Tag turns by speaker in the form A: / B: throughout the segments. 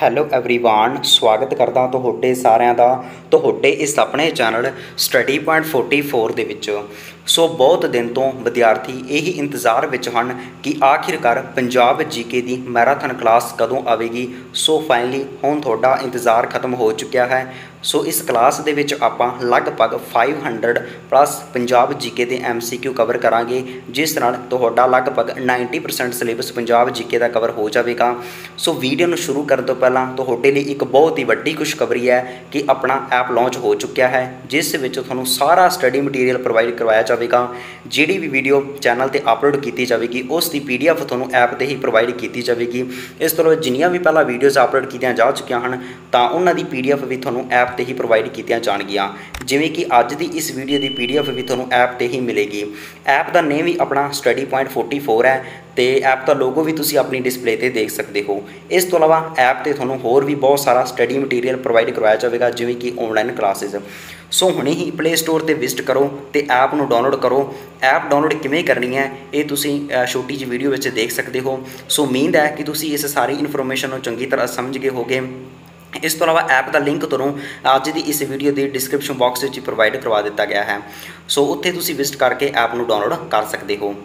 A: Hello everyone, स्वागत करदा ਤੁਹਾਡੇ ਸਾਰਿਆਂ ਦਾ ਤੁਹਾਡੇ ਇਸ ਆਪਣੇ ਚੈਨਲ ਸਟੱਡੀ ਪੁਆਇੰਟ 44 ਦੇ ਵਿੱਚ। ਸੋ ਬਹੁਤ ਦਿਨ ਤੋਂ ਵਿਦਿਆਰਥੀ ਇਹੀ ਇੰਤਜ਼ਾਰ ਵਿੱਚ ਹਨ ਕਿ ਆਖਿਰਕਾਰ ਪੰਜਾਬ ਜੀਕੇ ਦੀ ਮੈਰਾਥਨ ਕਲਾਸ ਕਦੋਂ ਆਵੇਗੀ। ਸੋ ਫਾਈਨਲੀ ਹੁਣ ਤੁਹਾਡਾ ਇੰਤਜ਼ਾਰ ਖਤਮ ਹੋ ਚੁੱਕਿਆ ਹੈ। ਸੋ इस क्लास ਦੇ ਵਿੱਚ ਆਪਾਂ ਲਗਭਗ 500 प्लस पंजाब जीके ਦੇ MCQ कवर करांगे, जिस नाल ਤੁਹਾਡਾ ਲਗਭਗ 90% सिलेबस पंजाब जीके ਦਾ कवर हो जाएगा। सो वीडियो ਨੂੰ शुरू करने तो पहला ਤੁਹਾਡੇ ਲਈ एक बहुत ही वड्डी खुशखबरी है कि अपना ऐप लॉन्च हो चुका है, जिस ਵਿੱਚ ਤੁਹਾਨੂੰ सारा स्टडी मटीरियल प्रोवाइड करवाया जाएगा। ਜਿਹੜੀ भी वीडियो चैनल ਤੇ अपलोड की जाएगी उस दी PDF ਤੁਹਾਨੂੰ ऐप ਤੇ ही प्रोवाइड की जाएगी। इस ਤੋਂ जिन्नियां भी पहला वीडियोज़ अपलोड कीतियां जा चुकियां ਹਨ ਤਾਂ ਉਹਨਾਂ ਦੀ PDF भी ਤੁਹਾਨੂੰ ऐप ਤੇ ही प्रोवाइड कीतियां जाणगियां, जिवें कि अज दी इस वीडियो की PDF भी तुहानूं ऐप ते ही मिलेगी। ऐप का नेम भी अपना स्टडी पॉइंट 44 है तो ऐप का लोगो भी तुसीं अपनी डिस्पले ते देख सकते हो। इस तो इलावा ऐप ते तुहानूं होर भी बहुत सारा स्टडी मटीरियल प्रोवाइड करवाया जाएगा, जिवें कि ऑनलाइन क्लासिस। सो हुणे ही प्ले स्टोर ते विजिट करो तो ऐप नूं डाउनलोड करो। ऐप डाउनलोड किवें करनी है ये तुसीं छोटी जी वीडियो विच देख सकते हो। सो उम्मीद है कि तुसीं इस सारी इन्फॉर्मेशन नूं चंगी तरह समझ गए होगे। इस तो इलावा ऐप का लिंक तुहानूं अज की इस वीडियो के डिस्क्रिप्शन बॉक्स में प्रोवाइड करवा दिता गया है। सो उत्थे तुसीं विजिट करके ऐप नूं डाउनलोड कर सकते हो।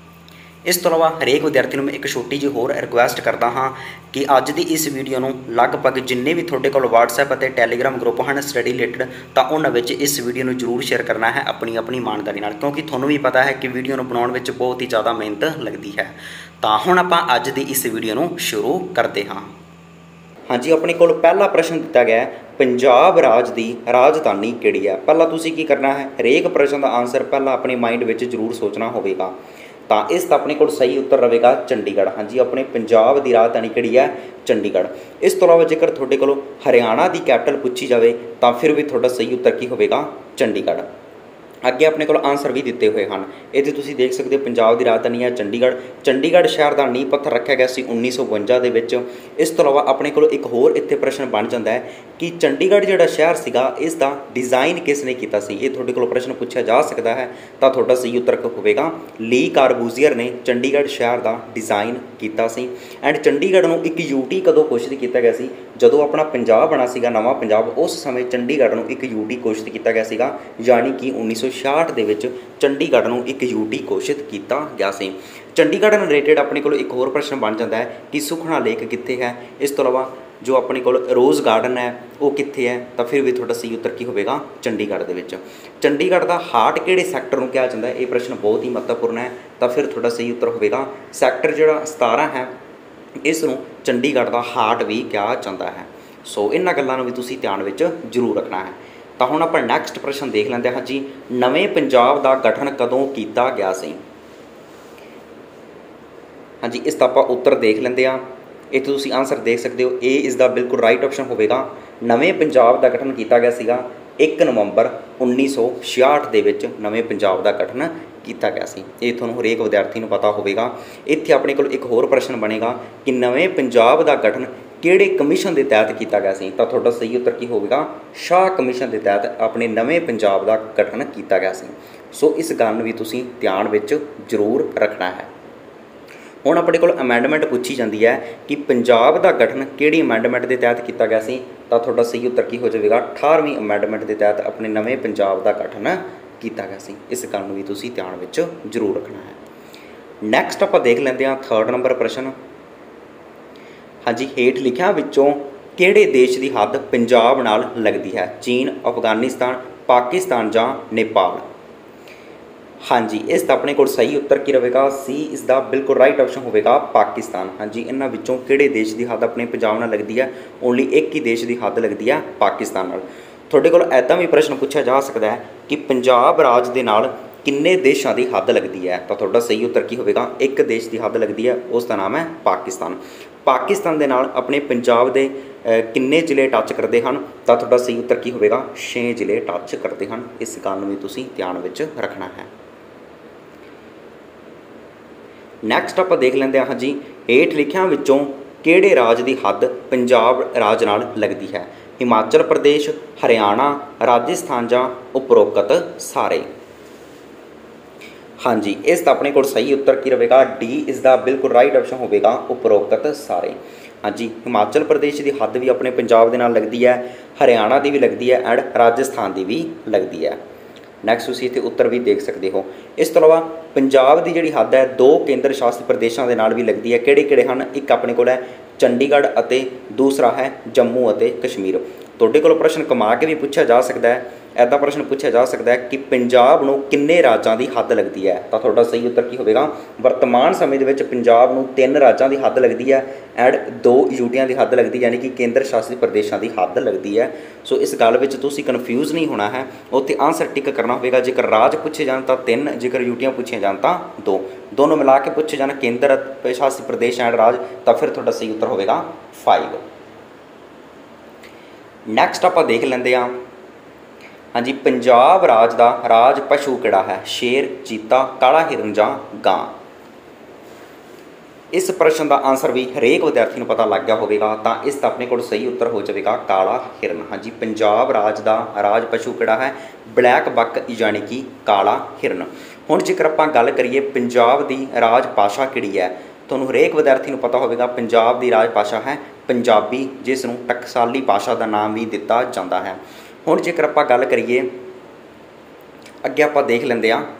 A: इस तो इलावा हरेक विद्यार्थी में एक छोटी जी होर रिक्वेस्ट करता हाँ कि अज की इस वीडियो में लगभग जिन्ने भी थोड़े को WhatsApp और टैलीग्राम ग्रुप हैं स्टडी रिलेटिड, तो उन्होंने इस वीडियो में जरूर शेयर करना है अपनी अपनी ईमानदारी नाल, क्योंकि थोनों भी पता है कि वीडियो बनाने में बहुत ही ज़्यादा मेहनत लगती है। तो हुण आपां अज की इस वीडियो में शुरू करते हाँ। हाँ जी, अपने को पहला प्रश्न दिता गया है, पंजाब राज की राजधानी किहड़ी है। पहला तुसीं की करना है, हरेक प्रश्न का आंसर पहला अपने माइंड में जरूर सोचना होगा। तो इसका अपने को सही उत्तर रहेगा चंडीगढ़। हाँ जी, अपने पंजाब की राजधानी किहड़ी है, चंडीगढ़। इस तो इलावा जेकर तुहाडे कोलों हरियाणा की कैपिटल पूछी जाए तो फिर भी तुहाडा सही उत्तर की होगा, चंडीगढ़। अगे अपने को आंसर भी दिते हुए हैं, ये तुसीं देख सकते हो पंजाब की राजधानी है चंडीगढ़। चंडीगढ़ शहर का नींह पत्थर रखा गया सी 1952 के विच। इस तो इलावा अपने को एक होर इत्थे प्रश्न बन जाता है कि चंडीगढ़ जिहड़ा शहर सीगा इसका डिज़ाइन किसने किया सी। ये तुहाडे कोलों प्रश्न पूछा जा सकता है, तो तुहाडा सही उत्तर होगा ली कार्बूजियर ने चंडीगढ़ शहर का डिज़ाइन किया सी। एंड चंडीगढ़ नूं एक यूटी कदों घोषित किया गया सी, जदों अपना पंजाब बना सीगा नवां पंजाब, उस समय चंडीगढ़ नूं एक यूटी घोषित किया गया सीगा, यानी कि 1966 ਦੇ ਵਿੱਚ चंडीगढ़ ਨੂੰ एक यूटी घोषित किया गया ਸੀ। चंडीगढ़ ਨਾਲ रिलेटेड अपने को एक होर प्रश्न बन जाता है कि सुखना लेक कित्थे है। इस तो इलावा जो अपने को रोज़ गार्डन है वो कित्थे है, तो फिर भी थोड़ा सही उत्तर की होगा चंडीगढ़ दे विच। चंडीगढ़ का हार्ट किहड़े सैक्टर में कहा जाता है, ये प्रश्न बहुत ही महत्वपूर्ण है, तो फिर थोड़ा सही उत्तर होगा सैक्टर जो 17 है इसनूं चंडीगढ़ का हार्ट भी कहा जाता है। सो इन्हां गल्लां नूं भी तुसीं ध्यान विच जरूर रखना है। तो हुण आपां नैक्सट प्रश्न देख लैंदे हाँ जी, नवें पंजाब का गठन कदों किया गया सी। हाँ जी, इसका आपां उत्तर देख लैंदे हाँ, इत्थे तुसीं आंसर देख सकते हो, ए इसका बिल्कुल राइट ऑप्शन होगा। नवें पंजाब का गठन किया गया सीगा 1 नवंबर 1966 के विच नवें पंजाब का गठन किया गया सी। ये तुहानूं हरेक विद्यार्थी नूं पता होगा। इत्थे अपने कोल एक होर प्रश्न बनेगा कि नवें पंजाब का गठन किहड़े कमीशन के तहत किया गया सी, तो तुहाडा सही उत्तर की होगा शाह कमीशन के तहत अपने नवें पंजाब का गठन किया गया सी। सो इस गल भी तुसीं ध्यान विच जरूर रखना है। हुण अपने कोल अमेंडमेंट पूछी जाती है कि पंजाब का गठन किहड़ी अमेंडमेंट के तहत किया गया सी, तो तुहाडा सही उत्तर की हो जाएगा 18वीं अमेंडमेंट के तहत अपने नवें पंजाब का गठन किया गया सी। इस गल भी तुसीं ध्यान विच जरूर रखना है। नैक्सट आपां देख लैंदे हां 3rd नंबर प्रश्न। हाँ जी, हेठ लिखिया विचों किहड़े देश की हद पंजाब नाल लगती है, चीन, अफगानिस्तान, पाकिस्तान जां नेपाल। हाँ जी, इसका अपने को सही उत्तर की रहेगा सी, इसका बिल्कुल राइट ऑप्शन होगा पाकिस्तान। हाँ जी, इन्हां विचों किहड़े देश की हद अपने पंजाब नाल लगती है, ओनली एक ही देश की हद लगती है पाकिस्तान नाल। तुहाडे कोल ऐदा भी प्रश्न पूछा जा सकता है कि पंजाब राज दे नाल किन्ने देशों की हद लगती है, तो तुहाडा सही उत्तर की होगा एक देश की हद लगती है, उसका नाम है पाकिस्तान। पाकिस्तान के नाल अपने पंजाब के किन्ने जिले टच करते हैं, तो तुहाडा सही उत्तर की होगा 6 जिले टच करते हैं। इस गल भी तुसीं ध्यान विच रखना है। नैक्सट आपां देख लैंदे हाँ जी, हेठ लिखियां विचों किहड़े राज की हद पंजाब राज नाल लगती है, हिमाचल प्रदेश, हरियाणा, राजस्थान जां उपरोक्त सारे। हाँ जी, इसका अपने को सही उत्तर की रहेगा डी, इसका बिल्कुल राइट ऑप्शन होगा उपरोक्त सारे। हाँ जी, हिमाचल प्रदेश की हद भी अपने पंजाब के नाल लगती है, हरियाणा की भी लगती है एंड राजस्थान की भी लगती है। नैक्सट तुसीं इत्थे उत्तर भी देख सकते हो। इस तो इलावा पंजाब की जिहड़ी हद है 2 केंद्र शासित प्रदेशों के नाल भी लगती है। किहड़े-किहड़े हन? एक अपने कोल है चंडीगढ़ अते दूसरा है जम्मू अते कश्मीर। तुहाडे कोल प्रश्न कमा के भी पूछा जा सकता है, ऐदा प्रश्न पूछा जा सकता है कि पंजाब नूं किन्ने राज्यां की हद लगती है, तो तुहाडा सही उत्तर की होवेगा? वर्तमान समय दे विच पंजाब नूं 3 राज्यां की हद लगती है एंड 2 यूटियां की हद लगती है, यानी कि केंद्र शासित प्रदेशों की हद लगती है। सो इस गल विच तुसीं कन्फ्यूज़ नहीं होना है, उत्थे आंसर टिक करना होवेगा। जेकर राज पूछे जाण तां 3, जेकर यूटियां पूछियां जाण तां 2, दोनों मिला के पूछे जाण केंद्र शासित प्रदेश एंड राज, तो फिर तुहाडा सही उत्तर होवेगा 5। नैक्सट आपां देख लैंदे हां, हाँ जी, पंजाब राज का राज पशु किहड़ा है? शेर, चीता, काला हिरन जां गां? इस प्रश्न का आंसर भी हरेक विद्यार्थी को पता लग गया होगा, तो इसका अपने को सही उत्तर हो जाएगा काला हिरन। हाँ जी, पंजाब राज का राज पशु किहड़ा है? ब्लैक बक यानी कि काला हिरन। हुण जेकर आपां गल करिए पंजाब की राज भाषा किहड़ी है, तुहानूं हरेक विद्यार्थी को पता होगा पंजाब की राज भाषा है पंजाबी, जिसनूं टकसाली भाषा का नाम भी दिता जाता है। हुण जेकर आपां गल करिए अगे आपां देख लैंदे हां,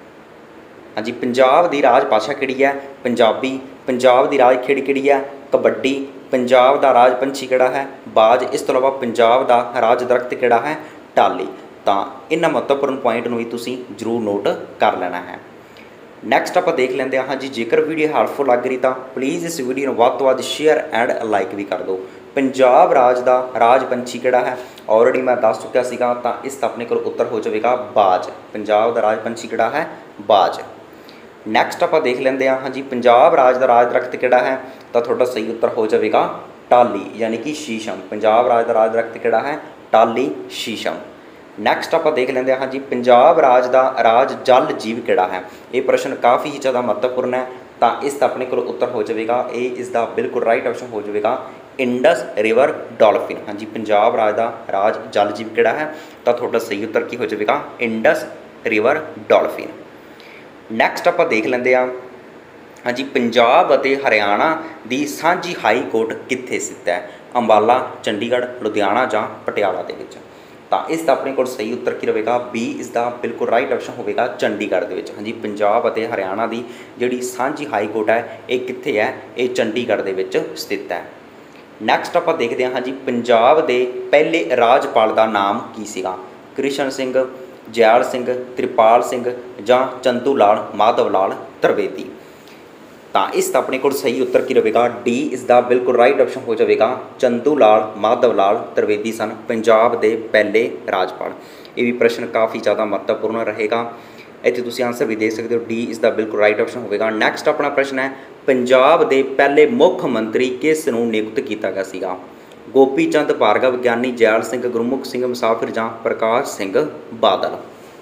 A: हाँ जी, पंजाब की राज भाषा किहड़ी है? पंजाबी। पंजाब की राज खेड किहड़ी है? कबड्डी। पंजाब का राज पंछी किहड़ा है? बाज। इस तो इलावा पंजाब का राज दरख्त किहड़ा है? टाली। तो इन्हां महत्वपूर्ण पॉइंट नूं भी तुसीं जरूर नोट कर लेना है। नैक्सट आप देख लेंगे हाँ जी, जेकर वीडियो हेल्पफुल लग रही तो प्लीज़ इस वीडियो को वध तो वध शेयर एंड लाइक भी कर दो। पंजाब राज का राज पंछी किहड़ा है? ऑलरेडी मैं दस चुका सीगा, तो इसका अपने को उत्तर हो जाएगा बाज। पंजाब का राज पंछी किहड़ा है? बाज। नैक्सट आप देख लेंगे हाँ जी, पंजाब राज का राज दरख्त किहड़ा है? तो थोड़ा सही उत्तर हो जाएगा टाली यानी कि शीशम। पंजाब राज का राज दरख्त किहड़ा है? टाली शीशम। नैक्सट आप देख लेंगे हाँ जी, पंजाब राज का राज जल जीव किहड़ा है? ये प्रश्न काफ़ी ही ज़्यादा महत्वपूर्ण है, तो इसका अपने को उत्तर हो जाएगा ए इसका बिल्कुल राइट ऑप्शन हो जाएगा इंडस रिवर डॉल्फिन। हाँ जी, पंजाब राज का राज जल जीव किहड़ा है? तो थोड़ा सही उत्तर की हो जाएगा इंडस रिवर डॉल्फिन। नैक्सट आप देख लेंगे हाँ जी, पंजाब और हरियाणा की सांझी हाई कोर्ट कित्थे स्थित है? अंबाला, चंडीगढ़, लुधियाना जां पटियाला दे विच? तो इसका अपने को सही उत्तर की रहेगा बी इसका बिल्कुल राइट ऑप्शन होगा चंडीगढ़ के। हाँ जी, पंजाब और हरियाणा की जिहड़ी सांझी हाई कोर्ट है ये कित्थे है? ये चंडीगढ़ के स्थित है। नैक्सट आप देखते हैं हाँ जी, पंजाब के पहले राजपाल का नाम की सीगा? कृष्ण सिंह, जैल सिंह, त्रिपाल सिंह जां चंदू लाल माधव लाल त्रिवेदी? तो इसका अपने को सही उत्तर की रहेगा डी इसका बिल्कुल राइट ऑप्शन हो जाएगा चंदू लाल माधव लाल त्रिवेदी सन पंजाब के पहले राजपाल। ये भी प्रश्न काफ़ी ज़्यादा महत्वपूर्ण रहेगा, इतने तुम आंसर भी दे सकते हो, डी इसका बिल्कुल राइट ऑप्शन होगा। नैक्सट अपना प्रश्न है, पंजाब के पहले मुख्य मंत्री किस नूं नियुक्त किया गया सीगा? गोपी चंद भार्गव, ज्ञानी जैल सिंह, गुरमुख सिंह मुसाफिर जां प्रकाश सिंह बादल?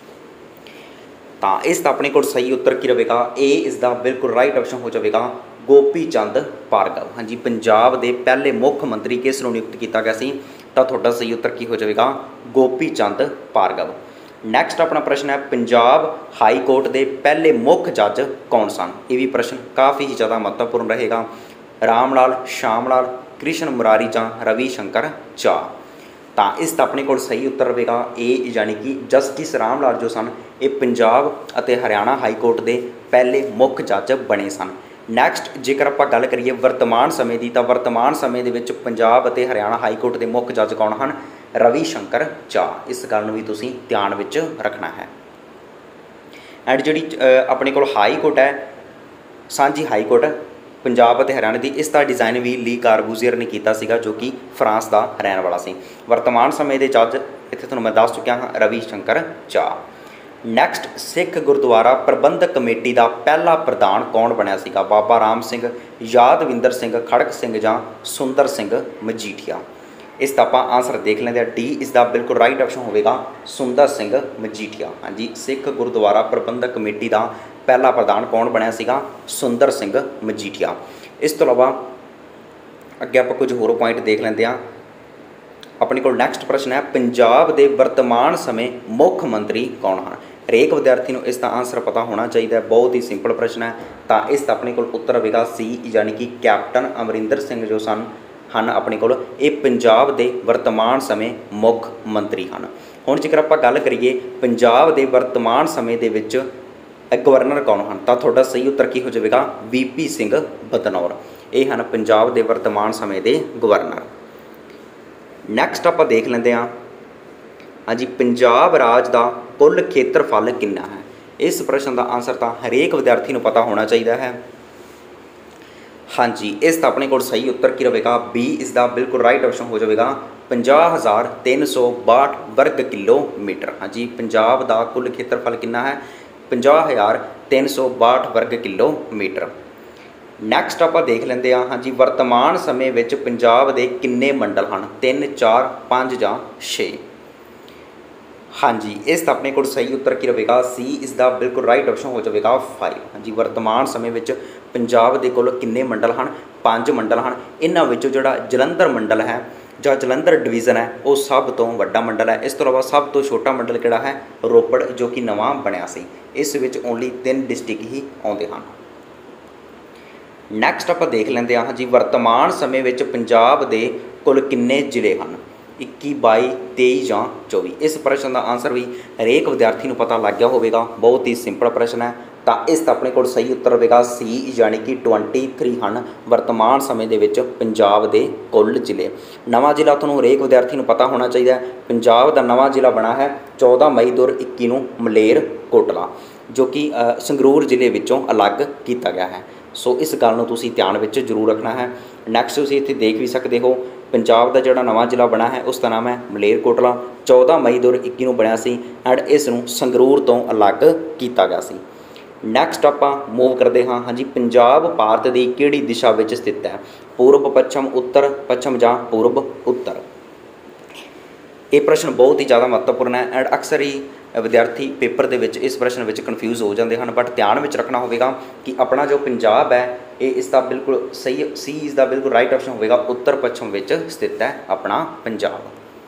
A: तो इसका अपने को सही उत्तर की रहेगा ए इसका बिल्कुल राइट ऑप्शन हो जाएगा गोपी चंद भार्गव। हाँ जी, पंजाब के पहले मुख्य मंत्री किस नूं नियुक्त किया गया सी? तो थोड़ा सही उत्तर की हो जाएगा गोपी चंद भार्गव। नैक्सट अपना प्रश्न है, पंजाब हाई कोर्ट के पहले मुख्य जज कौन सन? ये भी प्रश्न काफ़ी ही ज़्यादा महत्वपूर्ण रहेगा। राम लाल, श्याम लाल, कृष्ण मुरारी जां रवि शंकर चा? तो इसका अपने को सही उत्तर रहेगा ए यानी कि जस्टिस राम लाल जो सन ये पंजाब और हरियाणा हाई कोर्ट के पहले मुख्य जज बने सन। नैक्सट जेकर आप गल करिए वर्तमान समय की, तो वर्तमान समय के पंजाब और हरियाणा हाई कोर्ट के मुख्य जज कौन हैं? रवि शंकर चा। इस गल भी तुसीं ध्यान में रखना है। एंड जी अपने को हाई कोर्ट है सांझी हाई कोर्ट पंजाब और हरियाणा की, इसका डिज़ाइन भी ली कार्बूजियर ने किया सीगा जो कि फ्रांस का रहने वाला सी। वर्तमान समय के जज इत्थे तुहानूं मैं दस चुकिया हाँ रवि शंकर चा। नैक्सट सिख गुरुद्वारा प्रबंधक कमेटी का पहला प्रधान कौन बनया सीगा? बाबा राम सिंह, यादविंदर सिंह, खड़क सिंह जां सुंदर सिंह मजीठिया? इसका आप आंसर देख लेंगे डी इसका बिल्कुल राइट ऑप्शन होगा सुंदर सिंह मजीठिया। हाँ जी, सिख गुरुद्वारा प्रबंधक कमेटी का पहला प्रधान कौन बनया सीगा? सुंदर सिंह मजीठिया। इस तो इलावा अगे आप कुछ होर पॉइंट देख लेंगे हाँ। अपने को नैक्सट प्रश्न है, पंजाब के वर्तमान समय मुख्य मंत्री कौन हैं? हरेक विद्यार्थी को इसका आंसर पता होना चाहिए। बहुत ही सिंपल प्रश्न है। तो इस अपने को उत्तर होगा सी यानी कि कैप्टन अमरिंदर सिंह जो ਹਨ अपने को ये पंजाब के वर्तमान समय मुख मंत्री हैं। हुण जेकर आपां गल करिए पंजाब के वर्तमान समय दे विच गवर्नर कौन हैं, तो तुहाडा सही उत्तर की हो जाएगा VP सिंह बदनौर। ये हैं पंजाब के वर्तमान समय के गवर्नर। नैक्सट आपां देख लेंदे हां हाँ जी, पंजाब राज का कुल खेत्रफल कितना है। इस प्रश्न का आंसर तो हरेक विद्यार्थी को पता होना चाहिए है। हाँ जी, इसका अपने को सही उत्तर की रहेगा बी इसका बिल्कुल राइट ऑप्शन हो जाएगा 50,362 वर्ग किलोमीटर। हाँ जी, पंजाब का कुल खेत्रफल कितना है 50,362 वर्ग किलोमीटर। नैक्सट आप देख लेंगे हाँ जी, वर्तमान समय में पंजाब के किन्ने मंडल हैं 3, 4, 5 या 6। हाँ जी, इस अपने को सही उत्तर की रहेगा सी इसका बिल्कुल राइट ऑप्शन हो जाएगा 5। हाँ जी, वर्तमान समय में पंजाब के कोल किन्ने मंडल हैं 5 मंडल हैं। इन्हां विचों जिहड़ा जलंधर मंडल है ਜਾਂ जलंधर डिवीज़न है वो सब तो वड्डा मंडल है। इस तो इलावा सब तो छोटा मंडल किहड़ा है रोपड़ जो कि नवां बनिया सी। इस विच ओनली 3 डिस्ट्रिक्ट ही आउंदे हन। नैक्सट आप देख लेंगे हाँ जी, वर्तमान समय में पंजाब के कुल किन्ने जिले हैं 21, 22, 23 या 24। इस प्रश्न का आंसर भी हरेक विद्यार्थी को पता लग गया होगा। बहुत ही सिंपल प्रश्न है। तो इस अपने को सही उत्तर होगा सी यानी कि 23 हैं वर्तमान समय के पंजाब के कुल जिले। नवा जिला तो हरेक विद्यार्थी को पता होना चाहिए। पंजाब का नवा जिला बना है 14 मई 2021 मलेरकोटला जो कि संगरूर जिले विचों अलग किया गया है। सो इस गल को तुसीं ध्यान में जरूर रखना है। नैक्सट तुसीं इत्थे देख भी सकते हो पंजाब का जोड़ा नवा जिला बना है उसका नाम है मलेरकोटला। 14 मई 2021 बनया सी एंड इसनूं संगरूर तो अलग किया गया सी। नैक्सट आप मूव करते हाँ हाँ जी, पंजाब भारत की किहड़ी दिशा में स्थित है पूर्व पश्चिम उत्तर पश्चिम या पूर्व उत्तर। ये प्रश्न बहुत ही ज़्यादा महत्वपूर्ण है एंड अक्सर ही विद्यार्थी पेपर के इस प्रश्न में कन्फ्यूज हो जाते हैं। बट ध्यान में रखना होगा कि अपना जो पंजाब है ये इसका बिल्कुल सही सी इसका बिल्कुल राइट ऑप्शन होगा उत्तर पश्चिम में स्थित है अपना पंजाब।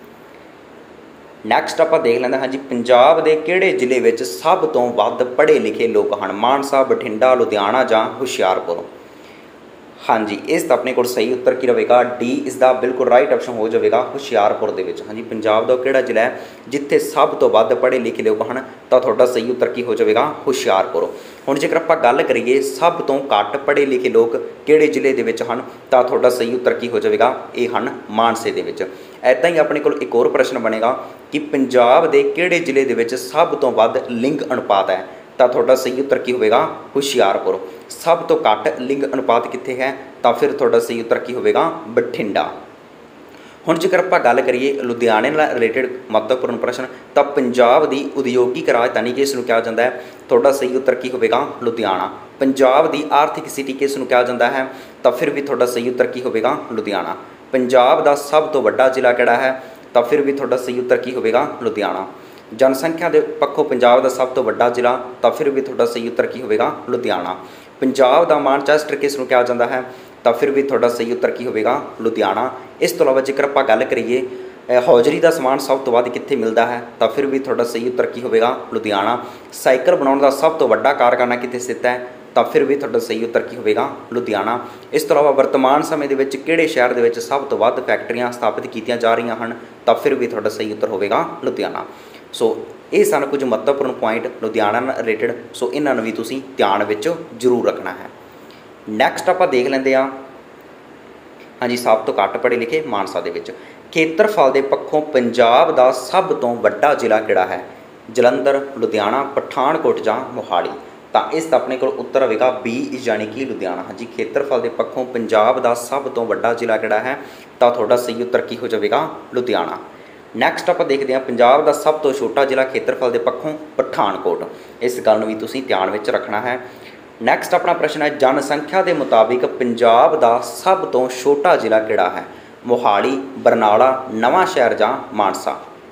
A: नैक्सट आप देख लेंगे हाँ जी, पंजाब के किहड़े जिले में सब तो वध पढ़े लिखे लोग हैं मानसा, बठिंडा, लुधियाना या हुशियारपुर। हाँ जी, इस अपने को सही उत्तर की रहेगा डी इसका बिल्कुल राइट ऑप्शन हो जाएगा हुशियारपुर के। हाँ जी, पंजाब का किहड़ा जिला है जिथे सब तो वध पढ़े लिखे लोग हैं तो तुहाडा सही उत्तर की हो जाएगा हुशियारपुर। हुण जेकर आपां गल करिए सब तो घट पढ़े लिखे लोग किहड़े जिले दे विच हन तो तुहाडा सही उत्तर की हो जाएगा ये हन मानसे दे विच। ऐदा ही अपने को एक और प्रश्न बनेगा कि पंजाब के किहड़े जिले दे विच सब तो वध लिंग अनुपात है तो तुहाडा सही उत्तर की होगा हुशियारपुर। सब तो घट लिंग अनुपात कित्थे है तो फिर तुहाडा सही उत्तर की होगा बठिंडा। हुण जेकर आपां गल करिए लुधियाने नाल रिलेटेड महत्वपूर्ण प्रश्न तो पंजाब की उद्योगिक राजधानी किस नूं कहा जाता है तुहाडा सही उत्तर की होगा लुधियाना। पंजाब की आर्थिक सिटी किस नूं कहा जाता है तो फिर भी तुहाडा सही उत्तर की होगा लुधियाना। पंजाब का सब तो वड्डा जिला किहड़ा है तो फिर भी तुहाडा सही उत्तर की होगा लुधियाना। जनसंख्या के पक्षों पंजाब का सब तो वड्डा जिला तो फिर भी तुहाडा सही उत्तर की होगा लुधियाना। पंजाब का मानचेस्टर किस नूं कहा जाता है तो फिर भी तुहाडा सही उत्तर की होगा लुधियाना। इस तो इलावा जेकर आपां गल करिए हौजरी का समान सब तो वध कित्थे मिलता है तो फिर भी तुहाडा सही उत्तर की होगा लुधियाना। साइकिल बनाउण का सब तो वड्डा कारखाना कित्थे स्थित है तो फिर भी तुहाडा सही उत्तर की होगा लुधियाना। इस तो इलावा वर्तमान समय के किहड़े शहर के सब तो वध फैक्ट्रियां स्थापित कीतियां जा रही हैं तो फिर भी तुहाडा सही उत्तर होगा लुधियाना। सो ये सन कुछ महत्वपूर्ण पॉइंट लुधियाना रिलेटेड। सो इन्होंने भी तुसीं ध्यान में जरूर रखना है। नैक्सट आप देख लेंगे हाँ जी, सब तो घट पढ़े लिखे मानसा के खेत्रफल के पक्षों पंजाब का सब तो वड्डा जिला किहड़ा है जलंधर, लुधियाना, पठानकोट या मोहाली। तो इस अपने को उत्तर होगा बी यानी कि लुधियाना। हाँ जी, खेत्रफल के पक्षों पंजाब का सब तो वड्डा जिला किहड़ा है तो तुहाडा सही उत्तर की हो जाएगा लुधियाना। नैक्सट आप देखते हैं पंजाब का सब तो छोटा जिला खेत्रफल के पक्षों पठानकोट। इस गल भी तुसीं ध्यान में रखना है। नैक्सट अपना प्रश्न है जनसंख्या के मुताबिक पंजाब का सब तो छोटा जिला किहड़ा है मोहाली, बरनाला, नवांशहर या मानसा।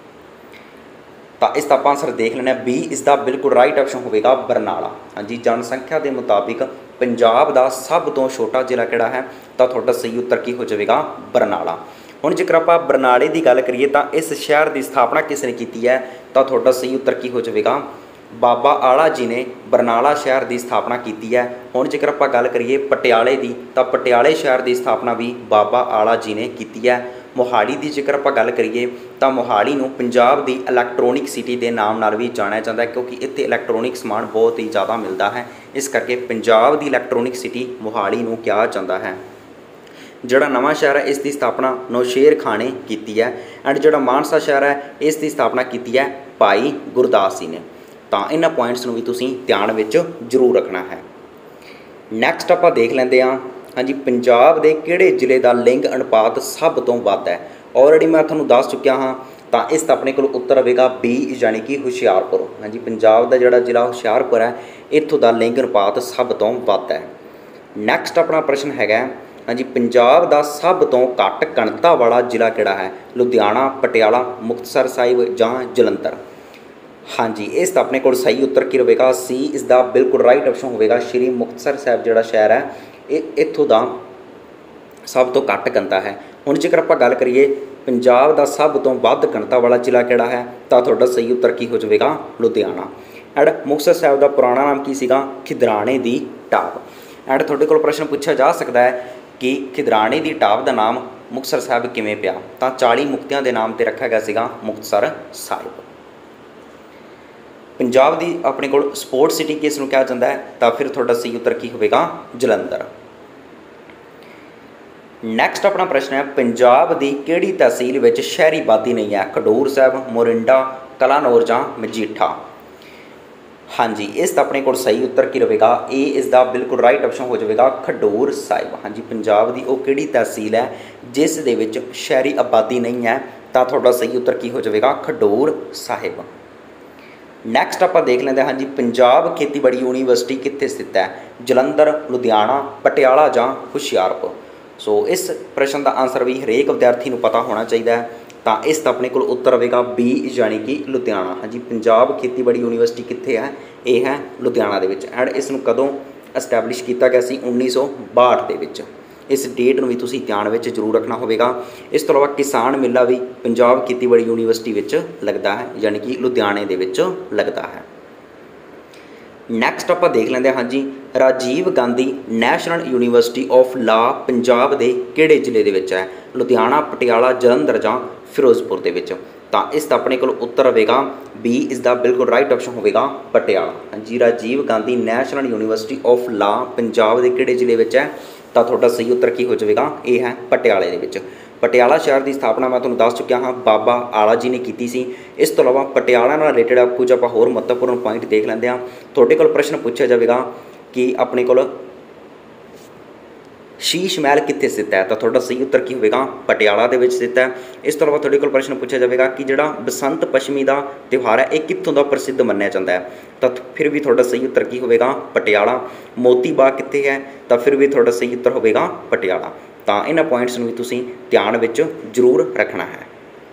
A: तो इसका आप आंसर देख लेना बी इसका बिल्कुल राइट ऑप्शन होगा बरनाला। हाँ जी, जनसंख्या के मुताबिक पंजाब का सब तो छोटा जिला किहड़ा है तो तुहाडा सही उत्तर की हो जाएगा बरनाला। हुण जेकर आप बरनाले की गल करिए तो इस शहर की स्थापना किसने की है तो तुहाडा सही उत्तर की हो जाएगा ਬਾਬਾ ਆਲਾ ਜੀ ਨੇ ਬਰਨਾਲਾ ਸ਼ਹਿਰ ਦੀ ਸਥਾਪਨਾ ਕੀਤੀ ਹੈ। ਹੁਣ ਜੇਕਰ ਆਪਾਂ ਗੱਲ ਕਰੀਏ ਪਟਿਆਲੇ ਦੀ, ਤਾਂ ਪਟਿਆਲੇ ਸ਼ਹਿਰ ਦੀ ਸਥਾਪਨਾ ਵੀ ਬਾਬਾ ਆਲਾ ਜੀ ਨੇ ਕੀਤੀ ਹੈ। ਮੋਹਾਲੀ ਦੀ ਜੇਕਰ ਆਪਾਂ ਗੱਲ ਕਰੀਏ ਤਾਂ ਮੋਹਾਲੀ ਨੂੰ ਪੰਜਾਬ ਦੀ ਇਲੈਕਟ੍ਰੋਨਿਕ ਸਿਟੀ ਦੇ ਨਾਮ ਨਾਲ ਵੀ ਜਾਣਿਆ ਜਾਂਦਾ ਹੈ, ਕਿਉਂਕਿ ਇੱਥੇ ਇਲੈਕਟ੍ਰੋਨਿਕ ਸਮਾਨ ਬਹੁਤ ਹੀ ਜ਼ਿਆਦਾ ਮਿਲਦਾ ਹੈ, ਇਸ ਕਰਕੇ ਪੰਜਾਬ ਦੀ ਇਲੈਕਟ੍ਰੋਨਿਕ ਸਿਟੀ ਮੋਹਾਲੀ ਨੂੰ ਕਿਹਾ ਜਾਂਦਾ ਹੈ। ਜਿਹੜਾ ਨਵਾਂ ਸ਼ਹਿਰ ਹੈ ਇਸ ਦੀ ਸਥਾਪਨਾ ਨੌਸ਼ੇਰ ਖਾਂ ਨੇ ਕੀਤੀ ਹੈ। ਐਂਡ ਜਿਹੜਾ ਮਾਨਸਾ ਸ਼ਹਿਰ ਹੈ ਇਸ ਦੀ ਸਥਾਪਨਾ ਕੀਤੀ ਹੈ ਭਾਈ ਗੁਰਦਾਸ ਜੀ ਨੇ। ਤਾਂ ਇਹਨਾਂ ਪੁਆਇੰਟਸ ਨੂੰ ਵੀ ਤੁਸੀਂ ਧਿਆਨ ਵਿੱਚ ਜ਼ਰੂਰ ਰੱਖਣਾ ਹੈ। ਨੈਕਸਟ ਆਪਾਂ ਦੇਖ ਲੈਂਦੇ ਹਾਂ, ਹਾਂਜੀ, ਪੰਜਾਬ ਦੇ ਕਿਹੜੇ ਜ਼ਿਲ੍ਹੇ ਦਾ ਲਿੰਗ ਅਨੁਪਾਤ ਸਭ ਤੋਂ ਵੱਧ ਹੈ। ਆਲਰੇਡੀ ਮੈਂ ਤੁਹਾਨੂੰ ਦੱਸ ਚੁੱਕਿਆ ਹਾਂ, ਤਾਂ ਇਸ ਦਾ ਆਪਣੇ ਕੋਲ ਉੱਤਰ ਹੋਵੇਗਾ ਬੀ, ਯਾਨੀ ਕਿ ਹੁਸ਼ਿਆਰਪੁਰ। ਹਾਂਜੀ, ਪੰਜਾਬ ਦਾ ਜਿਹੜਾ ਜ਼ਿਲ੍ਹਾ ਹੁਸ਼ਿਆਰਪੁਰ ਹੈ, ਇੱਥੋਂ ਦਾ ਲਿੰਗ ਅਨੁਪਾਤ ਸਭ ਤੋਂ ਵੱਧ ਹੈ। ਨੈਕਸਟ ਆਪਣਾ ਪ੍ਰਸ਼ਨ ਹੈਗਾ, ਹਾਂਜੀ, ਪੰਜਾਬ ਦਾ ਸਭ ਤੋਂ ਘੱਟ ਘਣਤਾ ਵਾਲਾ ਜ਼ਿਲ੍ਹਾ ਕਿਹੜਾ ਹੈ? ਲੁਧਿਆਣਾ, ਪਟਿਆਲਾ, ਮੁਕਤਸਰ ਸਾਹਿਬ ਜਾਂ ਜਲੰਧਰ। ਹਾਂਜੀ, ਇਸ ਦਾ ਆਪਣੇ ਕੋਲ ਸਹੀ ਉੱਤਰ ਕੀ ਹੋਵੇਗਾ? ਸੀ ਇਸ ਦਾ ਬਿਲਕੁਲ ਰਾਈਟ ਆਪਸ਼ਨ ਹੋਵੇਗਾ। ਸ਼੍ਰੀ ਮੁਕਤਸਰ ਸਾਹਿਬ ਜਿਹੜਾ ਸ਼ਹਿਰ ਹੈ ਇਹ ਇੱਥੋਂ ਦਾ ਸਭ ਤੋਂ ਘੱਟ ਘਣਤਾ ਹੈ। ਹੁਣ ਜੇਕਰ ਆਪਾਂ ਗੱਲ ਕਰੀਏ ਪੰਜਾਬ ਦਾ ਸਭ ਤੋਂ ਵੱਧ ਘਣਤਾ ਵਾਲਾ ਜ਼ਿਲ੍ਹਾ ਕਿਹੜਾ ਹੈ, ਤਾਂ ਤੁਹਾਡਾ ਸਹੀ ਉੱਤਰ ਕੀ ਹੋ ਜਾਵੇਗਾ? ਲੁਧਿਆਣਾ। ਐਂਡ ਮੁਕਤਸਰ ਸਾਹਿਬ ਦਾ ਪੁਰਾਣਾ ਨਾਮ ਕੀ ਸੀਗਾ? ਖਿਦਰਾਣੇ ਦੀ ਢਾਬ। ਐਂਡ ਤੁਹਾਡੇ ਕੋਲ ਪ੍ਰਸ਼ਨ ਪੁੱਛਿਆ ਜਾ ਸਕਦਾ ਹੈ ਕਿ ਖਿਦਰਾਣੇ ਦੀ ਢਾਬ ਦਾ ਨਾਮ ਮੁਕਤਸਰ ਸਾਹਿਬ ਕਿਵੇਂ ਪਿਆ? ਤਾਂ 40 ਮੁਕਤਿਆਂ ਦੇ ਨਾਮ 'ਤੇ ਰੱਖਿਆ ਗਿਆ ਸੀਗਾ ਮੁਕਤਸਰ ਸਾਹਿਬ। ਪੰਜਾਬ ਦੀ ਆਪਣੇ ਕੋਲ ਸਪੋਰਟ ਸਿਟੀ ਕਿਸ ਨੂੰ ਕਿਹਾ ਜਾਂਦਾ ਹੈ? ਤਾਂ ਫਿਰ ਤੁਹਾਡਾ ਸਹੀ ਉੱਤਰ ਕੀ ਹੋਵੇਗਾ? ਜਲੰਧਰ। ਨੈਕਸਟ ਆਪਣਾ ਪ੍ਰਸ਼ਨ ਹੈ, ਪੰਜਾਬ ਦੀ ਕਿਹੜੀ ਤਹਿਸੀਲ ਵਿੱਚ ਸ਼ਹਿਰੀ ਆਬਾਦੀ ਨਹੀਂ ਹੈ? ਖਡੂਰ ਸਾਹਿਬ, ਮੋਰਿੰਡਾ, ਕਲਾਨੌਰ ਜਾਂ ਮਜੀਠਾ। ਹਾਂਜੀ, ਇਸ ਦਾ ਆਪਣੇ ਕੋਲ ਸਹੀ ਉੱਤਰ ਕੀ ਹੋਵੇਗਾ? ਏ ਇਸ ਦਾ ਬਿਲਕੁਲ ਰਾਈਟ ਆਪਸ਼ਨ ਹੋ ਜਾਵੇਗਾ ਖਡੂਰ ਸਾਹਿਬ। ਹਾਂਜੀ, ਪੰਜਾਬ ਦੀ ਉਹ ਕਿਹੜੀ ਤਹਿਸੀਲ ਹੈ ਜਿਸ ਦੇ ਵਿੱਚ ਸ਼ਹਿਰੀ ਆਬਾਦੀ ਨਹੀਂ ਹੈ? ਤਾਂ ਤੁਹਾਡਾ ਸਹੀ ਉੱਤਰ ਕੀ ਹੋ ਜਾਵੇਗਾ? ਖਡੂਰ ਸਾਹਿਬ। ਨੈਕਸਟ ਆਪਾਂ ਦੇਖ ਲੈਂਦੇ ਹਾਂ, ਹਾਂਜੀ, ਪੰਜਾਬ ਖੇਤੀਬਾੜੀ ਯੂਨੀਵਰਸਿਟੀ ਕਿੱਥੇ ਸਥਿਤ ਹੈ? ਜਲੰਧਰ, ਲੁਧਿਆਣਾ, ਪਟਿਆਲਾ ਜਾਂ ਹੁਸ਼ਿਆਰਪੁਰ। ਸੋ ਇਸ ਪ੍ਰਸ਼ਨ ਦਾ ਆਨਸਰ ਵੀ ਹਰੇਕ ਵਿਦਿਆਰਥੀ ਨੂੰ ਪਤਾ ਹੋਣਾ ਚਾਹੀਦਾ ਹੈ। ਤਾਂ ਇਸ ਦਾ ਆਪਣੇ ਕੋਲ ਉੱਤਰ ਹੋਵੇਗਾ ਬੀ, ਯਾਨੀ ਕਿ ਲੁਧਿਆਣਾ। ਹਾਂਜੀ, ਪੰਜਾਬ ਖੇਤੀਬਾੜੀ ਯੂਨੀਵਰਸਿਟੀ ਕਿੱਥੇ ਹੈ? ਇਹ ਹੈ ਲੁਧਿਆਣਾ ਦੇ ਵਿੱਚ। ਐਂਡ ਇਸ ਨੂੰ ਕਦੋਂ ਐਸਟੈਬਲਿਸ਼ ਕੀਤਾ ਗਿਆ ਸੀ? 1962 ਦੇ ਵਿੱਚ। ਇਸ ਡੇਟ ਨੂੰ ਵੀ ਤੁਸੀਂ ਧਿਆਨ ਵਿੱਚ ਜ਼ਰੂਰ ਰੱਖਣਾ ਹੋਵੇਗਾ। ਇਸ ਤੋਂ ਇਲਾਵਾ ਕਿਸਾਨ ਮੇਲਾ ਵੀ ਪੰਜਾਬ ਖੇਤੀਬਾੜੀ ਯੂਨੀਵਰਸਿਟੀ ਵਿੱਚ ਲੱਗਦਾ ਹੈ, ਯਾਨੀ ਕਿ ਲੁਧਿਆਣੇ ਦੇ ਵਿੱਚ ਲੱਗਦਾ ਹੈ। ਨੈਕਸਟ ਆਪਾਂ ਦੇਖ ਲੈਂਦੇ ਹਾਂ, ਹਾਂਜੀ, Rajiv Gandhi National University of Law Punjab ਦੇ ਕਿਹੜੇ ਜ਼ਿਲ੍ਹੇ ਦੇ ਵਿੱਚ ਹੈ? ਲੁਧਿਆਣਾ, ਪਟਿਆਲਾ, ਜਲੰਧਰ ਜਾਂ ਫਿਰੋਜ਼ਪੁਰ ਦੇ ਵਿੱਚ। ਤਾਂ ਇਸ ਦਾ ਆਪਣੇ ਕੋਲ ਉੱਤਰ ਹੋਵੇਗਾ ਬੀ, ਇਸ ਦਾ ਬਿਲਕੁਲ ਰਾਈਟ ਆਪਸ਼ਨ ਹੋਵੇਗਾ ਪਟਿਆਲਾ। ਹਾਂਜੀ, Rajiv Gandhi National University of Law Punjab ਦੇ ਕਿਹੜੇ ਜ਼ਿਲ੍ਹੇ ਵਿੱਚ ਹੈ? ਤਾਂ ਤੁਹਾਡਾ ਸਹੀ ਉੱਤਰ ਕੀ ਹੋ ਜਾਵੇਗਾ? ਇਹ ਹੈ ਪਟਿਆਲੇ ਦੇ ਵਿੱਚ। ਪਟਿਆਲਾ ਸ਼ਹਿਰ ਦੀ ਸਥਾਪਨਾ ਮੈਂ ਤੁਹਾਨੂੰ ਦੱਸ ਚੁੱਕਿਆ ਹਾਂ, ਬਾਬਾ ਆਲਾ ਜੀ ਨੇ ਕੀਤੀ ਸੀ। ਇਸ ਤੋਂ ਇਲਾਵਾ ਪਟਿਆਲਾ ਨਾਲ ਰਿਲੇਟਡ ਕੁਝ ਆਪਾਂ ਹੋਰ ਮਹੱਤਵਪੂਰਨ ਪੁਆਇੰਟ ਦੇਖ ਲੈਂਦੇ ਹਾਂ। ਤੁਹਾਡੇ ਕੋਲ ਪ੍ਰਸ਼ਨ ਪੁੱਛਿਆ ਜਾਵੇਗਾ ਕਿ ਆਪਣੇ ਕੋਲ ਸ਼ੀਸ਼ ਮਹਿਲ ਕਿੱਥੇ ਸਥਿਤ ਹੈ? ਤਾਂ ਤੁਹਾਡਾ ਸਹੀ ਉੱਤਰ ਕੀ ਹੋਵੇਗਾ? ਪਟਿਆਲਾ ਦੇ ਵਿੱਚ ਸਥਿਤ ਹੈ। ਇਸ ਤੋਂ ਇਲਾਵਾ ਤੁਹਾਡੇ ਕੋਲ ਪ੍ਰਸ਼ਨ ਪੁੱਛਿਆ ਜਾਵੇਗਾ ਕਿ ਜਿਹੜਾ ਬਸੰਤ ਪੰਚਮੀ ਦਾ ਤਿਉਹਾਰ ਹੈ ਇਹ ਕਿੱਥੋਂ ਦਾ ਪ੍ਰਸਿੱਧ ਮੰਨਿਆ ਜਾਂਦਾ ਹੈ? ਤਾਂ ਫਿਰ ਵੀ ਤੁਹਾਡਾ ਸਹੀ ਉੱਤਰ ਕੀ ਹੋਵੇਗਾ? ਪਟਿਆਲਾ। ਮੋਤੀ ਬਾਗ ਕਿੱਥੇ ਹੈ? ਤਾਂ ਫਿਰ ਵੀ ਤੁਹਾਡਾ ਸਹੀ ਉੱਤਰ ਹੋਵੇਗਾ ਪਟਿਆਲਾ। ਤਾਂ ਇਹਨਾਂ ਪੁਆਇੰਟਸ ਨੂੰ ਵੀ ਤੁਸੀਂ ਧਿਆਨ ਵਿੱਚ ਜ਼ਰੂਰ ਰੱਖਣਾ ਹੈ।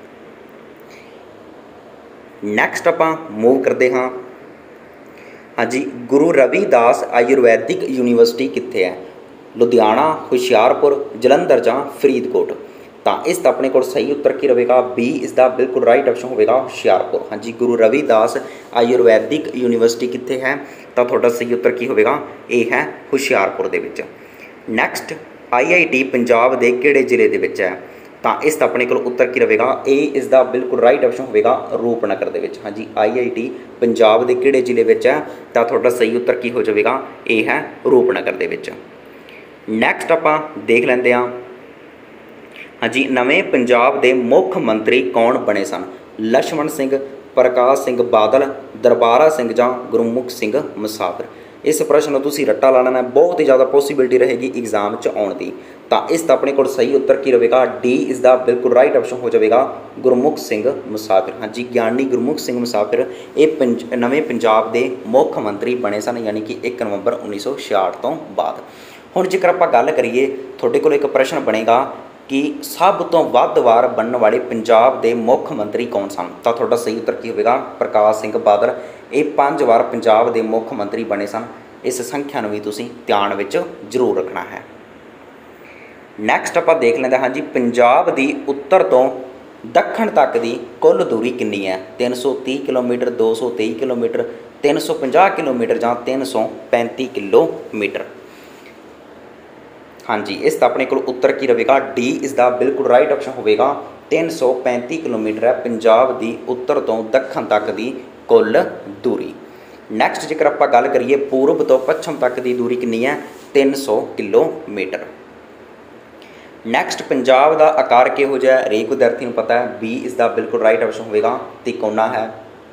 A: ਨੈਕਸਟ ਆਪਾਂ ਮੂਵ ਕਰਦੇ ਹਾਂ, ਹਾਂਜੀ, ਗੁਰੂ ਰਵਿਦਾਸ ਆਯੁਰਵੈਦਿਕ ਯੂਨੀਵਰਸਿਟੀ ਕਿੱਥੇ ਹੈ? ਲੁਧਿਆਣਾ, ਹੁਸ਼ਿਆਰਪੁਰ, ਜਲੰਧਰ ਜਾਂ ਫਰੀਦਕੋਟ। ਤਾਂ ਇਸ ਦਾ ਆਪਣੇ ਕੋਲ ਸਹੀ ਉੱਤਰ ਕੀ ਰਹੇਗਾ? ਬੀ, ਇਸ ਦਾ ਬਿਲਕੁਲ ਰਾਈਟ ਆਪਸ਼ਨ ਹੋਵੇਗਾ ਹੁਸ਼ਿਆਰਪੁਰ। ਹਾਂਜੀ, ਗੁਰੂ ਰਵਿਦਾਸ ਆਯੁਰਵੈਦਿਕ ਯੂਨੀਵਰਸਿਟੀ ਕਿੱਥੇ ਹੈ? ਤਾਂ ਤੁਹਾਡਾ ਸਹੀ ਉੱਤਰ ਕੀ ਹੋਵੇਗਾ? ਇਹ ਹੈ ਹੁਸ਼ਿਆਰਪੁਰ ਦੇ ਵਿੱਚ। ਨੈਕਸਟ, IIT ਪੰਜਾਬ ਦੇ ਕਿਹੜੇ ਜ਼ਿਲ੍ਹੇ ਦੇ ਵਿੱਚ ਹੈ? ਤਾਂ ਇਸ ਦਾ ਆਪਣੇ ਕੋਲ ਉੱਤਰ ਕੀ ਰਹੇਗਾ? ਏ ਇਸ ਦਾ ਬਿਲਕੁਲ ਰਾਈਟ ਆਪਸ਼ਨ ਹੋਵੇਗਾ ਰੂਪਨਗਰ ਦੇ ਵਿੱਚ। ਹਾਂਜੀ, IIT ਪੰਜਾਬ ਦੇ ਕਿਹੜੇ ਜ਼ਿਲ੍ਹੇ ਵਿੱਚ ਹੈ? ਤਾਂ ਤੁਹਾਡਾ ਸਹੀ ਉੱਤਰ ਕੀ ਹੋ ਜਾਵੇਗਾ? ਇਹ ਹੈ ਰੂਪਨਗਰ ਦੇ ਵਿੱਚ। ਨੈਕਸਟ ਆਪਾਂ ਦੇਖ ਲੈਂਦੇ ਹਾਂ, ਹਾਂਜੀ, ਨਵੇਂ ਪੰਜਾਬ ਦੇ ਮੁੱਖ ਮੰਤਰੀ ਕੌਣ ਬਣੇ ਸਨ? ਲਛਮਣ ਸਿੰਘ, ਪ੍ਰਕਾਸ਼ ਸਿੰਘ ਬਾਦਲ, ਦਰਬਾਰਾ ਸਿੰਘ ਜਾਂ ਗੁਰਮੁਖ ਸਿੰਘ ਮੁਸਾਫਿਰ। ਇਸ ਪ੍ਰਸ਼ਨ ਨੂੰ ਤੁਸੀਂ ਰੱਟਾ ਲਾ ਲੈਣਾ, ਬਹੁਤ ਹੀ ਜ਼ਿਆਦਾ ਪੋਸੀਬਿਲਿਟੀ ਰਹੇਗੀ ਐਗਜ਼ਾਮ 'ਚ ਆਉਣ ਦੀ। ਤਾਂ ਇਸ ਦਾ ਆਪਣੇ ਕੋਲ ਸਹੀ ਉੱਤਰ ਕੀ ਰਹੇਗਾ? ਡੀ ਇਸ ਦਾ ਬਿਲਕੁਲ ਰਾਈਟ ਆਪਸ਼ਨ ਹੋ ਜਾਵੇਗਾ ਗੁਰਮੁਖ ਸਿੰਘ ਮੁਸਾਫਿਰ। ਹਾਂਜੀ, ਗਿਆਨੀ ਗੁਰਮੁਖ ਸਿੰਘ ਮੁਸਾਫਿਰ ਇਹ ਨਵੇਂ ਪੰਜਾਬ ਦੇ ਮੁੱਖ ਮੰਤਰੀ ਬਣੇ ਸਨ, ਯਾਨੀ ਕਿ 1 ਨਵੰਬਰ 1966 ਤੋਂ ਬਾਅਦ। ਹੁਣ ਜੇਕਰ ਆਪਾਂ ਗੱਲ ਕਰੀਏ, ਤੁਹਾਡੇ ਕੋਲ ਇੱਕ ਪ੍ਰਸ਼ਨ ਬਣੇਗਾ ਕਿ ਸਭ ਤੋਂ ਵੱਧ ਵਾਰ ਬਣਨ ਵਾਲੇ ਪੰਜਾਬ ਦੇ ਮੁੱਖ ਮੰਤਰੀ ਕੌਣ ਸਨ? ਤਾਂ ਤੁਹਾਡਾ ਸਹੀ ਉੱਤਰ ਕੀ ਹੋਵੇਗਾ? ਪ੍ਰਕਾਸ਼ ਸਿੰਘ ਬਾਦਲ। ਇਹ 5 ਵਾਰ ਪੰਜਾਬ ਦੇ ਮੁੱਖ ਮੰਤਰੀ ਬਣੇ ਸਨ। ਇਸ ਸੰਖਿਆ ਨੂੰ ਵੀ ਤੁਸੀਂ ਧਿਆਨ ਵਿੱਚ ਜ਼ਰੂਰ ਰੱਖਣਾ ਹੈ। ਨੈਕਸਟ ਆਪਾਂ ਦੇਖ ਲੈਂਦੇ ਹਾਂ, ਹਾਂਜੀ, ਪੰਜਾਬ ਦੀ ਉੱਤਰ ਤੋਂ ਦੱਖਣ ਤੱਕ ਦੀ ਕੁੱਲ ਦੂਰੀ ਕਿੰਨੀ ਹੈ? 330 ਕਿਲੋਮੀटर, 223 किलोमीटर, 350 किलोमीटर ਜਾਂ 335 किलोमीटर। हाँ जी, इस अपने को उत्तर की रहेगा डी इस दा बिल्कुल राइट ऑप्शन होगा। 335 किलोमीटर है पंजाब की उत्तर तो दक्षिण तक की कुल दूरी। नैक्सट जेकर आप गल करिए पूर्व तो पश्चिम तक की दूरी कितनी है? 300 किलोमीटर। नैक्सट पंजाब का आकार किहो जिहा है? हरेक विद्यार्थी को पता है, बी इस दा बिल्कुल राइट ऑप्शन होगा, तिकोना है।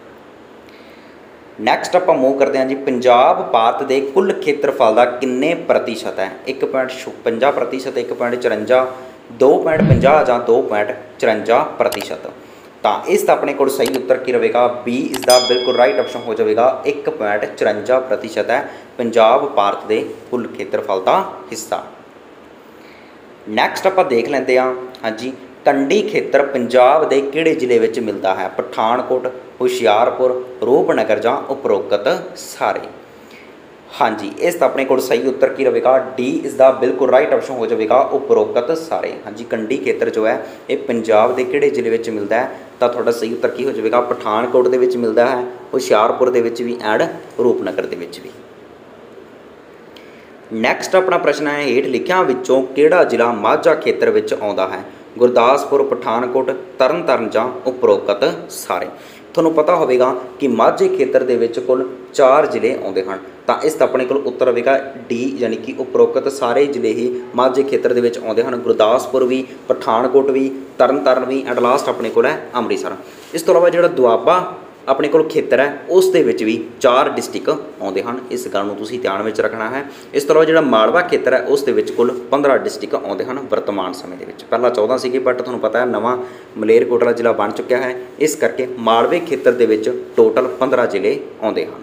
A: नैक्सट आप मूव करते हैं जी, पंजाब भारत के कुल खेत्रफल का किन्ने प्रतिशत है? 1.56%, 1.54, 2.50 ਜਾਂ 2.54%। तो इस अपने को सही उत्तर की रहेगा बी इस दा बिल्कुल राइट ऑप्शन हो जाएगा। 1.54% है पंजाब भारत के कुल खेत्रफल का हिस्सा। नैक्सट आप देख लेंगे हाँ। हाँ जी, कंडी खेत्र पंजाब के किहड़े जिले में मिलता है? पठानकोट, हुशियारपुर, रूपनगर ਜਾਂ उपरोक्त सारे। हाँ जी, इस अपने को सही उत्तर की रहेगा डी इस दा बिल्कुल राइट ऑप्शन हो जाएगा, उपरोक्त सारे। हाँ जी, कंडी खेत्र जो है ये पंजाब के किहड़े जिले में मिलता है? तो थोड़ा सही उत्तर की हो जाएगा, पठानकोट के विच मिलता है, हुशियारपुर के विच भी एंड रूपनगर के विच भी। नैक्सट अपना प्रश्न है, हेठ लिखियां विचों किहड़ा जिला माझा खेत्र विच आउंदा है? गुरदासपुर, पठानकोट, तरनतारन ਜਾਂ उपरोक्त सारे। ਤੁਹਾਨੂੰ पता होगा कि माझे खेत्र के विच कुल 4 ਜ਼ਿਲ੍ਹੇ आउंदे हैं। तो इस अपने को उत्तर होगा डी यानी कि उपरोक्त सारे ਜ਼ਿਲ੍ਹੇ ही माझे खेत्र के विच आउंदे हैं। गुरदासपुर भी, पठानकोट भी, तरनतारन भी एंड लास्ट अपने को है अमृतसर। इस तो अलावा जो दुआबा अपने को खेत्र है उस दे विच भी 4 डिस्ट्रिक्ट आउंदे हैं। इस गल नूं तुसीं ध्यान में रखना है। इस तो अलावा जो मालवा खेत्र है उस दे विच कुल 15 डिस्ट्रिक्ट आउंदे हैं वर्तमान समय के। पहला 14 सी, बट तुहानूं पता है नवा मलेरकोटला जिला बन चुका है, इस करके मालवे खेत्र के विच टोटल 15 ਜ਼ਿਲ੍ਹੇ आउंदे हैं।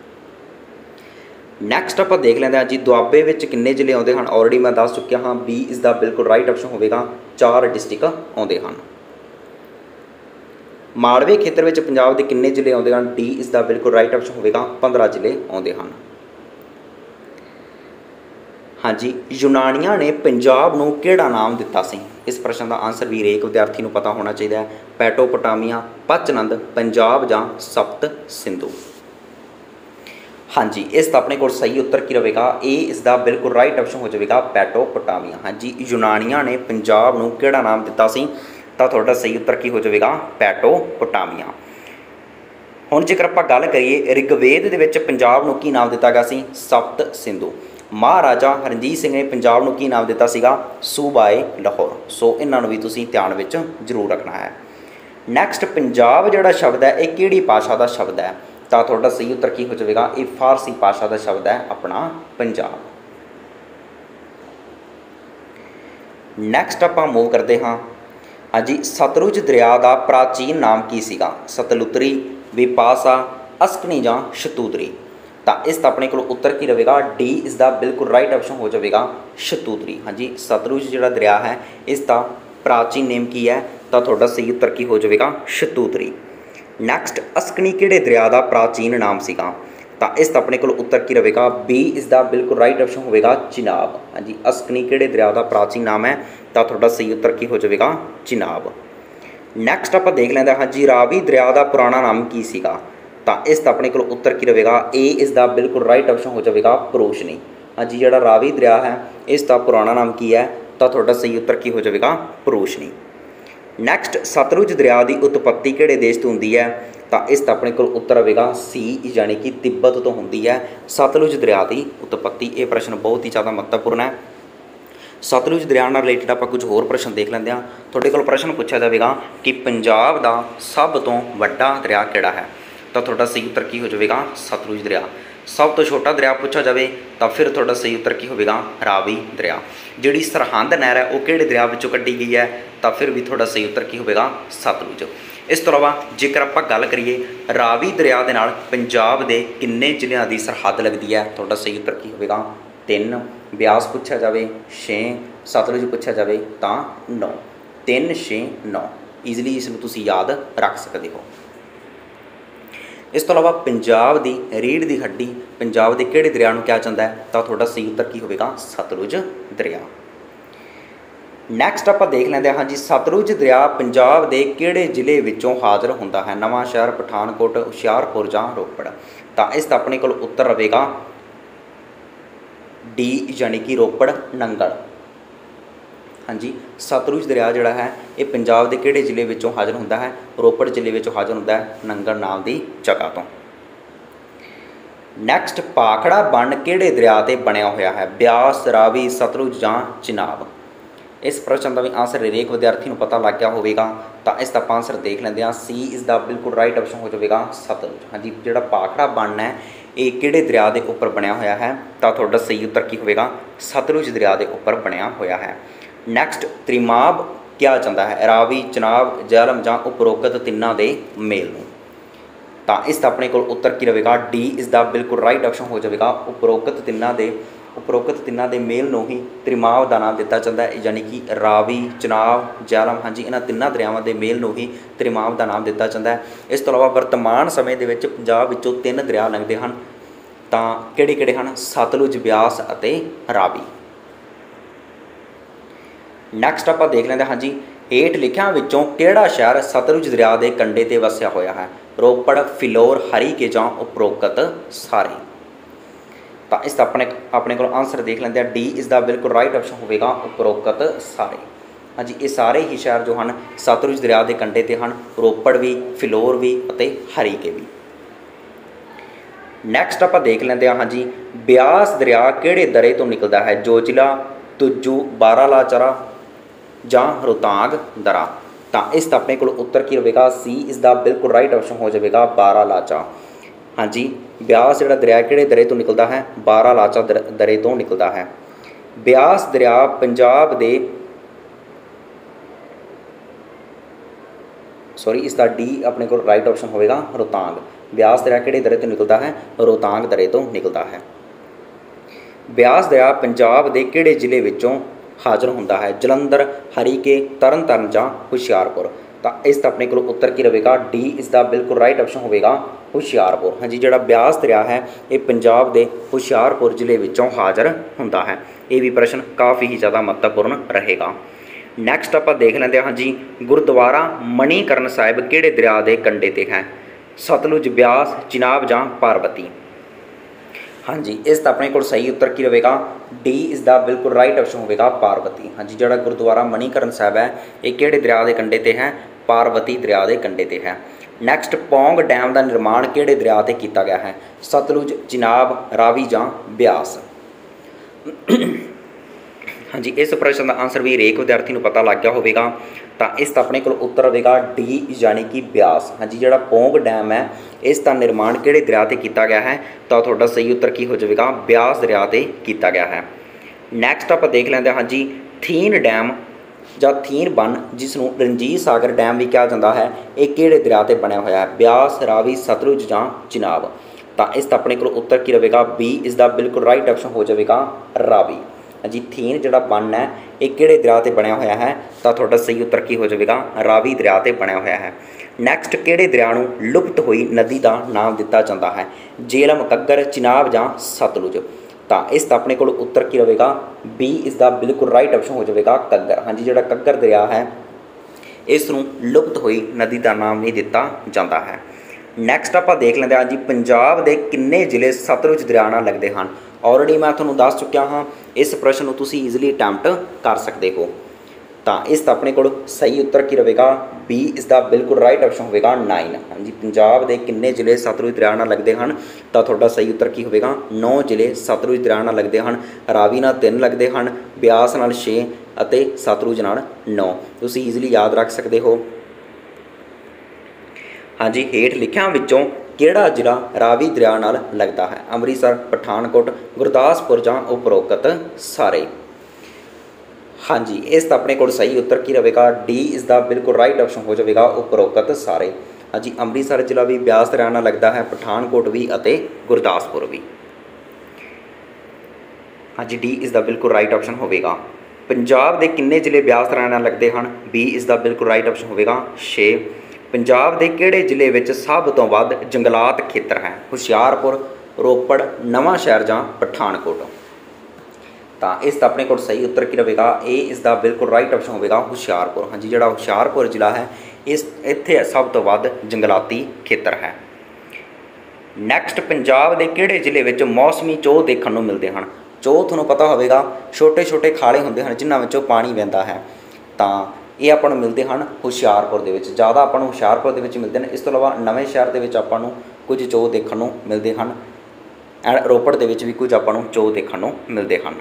A: नैक्सट आप देख लेंगे जी, दुआबे विच किन्ने ਜ਼ਿਲ੍ਹੇ आउंदे हैं? ऑलरेडी मैं दस चुकिया हाँ, बी इस दा बिल्कुल राइट ऑप्शन होगा, 4 डिस्ट्रिक्ट आउंदे हैं। मालवे खेत्र में पंजाब के किन्ने ਜ਼ਿਲ੍ਹੇ आउंदे हैं? डी इस दा बिल्कुल राइट ऑप्शन होगा, 15 ਜ਼ਿਲ੍ਹੇ आउंदे हैं। हाँ जी, यूनानिया ने पंजाब नूं किहड़ा नाम दिता सी? इस प्रश्न का आंसर भी हरेक विद्यार्थी को पता होना चाहिए। पैटोपोटामिया, पचनंद, पंजाब जां सप्त सिंधु। हाँ जी, इस अपने को सही उत्तर की रहेगा ए इस दा बिल्कुल राइट ऑप्शन हो जाएगा, पैटोपोटामिया। हाँ जी, यूनानिया ने पंजाब नूं किहड़ा नाम दिता सी? तो थोड़ा सही उत्तर की हो जाएगा, पैटोपोटामिया। हुण जेकर आपां गल करिए ऋग्वेद दे विच पंजाब नूं की नाम दिता गया सी? सप्त सिंधु। महाराजा रणजीत सिंह ने पंजाब नूं की नाम दिता सीगा? सूबाए लाहौर। सो इन्हां नूं भी तुसीं ध्यान विच जरूर रखना है। नैक्सट पंजाब जिहड़ा शब्द है यह किहड़ी भाषा का शब्द है? तो थोड़ा सही उत्तर की हो जाएगा, ये फारसी भाषा का शब्द है अपना पंजाब। नैक्सट आपां मूव करते हाँ। हाँ जी, सतलुज दरिया का प्राचीन नाम की सीगा? सतलुतरी, विपासा, अस्कनी जां शतूदरी। तो इस अपने को उत्तर की रहेगा डी इस दा बिल्कुल राइट ऑप्शन हो जाएगा, शतूदरी। हाँ जी, सतलुज जिहड़ा दरिया है इसका प्राचीन नेम की है? तो थोड़ा सही उत्तर की हो जाएगा, शतूदरी। नैक्सट अस्कनी किहड़े दरिया का प्राचीन नाम सीगा? तो इस अपने को उत्तर की रहेगा बी इस दा बिल्कुल राइट ऑप्शन होगा, चिनाब। हाँ जी, अस्कनी किहड़े दरिया का प्राचीन नाम है? तो थोड़ा सही उत्तर की हो जाएगा, चिनाब। नैक्सट आप देख लेंगे हाँ जी, रावी दरिया का पुराना नाम की सीगा? तो इस अपने को उत्तर की रहेगा ए इस दा बिल्कुल राइट ऑप्शन हो जाएगा, परोशनी। हाँ जी, जिहड़ा रावी दरिया है इसका पुराना नाम की है? तो थोड़ा सही उत्तर की हो जाएगा, परोशनी। नैक्सट सतलुज दरिया की उत्पत्ति किहड़े देश तो होंदी है? तो इस अपने को उत्तर आएगा सी यानी कि तिब्बत तो होंदी है सतलुज दरिया की उत्पत्ति। ये प्रश्न बहुत ही ज़्यादा महत्वपूर्ण है। सतलुज दरिया नाल रिलेटेड आप कुछ होर प्रश्न देख लेंगे हाँ। तुहाडे कोल प्रश्न पूछा जाएगा कि पंजाब का सब तो वड्डा दरिया किहड़ा है? तो थोड़ा सही उत्तर की हो जाएगा, सतलुज दरिया। सब तो छोटा दरिया पूछा जाए तो फिर थोड़ा सही उत्तर की होगा, रावी दरिया। जिहड़ी सरहंद नहर है वो किहड़े दरिया विचों कड्ढी गई है? तो फिर भी थोड़ा सही उत्तर की होगा, सतलुज। इस तो अलावा जेकर आप गल करिए रावी दरिया के नाल पंजाब के किन्ने ਜ਼ਿਲ੍ਹਿਆਂ की सरहद लगती है? थोड़ा सही उत्तर की होगा, 3। ब्यास पूछा जाए 6, सतलुज पूछा जाए तो 9। 3, 6, 9 ईजिली इसनूं तुसीं याद रख सकते हो। इस तो अलावा पंजाब की रीढ़ की हड्डी पंजाब के किहड़े दरिया नूं कहा जाता है? तो थोड़ा सही उत्तर की होगा, सतलुज दरिया। ਨੈਕਸਟ ਆਪਾਂ ਦੇਖ ਲੈਂਦੇ ਹਾਂ ਜੀ, ਸਤਲੁਜ ਦਰਿਆ ਪੰਜਾਬ ਦੇ ਕਿਹੜੇ ਜ਼ਿਲ੍ਹੇ ਵਿੱਚੋਂ ਹਾਜ਼ਰ ਹੁੰਦਾ ਹੈ? ਨਵਾਂ ਸ਼ਹਿਰ, ਪਠਾਨਕੋਟ, ਹੁਸ਼ਿਆਰਪੁਰ ਜਾਂ ਰੋਪੜ। ਤਾਂ ਇਸ ਦਾ ਆਪਣੇ ਕੋਲ ਉੱਤਰ ਰਹੇਗਾ ਡੀ ਯਾਨੀ ਕਿ ਰੋਪੜ, ਨੰਗਲ। ਹਾਂਜੀ, ਸਤਲੁਜ ਦਰਿਆ ਜਿਹੜਾ ਹੈ ਇਹ ਪੰਜਾਬ ਦੇ ਕਿਹੜੇ ਜ਼ਿਲ੍ਹੇ ਵਿੱਚੋਂ ਹਾਜ਼ਰ ਹੁੰਦਾ ਹੈ? ਰੋਪੜ ਜ਼ਿਲ੍ਹੇ ਵਿੱਚੋਂ ਹਾਜ਼ਰ ਹੁੰਦਾ ਹੈ, ਨੰਗਲ ਨਾਮ ਦੀ ਜਗ੍ਹਾ ਤੋਂ। ਨੈਕਸਟ, ਭਾਖੜਾ ਬੰਨ੍ਹ ਕਿਹੜੇ ਦਰਿਆ 'ਤੇ ਬਣਿਆ ਹੋਇਆ ਹੈ? ਬਿਆਸ, ਰਾਵੀ, ਸਤਲੁਜ ਜਾਂ ਚਿਨਾਬ। ਇਸ ਪ੍ਰਸ਼ਨ ਦਾ ਵੀ ਆਂਸਰ ਹਰੇਕ ਵਿਦਿਆਰਥੀ ਨੂੰ ਪਤਾ ਲੱਗ ਗਿਆ ਹੋਵੇਗਾ। ਤਾਂ ਇਸ ਦਾ ਆਪਾਂ ਆਂਸਰ ਦੇਖ ਲੈਂਦੇ ਹਾਂ। ਸੀ ਇਸ ਦਾ ਬਿਲਕੁਲ ਰਾਈਟ ਆਪਸ਼ਨ ਹੋ ਜਾਵੇਗਾ ਸਤਲੁਜ। ਹਾਂਜੀ, ਜਿਹੜਾ ਭਾਖੜਾ ਬੰਨ੍ਹ ਹੈ ਇਹ ਕਿਹੜੇ ਦਰਿਆ ਦੇ ਉੱਪਰ ਬਣਿਆ ਹੋਇਆ ਹੈ? ਤਾਂ ਤੁਹਾਡਾ ਸਹੀ ਉੱਤਰ ਕੀ ਹੋਵੇਗਾ? ਸਤਲੁਜ ਦਰਿਆ ਦੇ ਉੱਪਰ ਬਣਿਆ ਹੋਇਆ ਹੈ। ਨੈਕਸਟ, ਤ੍ਰਿਮਾਬ ਕਿਹਾ ਜਾਂਦਾ ਹੈ? ਰਾਵੀ, ਚਨਾਬ, ਜੇਹਲਮ ਜਾਂ ਉਪਰੋਕਤ ਤਿੰਨਾਂ ਦੇ ਮੇਲ ਨੂੰ। ਤਾਂ ਇਸ ਦਾ ਆਪਣੇ ਕੋਲ ਉੱਤਰ ਕੀ ਰਹੇਗਾ? ਡੀ ਇਸ ਦਾ ਬਿਲਕੁਲ ਰਾਈਟ ਆਪਸ਼ਨ ਹੋ ਜਾਵੇਗਾ। ਉਪਰੋਕਤ ਤਿੰਨਾਂ ਦੇ ਮੇਲ ਨੂੰ ਹੀ ਤ੍ਰਿਮਾਬ ਦਾ ਨਾਮ ਦਿੱਤਾ ਜਾਂਦਾ ਹੈ, ਯਾਨੀ ਕਿ ਰਾਵੀ, ਚਨਾਬ, ਜੇਹਲਮ, ਹਾਂਜੀ ਇਹਨਾਂ ਤਿੰਨਾਂ ਦਰਿਆਵਾਂ ਦੇ ਮੇਲ ਨੂੰ ਹੀ ਤ੍ਰਿਮਾਬ ਦਾ ਨਾਮ ਦਿੱਤਾ ਜਾਂਦਾ ਹੈ। ਇਸ ਤੋਂ ਇਲਾਵਾ ਵਰਤਮਾਨ ਸਮੇਂ ਦੇ ਵਿੱਚ ਪੰਜਾਬ ਵਿੱਚੋਂ 3 ਦਰਿਆ ਲੰਘਦੇ ਹਨ। ਤਾਂ ਕਿਹੜੇ ਹਨ? ਸਤਲੁਜ, ਬਿਆਸ ਅਤੇ ਰਾਵੀ। ਨੈਕਸਟ ਆਪਾਂ ਦੇਖ ਲੈਂਦੇ ਹਾਂ ਜੀ, ਹੇਠ ਲਿਖਿਆਂ ਵਿੱਚੋਂ ਕਿਹੜਾ ਸ਼ਹਿਰ ਸਤਲੁਜ ਦਰਿਆ ਦੇ ਕੰਢੇ 'ਤੇ ਵਸਿਆ ਹੋਇਆ ਹੈ? ਰੋਪੜ, ਫਿਲੌਰ, ਹਰੀਕੇ ਜਾਂ ਉਪਰੋਕਤ ਸਾਰੇ। ਤਾਂ ਇਸ ਦਾ ਆਪਣੇ ਕੋਲ ਆਂਸਰ ਦੇਖ ਲੈਂਦੇ ਆ। ਡੀ ਇਸ ਦਾ ਬਿਲਕੁਲ ਰਾਈਟ ਆਪਸ਼ਨ ਹੋਵੇਗਾ, ਉਪਰੋਕਤ ਸਾਰੇ। ਹਾਂਜੀ, ਇਹ ਸਾਰੇ ਹੀ ਸ਼ਹਿਰ ਜੋ ਹਨ ਸਤਲੁਜ ਦਰਿਆ ਦੇ ਕੰਢੇ 'ਤੇ ਹਨ। ਰੋਪੜ ਵੀ, ਫਿਲੌਰ ਵੀ ਅਤੇ ਹਰੀਕੇ ਵੀ। ਨੈਕਸਟ ਆਪਾਂ ਦੇਖ ਲੈਂਦੇ ਹਾਂ ਹਾਂਜੀ, ਬਿਆਸ ਦਰਿਆ ਕਿਹੜੇ ਦਰੇ ਤੋਂ ਨਿਕਲਦਾ ਹੈ? ਜੋਜਿਲਾ, ਤੁਜੂ, ਬਾਰਾਲਾਚਾਰਾ ਜਾਂ ਰੋਹਤਾਂਗ ਦਰਾ। ਤਾਂ ਇਸ ਦਾ ਆਪਣੇ ਕੋਲ ਉੱਤਰ ਕੀ ਹੋਵੇਗਾ? ਸੀ ਇਸ ਦਾ ਬਿਲਕੁਲ ਰਾਈਟ ਆਪਸ਼ਨ ਹੋ ਜਾਵੇਗਾ, ਬਾਰਾਲਾਚਾ। ਹਾਂਜੀ, ਬਿਆਸ ਜਿਹੜਾ ਦਰਿਆ ਕਿਹੜੇ ਦਰੇ ਤੋਂ ਨਿਕਲਦਾ ਹੈ? ਬਾਰਾਲਾਚਾ ਦਰੇ ਤੋਂ ਨਿਕਲਦਾ ਹੈ। ਬਿਆਸ ਦਰਿਆ ਪੰਜਾਬ ਦੇ ਇਸ ਦਾ ਡੀ ਆਪਣੇ ਕੋਲ ਰਾਈਟ ਆਪਸ਼ਨ ਹੋਵੇਗਾ, ਰੋਹਤਾਂਗ। ਬਿਆਸ ਦਰਿਆ ਕਿਹੜੇ ਦਰੇ ਤੋਂ ਨਿਕਲਦਾ ਹੈ? ਰੋਹਤਾਂਗ ਦਰੇ ਤੋਂ ਨਿਕਲਦਾ ਹੈ। ਬਿਆਸ ਦਰਿਆ ਪੰਜਾਬ ਦੇ ਕਿਹੜੇ ਜ਼ਿਲ੍ਹੇ ਵਿੱਚੋਂ ਹਾਜ਼ਰ ਹੁੰਦਾ ਹੈ? ਜਲੰਧਰ, ਹਰੀਕੇ, ਤਰਨਤਾਰਨ ਜਾਂ ਹੁਸ਼ਿਆਰਪੁਰ। ਤਾਂ ਇਸ ਦਾ ਆਪਣੇ ਕੋਲ ਉੱਤਰ ਕੀ ਰਹੇਗਾ? ਡੀ ਇਸ ਦਾ ਬਿਲਕੁਲ ਰਾਈਟ ਆਪਸ਼ਨ ਹੋਵੇਗਾ, ਹੁਸ਼ਿਆਰਪੁਰ। ਹਾਂਜੀ, ਜਿਹੜਾ ਬਿਆਸ ਦਰਿਆ ਹੈ ਇਹ ਪੰਜਾਬ ਦੇ ਹੁਸ਼ਿਆਰਪੁਰ ਜ਼ਿਲ੍ਹੇ ਵਿੱਚੋਂ ਹਾਜ਼ਰ ਹੁੰਦਾ ਹੈ। ਇਹ ਵੀ ਪ੍ਰਸ਼ਨ ਕਾਫੀ ਹੀ ਜ਼ਿਆਦਾ ਮਹੱਤਵਪੂਰਨ ਰਹੇਗਾ। ਨੈਕਸਟ ਆਪਾਂ ਦੇਖ ਲੈਂਦੇ ਹਾਂ ਜੀ, ਗੁਰਦੁਆਰਾ ਮਣੀਕਰਨ ਸਾਹਿਬ ਕਿਹੜੇ ਦਰਿਆ ਦੇ ਕੰਢੇ 'ਤੇ ਹੈ? ਸਤਲੁਜ, ਬਿਆਸ, ਚਿਨਾਬ ਜਾਂ ਪਾਰਬਤੀ। ਹਾਂਜੀ, ਇਸ ਦਾ ਆਪਣੇ ਕੋਲ ਸਹੀ ਉੱਤਰ ਕੀ ਰਹੇਗਾ? ਡੀ ਇਸ ਦਾ ਬਿਲਕੁਲ ਰਾਈਟ ਆਪਸ਼ਨ ਹੋਵੇਗਾ, ਪਾਰਬਤੀ। ਹਾਂਜੀ, ਜਿਹੜਾ ਗੁਰਦੁਆਰਾ ਮਣੀਕਰਨ ਸਾਹਿਬ ਹੈ ਇਹ ਕਿਹੜੇ ਦਰਿਆ ਦੇ ਕੰਢੇ 'ਤੇ ਹੈ? ਪਾਰਬਤੀ ਦਰਿਆ ਦੇ ਕੰਢੇ 'ਤੇ ਹੈ। ਨੈਕਸਟ, ਪੌਂਗ ਡੈਮ ਦਾ ਨਿਰਮਾਣ ਕਿਹੜੇ ਦਰਿਆ 'ਤੇ ਕੀਤਾ ਗਿਆ ਹੈ? ਸਤਲੁਜ, ਚਿਨਾਬ, ਰਾਵੀ ਜਾਂ ਬਿਆਸ। ਹਾਂਜੀ, ਇਸ ਪ੍ਰਸ਼ਨ ਦਾ ਆਂਸਰ ਵੀ ਹਰੇਕ ਵਿਦਿਆਰਥੀ ਨੂੰ ਪਤਾ ਲੱਗ ਗਿਆ ਹੋਵੇਗਾ। ਤਾਂ ਇਸ ਦਾ ਆਪਣੇ ਕੋਲ ਉੱਤਰ ਹੋਵੇਗਾ ਡੀ ਯਾਨੀ ਕਿ ਬਿਆਸ। ਹਾਂਜੀ, ਜਿਹੜਾ ਪੌਂਗ ਡੈਮ ਹੈ ਇਸ ਦਾ ਨਿਰਮਾਣ ਕਿਹੜੇ ਦਰਿਆ 'ਤੇ ਕੀਤਾ ਗਿਆ ਹੈ? ਤਾਂ ਤੁਹਾਡਾ ਸਹੀ ਉੱਤਰ ਕੀ ਹੋ ਜਾਵੇਗਾ? ਬਿਆਸ ਦਰਿਆ 'ਤੇ ਕੀਤਾ ਗਿਆ ਹੈ। ਨੈਕਸਟ ਆਪਾਂ ਦੇਖ ਲੈਂਦੇ ਹਾਂ ਜੀ, ਥੀਨ ਡੈਮ ਜਾਂ ਥੀਨ ਬੰਨ੍ਹ ਜਿਸ ਨੂੰ ਰਣਜੀਤ ਸਾਗਰ ਡੈਮ ਵੀ ਕਿਹਾ ਜਾਂਦਾ ਹੈ ਇਹ ਕਿਹੜੇ ਦਰਿਆ 'ਤੇ ਬਣਿਆ ਹੋਇਆ ਹੈ? ਬਿਆਸ, ਰਾਵੀ, ਸਤਲੁਜ ਜਾਂ ਚਿਨਾਬ। ਤਾਂ ਇਸ ਦਾ ਆਪਣੇ ਕੋਲ ਉੱਤਰ ਕੀ ਰਹੇਗਾ? ਬੀ ਇਸ ਦਾ ਬਿਲਕੁਲ ਰਾਈਟ ਆਪਸ਼ਨ ਹੋ ਜਾਵੇਗਾ, ਰਾਵੀ। ਹਾਂਜੀ, ਥੀਨ ਜਿਹੜਾ ਬੰਨ੍ਹ ਹੈ ਇਹ ਕਿਹੜੇ ਦਰਿਆ 'ਤੇ ਬਣਿਆ ਹੋਇਆ ਹੈ? ਤਾਂ ਤੁਹਾਡਾ ਸਹੀ ਉੱਤਰ ਕੀ ਹੋ ਜਾਵੇਗਾ? ਰਾਵੀ ਦਰਿਆ 'ਤੇ ਬਣਿਆ ਹੋਇਆ ਹੈ। ਨੈਕਸਟ, ਕਿਹੜੇ ਦਰਿਆ ਨੂੰ ਲੁਪਤ ਹੋਈ ਨਦੀ ਦਾ ਨਾਮ ਦਿੱਤਾ ਜਾਂਦਾ ਹੈ? ਜੇਹਲਮ, ਘੱਗਰ, ਚਿਨਾਬ ਜਾਂ ਸਤਲੁਜ। ਤਾਂ ਇਸ ਦਾ ਆਪਣੇ ਕੋਲ ਉੱਤਰ ਕੀ ਰਹੇਗਾ? ਬੀ ਇਸ ਦਾ ਬਿਲਕੁਲ ਰਾਈਟ ਆਪਸ਼ਨ ਹੋ ਜਾਵੇਗਾ, ਘੱਗਰ। ਹਾਂਜੀ, ਜਿਹੜਾ ਘੱਗਰ ਦਰਿਆ ਹੈ ਇਸ ਨੂੰ ਲੁਪਤ ਹੋਈ ਨਦੀ ਦਾ ਨਾਮ ਨਹੀਂ ਦਿੱਤਾ ਜਾਂਦਾ ਹੈ। ਨੈਕਸਟ ਆਪਾਂ ਦੇਖ ਲੈਂਦੇ ਹਾਂ ਜੀ, ਪੰਜਾਬ ਦੇ ਕਿੰਨੇ ਜ਼ਿਲ੍ਹੇ ਸਤਲੁਜ ਦਰਿਆ ਨਾਲ ਲੱਗਦੇ ਹਨ? ਆਲਰੇਡੀ ਮੈਂ ਤੁਹਾਨੂੰ ਦੱਸ ਚੁੱਕਿਆ ਹਾਂ, ਇਸ ਪ੍ਰਸ਼ਨ ਨੂੰ ਤੁਸੀਂ ਈਜ਼ੀਲੀ ਅਟੈਂਪਟ ਕਰ ਸਕਦੇ ਹੋ। ਤਾਂ ਇਸ ਦਾ ਆਪਣੇ ਕੋਲ ਸਹੀ ਉੱਤਰ ਕੀ ਰਹੇਗਾ? ਬੀ ਇਸ ਦਾ ਬਿਲਕੁਲ ਰਾਈਟ ਆਪਸ਼ਨ ਹੋਵੇਗਾ, 9। ਹਾਂਜੀ, ਪੰਜਾਬ ਦੇ ਕਿੰਨੇ ਜ਼ਿਲ੍ਹੇ ਸਤਲੁਜ ਦਰਿਆ ਨਾਲ ਲੱਗਦੇ ਹਨ? ਤਾਂ ਤੁਹਾਡਾ ਸਹੀ ਉੱਤਰ ਕੀ ਹੋਵੇਗਾ? 9 ਜ਼ਿਲ੍ਹੇ ਸਤਲੁਜ ਦਰਿਆ ਨਾਲ ਲੱਗਦੇ ਹਨ। ਰਾਵੀ ਨਾਲ 3 ਲੱਗਦੇ ਹਨ, ਬਿਆਸ ਨਾਲ 6 ਅਤੇ ਸਤਲੁਜ ਨਾਲ 9। ਤੁਸੀਂ ਈਜ਼ੀਲੀ ਯਾਦ ਰੱਖ ਸਕਦੇ ਹੋ। ਹਾਂਜੀ, ਹੇਠ ਲਿਖਿਆਂ ਵਿੱਚੋਂ ਕਿਹੜਾ ਜ਼ਿਲ੍ਹਾ ਰਾਵੀ ਦਰਿਆ ਨਾਲ ਲੱਗਦਾ ਹੈ? ਅੰਮ੍ਰਿਤਸਰ, ਪਠਾਨਕੋਟ, ਗੁਰਦਾਸਪੁਰ ਜਾਂ ਉਪਰੋਕਤ ਸਾਰੇ। ਹਾਂਜੀ, ਇਸ ਦਾ ਆਪਣੇ ਕੋਲ ਸਹੀ ਉੱਤਰ ਕੀ ਰਹੇਗਾ? ਡੀ ਇਸ ਦਾ ਬਿਲਕੁਲ ਰਾਈਟ ਆਪਸ਼ਨ ਹੋ ਜਾਵੇਗਾ, ਉਪਰੋਕਤ ਸਾਰੇ। ਹਾਂਜੀ, ਅੰਮ੍ਰਿਤਸਰ ਜ਼ਿਲ੍ਹਾ ਵੀ ਬਿਆਸ ਦਰਿਆ ਨਾਲ ਲੱਗਦਾ ਹੈ, ਪਠਾਨਕੋਟ ਵੀ ਅਤੇ ਗੁਰਦਾਸਪੁਰ ਵੀ। ਹਾਂਜੀ, ਡੀ ਇਸ ਦਾ ਬਿਲਕੁਲ ਰਾਈਟ ਆਪਸ਼ਨ ਹੋਵੇਗਾ। ਪੰਜਾਬ ਦੇ ਕਿੰਨੇ ਜ਼ਿਲ੍ਹੇ ਬਿਆਸ ਦਰਿਆ ਨਾਲ ਲੱਗਦੇ ਹਨ? ਬੀ ਇਸ ਦਾ ਬਿਲਕੁਲ ਰਾਈਟ ਆਪਸ਼ਨ ਹੋਵੇਗਾ, 6। ਪੰਜਾਬ ਦੇ ਕਿਹੜੇ ਜ਼ਿਲ੍ਹੇ ਵਿੱਚ ਸਭ ਤੋਂ ਵੱਧ ਜੰਗਲਾਤ ਖੇਤਰ ਹੈ? ਹੁਸ਼ਿਆਰਪੁਰ, ਰੋਪੜ, ਨਵਾਂ ਸ਼ਹਿਰ ਜਾਂ ਪਠਾਨਕੋਟ। ਤਾਂ ਇਸ ਦਾ ਆਪਣੇ ਕੋਲ ਸਹੀ ਉੱਤਰ ਕੀ ਰਹੇਗਾ, ਇਹ ਇਸ ਦਾ ਬਿਲਕੁਲ ਰਾਈਟ ਆਪਸ਼ਨ ਹੋਵੇਗਾ ਹੁਸ਼ਿਆਰਪੁਰ। ਹਾਂਜੀ, ਜਿਹੜਾ ਹੁਸ਼ਿਆਰਪੁਰ ਜ਼ਿਲ੍ਹਾ ਹੈ ਇਸ ਇੱਥੇ ਸਭ ਤੋਂ ਵੱਧ ਜੰਗਲਾਤੀ ਖੇਤਰ ਹੈ। ਨੈਕਸਟ, ਪੰਜਾਬ ਦੇ ਕਿਹੜੇ ਜ਼ਿਲ੍ਹੇ ਵਿੱਚ ਮੌਸਮੀ ਚੋਹ ਦੇਖਣ ਨੂੰ ਮਿਲਦੇ ਹਨ? ਚੋਹ ਤੁਹਾਨੂੰ ਪਤਾ ਹੋਵੇਗਾ ਛੋਟੇ ਛੋਟੇ ਖਾਲੇ ਹੁੰਦੇ ਹਨ ਜਿਨ੍ਹਾਂ ਵਿੱਚੋਂ ਪਾਣੀ ਵਹਿੰਦਾ ਹੈ, ਤਾਂ ਇਹ ਆਪਾਂ ਨੂੰ ਮਿਲਦੇ ਹਨ ਹੁਸ਼ਿਆਰਪੁਰ ਦੇ ਵਿੱਚ। ਜ਼ਿਆਦਾ ਆਪਾਂ ਨੂੰ ਹੁਸ਼ਿਆਰਪੁਰ ਦੇ ਵਿੱਚ ਮਿਲਦੇ ਨੇ। ਇਸ ਤੋਂ ਇਲਾਵਾ ਨਵੇਂ ਸ਼ਹਿਰ ਦੇ ਵਿੱਚ ਆਪਾਂ ਨੂੰ ਕੁਝ ਚੋਹ ਦੇਖਣ ਨੂੰ ਮਿਲਦੇ ਹਨ, ਐਂਡ ਰੋਪੜ ਦੇ ਵਿੱਚ ਵੀ ਕੁਝ ਆਪਾਂ ਨੂੰ ਚੋਹ ਦੇਖਣ ਨੂੰ ਮਿਲਦੇ ਹਨ।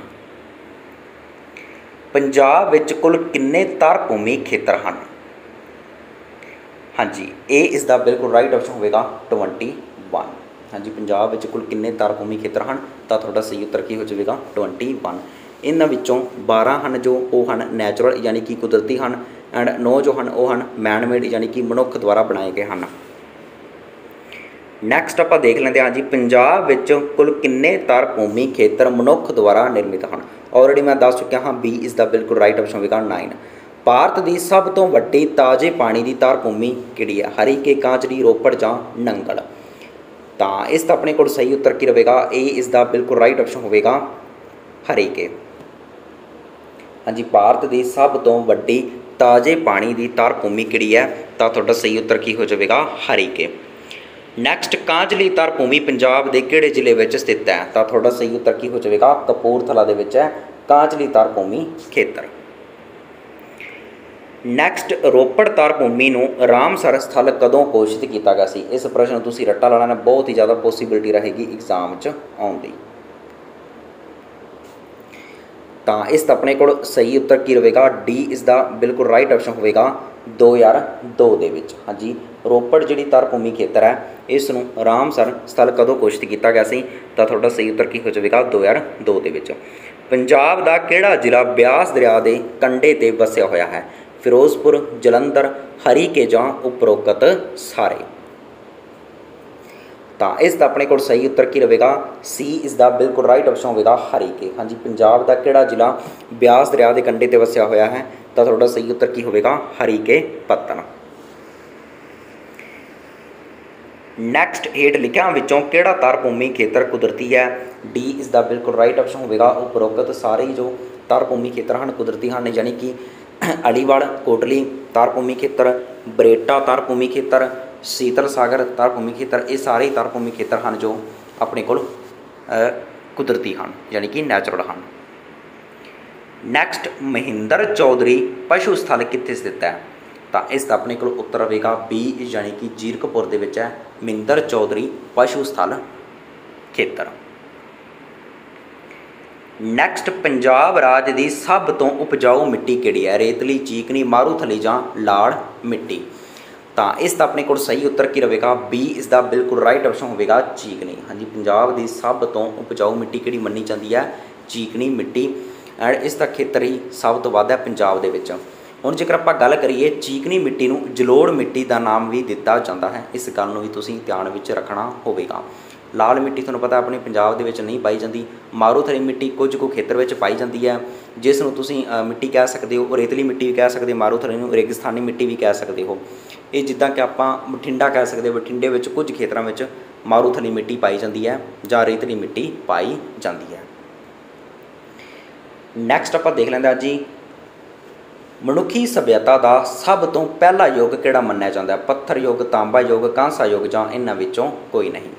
A: ਪੰਜਾਬ ਵਿੱਚ ਕੁੱਲ ਕਿੰਨੇ ਤਰ ਭੂਮੀ ਖੇਤਰ ਹਨ? ਹਾਂਜੀ, ਇਹ ਇਸ ਦਾ ਬਿਲਕੁਲ ਰਾਈਟ ਆਪਸ਼ਨ ਹੋਵੇਗਾ 21। ਹਾਂਜੀ, ਪੰਜਾਬ ਵਿੱਚ ਕੁੱਲ ਕਿੰਨੇ ਤਰ ਭੂਮੀ ਖੇਤਰ ਹਨ? ਤਾਂ ਤੁਹਾਡਾ ਸਹੀ ਉੱਤਰ ਕੀ ਹੋ ਜਾਵੇਗਾ 21। ਇਹਨਾਂ ਵਿੱਚੋਂ 12 ਹਨ ਜੋ ਉਹ ਹਨ ਨੈਚੁਰਲ ਯਾਨੀ ਕਿ ਕੁਦਰਤੀ ਹਨ, ਐਂਡ 9 ਜੋ ਹਨ ਉਹ ਹਨ ਮੈਨ ਮੇਡ ਯਾਨੀ ਕਿ ਮਨੁੱਖ ਦੁਆਰਾ ਬਣਾਏ ਗਏ ਹਨ। ਨੈਕਸਟ ਆਪਾਂ ਦੇਖ ਲੈਂਦੇ ਹਾਂ ਜੀ, ਪੰਜਾਬ ਵਿੱਚ ਕੁੱਲ ਕਿੰਨੇ ਤਰ ਭੂਮੀ ਖੇਤਰ ਮਨੁੱਖ ਦੁਆਰਾ ਨਿਰਮਿਤ ਹਨ? ਆਲਰੇਡੀ ਮੈਂ ਦੱਸ ਚੁੱਕਿਆ ਹਾਂ, ਬੀ ਇਸ ਦਾ ਬਿਲਕੁਲ ਰਾਈਟ ਆਪਸ਼ਨ ਹੋਵੇਗਾ 9। ਭਾਰਤ ਦੀ ਸਭ ਤੋਂ ਵੱਡੀ ਤਾਜ਼ੇ ਪਾਣੀ ਦੀ ਤਰ ਭੂਮੀ ਕਿਹੜੀ ਹੈ? ਹਰੀਕੇ, ਕਾਂਚਲੀ, ਰੋਪੜ ਜਾਂ ਨੰਗਲ? ਤਾਂ ਇਸ ਦਾ ਆਪਣੇ ਕੋਲ ਸਹੀ ਉੱਤਰ ਕੀ ਰਹੇਗਾ, ਇਹ ਇਸ ਦਾ ਬਿਲਕੁਲ ਰਾਈਟ ਆਪਸ਼ਨ ਹੋਵੇਗਾ ਹਰੀਕੇ। ਹਾਂਜੀ, ਭਾਰਤ ਦੀ ਸਭ ਤੋਂ ਵੱਡੀ ਤਾਜ਼ੇ ਪਾਣੀ ਦੀ ਤਰ ਭੂਮੀ ਕਿਹੜੀ ਹੈ? ਤਾਂ ਤੁਹਾਡਾ ਸਹੀ ਉੱਤਰ ਕੀ ਹੋ ਜਾਵੇਗਾ ਹਰੀਕੇ। ਨੈਕਸਟ, ਕਾਂਚਲੀ ਤਰ ਭੂਮੀ ਪੰਜਾਬ ਦੇ ਕਿਹੜੇ ਜ਼ਿਲ੍ਹੇ ਵਿੱਚ ਸਥਿਤ ਹੈ? ਤਾਂ ਤੁਹਾਡਾ ਸਹੀ ਉੱਤਰ ਕੀ ਹੋ ਜਾਵੇਗਾ ਕਪੂਰਥਲਾ ਦੇ ਵਿੱਚ ਹੈ ਕਾਂਚਲੀ ਤਰ ਭੂਮੀ ਖੇਤਰ। ਨੈਕਸਟ, ਰੋਪੜ ਤਰ ਭੂਮੀ ਨੂੰ ਰਾਮਸਰ ਸਥਲ ਕਦੋਂ ਘੋਸ਼ਿਤ ਕੀਤਾ ਗਿਆ ਸੀ? ਇਸ ਪ੍ਰਸ਼ਨ ਨੂੰ ਤੁਸੀਂ ਰੱਟਾ ਲਾਣਾ, ਬਹੁਤ ਹੀ ਜ਼ਿਆਦਾ ਪੋਸੀਬਿਲਿਟੀ ਰਹੇਗੀ ਐਗਜ਼ਾਮ 'ਚ ਆਉਣ ਦੀ। ਤਾਂ ਇਸ ਦਾ ਆਪਣੇ ਕੋਲ ਸਹੀ ਉੱਤਰ ਕੀ ਰਹੇਗਾ, ਡੀ ਇਸ ਦਾ ਬਿਲਕੁਲ ਰਾਈਟ ਆਪਸ਼ਨ ਹੋਵੇਗਾ 2002 ਦੇ ਵਿੱਚ। ਹਾਂਜੀ, ਰੋਪੜ ਜਿਹੜੀ ਤਰ ਭੂਮੀ ਖੇਤਰ ਹੈ ਇਸ ਨੂੰ ਰਾਮਸਰ ਸਥਲ ਕਦੋਂ ਘੋਸ਼ਿਤ ਕੀਤਾ ਗਿਆ ਸੀ? ਤਾਂ ਤੁਹਾਡਾ ਸਹੀ ਉੱਤਰ ਕੀ ਹੋ ਜਾਵੇਗਾ 2002 ਦੇ ਵਿੱਚ। ਪੰਜਾਬ ਦਾ ਕਿਹੜਾ ਜ਼ਿਲ੍ਹਾ ਬਿਆਸ ਦਰਿਆ ਦੇ ਕੰਢੇ 'ਤੇ ਵਸਿਆ ਹੋਇਆ ਹੈ? ਫਿਰੋਜ਼ਪੁਰ, ਜਲੰਧਰ, ਹਰੀਕੇ ਜਾਂ ਉਪਰੋਕਤ ਸਾਰੇ? ਤਾਂ ਇਸ ਦਾ ਆਪਣੇ ਕੋਲ ਸਹੀ ਉੱਤਰ ਕੀ ਰਹੇਗਾ, ਸੀ ਇਸ ਦਾ ਬਿਲਕੁਲ ਰਾਈਟ ਆਪਸ਼ਨ ਹੋਵੇਗਾ ਹਰੀਕੇ। ਹਾਂਜੀ, ਪੰਜਾਬ ਦਾ ਕਿਹੜਾ ਜ਼ਿਲ੍ਹਾ ਬਿਆਸ ਦਰਿਆ ਦੇ ਕੰਢੇ 'ਤੇ ਵਸਿਆ ਹੋਇਆ ਹੈ? ਤਾਂ ਤੁਹਾਡਾ ਸਹੀ ਉੱਤਰ ਕੀ ਹੋਵੇਗਾ ਹਰੀਕੇ ਪੱਤਨ। ਨੈਕਸਟ, ਹੇਠ ਲਿਖਿਆਂ ਵਿੱਚੋਂ ਕਿਹੜਾ ਤਰ ਭੂਮੀ ਖੇਤਰ ਕੁਦਰਤੀ ਹੈ? ਡੀ ਇਸ ਦਾ ਬਿਲਕੁਲ ਰਾਈਟ ਆਪਸ਼ਨ ਹੋਵੇਗਾ ਉਪਰੋਕਤ ਸਾਰੇ ਹੀ ਜੋ ਤਰ ਭੂਮੀ ਖੇਤਰ ਹਨ ਕੁਦਰਤੀ ਹਨ, ਯਾਨੀ ਕਿ ਅਲੀਵਾਲ ਕੋਟਲੀ ਤਰ ਭੂਮੀ ਖੇਤਰ, ਬਰੇਟਾ ਤਰ ਭੂਮੀ ਖੇਤਰ, ਸੀਤਲ ਸਾਗਰ ਤਰ ਭੂਮੀ ਖੇਤਰ, ਇਹ ਸਾਰੇ ਹੀ ਤਰ ਭੂਮੀ ਖੇਤਰ ਹਨ ਜੋ ਆਪਣੇ ਕੋਲ ਕੁਦਰਤੀ ਹਨ ਯਾਨੀ ਕਿ ਨੈਚੁਰਲ ਹਨ। ਨੈਕਸਟ, ਮਹਿੰਦਰ ਚੌਧਰੀ ਪਸ਼ੂ ਸਥਲ ਕਿੱਥੇ ਸਥਿਤ ਹੈ? ਤਾਂ ਇਸ ਦਾ ਆਪਣੇ ਕੋਲ ਉੱਤਰ ਆਵੇਗਾ ਬੀ ਯਾਨੀ ਕਿ ਜ਼ੀਰਕਪੁਰ ਦੇ ਵਿੱਚ ਹੈ ਮਹਿੰਦਰ ਚੌਧਰੀ ਪਸ਼ੂ ਸਥਲ ਖੇਤਰ। ਨੈਕਸਟ, ਪੰਜਾਬ ਰਾਜ ਦੀ ਸਭ ਤੋਂ ਉਪਜਾਊ ਮਿੱਟੀ ਕਿਹੜੀ ਹੈ? ਰੇਤਲੀ, ਚੀਕਣੀ, ਮਾਰੂਥਲੀ ਜਾਂ ਲਾਲ ਮਿੱਟੀ? ਤਾਂ ਇਸ ਦਾ ਆਪਣੇ ਕੋਲ ਸਹੀ ਉੱਤਰ ਕੀ ਰਹੇਗਾ, ਬੀ ਇਸ ਦਾ ਬਿਲਕੁਲ ਰਾਈਟ ਆਪਸ਼ਨ ਹੋਵੇਗਾ ਚੀਕਣੀ। ਹਾਂਜੀ, ਪੰਜਾਬ ਦੀ ਸਭ ਤੋਂ ਉਪਜਾਊ ਮਿੱਟੀ ਕਿਹੜੀ ਮੰਨੀ ਜਾਂਦੀ ਹੈ? ਚੀਕਣੀ ਮਿੱਟੀ, ਐਂਡ ਇਸ ਦਾ ਖੇਤਰ ਹੀ ਸਭ ਤੋਂ ਵੱਧ ਹੈ ਪੰਜਾਬ ਦੇ ਵਿੱਚ। ਹੁਣ ਜੇਕਰ ਆਪਾਂ ਗੱਲ ਕਰੀਏ, ਚੀਕਣੀ ਮਿੱਟੀ ਨੂੰ ਜਲੋੜ ਮਿੱਟੀ ਦਾ ਨਾਮ ਵੀ ਦਿੱਤਾ ਜਾਂਦਾ ਹੈ, ਇਸ ਗੱਲ ਨੂੰ ਵੀ ਤੁਸੀਂ ਧਿਆਨ ਵਿੱਚ ਰੱਖਣਾ ਹੋਵੇਗਾ। ਲਾਲ ਮਿੱਟੀ ਤੁਹਾਨੂੰ ਪਤਾ ਆਪਣੇ ਪੰਜਾਬ ਦੇ ਵਿੱਚ ਨਹੀਂ ਪਾਈ ਜਾਂਦੀ। ਮਾਰੂਥਲੀ ਮਿੱਟੀ ਕੁਝ ਕੁ ਖੇਤਰ ਵਿੱਚ ਪਾਈ ਜਾਂਦੀ ਹੈ, ਜਿਸ ਨੂੰ ਤੁਸੀਂ ਮਿੱਟੀ ਕਹਿ ਸਕਦੇ ਹੋ, ਰੇਤਲੀ ਮਿੱਟੀ ਵੀ ਕਹਿ ਸਕਦੇ ਹੋ, ਮਾਰੂਥਲੀ ਨੂੰ ਰੇਗਿਸਤਾਨੀ ਮਿੱਟੀ ਵੀ ਕਹਿ ਸਕਦੇ ਹੋ। ਇਹ ਜਿੱਦਾਂ ਕਿ ਆਪਾਂ ਬਠਿੰਡਾ ਕਹਿ ਸਕਦੇ, ਬਠਿੰਡੇ ਵਿੱਚ ਕੁਝ ਖੇਤਰਾਂ ਵਿੱਚ ਮਾਰੂਥਲੀ ਮਿੱਟੀ ਪਾਈ ਜਾਂਦੀ ਹੈ ਜਾਂ ਰੇਤਲੀ ਮਿੱਟੀ ਪਾਈ ਜਾਂਦੀ ਹੈ। ਨੈਕਸਟ ਆਪਾਂ ਦੇਖ ਲੈਂਦੇ ਹਾਂ ਜੀ, ਮਨੁੱਖੀ ਸੱਭਿਅਤਾ ਦਾ ਸਭ ਤੋਂ ਪਹਿਲਾ ਯੁੱਗ ਕਿਹੜਾ ਮੰਨਿਆ ਜਾਂਦਾ ਹੈ? ਪੱਥਰ ਯੁੱਗ, ਤਾਂਬਾ ਯੁੱਗ, ਕਾਂਸਾ ਯੁੱਗ ਜਾਂ ਇਹਨਾਂ ਵਿੱਚੋਂ ਕੋਈ ਨਹੀਂ?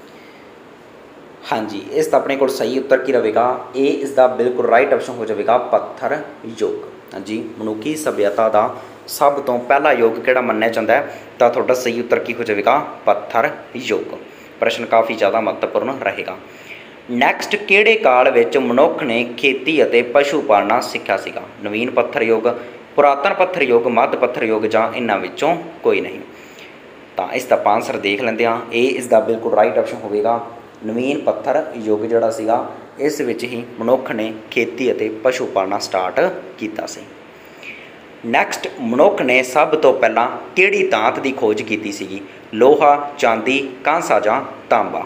A: ਹਾਂਜੀ, ਇਸ ਦਾ ਆਪਣੇ ਕੋਲ ਸਹੀ ਉੱਤਰ ਕੀ ਰਹੇਗਾ, ਇਹ ਇਸ ਦਾ ਬਿਲਕੁਲ ਰਾਈਟ ਆਪਸ਼ਨ ਹੋ ਜਾਵੇਗਾ ਪੱਥਰ ਯੁੱਗ। ਹਾਂਜੀ, ਮਨੁੱਖੀ ਸੱਭਿਅਤਾ ਦਾ ਸਭ ਤੋਂ ਪਹਿਲਾ ਯੁੱਗ ਕਿਹੜਾ ਮੰਨਿਆ ਜਾਂਦਾ ਹੈ? ਤਾਂ ਤੁਹਾਡਾ ਸਹੀ ਉੱਤਰ ਕੀ ਹੋ ਜਾਵੇਗਾ ਪੱਥਰ ਯੁੱਗ। ਪ੍ਰਸ਼ਨ ਕਾਫੀ ਜ਼ਿਆਦਾ ਮਹੱਤਵਪੂਰਨ ਰਹੇਗਾ। ਨੈਕਸਟ, ਕਿਹੜੇ ਕਾਲ ਵਿੱਚ ਮਨੁੱਖ ਨੇ ਖੇਤੀ ਅਤੇ ਪਸ਼ੂ ਪਾਲਣਾ ਸਿੱਖਿਆ ਸੀਗਾ? ਨਵੀਨ ਪੱਥਰ ਯੁੱਗ, ਪੁਰਾਤਨ ਪੱਥਰ ਯੁੱਗ, ਮੱਧ ਪੱਥਰ ਯੁੱਗ ਜਾਂ ਇਹਨਾਂ ਵਿੱਚੋਂ ਕੋਈ ਨਹੀਂ? ਤਾਂ ਇਸ ਦਾ ਆਪਾਂ ਆਨਸਰ ਦੇਖ ਲੈਂਦੇ ਹਾਂ, ਇਹ ਇਸ ਦਾ ਬਿਲਕੁਲ ਰਾਈਟ ਆਪਸ਼ਨ ਹੋਵੇਗਾ ਨਵੀਨ ਪੱਥਰ ਯੁੱਗ ਜਿਹੜਾ ਸੀਗਾ, ਇਸ ਵਿੱਚ ਹੀ ਮਨੁੱਖ ਨੇ ਖੇਤੀ ਅਤੇ ਪਸ਼ੂ ਪਾਲਣਾ ਸਟਾਰਟ ਕੀਤਾ ਸੀ। ਨੈਕਸਟ, ਮਨੁੱਖ ਨੇ ਸਭ ਤੋਂ ਪਹਿਲਾਂ ਕਿਹੜੀ ਧਾਤ ਦੀ ਖੋਜ ਕੀਤੀ ਸੀਗੀ? ਲੋਹਾ, ਚਾਂਦੀ, ਕਾਂਸਾ ਜਾਂ ਤਾਂਬਾ?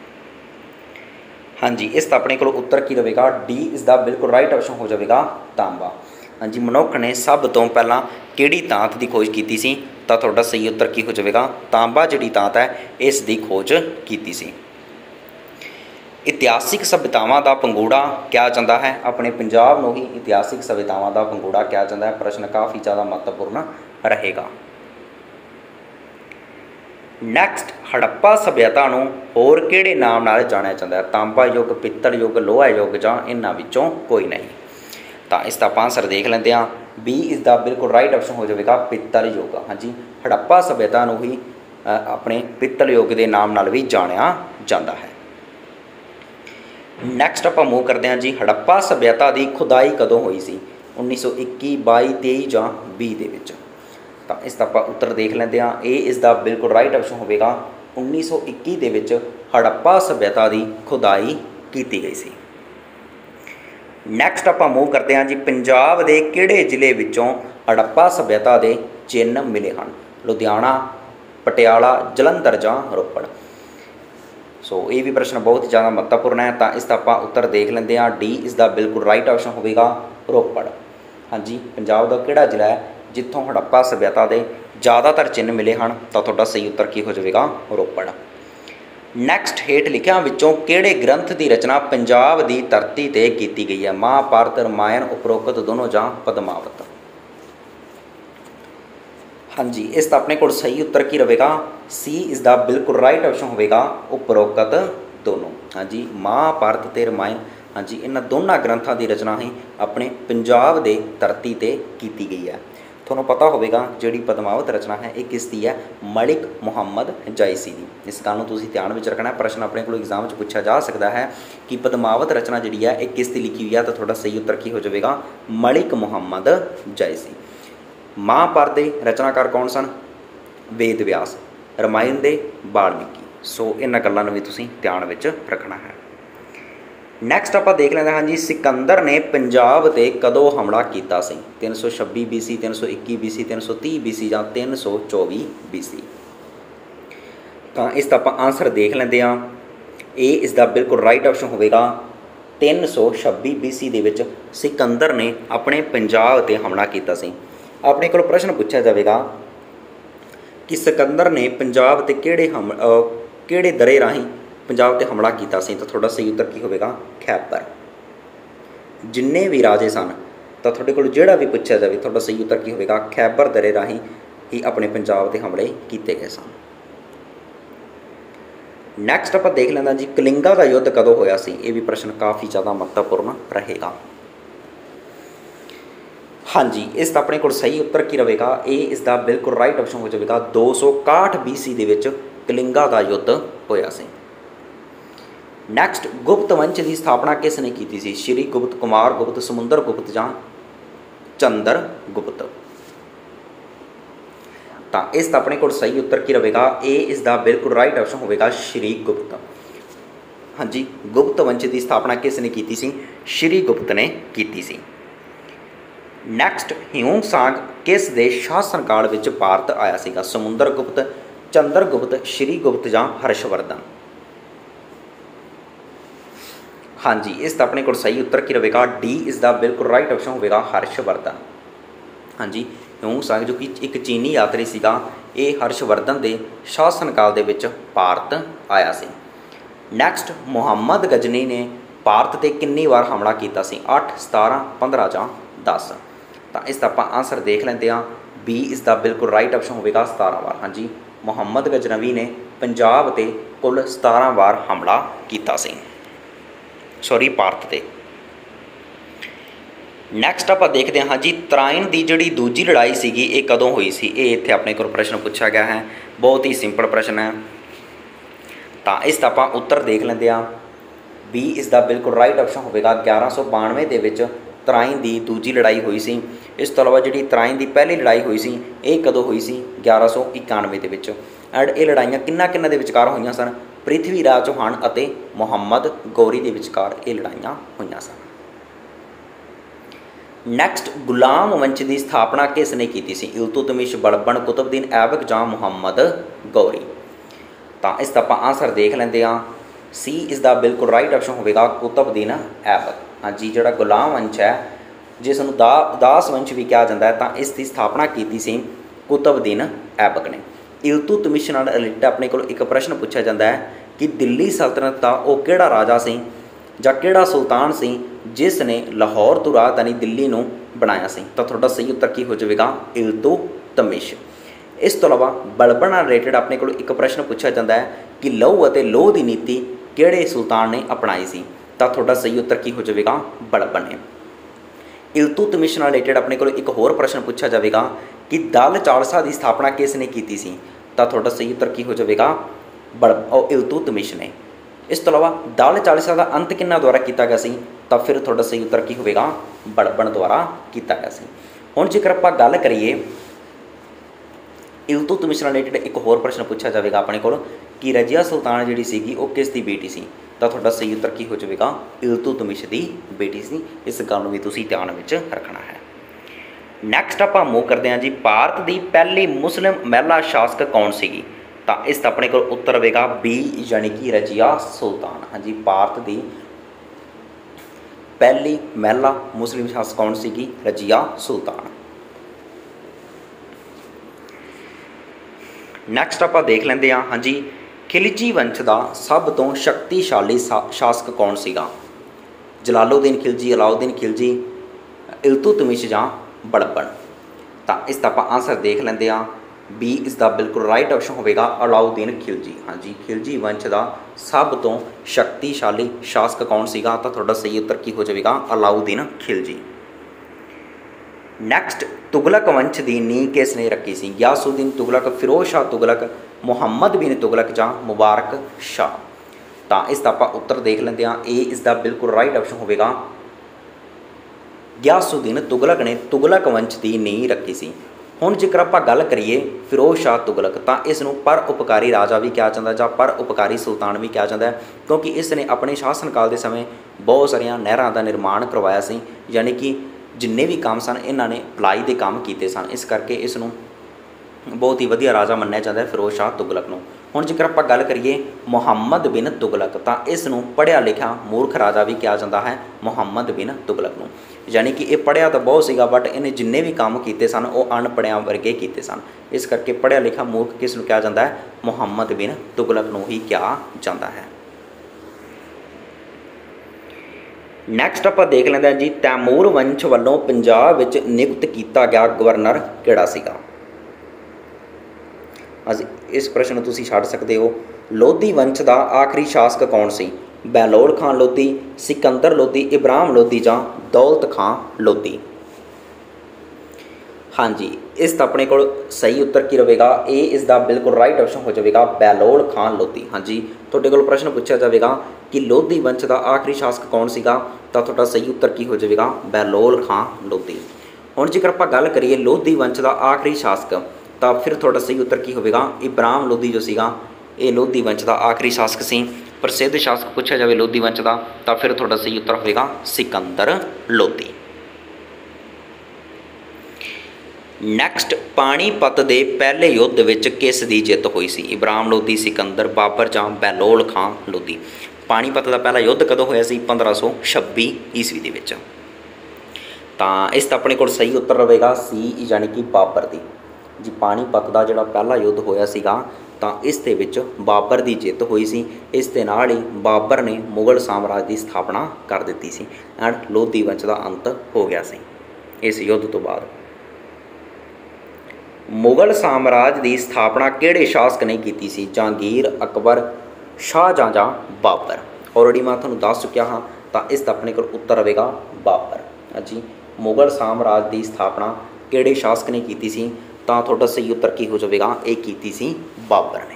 A: ਹਾਂਜੀ, ਇਸ ਦਾ ਆਪਣੇ ਕੋਲ ਉੱਤਰ ਕੀ ਰਹੇਗਾ, ਡੀ ਇਸ ਦਾ ਬਿਲਕੁਲ ਰਾਈਟ ਆਪਸ਼ਨ ਹੋ ਜਾਵੇਗਾ ਤਾਂਬਾ। ਹਾਂਜੀ, ਮਨੁੱਖ ਨੇ ਸਭ ਤੋਂ ਪਹਿਲਾਂ ਕਿਹੜੀ ਧਾਤ ਦੀ ਖੋਜ ਕੀਤੀ ਸੀ? ਤਾਂ ਤੁਹਾਡਾ ਸਹੀ ਉੱਤਰ ਕੀ ਹੋ ਜਾਵੇਗਾ, ਤਾਂਬਾ ਜਿਹੜੀ ਧਾਤ ਹੈ ਇਸ ਦੀ ਖੋਜ ਕੀਤੀ ਸੀ। ਇਤਿਹਾਸਿਕ ਸਭਿਅਤਾਵਾਂ ਦਾ ਪੰਗੂੜਾ ਕਿਹਾ ਜਾਂਦਾ ਹੈ। ਆਪਣੇ ਪੰਜਾਬ ਨੂੰ ਹੀ ਇਤਿਹਾਸਿਕ ਸਭਿਅਤਾਵਾਂ ਦਾ ਪੰਗੂੜਾ ਕਿਹਾ ਜਾਂਦਾ ਹੈ। ਪ੍ਰਸ਼ਨ ਕਾਫੀ ਜ਼ਿਆਦਾ ਮਹੱਤਵਪੂਰਨ ਰਹੇਗਾ। ਨੈਕਸਟ, ਹੜੱਪਾ ਸਭਿਅਤਾ ਨੂੰ ਹੋਰ ਕਿਹੜੇ ਨਾਮ ਨਾਲ ਜਾਣਿਆ ਜਾਂਦਾ ਹੈ? ਤਾਂਬਾ ਯੁੱਗ, ਪਿੱਤਲ ਯੁੱਗ, ਲੋਹਾ ਯੁੱਗ ਜਾਂ ਇਹਨਾਂ ਵਿੱਚੋਂ ਕੋਈ ਨਹੀਂ। ਤਾਂ ਇਸ ਦਾ ਆਪਾਂ ਆਂਸਰ ਦੇਖ ਲੈਂਦੇ ਹਾਂ। ਬੀ ਇਸ ਦਾ ਬਿਲਕੁਲ ਰਾਈਟ ਆਪਸ਼ਨ ਹੋ ਜਾਵੇਗਾ ਪਿੱਤਲ ਯੁੱਗ। ਹਾਂਜੀ, ਹੜੱਪਾ ਸਭਿਅਤਾ ਨੂੰ ਹੀ ਆਪਣੇ ਪਿੱਤਲ ਯੁੱਗ ਦੇ ਨਾਮ ਨਾਲ ਵੀ ਜਾਣਿਆ ਜਾਂਦਾ ਹੈ। ਨੈਕਸਟ ਆਪਾਂ ਮੂਵ ਕਰਦੇ ਹਾਂ ਜੀ, ਹੜੱਪਾ ਸਭਿਅਤਾ ਦੀ ਖੁਦਾਈ ਕਦੋਂ ਹੋਈ ਸੀ? 1921, 22, 23 ਜਾਂ 20 ਦੇ ਵਿੱਚ। ਤਾਂ ਇਸ ਦਾ ਆਪਾਂ ਉੱਤਰ ਦੇਖ ਲੈਂਦੇ ਹਾਂ। ਇਹ ਇਸ ਦਾ ਬਿਲਕੁਲ ਰਾਈਟ ਆਪਸ਼ਨ ਹੋਵੇਗਾ 1921 ਦੇ ਵਿੱਚ ਹੜੱਪਾ ਸਭਿਅਤਾ ਦੀ ਖੁਦਾਈ ਕੀਤੀ ਗਈ ਸੀ। ਨੈਕਸਟ ਆਪਾਂ ਮੂਵ ਕਰਦੇ ਹਾਂ ਜੀ, ਪੰਜਾਬ ਦੇ ਕਿਹੜੇ ਜ਼ਿਲ੍ਹੇ ਵਿੱਚੋਂ ਹੜੱਪਾ ਸਭਿਅਤਾ ਦੇ ਚਿੰਨ੍ਹ ਮਿਲੇ ਹਨ? ਲੁਧਿਆਣਾ, ਪਟਿਆਲਾ, ਜਲੰਧਰ ਜਾਂ ਰੋਪੜ। ਸੋ ਇਹ ਵੀ ਪ੍ਰਸ਼ਨ ਬਹੁਤ ਜ਼ਿਆਦਾ ਮਹੱਤਵਪੂਰਨ ਹੈ। ਤਾਂ ਇਸ ਦਾ ਆਪਾਂ ਉੱਤਰ ਦੇਖ ਲੈਂਦੇ ਹਾਂ। ਡੀ ਇਸ ਦਾ ਬਿਲਕੁਲ ਰਾਈਟ ਆਪਸ਼ਨ ਹੋਵੇਗਾ ਰੋਪੜ। ਹਾਂਜੀ, ਪੰਜਾਬ ਦਾ ਕਿਹੜਾ ਜ਼ਿਲ੍ਹਾ ਹੈ ਜਿੱਥੋਂ ਹੜੱਪਾ ਸਭਿਅਤਾ ਦੇ ਜ਼ਿਆਦਾਤਰ ਚਿੰਨ੍ਹ ਮਿਲੇ ਹਨ? ਤਾਂ ਤੁਹਾਡਾ ਸਹੀ ਉੱਤਰ ਕੀ ਹੋ ਜਾਵੇਗਾ? ਰੋਪੜ। ਨੈਕਸਟ, ਹੇਠ ਲਿਖਿਆਂ ਵਿੱਚੋਂ ਕਿਹੜੇ ਗ੍ਰੰਥ ਦੀ ਰਚਨਾ ਪੰਜਾਬ ਦੀ ਧਰਤੀ 'ਤੇ ਕੀਤੀ ਗਈ ਹੈ? ਮਹਾਂਭਾਰਤ, ਰਾਮਾਇਣ, ਉਪਰੋਕਤ ਦੋਨੋਂ ਜਾਂ ਪਦਮਾਵਤ। ਹਾਂਜੀ, ਇਸ ਦਾ ਆਪਣੇ ਕੋਲ ਸਹੀ ਉੱਤਰ ਕੀ ਰਹੇਗਾ? ਸੀ ਇਸ ਦਾ ਬਿਲਕੁਲ ਰਾਈਟ ਆਪਸ਼ਨ ਹੋਵੇਗਾ ਉਪਰੋਕਤ ਦੋਨੋਂ। ਹਾਂਜੀ, ਮਹਾਂਭਾਰਤ ਅਤੇ ਰਾਮਾਇਣ, ਹਾਂਜੀ, ਇਹਨਾਂ ਦੋਨਾਂ ਗ੍ਰੰਥਾਂ ਦੀ ਰਚਨਾ ਹੀ ਆਪਣੇ ਪੰਜਾਬ ਦੇ ਧਰਤੀ 'ਤੇ ਕੀਤੀ ਗਈ ਹੈ। ਤੁਹਾਨੂੰ ਪਤਾ ਹੋਵੇਗਾ ਜਿਹੜੀ ਪਦਮਾਵਤ ਰਚਨਾ ਹੈ ਇਹ ਕਿਸ ਦੀ ਹੈ? ਮਲਿਕ ਮੁਹੰਮਦ ਜਾਇਸੀ ਦੀ। ਇਸ ਗੱਲ ਨੂੰ ਤੁਸੀਂ ਧਿਆਨ ਵਿੱਚ ਰੱਖਣਾ। ਪ੍ਰਸ਼ਨ ਆਪਣੇ ਕੋਲ ਐਗਜ਼ਾਮ 'ਚ ਪੁੱਛਿਆ ਜਾ ਸਕਦਾ ਹੈ ਕਿ ਪਦਮਾਵਤ ਰਚਨਾ ਜਿਹੜੀ ਹੈ ਇਹ ਕਿਸ ਦੀ ਲਿਖੀ ਹੋਈ ਹੈ? ਤਾਂ ਤੁਹਾਡਾ ਸਹੀ ਉੱਤਰ ਕੀ ਹੋ ਜਾਵੇਗਾ? ਮਲਿਕ ਮੁਹੰਮਦ ਜਾਇਸੀ। ਮਹਾਂਭਾਰਤ ਦੇ ਰਚਨਾਕਾਰ ਕੌਣ ਸਨ? ਵੇਦ ਵਿਆਸ। ਰਾਮਾਇਣ ਦੇ ਵਾਲਮੀਕੀ। ਸੋ ਇਹਨਾਂ ਗੱਲਾਂ ਨੂੰ ਵੀ ਤੁਸੀਂ ਧਿਆਨ ਵਿੱਚ ਰੱਖਣਾ ਹੈ। ਨੈਕਸਟ ਆਪਾਂ ਦੇਖ ਲੈਂਦੇ ਹਾਂ ਜੀ, ਸਿਕੰਦਰ ਨੇ ਪੰਜਾਬ 'ਤੇ ਕਦੋਂ ਹਮਲਾ ਕੀਤਾ ਸੀ? 326 BC, 321 BC, 330 BC ਜਾਂ 324 BC। ਤਾਂ ਇਸ ਦਾ ਆਪਾਂ ਆਂਸਰ ਦੇਖ ਲੈਂਦੇ ਹਾਂ। ਇਹ ਇਸ ਦਾ ਬਿਲਕੁਲ ਰਾਈਟ ਆਪਸ਼ਨ ਹੋਵੇਗਾ 326 BC ਦੇ ਵਿੱਚ ਸਿਕੰਦਰ ਨੇ ਆਪਣੇ ਪੰਜਾਬ 'ਤੇ ਹਮਲਾ ਕੀਤਾ ਸੀ। ਆਪਣੇ ਕੋਲ ਪ੍ਰਸ਼ਨ ਪੁੱਛਿਆ ਜਾਵੇਗਾ ਕਿ ਸਿਕੰਦਰ ਨੇ ਪੰਜਾਬ 'ਤੇ ਕਿਹੜੇ ਦਰੇ ਰਾਹੀਂ ਪੰਜਾਬ 'ਤੇ ਹਮਲਾ ਕੀਤਾ ਸੀ? ਤਾਂ ਤੁਹਾਡਾ ਸਹੀ ਉੱਤਰ ਕੀ ਹੋਵੇਗਾ? ਖੈਬਰ। ਜਿੰਨੇ ਵੀ ਰਾਜੇ ਸਨ ਤਾਂ ਤੁਹਾਡੇ ਕੋਲ ਜਿਹੜਾ ਵੀ ਪੁੱਛਿਆ ਜਾਵੇ ਤੁਹਾਡਾ ਸਹੀ ਉੱਤਰ ਕੀ ਹੋਵੇਗਾ? ਖੈਬਰ ਦਰੇ ਰਾਹੀਂ ਹੀ ਆਪਣੇ ਪੰਜਾਬ 'ਤੇ ਹਮਲੇ ਕੀਤੇ ਗਏ ਸਨ। ਨੈਕਸਟ ਆਪਾਂ ਦੇਖ ਲੈਂਦੇ ਜੀ, ਕਲਿੰਗਾ ਦਾ ਯੁੱਧ ਕਦੋਂ ਹੋਇਆ ਸੀ? ਇਹ ਵੀ ਪ੍ਰਸ਼ਨ ਕਾਫੀ ਜ਼ਿਆਦਾ ਮਹੱਤਵਪੂਰਨ ਰਹੇਗਾ। ਹਾਂਜੀ, ਇਸ ਦਾ ਆਪਣੇ ਕੋਲ ਸਹੀ ਉੱਤਰ ਕੀ ਰਹੇਗਾ? ਇਹ ਇਸ ਦਾ ਬਿਲਕੁਲ ਰਾਈਟ ਆਪਸ਼ਨ ਹੋ ਜਾਵੇਗਾ 261 BC ਦੇ ਵਿੱਚ ਕਲਿੰਗਾ ਦਾ ਯੁੱਧ ਹੋਇਆ ਸੀ। ਨੈਕਸਟ, ਗੁਪਤ ਵੰਸ਼ ਦੀ ਸਥਾਪਨਾ ਕਿਸ ਨੇ ਕੀਤੀ ਸੀ? ਸ਼੍ਰੀ ਗੁਪਤ, ਕੁਮਾਰ ਗੁਪਤ, ਸਮੁੰਦਰ ਗੁਪਤ ਜਾਂ ਚੰਦਰ ਗੁਪਤ। ਤਾਂ ਇਸ ਦਾ ਆਪਣੇ ਕੋਲ ਸਹੀ ਉੱਤਰ ਕੀ ਰਹੇਗਾ? ਇਹ ਇਸ ਦਾ ਬਿਲਕੁਲ ਰਾਈਟ ਆਪਸ਼ਨ ਹੋਵੇਗਾ ਸ਼੍ਰੀ ਗੁਪਤ। ਹਾਂਜੀ, ਗੁਪਤ ਵੰਸ਼ ਦੀ ਸਥਾਪਨਾ ਕਿਸ ਨੇ ਕੀਤੀ ਸੀ? ਸ਼੍ਰੀ ਗੁਪਤ ਨੇ ਕੀਤੀ ਸੀ। ਨੈਕਸਟ, ਹਿਊਂਗ ਸਾਂਗ ਕਿਸ ਦੇ ਸ਼ਾਸਨ ਕਾਲ ਵਿੱਚ ਭਾਰਤ ਆਇਆ ਸੀਗਾ? ਸਮੁੰਦਰ ਗੁਪਤ, ਚੰਦਰ ਗੁਪਤ, ਸ਼੍ਰੀ ਗੁਪਤ ਜਾਂ ਹਰਸ਼ਵਰਧਨ। ਹਾਂਜੀ, ਇਸ ਦਾ ਆਪਣੇ ਕੋਲ ਸਹੀ ਉੱਤਰ ਕੀ ਰਹੇਗਾ? ਡੀ ਇਸ ਦਾ ਬਿਲਕੁਲ ਰਾਈਟ ਆਪਸ਼ਨ ਹੋਵੇਗਾ ਹਰਸ਼ਵਰਧਨ। ਹਾਂਜੀ, ਹਿਊਂਗ ਸਾਂਗ ਜੋ ਕਿ ਇੱਕ ਚੀਨੀ ਯਾਤਰੀ ਸੀਗਾ, ਇਹ ਹਰਸ਼ਵਰਧਨ ਦੇ ਸ਼ਾਸਨ ਕਾਲ ਦੇ ਵਿੱਚ ਭਾਰਤ ਆਇਆ ਸੀ। ਨੈਕਸਟ, ਮੁਹੰਮਦ ਗਜਨੀ ਨੇ ਭਾਰਤ 'ਤੇ ਕਿੰਨੀ ਵਾਰ ਹਮਲਾ ਕੀਤਾ ਸੀ? 8, 17, 15 ਜਾਂ 10। ਤਾਂ ਇਸ ਦਾ ਆਪਾਂ ਆਂਸਰ ਦੇਖ ਲੈਂਦੇ ਹਾਂ। ਬੀ ਇਸ ਦਾ ਬਿਲਕੁਲ ਰਾਈਟ ਆਪਸ਼ਨ ਹੋਵੇਗਾ 17 ਵਾਰ। ਹਾਂਜੀ, ਮੁਹੰਮਦ ਗਜਨਵੀ ਨੇ ਪੰਜਾਬ 'ਤੇ ਕੁੱਲ 17 ਵਾਰ ਹਮਲਾ ਕੀਤਾ ਸੀ। ਭਾਰਤ 'ਤੇ। ਨੈਕਸਟ ਆਪਾਂ ਦੇਖਦੇ ਹਾਂ ਜੀ, ਤਰਾਇਨ ਦੀ ਜਿਹੜੀ ਦੂਜੀ ਲੜਾਈ ਸੀਗੀ ਇਹ ਕਦੋਂ ਹੋਈ ਸੀ? ਇਹ ਇੱਥੇ ਆਪਣੇ ਕੋਲ ਪ੍ਰਸ਼ਨ ਪੁੱਛਿਆ ਗਿਆ ਹੈ। ਬਹੁਤ ਹੀ ਸਿੰਪਲ ਪ੍ਰਸ਼ਨ ਹੈ। ਤਾਂ ਇਸ ਦਾ ਆਪਾਂ ਉੱਤਰ ਦੇਖ ਲੈਂਦੇ ਹਾਂ। ਬੀ ਇਸ ਦਾ ਬਿਲਕੁਲ ਰਾਈਟ ਆਪਸ਼ਨ ਹੋਵੇਗਾ 1192 ਦੇ ਵਿੱਚ ਤਰਾਇਨ ਦੀ ਦੂਜੀ ਲੜਾਈ ਹੋਈ ਸੀ। ਇਸ ਤੋਂ ਇਲਾਵਾ ਜਿਹੜੀ ਤਰਾਇਨ ਦੀ ਪਹਿਲੀ ਲੜਾਈ ਹੋਈ ਸੀ ਇਹ ਕਦੋਂ ਹੋਈ ਸੀ? 1191 ਦੇ ਵਿੱਚ। ਐਂਡ ਇਹ ਲੜਾਈਆਂ ਕਿਹਨਾਂ ਦੇ ਵਿਚਕਾਰ ਹੋਈਆਂ ਸਨ? ਪ੍ਰਿਥਵੀ ਰਾਜ ਚੌਹਾਨ ਅਤੇ ਮੁਹੰਮਦ ਗੌਰੀ ਦੇ ਵਿਚਕਾਰ ਇਹ ਲੜਾਈਆਂ ਹੋਈਆਂ ਸਨ। ਨੈਕਸਟ, ਗੁਲਾਮ ਵੰਸ਼ ਦੀ ਸਥਾਪਨਾ ਕਿਸ ਨੇ ਕੀਤੀ ਸੀ? ਇਲਤੁਤਮਿਸ਼, ਬਲਬਨ, ਕੁਤਬਦੀਨ ਐਬਕ ਜਾਂ ਮੁਹੰਮਦ ਗੌਰੀ। ਤਾਂ ਇਸ ਦਾ ਆਪਾਂ ਆਂਸਰ ਦੇਖ ਲੈਂਦੇ ਹਾਂ। ਸੀ ਇਸ ਦਾ ਬਿਲਕੁਲ ਰਾਈਟ ਆਪਸ਼ਨ ਹੋਵੇਗਾ ਕੁਤਬਦੀਨ ਐਬਕ। ਹਾਂਜੀ, ਜਿਹੜਾ ਗੁਲਾਮ ਵੰਸ਼ ਹੈ ਜਿਸ ਨੂੰ ਦਾਸ ਵੰਸ਼ ਵੀ ਕਿਹਾ ਜਾਂਦਾ ਹੈ, ਤਾਂ ਇਸ ਦੀ ਸਥਾਪਨਾ ਕੀਤੀ ਸੀ ਕੁਤਬਦੀਨ ਐਬਕ ਨੇ। ਇਲਤੁਤਮਿਸ਼ ਨਾਲ ਰਿਲੇਟਡ ਆਪਣੇ ਕੋਲ ਇੱਕ ਪ੍ਰਸ਼ਨ ਪੁੱਛਿਆ ਜਾਂਦਾ ਹੈ कि दिल्ली सल्तनत का वो किहड़ा राजा सी जां किहड़ा सुल्तान सी जिस ने लाहौर तो राजधानी दिल्ली नूं बनाया सी। तो तुहाडा सही उत्तर की हो जाएगा इल्तुतमिश। इस तो इलावा बलबन नाल रिलेटेड अपने को एक प्रश्न पूछा जाता है कि लहू और लोह की नीति किहड़े सुल्तान ने अपनाई सी। तो तुहाडा सही उत्तर की हो जाएगा बलबन ने। इल्तुतमिश नाल रिलेटेड अपने को एक होर प्रश्न पूछा जाएगा कि दल चालसा की स्थापना किसने की सी। तो तुहाडा सही उत्तर की हो जाएगा इल्तुतमिश ने। इस तो इलावा दल चालसा का अंत किन्ना द्वारा किया गया सी। तो फिर तुहाडा सही उत्तर की होगा बलबन द्वारा किया गया सी। हुण जेकर आपां गल करिए इल्तुतमिश नाल रिलेटेड एक होर प्रश्न पूछा जाएगा अपने को कि रजिया सुल्तान जिहड़ी सीगी वो किस दी बेटी सी। तो तुहाडा सही उत्तर की हो जाएगा इल्तुतमिश दी बेटी सी। इस गल भी तुसीं ध्यान विच रखना है। नैक्सट आपां मूव करते हैं जी, भारत की पहली मुस्लिम महिला शासक कौन सी। तो इस अपने को उत्तर होगा बी यानी कि रजिया सुल्तान। हाँ जी, भारत की पहली महिला मुस्लिम शासक कौन सी, रजिया सुल्तान। नैक्सट आप देख लेंगे हाँ जी, खिलजी वंश का सब तो शक्तिशाली शासक कौन सीगा। जलालुद्दीन खिलजी, अलाउद्दीन खिलजी, इल्तुतमिश जां बलबन। तो इसका आप आंसर देख लेंगे हाँ, बी इसका बिल्कुल राइट ऑप्शन होगा अलाउद्दीन खिलजी। हाँ जी, खिलजी वंश का सब तो शक्तिशाली शासक कौन सीगा। तो तुहाडा सही उत्तर की हो जाएगा अलाउद्दीन खिलजी। नैक्सट तुगलक वंश की नींह किसने रखी सी। गियासुद्दीन तुगलक, फिरोज शाह तुगलक, मुहम्मद बिन तुगलक जां मुबारक शाह। तो इसका आप उत्तर देख लेंगे हाँ, ए इसका बिल्कुल राइट ऑप्शन होगा गियासुद्दीन तुगलक ने तुगलक वंश की नींह रखी सी। हुण जेकर आप गल करिए फिरोज शाह तुगलक, तो इसनूं पर उपकारी राजा भी कहा जाता है जां पर उपकारी सुल्तान भी कहा जाता है, क्योंकि इसने अपने शासन काल के समय बहुत सारिया नहरों का निर्माण करवाया सी, यानी कि जिन्ने भी काम सन इन्होंने भलाई के काम किए सन। इस करके इसनूं बहुत ही वधिया राजा मन्निया जाता है फिरोज शाह तुगलक नूं। हुण जेकर आप गल करिए मुहम्मद बिन तुगलक, तो इसनूं पढ़िया लिखा मूर्ख राजा भी कहा जाता है मुहम्मद बिन तुगलक नूं। यानी कि ये पढ़िया तो बहुत सीगा, बट इन्हें जिन्ने भी काम किए सन वो अनपढ़िया वर्गे किए सन। इस करके पढ़िया लिखा मूर्ख किस नूं कहा जाता है, मुहम्मद बिन तुगलक नूं ही कहा जाता है। नैक्सट आप देख लेंगे जी, तैमूर वंश वालों पंजाब विच नियुक्त किया गया गवर्नर किहड़ा सीगा। अज इस प्रश्न को तुसीं छड्ड सकते हो। लोधी वंश का आखिरी शासक कौन सी। बहलोल खान लोधी, सिकंदर लोधी, इब्राहिम लोधी जां दौलत खान लोधी। हाँ जी, इस अपने को सही उत्तर की रहेगा ए इसका बिल्कुल राइट ऑप्शन हो जाएगा बहलोल खान लोधी। हाँ जी, तुहाडे कोल प्रश्न पूछा जाएगा कि लोधी वंश का आखिरी शासक कौन सीगा। तो तुहाडा सही उत्तर की हो जाएगा बहलोल खान लोधी। हुण जेकर आपां गल करिए लोधी वंश का आखिरी शासक, तो फिर तुहाडा सही उत्तर की होगा इब्राहिम लोधी जो सीगा ये लोधी वंश का आखिरी शासक सी। प्रसिद्ध शासक पूछा जाए लोधी वंश का, तो फिर तुहाडा सही उत्तर होगा सिकंदर लोधी। नैक्सट पानीपत के पहले युद्ध विच किस दी जित हुई सी। इब्राहिम लोधी, सिकंदर, बाबर जां बहलोल खान लोधी। पानीपत का पहला युद्ध कदों होया सी, 1526 ईस्वी दे विच। तां इस अपने को सही उत्तर रहेगा सी यानी कि बाबर दी जी। पानीपत का जिहड़ा पहला युद्ध होया सीगा तां इस दे विच बाबर की जित हुई सी। इस दे नाल ही बाबर ने मुगल साम्राज्य की स्थापना कर दी सी एंड लोधी वंश का अंत हो गया सी। इस युद्ध तो बाद मुगल साम्राज्य की स्थापना किहड़े शासक ने की सी। जहांगीर, अकबर, शाहजहां जां बाबर। ऑलरेडी मैं तुहानूं दस चुकिया हाँ, तो इस अपने को उत्तर रहेगा बाबर। जी, मुगल साम्राज्य की स्थापना किहड़े शासक ने की सी। तो तुहाडा सही उत्तर की हो जाएगा ये की सी बाबर ने।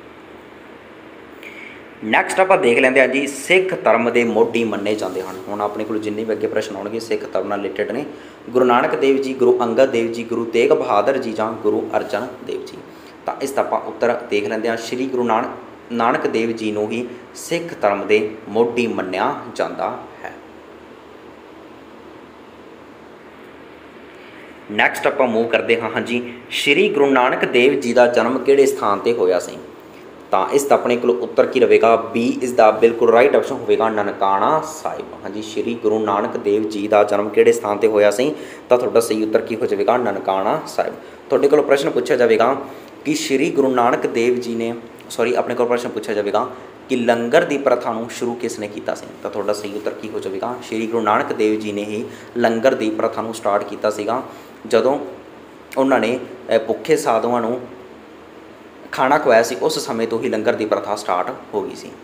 A: नैक्सट आप देख लेंगे हैं जी, सिख धर्म के मोढी मन्ने जाते हैं। हुण अपने को जिन्ने भी अगे प्रश्न आउणगे सिख धर्म नाल रिलेटेड ने। गुरु नानक देव जी, गुरु अंगद देव जी, गुरु तेग बहादुर जी जां गुरु अर्जन देव जी। तो इसका आप उत्तर देख लेंगे हैं, श्री गुरु नानक देव जी नूं ही सिख धर्म के मोढी मन्निया जाता है। नैक्सट आप मूव करते हाँ जी, श्री गुरु नानक देव जी का जन्म किहड़े स्थान पर होया सी। तो इस अपने को उत्तर की रहेगा बी इसका बिल्कुल राइट ऑप्शन होगा ननकाना साहिब। हाँ जी, श्री गुरु नानक देव जी का जन्म किहड़े स्थान पर होया सी। तो तुहाडा सही उत्तर की हो जाएगा ननकाना साहिब। तुहाडे कोल प्रश्न पूछा जाएगा कि श्री गुरु नानक देव जी ने अपने को प्रश्न पूछा जाएगा कि लंगर की प्रथा नूं शुरू किसने किया सी? तो तुहाडा सही उत्तर की हो जाएगा, श्री गुरु नानक देव जी ने ही लंगर की प्रथा नूं स्टार्ट किया सीगा, जदों उन्होंने भुखे साधुआं नूं खाना खवाया सी, उस समय तो ही लंगर की प्रथा स्टार्ट हो गई सी।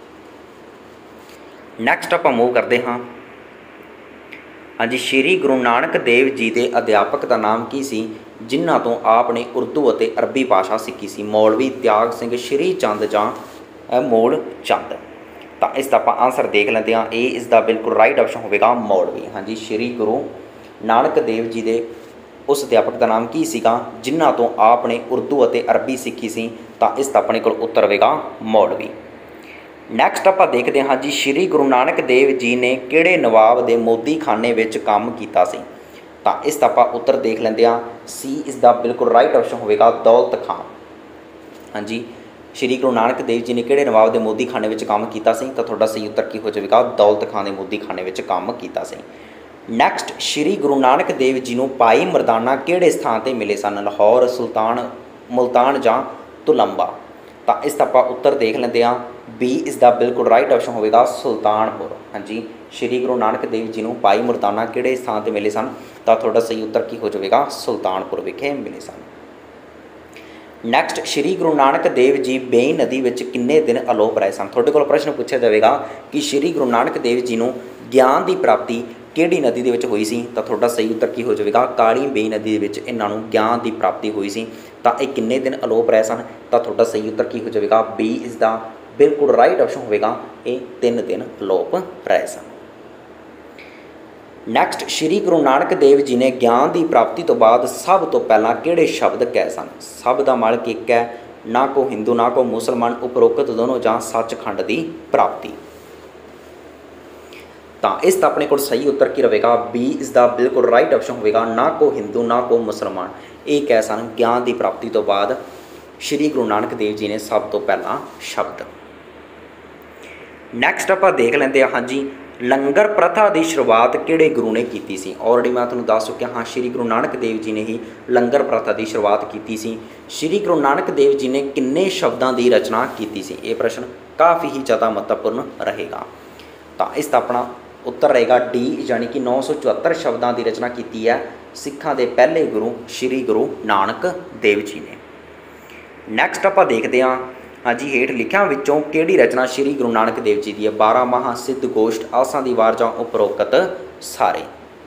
A: नैक्सट आपां मूव करते हाँ। हाँ जी, श्री गुरु नानक देव जी के अध्यापक का नाम की सी जिन्हां तो आपने उर्दू और अरबी भाषा सीखी सी? मौलवी त्याग सिंह, श्री चंद जां मूल चंद? तो इसका आप आंसर देख लेते हैं, ये इसका बिल्कुल राइट ऑप्शन होगा मौलवी। हाँ जी, श्री गुरु नानक देव जी के उस अध्यापक का नाम की सीगा जिन्हां तो आपने उर्दू और अरबी सीखी सी? तो इसका अपने को उत्तर होगा मौलवी। नैक्सट आप देखते हाँ जी, श्री गुरु नानक देव जी ने किहड़े नवाब के मोदी खाने में काम किया सी? तो इसका आप उत्तर देख लेंगे हाँ, सी इसका बिल्कुल राइट ऑप्शन होगा दौलत खां। हाँ जी, श्री गुरु नानक देव जी ने किहड़े नवाब के मोदी खाने में काम किया सी? तो तुहाडा सही उत्तर की हो जाएगा दौलत खां के मोदी खाने में काम किया सी। नैक्सट, श्री गुरु नानक देव जी को भाई मरदाना किहड़े स्थान पर मिले सन? लाहौर, सुल्तान, मुल्तान जां तुलंबा? तो इसका आप उत्तर देख लेंगे हाँ, बी इसका बिल्कुल राइट ऑप्शन होगा सुल्तानपुर। हाँ जी, श्री गुरु नानक देव जी को भाई मुरदाना किहड़े स्थान पर मिले सन? तो थोड़ा सही उत्तर की हो जाएगा सुल्तानपुर विखे मिले सन। नैक्सट, श्री गुरु नानक देव जी बेई नदी में किन्ने दिन अलोप रहे सन? थोड़े को प्रश्न पूछा जाएगा कि श्री गुरु नानक देव जी को ज्ञान की प्राप्ति किहड़ी नदी दे विच हुई सी? तो थोड़ा सही उत्तर की हो जाएगा काली बेई नदी दे विच इन्हां नूं ज्ञान की प्राप्ति हुई सी। तो ये किन्ने दिन अलोप रहे सन? तो थोड़ा सही उत्तर की हो जाएगा बी इसका बिल्कुल राइट ऑप्शन होगा, ये 3 दिन अलोप रहे सन। नैक्सट, श्री गुरु नानक देव जी ने ज्ञान की प्राप्ति तो बाद सब तो पहला किहड़े शब्द कहे सन? सब का मालक एक है, ना को हिंदू ना को मुसलमान, उपरोक्त दोनों जां सचखंड की प्राप्ति? तो इसका अपने को सही उत्तर की रहेगा बी इसका बिल्कुल राइट ऑप्शन होगा ना को हिंदू ना को मुसलमान। ये कह सन ज्ञान की प्राप्ति तो बाद श्री गुरु नानक देव जी ने सब तो पहला शब्द। नैक्सट आप देख लेंगे हाँ जी, लंगर प्रथा की शुरुआत किहड़े गुरु ने की सी? ऑलरेडी मैं तुहानूं दस चुकिया हाँ, श्री गुरु नानक देव जी ने ही लंगर प्रथा की शुरुआत की सी। श्री गुरु नानक देव जी ने किन्ने शब्दों की रचना की सी? ये प्रश्न काफ़ी ही ज़्यादा महत्वपूर्ण रहेगा। तो इसका अपना उत्तर रहेगा डी, यानी कि 974 शब्दों की रचना की है सिखा के पहले गुरु श्री गुरु नानक देव जी ने। नैक्सट आप देखते हैं हाँ जी, हेठ लिखिया विचों किहड़ी रचना श्री गुरु नानक देव जी की है? 12 माह, सिद्ध गोष्ठ, आसां दी वार जां उपरोक्त सारे?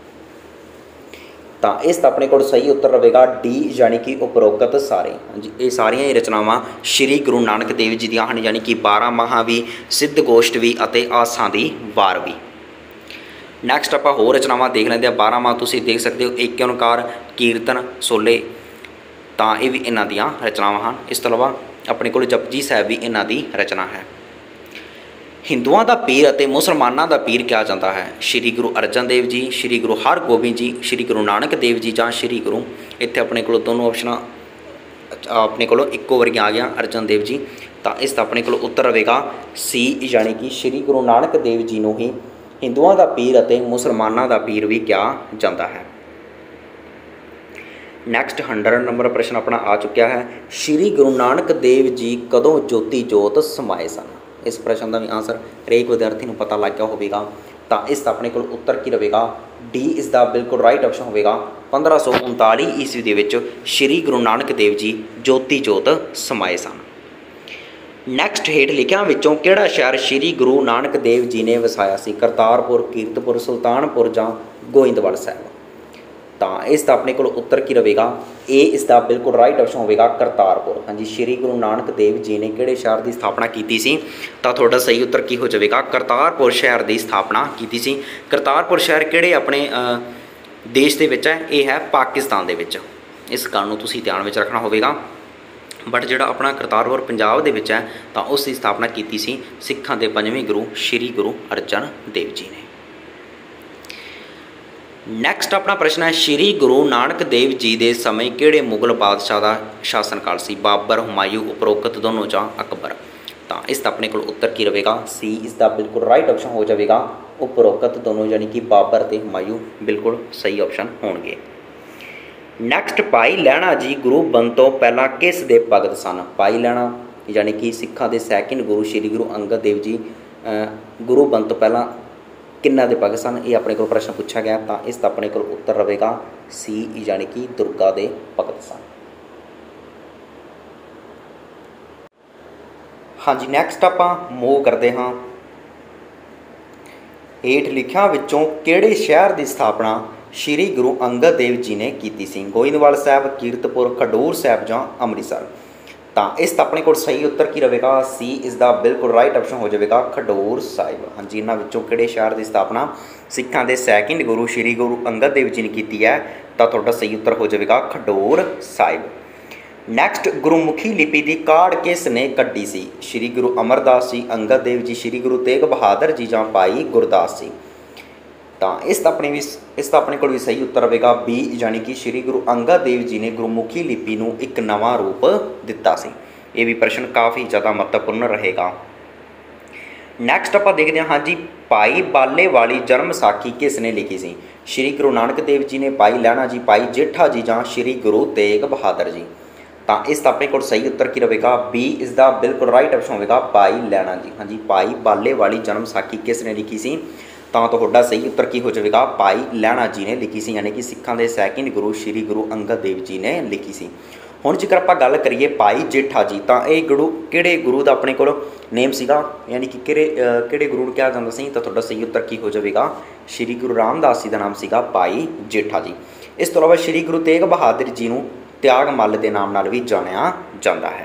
A: तो इसका अपने को सही उत्तर रहेगा डी, यानी कि उपरोक्त सारे। हाँ जी, ये सारिया ही रचनावां श्री गुरु नानक देव जी दियां हन, यानी कि 12 माह भी, सिद्ध गोष्ठ भी अते आसां दी वार भी। नैक्सट आप होर रचनावां देख लेंगे। 12 माह तुसीं देख सकते हो, एक ओंकार, कीर्तन, सोले, तो ये भी इन्हां दियां रचनावां हन। इस तो इलावा अपने को जपजी साहब भी इन्हां दी रचना है। हिंदुओं का पीर और मुसलमानों का पीर कहा जाता है? श्री गुरु अर्जन देव जी, श्री गुरु हरगोबिंद जी, श्री गुरु नानक देव जी जां श्री गुरु? इत्थे अपने को दोनों ऑप्शन अपने को इक्को वर्गी आ गया अर्जन देव जी। तो इसका अपने को उत्तर रहेगा सी, यानी कि श्री गुरु नानक देव जी को ही हिंदुओं का पीर और मुसलमानों का पीर भी कहा जाता है। नैक्सट 100 नंबर प्रश्न अपना आ चुका है, श्री गुरु नानक देव जी कदों ज्योति जोत समाए सन? इस प्रश्न का भी आंसर हरेक विद्यार्थी को पता लग गया होगा। तो इसका अपने को उत्तर की रहेगा डी इसका बिल्कुल राइट ऑप्शन होगा 1539 ईस्वी के विच श्री गुरु नानक देव जी ज्योति जोत समाए सन। नैक्सट हेठ लिखिया विचों किहड़ा शहर श्री गुरु नानक देव जी ने वसाया सी? करतारपुर, कीरतपुर, सुल्तानपुर जां गोइंदवाल साहब? तो इसका अपने को उत्तर की रहेगा ए इसका बिल्कुल राइट ऑप्शन होगा करतारपुर। हाँ जी, श्री गुरु नानक देव जी ने किहड़े शहर की स्थापना की सी? तो थोड़ा सही उत्तर की हो जाएगा करतारपुर शहर की स्थापना की सी। करतारपुर शहर किहड़े अपने देश के विच है? ये है पाकिस्तान के विच। इस गल नूं तुसीं ध्यान में रखना होगा। बट जिहड़ा अपना करतारपुर पंजाब दे विच है तो उसकी स्थापना की सी सिखां दे 5वें गुरु श्री गुरु अर्जन देव जी ने। नैक्सट अपना प्रश्न है, श्री गुरु नानक देव जी के समय किहड़े मुगल बादशाह का शासनकाल सी? बाबर, हुमायूं, उपरोक्त दोनों जां अकबर? तो इसका अपने को उत्तर की रहेगा सी इसका बिल्कुल राइट ऑप्शन हो जाएगा उपरोक्त दोनों, यानी कि बाबर ते हुमायूं बिल्कुल सही ऑप्शन होंगे। नैक्सट, भाई लैणा जी गुरु बन तो पहला किस दे भगत सन? भाई लैणा यानी कि सिखां दे सैकेंड गुरु श्री गुरु अंगद देव जी गुरु बन तो पहला किन्ना दे पग सन, ये अपने को प्रश्न पूछा गया। तो इसका अपने को उत्तर रहेगा सी यानी कि दुर्गा दे भगत सन। हाँ जी, नैक्सट आपां मूव करते हाँ। हेठ लिखियां विचों किहड़े शहर की स्थापना श्री गुरु अंगद देव जी ने की सी? गोइंदवाल साहब, कीरतपुर, खडूर साहब जां अमृतसर। तो इसका अपने को सही उत्तर की रहेगा सी इस दा बिल्कुल राइट ऑप्शन हो जाएगा खडूर साहिब। हाँ जी, इन्होंने विचों किहड़े शहर की स्थापना सिखां दे सैकेंड गुरु श्री गुरु अंगद देव जी ने की है? तो तुहाडा सही उत्तर हो जाएगा खडूर साहिब। नैक्सट, गुरुमुखी लिपि की काढ़ किसने कड्डी सी? श्री गुरु अमरदास जी, अंगद देव जी, श्री गुरु तेग बहादुर जी जां भाई गुरदास जी। तो इसका अपने को भी सही उत्तर रहेगा बी यानी कि श्री गुरु अंगद देव जी ने गुरुमुखी लिपि को एक नवा रूप दिता सी। ये भी प्रश्न काफ़ी ज़्यादा महत्वपूर्ण रहेगा। नैक्सट आप देखते हैं हाँ जी, भाई बाले वाली जन्म साखी किसने लिखी सी? श्री गुरु नानक देव जी ने, भाई लैणा जी, भाई जेठा जी जां श्री गुरु तेग बहादुर जी। तो इसका अपने को सही उत्तर की रहेगा बी इसका बिल्कुल राइट ऑप्शन होगा भाई लैणा जी। हाँ जी, भाई बाले वाली जन्म साखी किसने लिखी सी? तो तुहाडा सही उत्तर की हो जाएगा भाई लैणा जी ने लिखी सी, यानी कि सिखां दे सैकेंड गुरु श्री गुरु अंगद देव जी ने लिखी सी। हुण जेकर आपां गल करिए भाई जेठा जी, तो ये गुरु किहड़े गुरु का अपने को नेम सीगा, यानी कि किहड़े गुरु नूं कहा जांदा सी? तो तुहाडा सही उत्तर की हो जाएगा श्री गुरु रामदास जी का नाम सीगा भाई जेठा जी। इस तो इलावा श्री गुरु तेग बहादुर जी नूं त्याग मल के नाम नाल भी जानिया जाता है।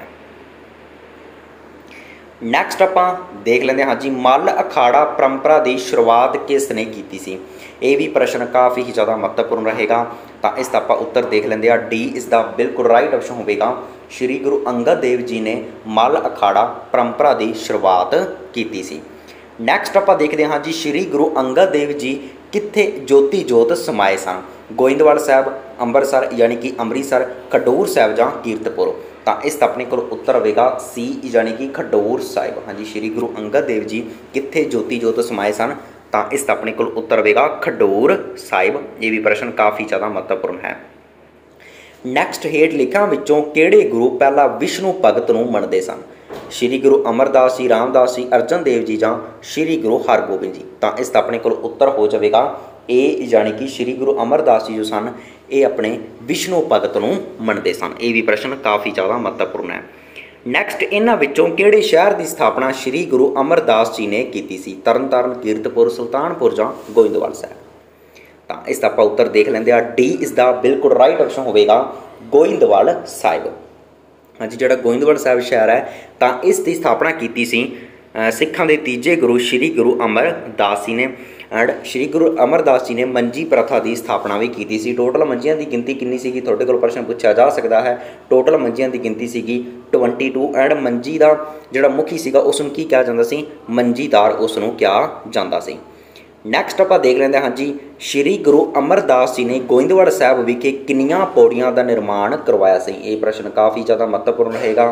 A: नैक्सट आपां देख लेंगे हाँ जी, मल अखाड़ा परंपरा की शुरुआत किसने की सी? ये भी प्रश्न काफ़ी ही ज़्यादा महत्वपूर्ण रहेगा। तो इसका आप उत्तर देख लेंगे हाँ, डी इसका बिल्कुल राइट ऑप्शन होगा श्री गुरु अंगद देव जी ने मल अखाड़ा परंपरा की शुरुआत की सी। नैक्सट आप देखते हाँ जी, श्री गुरु अंगद देव जी कित्थे ज्योति जोत समाए सन? गोइंदवाल साहब, अंबरसर यानी कि अमृतसर, खडूर साहब जां कीरतपुर। तो इसका अपने को उत्तर होगा सी यानी कि खडूर साहिब। हाँ जी, श्री गुरु अंगद देव जी कित्थे ज्योति जोत समाए सन? तो इसका अपने को उत्तर होगा खडूर साहिब। ये भी प्रश्न काफ़ी ज़्यादा महत्वपूर्ण है। नैक्सट, हेठ लिखियां विचों किहड़े गुरु पहला विष्णु भगत नूं मनदे सन? श्री गुरु अमरदास जी, रामदास जी, अर्जन देव जी जां श्री गुरु हरगोबिंद जी। तो इसका अपने को उत्तर हो जाएगा ए यानी कि श्री गुरु अमरदास जी जो सन ये अपने विष्णु भगत नूं मनदे सन। ये भी प्रश्न काफ़ी ज़्यादा महत्वपूर्ण है। नैक्सट, इन्हां विचों किहड़े शहर की स्थापना श्री गुरु अमरदास जी ने की सी? तरन तारण, कीरतपुर, सुल्तानपुर जां गोइंदवाल साहब। तो इसका आप उत्तर देख लेंगे हाँ, डी इसका बिल्कुल राइट ऑप्शन होगा गोइंदवाल साहिब। हाँ जी, जो गोइंदवाल साहब शहर है तो इसकी स्थापना की सी सिखां दे तीजे गुरु श्री गुरु अमरदास जी ने। एंड श्री गुरु अमरदास जी ने मंजी प्रथा की स्थापना भी की सी। टोटल मंजियां की गिनती कितनी सी? तुहाडे कोल प्रश्न पूछा जा सकता है। टोटल मंजियां की गिनती सी 22। एंड मंजी का जोड़ा मुखी सीगा उसनूं की कहा जाता सी? मंजीदार उसनूं कहा जाता सी। नैक्सट आप देख लेंगे हाँ जी, श्री गुरु अमरदास जी ने गोइंदवाल साहब विखे कितनियां पौड़ियां का निर्माण करवाया सी? ये प्रश्न काफ़ी ज़्यादा महत्वपूर्ण रहेगा।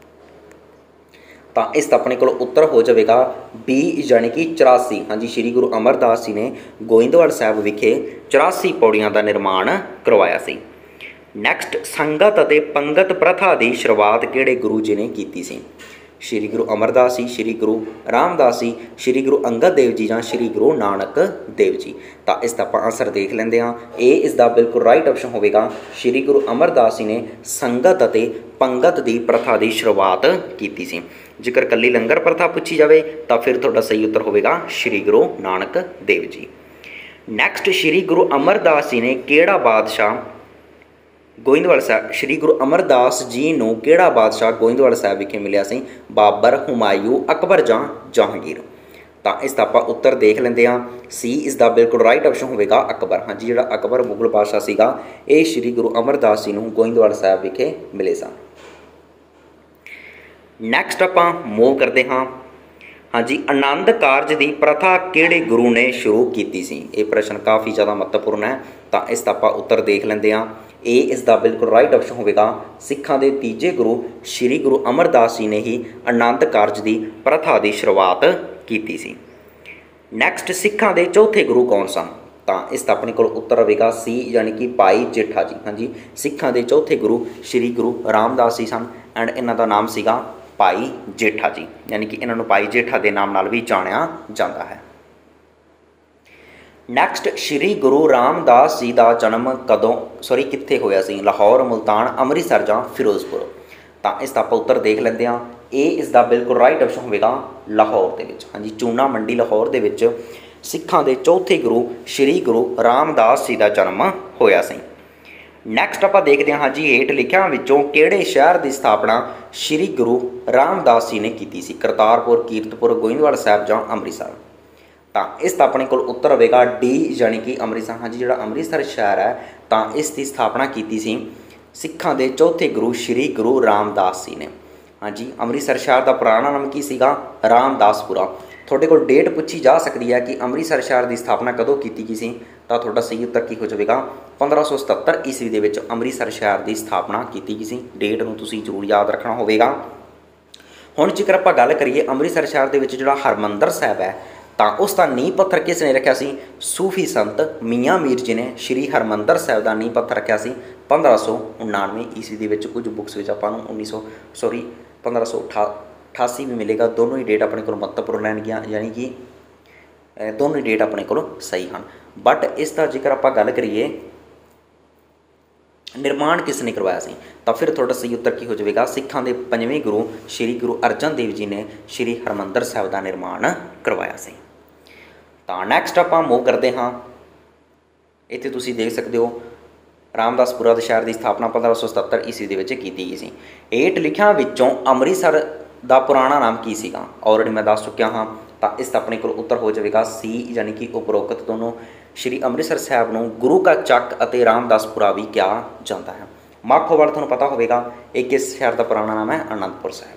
A: तो इसका अपने को उत्तर हो जाएगा बी यानी कि 84। हाँ जी, श्री गुरु अमरदास जी ने गोइंदवाल साहब विखे 84 पौड़ियां का निर्माण करवाया सी। नैक्सट, संगत अते पंगत प्रथा की शुरुआत किहड़े गुरु जी ने की सी? श्री गुरु अमरदास जी, श्री गुरु रामदास जी, श्री गुरु अंगद देव जी जां श्री गुरु नानक देव जी। तो इसका आप आंसर देख लेंगे हाँ, ए इसका बिल्कुल राइट ऑप्शन होगा श्री गुरु अमरदास जी ने संगत अते पंगत की प्रथा की शुरुआत की सी। जेकर कली लंगर प्रथा पूछी जाए तो फिर थोड़ा सही उत्तर होगा श्री गुरु नानक देव जी। नैक्सट, श्री गुरु अमरदास जी ने किहड़ा बादशाह गोइंदवाल साहब श्री गुरु अमरदास जी नूं किहड़ा बादशाह गोइंदवाल साहब विखे मिलिया सी? बाबर, हुमायूं, अकबर जां जहांगीर। तो इसका आप उत्तर देख लेंगे हाँ, सी इसका बिल्कुल राइट ऑप्शन होगा अकबर। हाँ जी, जो अकबर मुगल बादशाह सीगा ये श्री गुरु अमरदास जी नूं गोइंदवाल साहब विखे मिले सन। नैक्सट आप मूव करते हाँ। हाँ जी, आनंद कारज की प्रथा किहड़े गुरु ने शुरू की सी? ये प्रश्न काफ़ी ज़्यादा महत्वपूर्ण है। तो इसका आप उत्तर देख लेंगे हाँ, ए इसका बिल्कुल राइट ऑप्शन होगा सिखां दे तीजे गुरु श्री गुरु अमरदास जी ने ही आनंद कारज की प्रथा की शुरुआत की सी। नैक्सट, सिखां दे चौथे गुरु कौन सन? तो इसका अपने को उत्तर होगा सी यानी कि भाई जेठा जी। हाँ जी, सिखां दे चौथे गुरु श्री गुरु रामदास जी सन एंड इन्हां दा नाम सीगा ਭਾਈ ਜੇਠਾ ਜੀ, यानी कि इन्हों भाई जेठा के नाम नाल भी जानिया जाता है। नैक्सट, श्री गुरु रामदास जी का जन्म कदों कित्थे होया सी? लाहौर, मुल्तान, अमृतसर जां फिरोजपुर? तो इसका आप उत्तर देख लेंगे हाँ। ये इसका बिल्कुल राइट ऑप्शन होगा लाहौर के विच। हाँ जी, चूना मंडी लाहौर के विच सिखां दे चौथे गुरु श्री गुरु रामदास जी का जन्म होया सी। नैक्सट आप देखते हैं हाँ जी, हेठ लिखिया विचों किहड़े शहर की स्थापना श्री गुरु रामदास जी ने की सी? करतारपुर, कीरतपुर, गोइंदवाल साहिब जां अमृतसर? तो इसका अपने को उत्तर होगा डी, यानी कि अमृतसर। हाँ जी, जो अमृतसर शहर है तो इसकी स्थापना की सी सिखां दे चौथे गुरु श्री गुरु रामदास जी ने। हाँ जी, अमृतसर शहर का पुराना नाम की सीगा? रामदासपुरा। थोड़े को डेट पूछी जा सकती है कि अमृतसर शहर की स्थापना कदों की गई सी? तो थोड़ा सही उत्तर की हो जाएगा 1577 ईस्वी के विच अमृतसर शहर की स्थापना की गई सी। डेट नूं तुसीं जरूर याद रखना होगा। हुण जेकर आपां गल करिए अमृतसर शहर के विच जिहड़ा हरमंदर साहिब है तो उसका नींह पत्थर किसने रखा सी? सूफी संत मियाँ मीर जी ने श्री हरमंदर साहिब का नींह पत्थर रखा सी 1599 ईस्वी के विच। कुछ बुक्स में आपां नूं 1588 भी मिलेगा। दोनों ही डेट अपने को महत्वपूर्ण रहनगियां, यानी कि दोनों ही डेट अपने को सही हैं। बट इसका जिक्र आप गल करिए निर्माण किसने करवाया सी? तो फिर थोड़ा सही उत्तर की हो जाएगा सिखां दे पंजवें गुरु श्री गुरु अर्जन देव जी ने श्री हरमंदर साहिब का निर्माण करवाया सी। तो नैक्सट आप मूव करते हाँ। इत्थे तुसीं देख सकते हो रामदासपुरा के शहर की स्थापना 1577 ईस्वी के की गई सी। हेठ लिखिया विचों अमृतसर का पुराना नाम की सीगा? ऑलरेडी मैं दस चुकिया हाँ। तो इसका अपने को उत्तर हो जाएगा सी, यानी कि उपरोक्त दोनों श्री अमृतसर साहब को गुरु का चक और रामदासपुरा भी कहा जाता है। माखोवाल तुहानूं पता होगा एक किस शहर का पुराना नाम है? आनंदपुर साहब।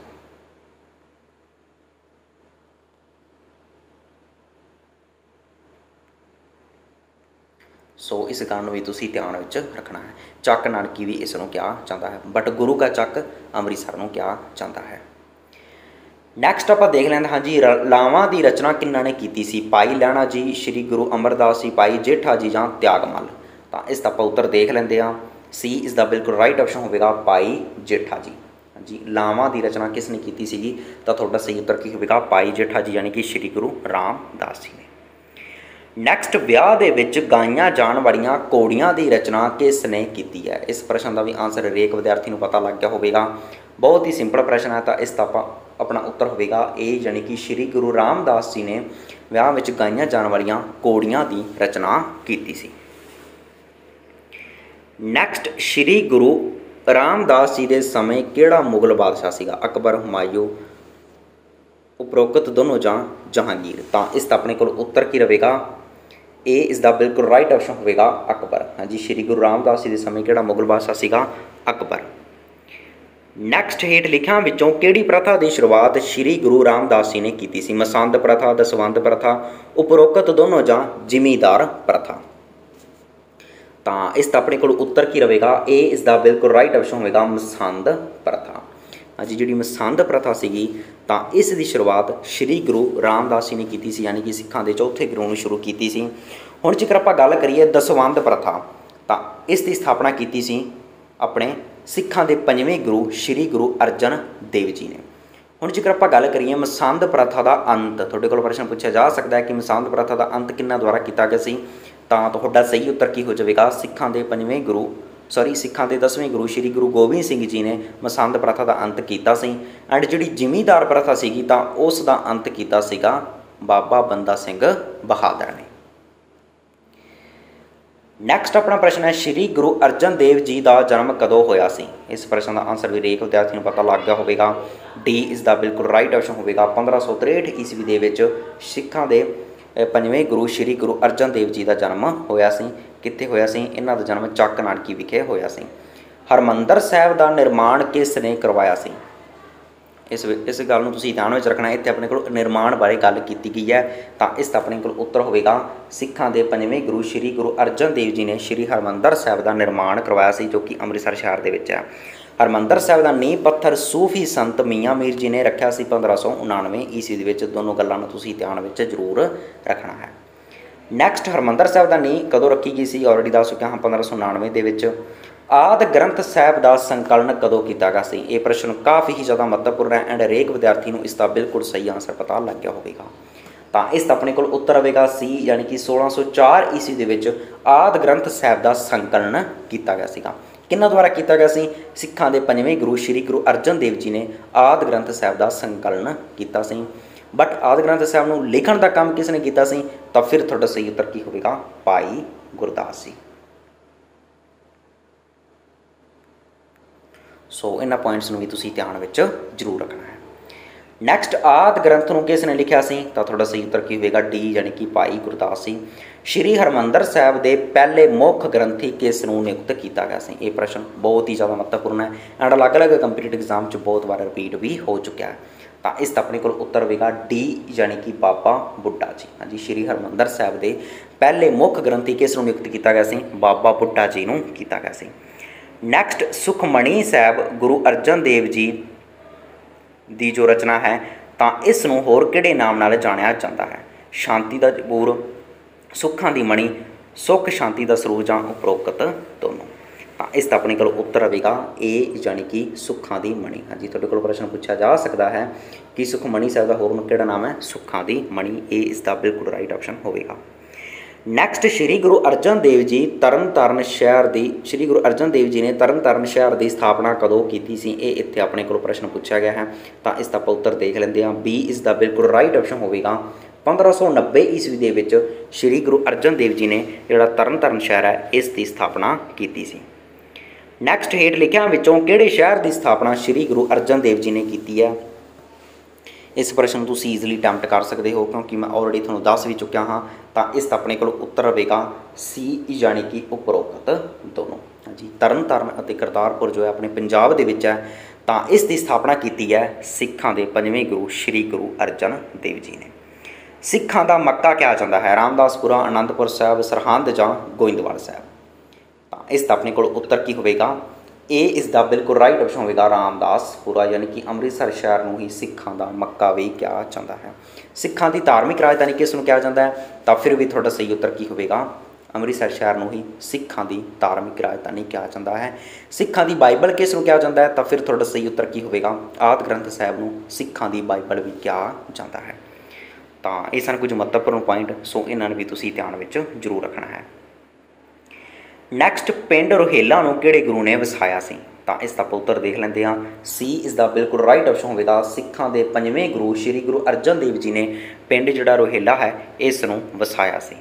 A: सो इस गल भी तुसीं ध्यान विच रखना है। चक नानकी भी इसनूं कहा जाता है, बट गुरु का चक अमृतसर नूं कहा जाता है। नैक्सट आप देख लेंगे हाँ जी, लावां की रचना किन्ना ने की सी? भाई लैणा जी, श्री गुरु अमरदास जी, भाई जेठा जी जां त्यागमल? तो इसका आप उत्तर देख लेंगे हाँ। सी इसका बिल्कुल राइट ऑप्शन होगा भाई जेठा जी। हाँ जी, लावां की रचना किसने की सी? तो थोड़ा सही उत्तर की होगा भाई जेठा जी, यानी कि श्री गुरु रामदास जी ने। नैक्सट, विआह दे विच गाईआं जाण वालियां घोड़ियां की रचना किसने की है? इस प्रश्न का भी आंसर हरेक विद्यार्थी को पता लग गया होगा। बहुत ही सिंपल प्रश्न है। तो इसका अपना उत्तर होगा ए, यानी कि श्री गुरु रामदास जी ने विआह विच गाईआं जाण वालियां घोड़ियां की रचना की सी। नैक्सट, श्री गुरु रामदास जी के समय किहड़ा मुगल बादशाह सीगा? अकबर, हुमायूं, उपरोक्त दोनों जां जहांगीर? तो इसका अपने को उत्तर की रहेगा ए, इसका बिल्कुल राइट ऑप्शन होगा अकबर। हाँ जी, श्री गुरु रामदास जी के समय किहड़ा मुगल बादशाह सीगा? अकबर। नैक्सट, हेठ लिखिया विचों किहड़ी प्रथा की शुरुआत श्री गुरु रामदास जी ने की सी? मसंद प्रथा, दसवंध प्रथा, उपरोक्त दोनों जां जिमीदार प्रथा? तो इसका अपने को उत्तर की रहेगा ए, इसका बिल्कुल राइट ऑप्शन होगा मसंद प्रथा। हाँ जी, जी मसंद प्रथा सी तो इसकी शुरुआत श्री गुरु रामदास जी ने की सी, यानी कि सिखां दे चौथे गुरु ने शुरू की सी। हुण जेकर आपां गल करिए दसवंध प्रथा, तो इसकी स्थापना की सी अपने सिखां दे पंजवें गुरु श्री गुरु अर्जन देव जी ने। हुण जेकर आपां गल करिए मसंद प्रथा का अंत, तुहाडे कोल प्रश्न पूछा जा सकता है कि मसंद प्रथा का अंत किन्हां द्वारा किया गया सी? तो तुहाडा सही उत्तर की हो जाएगा सिखां दे पंजवें गुरु सिखां दे 10वें गुरु श्री गुरु गोबिंद सिंह जी ने मसंद प्रथा का अंत किया सी। एंड जिहड़ी जिमीदार प्रथा सीगी तो उसका अंत किया सीगा बाबा बंदा सिंह बहादुर ने। नैक्सट अपना प्रश्न है श्री गुरु अर्जन देव जी का जन्म कदों होया सी? इस प्रश्न का आंसर भी हरेक विद्यार्थी को पता लग गया होगा। डी इसका बिल्कुल राइट ऑप्शन होगा 1563 ईस्वी के विच सिखां दे पंजवें गुरु श्री गुरु अर्जन देव जी का जन्म होया सी। कित्थे होया सी? इन्हां दा जन्म चक नानकी विखे होया सी। हरमंदर साहिब का निर्माण किसने करवाया सी? इस गल नूं तुसीं ध्यान में रखना। इत्थे अपने को निर्माण बारे गल की गई है तो इसका अपने को उत्तर होगा सिखां दे पंजवें गुरु श्री गुरु अर्जन देव जी ने श्री हरमंदर साहिब का निर्माण करवाया सी, जो कि अमृतसर शहर के विच है। हरमंदर साहिब का नींह पत्थर सूफी संत मियाँ मीर जी ने रखा सी 1599 ईस्वी के। दोनों गल्लां तुसीं ध्यान में जरूर रखना है। नैक्सट, हरमंदर साहिब का नींह कदों रखी गई सी? ऑलरेडी दस चुका हाँ 1599 के। ਆਦਿ ਗ੍ਰੰਥ ਸਾਹਿਬ ਦਾ ਸੰਕਲਨ ਕਦੋਂ ਕੀਤਾ ਗਿਆ ਸੀ? ਇਹ ਪ੍ਰਸ਼ਨ ਕਾਫੀ ਹੀ ਜ਼ਿਆਦਾ ਮਹੱਤਵਪੂਰਨ ਹੈ ਐਂਡ ਹਰੇਕ ਵਿਦਿਆਰਥੀ ਨੂੰ ਇਸ ਦਾ ਬਿਲਕੁਲ ਸਹੀ ਆਨਸਰ ਪਤਾ ਲੱਗ ਗਿਆ ਹੋਵੇਗਾ। ਤਾਂ ਇਸ ਦਾ ਆਪਣੇ ਕੋਲ ਉੱਤਰ ਆਵੇਗਾ ਸੀ, ਯਾਨੀ ਕਿ 1604 ਈਸਵੀ ਦੇ ਵਿੱਚ ਆਦਿ ਗ੍ਰੰਥ ਸਾਹਿਬ ਦਾ ਸੰਕਲਨ ਕੀਤਾ ਗਿਆ ਸੀਗਾ। ਕਿਹਨਾਂ ਦੁਆਰਾ ਕੀਤਾ ਗਿਆ ਸੀ? ਸਿੱਖਾਂ ਦੇ ਪੰਜਵੇਂ ਗੁਰੂ ਸ਼੍ਰੀ ਗੁਰੂ ਅਰਜਨ ਦੇਵ ਜੀ ਨੇ ਆਦਿ ਗ੍ਰੰਥ ਸਾਹਿਬ ਦਾ ਸੰਕਲਨ ਕੀਤਾ ਸੀ। ਬਟ ਆਦਿ ਗ੍ਰੰਥ ਸਾਹਿਬ ਨੂੰ ਲਿਖਣ ਦਾ ਕੰਮ ਕਿਸ ਨੇ ਕੀਤਾ ਸੀ? ਤਾਂ ਫਿਰ ਤੁਹਾਡਾ ਸਹੀ ਉੱਤਰ ਕੀ ਹੋਵੇਗਾ? ਭਾਈ ਗੁਰਦਾਸ ਜੀ। ਸੋ ਇਹਨਾਂ ਪੁਆਇੰਟਸ ਨੂੰ ਵੀ ਤੁਸੀਂ ਧਿਆਨ ਵਿੱਚ ਜ਼ਰੂਰ ਰੱਖਣਾ ਹੈ। ਨੈਕਸਟ, ਆਦਿ ਗ੍ਰੰਥ ਨੂੰ ਕਿਸ ਨੇ ਲਿਖਿਆ ਸੀ? ਤਾਂ ਤੁਹਾਡਾ ਸਹੀ ਉੱਤਰ ਕੀ ਹੋਵੇਗਾ? ਡੀ, ਯਾਨੀ ਕਿ ਭਾਈ ਗੁਰਦਾਸ ਸੀ। ਸ਼੍ਰੀ ਹਰਿਮੰਦਰ ਸਾਹਿਬ ਦੇ ਪਹਿਲੇ ਮੁੱਖ ਗ੍ਰੰਥੀ ਕਿਸ ਨੂੰ ਨਿਯੁਕਤ ਕੀਤਾ ਗਿਆ ਸੀ? ਇਹ ਪ੍ਰਸ਼ਨ ਬਹੁਤ ਹੀ ਜ਼ਿਆਦਾ ਮਹੱਤਵਪੂਰਨ ਹੈ ਐਂਡ ਅਲੱਗ-ਅਲੱਗ ਕੰਪੀਟੀਟਿਵ ਐਗਜ਼ਾਮ 'ਚ ਬਹੁਤ ਵਾਰ ਰਿਪੀਟ ਵੀ ਹੋ ਚੁੱਕਿਆ ਹੈ। ਤਾਂ ਇਸ ਦਾ ਆਪਣੇ ਕੋਲ ਉੱਤਰ ਹੋਵੇਗਾ ਡੀ, ਯਾਨੀ ਕਿ ਬਾਬਾ ਬੁੱਢਾ ਜੀ। ਹਾਂਜੀ, ਸ਼੍ਰੀ ਹਰਿਮੰਦਰ ਸਾਹਿਬ ਦੇ ਪਹਿਲੇ ਮੁੱਖ ਗ੍ਰੰਥੀ ਕਿਸ ਨੂੰ ਨਿਯੁਕਤ ਕੀਤਾ ਗਿਆ ਸੀ? ਬਾਬਾ ਬੁੱਢਾ ਜੀ ਨੂੰ ਕੀਤਾ ਗਿਆ ਸੀ। ਨੈਕਸਟ, ਸੁਖਮਣੀ ਸਾਹਿਬ ਗੁਰੂ ਅਰਜਨ ਦੇਵ ਜੀ ਦੀ ਜੋ ਰਚਨਾ ਹੈ ਤਾਂ ਇਸ ਨੂੰ ਹੋਰ ਕਿਹੜੇ ਨਾਮ ਨਾਲ ਜਾਣਿਆ ਜਾਂਦਾ ਹੈ? ਸ਼ਾਂਤੀ ਦਾ ਜਬੂਰ, ਸੁੱਖਾਂ ਦੀ ਮਣੀ, ਸੁੱਖ ਸ਼ਾਂਤੀ ਦਾ ਸਰੂਪ ਜਾਂ ਉਪਰੋਕਤ ਦੋਨੋਂ। ਤਾਂ ਇਸ ਦਾ ਆਪਣੇ ਕੋਲ ਉੱਤਰ ਆਵੇਗਾ ਏ, ਯਾਨੀ ਕਿ ਸੁੱਖਾਂ ਦੀ ਮਣੀ। ਹਾਂਜੀ, ਤੁਹਾਡੇ ਕੋਲ ਪ੍ਰਸ਼ਨ ਪੁੱਛਿਆ ਜਾ ਸਕਦਾ ਹੈ ਕਿ ਸੁਖਮਣੀ ਸਾਹਿਬ ਦਾ ਹੋਰ ਕਿਹੜਾ ਨਾਮ ਹੈ? ਸੁੱਖਾਂ ਦੀ ਮਣੀ। ਇਹ ਇਸ ਦਾ ਬਿਲਕੁਲ ਰਾਈਟ ਆਪਸ਼ਨ ਹੋਵੇਗਾ। ਨੈਕਸਟ, ਸ਼੍ਰੀ ਗੁਰੂ ਅਰਜਨ ਦੇਵ ਜੀ ਤਰਨਤਾਰਨ ਸ਼ਹਿਰ ਦੀ ਸ਼੍ਰੀ ਗੁਰੂ ਅਰਜਨ ਦੇਵ ਜੀ ਨੇ ਤਰਨਤਾਰਨ ਸ਼ਹਿਰ ਦੀ ਸਥਾਪਨਾ ਕਦੋਂ ਕੀਤੀ ਸੀ? ਇਹ ਇੱਥੇ ਆਪਣੇ ਕੋਲ ਪ੍ਰਸ਼ਨ ਪੁੱਛਿਆ ਗਿਆ ਹੈ। ਤਾਂ ਇਸ ਦਾ ਆਪਾਂ ਉੱਤਰ ਦੇਖ ਲੈਂਦੇ ਹਾਂ। ਬੀ ਇਸ ਦਾ ਬਿਲਕੁਲ ਰਾਈਟ ਆਪਸ਼ਨ ਹੋਵੇਗਾ। 1590 ਈਸਵੀ ਦੇ ਵਿੱਚ ਸ਼੍ਰੀ ਗੁਰੂ ਅਰਜਨ ਦੇਵ ਜੀ ਨੇ ਜਿਹੜਾ ਤਰਨਤਾਰਨ ਸ਼ਹਿਰ ਹੈ ਇਸ ਦੀ ਸਥਾਪਨਾ ਕੀਤੀ ਸੀ। ਨੈਕਸਟ, ਹੇਠ ਲਿਖਿਆਂ ਵਿੱਚੋਂ ਕਿਹੜੇ ਸ਼ਹਿਰ ਦੀ ਸਥਾਪਨਾ ਸ਼੍ਰੀ ਗੁਰੂ ਅਰਜਨ ਦੇਵ ਜੀ ਨੇ ਕੀਤੀ ਹੈ? ਇਸ ਪ੍ਰਸ਼ਨ ਨੂੰ ਤੁਸੀਂ ਈਜ਼ਲੀ ਅਟੈਂਪਟ ਕਰ ਸਕਦੇ ਹੋ ਕਿਉਂਕਿ ਮੈਂ ਆਲਰੇਡੀ ਤੁਹਾਨੂੰ ਦੱਸ ਵੀ ਚੁੱਕਿਆ ਹਾਂ। ਤਾਂ ਇਸ ਦਾ ਆਪਣੇ ਕੋਲ ਉੱਤਰ ਆਵੇਗਾ ਸੀ, ਯਾਨੀ ਕਿ ਉਪਰੋਕਤ ਦੋਨੋਂ। ਹਾਂਜੀ, ਤਰਨਤਾਰਨ ਅਤੇ ਕਰਤਾਰਪੁਰ ਜੋ ਹੈ ਆਪਣੇ ਪੰਜਾਬ ਦੇ ਵਿੱਚ ਹੈ। ਤਾਂ ਇਸ ਦੀ ਸਥਾਪਨਾ ਕੀਤੀ ਹੈ ਸਿੱਖਾਂ ਦੇ ਪੰਜਵੇਂ ਗੁਰੂ ਸ਼੍ਰੀ ਗੁਰੂ ਅਰਜਨ ਦੇਵ ਜੀ ਨੇ। ਸਿੱਖਾਂ ਦਾ ਮੱਕਾ ਕਿਹਾ ਜਾਂਦਾ ਹੈ? ਰਾਮਦਾਸਪੁਰਾ, ਅਨੰਦਪੁਰ ਸਾਹਿਬ, ਸਰਹੰਦ ਜਾਂ ਗੋਇੰਦਵਾਲ ਸਾਹਿਬ। ਤਾਂ ਇਸ ਦਾ ਆਪਣੇ ਕੋਲ ਉੱਤਰ ਕੀ ਹੋਵੇਗਾ? ਇਹ ਇਸ ਦਾ ਬਿਲਕੁਲ ਰਾਈਟ ਆਪਸ਼ਨ ਹੋਵੇਗਾ ਰਾਮਦਾਸਪੁਰਾ, ਯਾਨੀ ਕਿ ਅੰਮ੍ਰਿਤਸਰ ਸ਼ਹਿਰ ਨੂੰ ਹੀ ਸਿੱਖਾਂ ਦਾ ਮੱਕਾ ਵੀ ਕਿਹਾ ਜਾਂਦਾ ਹੈ। ਸਿੱਖਾਂ ਦੀ ਧਾਰਮਿਕ ਰਾਜਧਾਨੀ ਕਿਸ ਨੂੰ ਕਿਹਾ ਜਾਂਦਾ ਹੈ? ਤਾਂ ਫਿਰ ਵੀ ਤੁਹਾਡਾ ਸਹੀ ਉੱਤਰ ਕੀ ਹੋਵੇਗਾ? ਅੰਮ੍ਰਿਤਸਰ ਸ਼ਹਿਰ ਨੂੰ ਹੀ ਸਿੱਖਾਂ ਦੀ ਧਾਰਮਿਕ ਰਾਜਧਾਨੀ ਕਿਹਾ ਜਾਂਦਾ ਹੈ। ਸਿੱਖਾਂ ਦੀ ਬਾਈਬਲ ਕਿਸ ਨੂੰ ਕਿਹਾ ਜਾਂਦਾ ਹੈ? ਤਾਂ ਫਿਰ ਤੁਹਾਡਾ ਸਹੀ ਉੱਤਰ ਕੀ ਹੋਵੇਗਾ? ਆਦਿ ਗ੍ਰੰਥ ਸਾਹਿਬ ਨੂੰ ਸਿੱਖਾਂ ਦੀ ਬਾਈਬਲ ਵੀ ਕਿਹਾ ਜਾਂਦਾ ਹੈ। ਤਾਂ ਇਹ ਸਨ ਕੁਝ ਮਹੱਤਵਪੂਰਨ ਪੁਆਇੰਟ, ਸੋ ਇਹਨਾਂ ਨੂੰ ਵੀ ਤੁਸੀਂ ਧਿਆਨ ਵਿੱਚ ਜ਼ਰੂਰ ਰੱਖਣਾ ਹੈ। ਨੈਕਸਟ, ਪਿੰਡ ਰੋਹੇਲਾ ਨੂੰ ਕਿਹੜੇ ਗੁਰੂ ਨੇ ਵਸਾਇਆ ਸੀ? ਤਾਂ ਇਸ ਦਾ ਉੱਤਰ ਦੇਖ ਲੈਂਦੇ ਹਾਂ। ਸੀ ਇਸ ਦਾ ਬਿਲਕੁਲ ਰਾਈਟ ਆਪਸ਼ਨ ਹੋਵੇਗਾ। ਸਿੱਖਾਂ ਦੇ ਪੰਜਵੇਂ ਗੁਰੂ ਸ਼੍ਰੀ ਗੁਰੂ ਅਰਜਨ ਦੇਵ ਜੀ ਨੇ ਪਿੰਡ ਜਿਹੜਾ ਰੋਹੇਲਾ ਹੈ ਇਸ ਨੂੰ ਵਸਾਇਆ ਸੀ।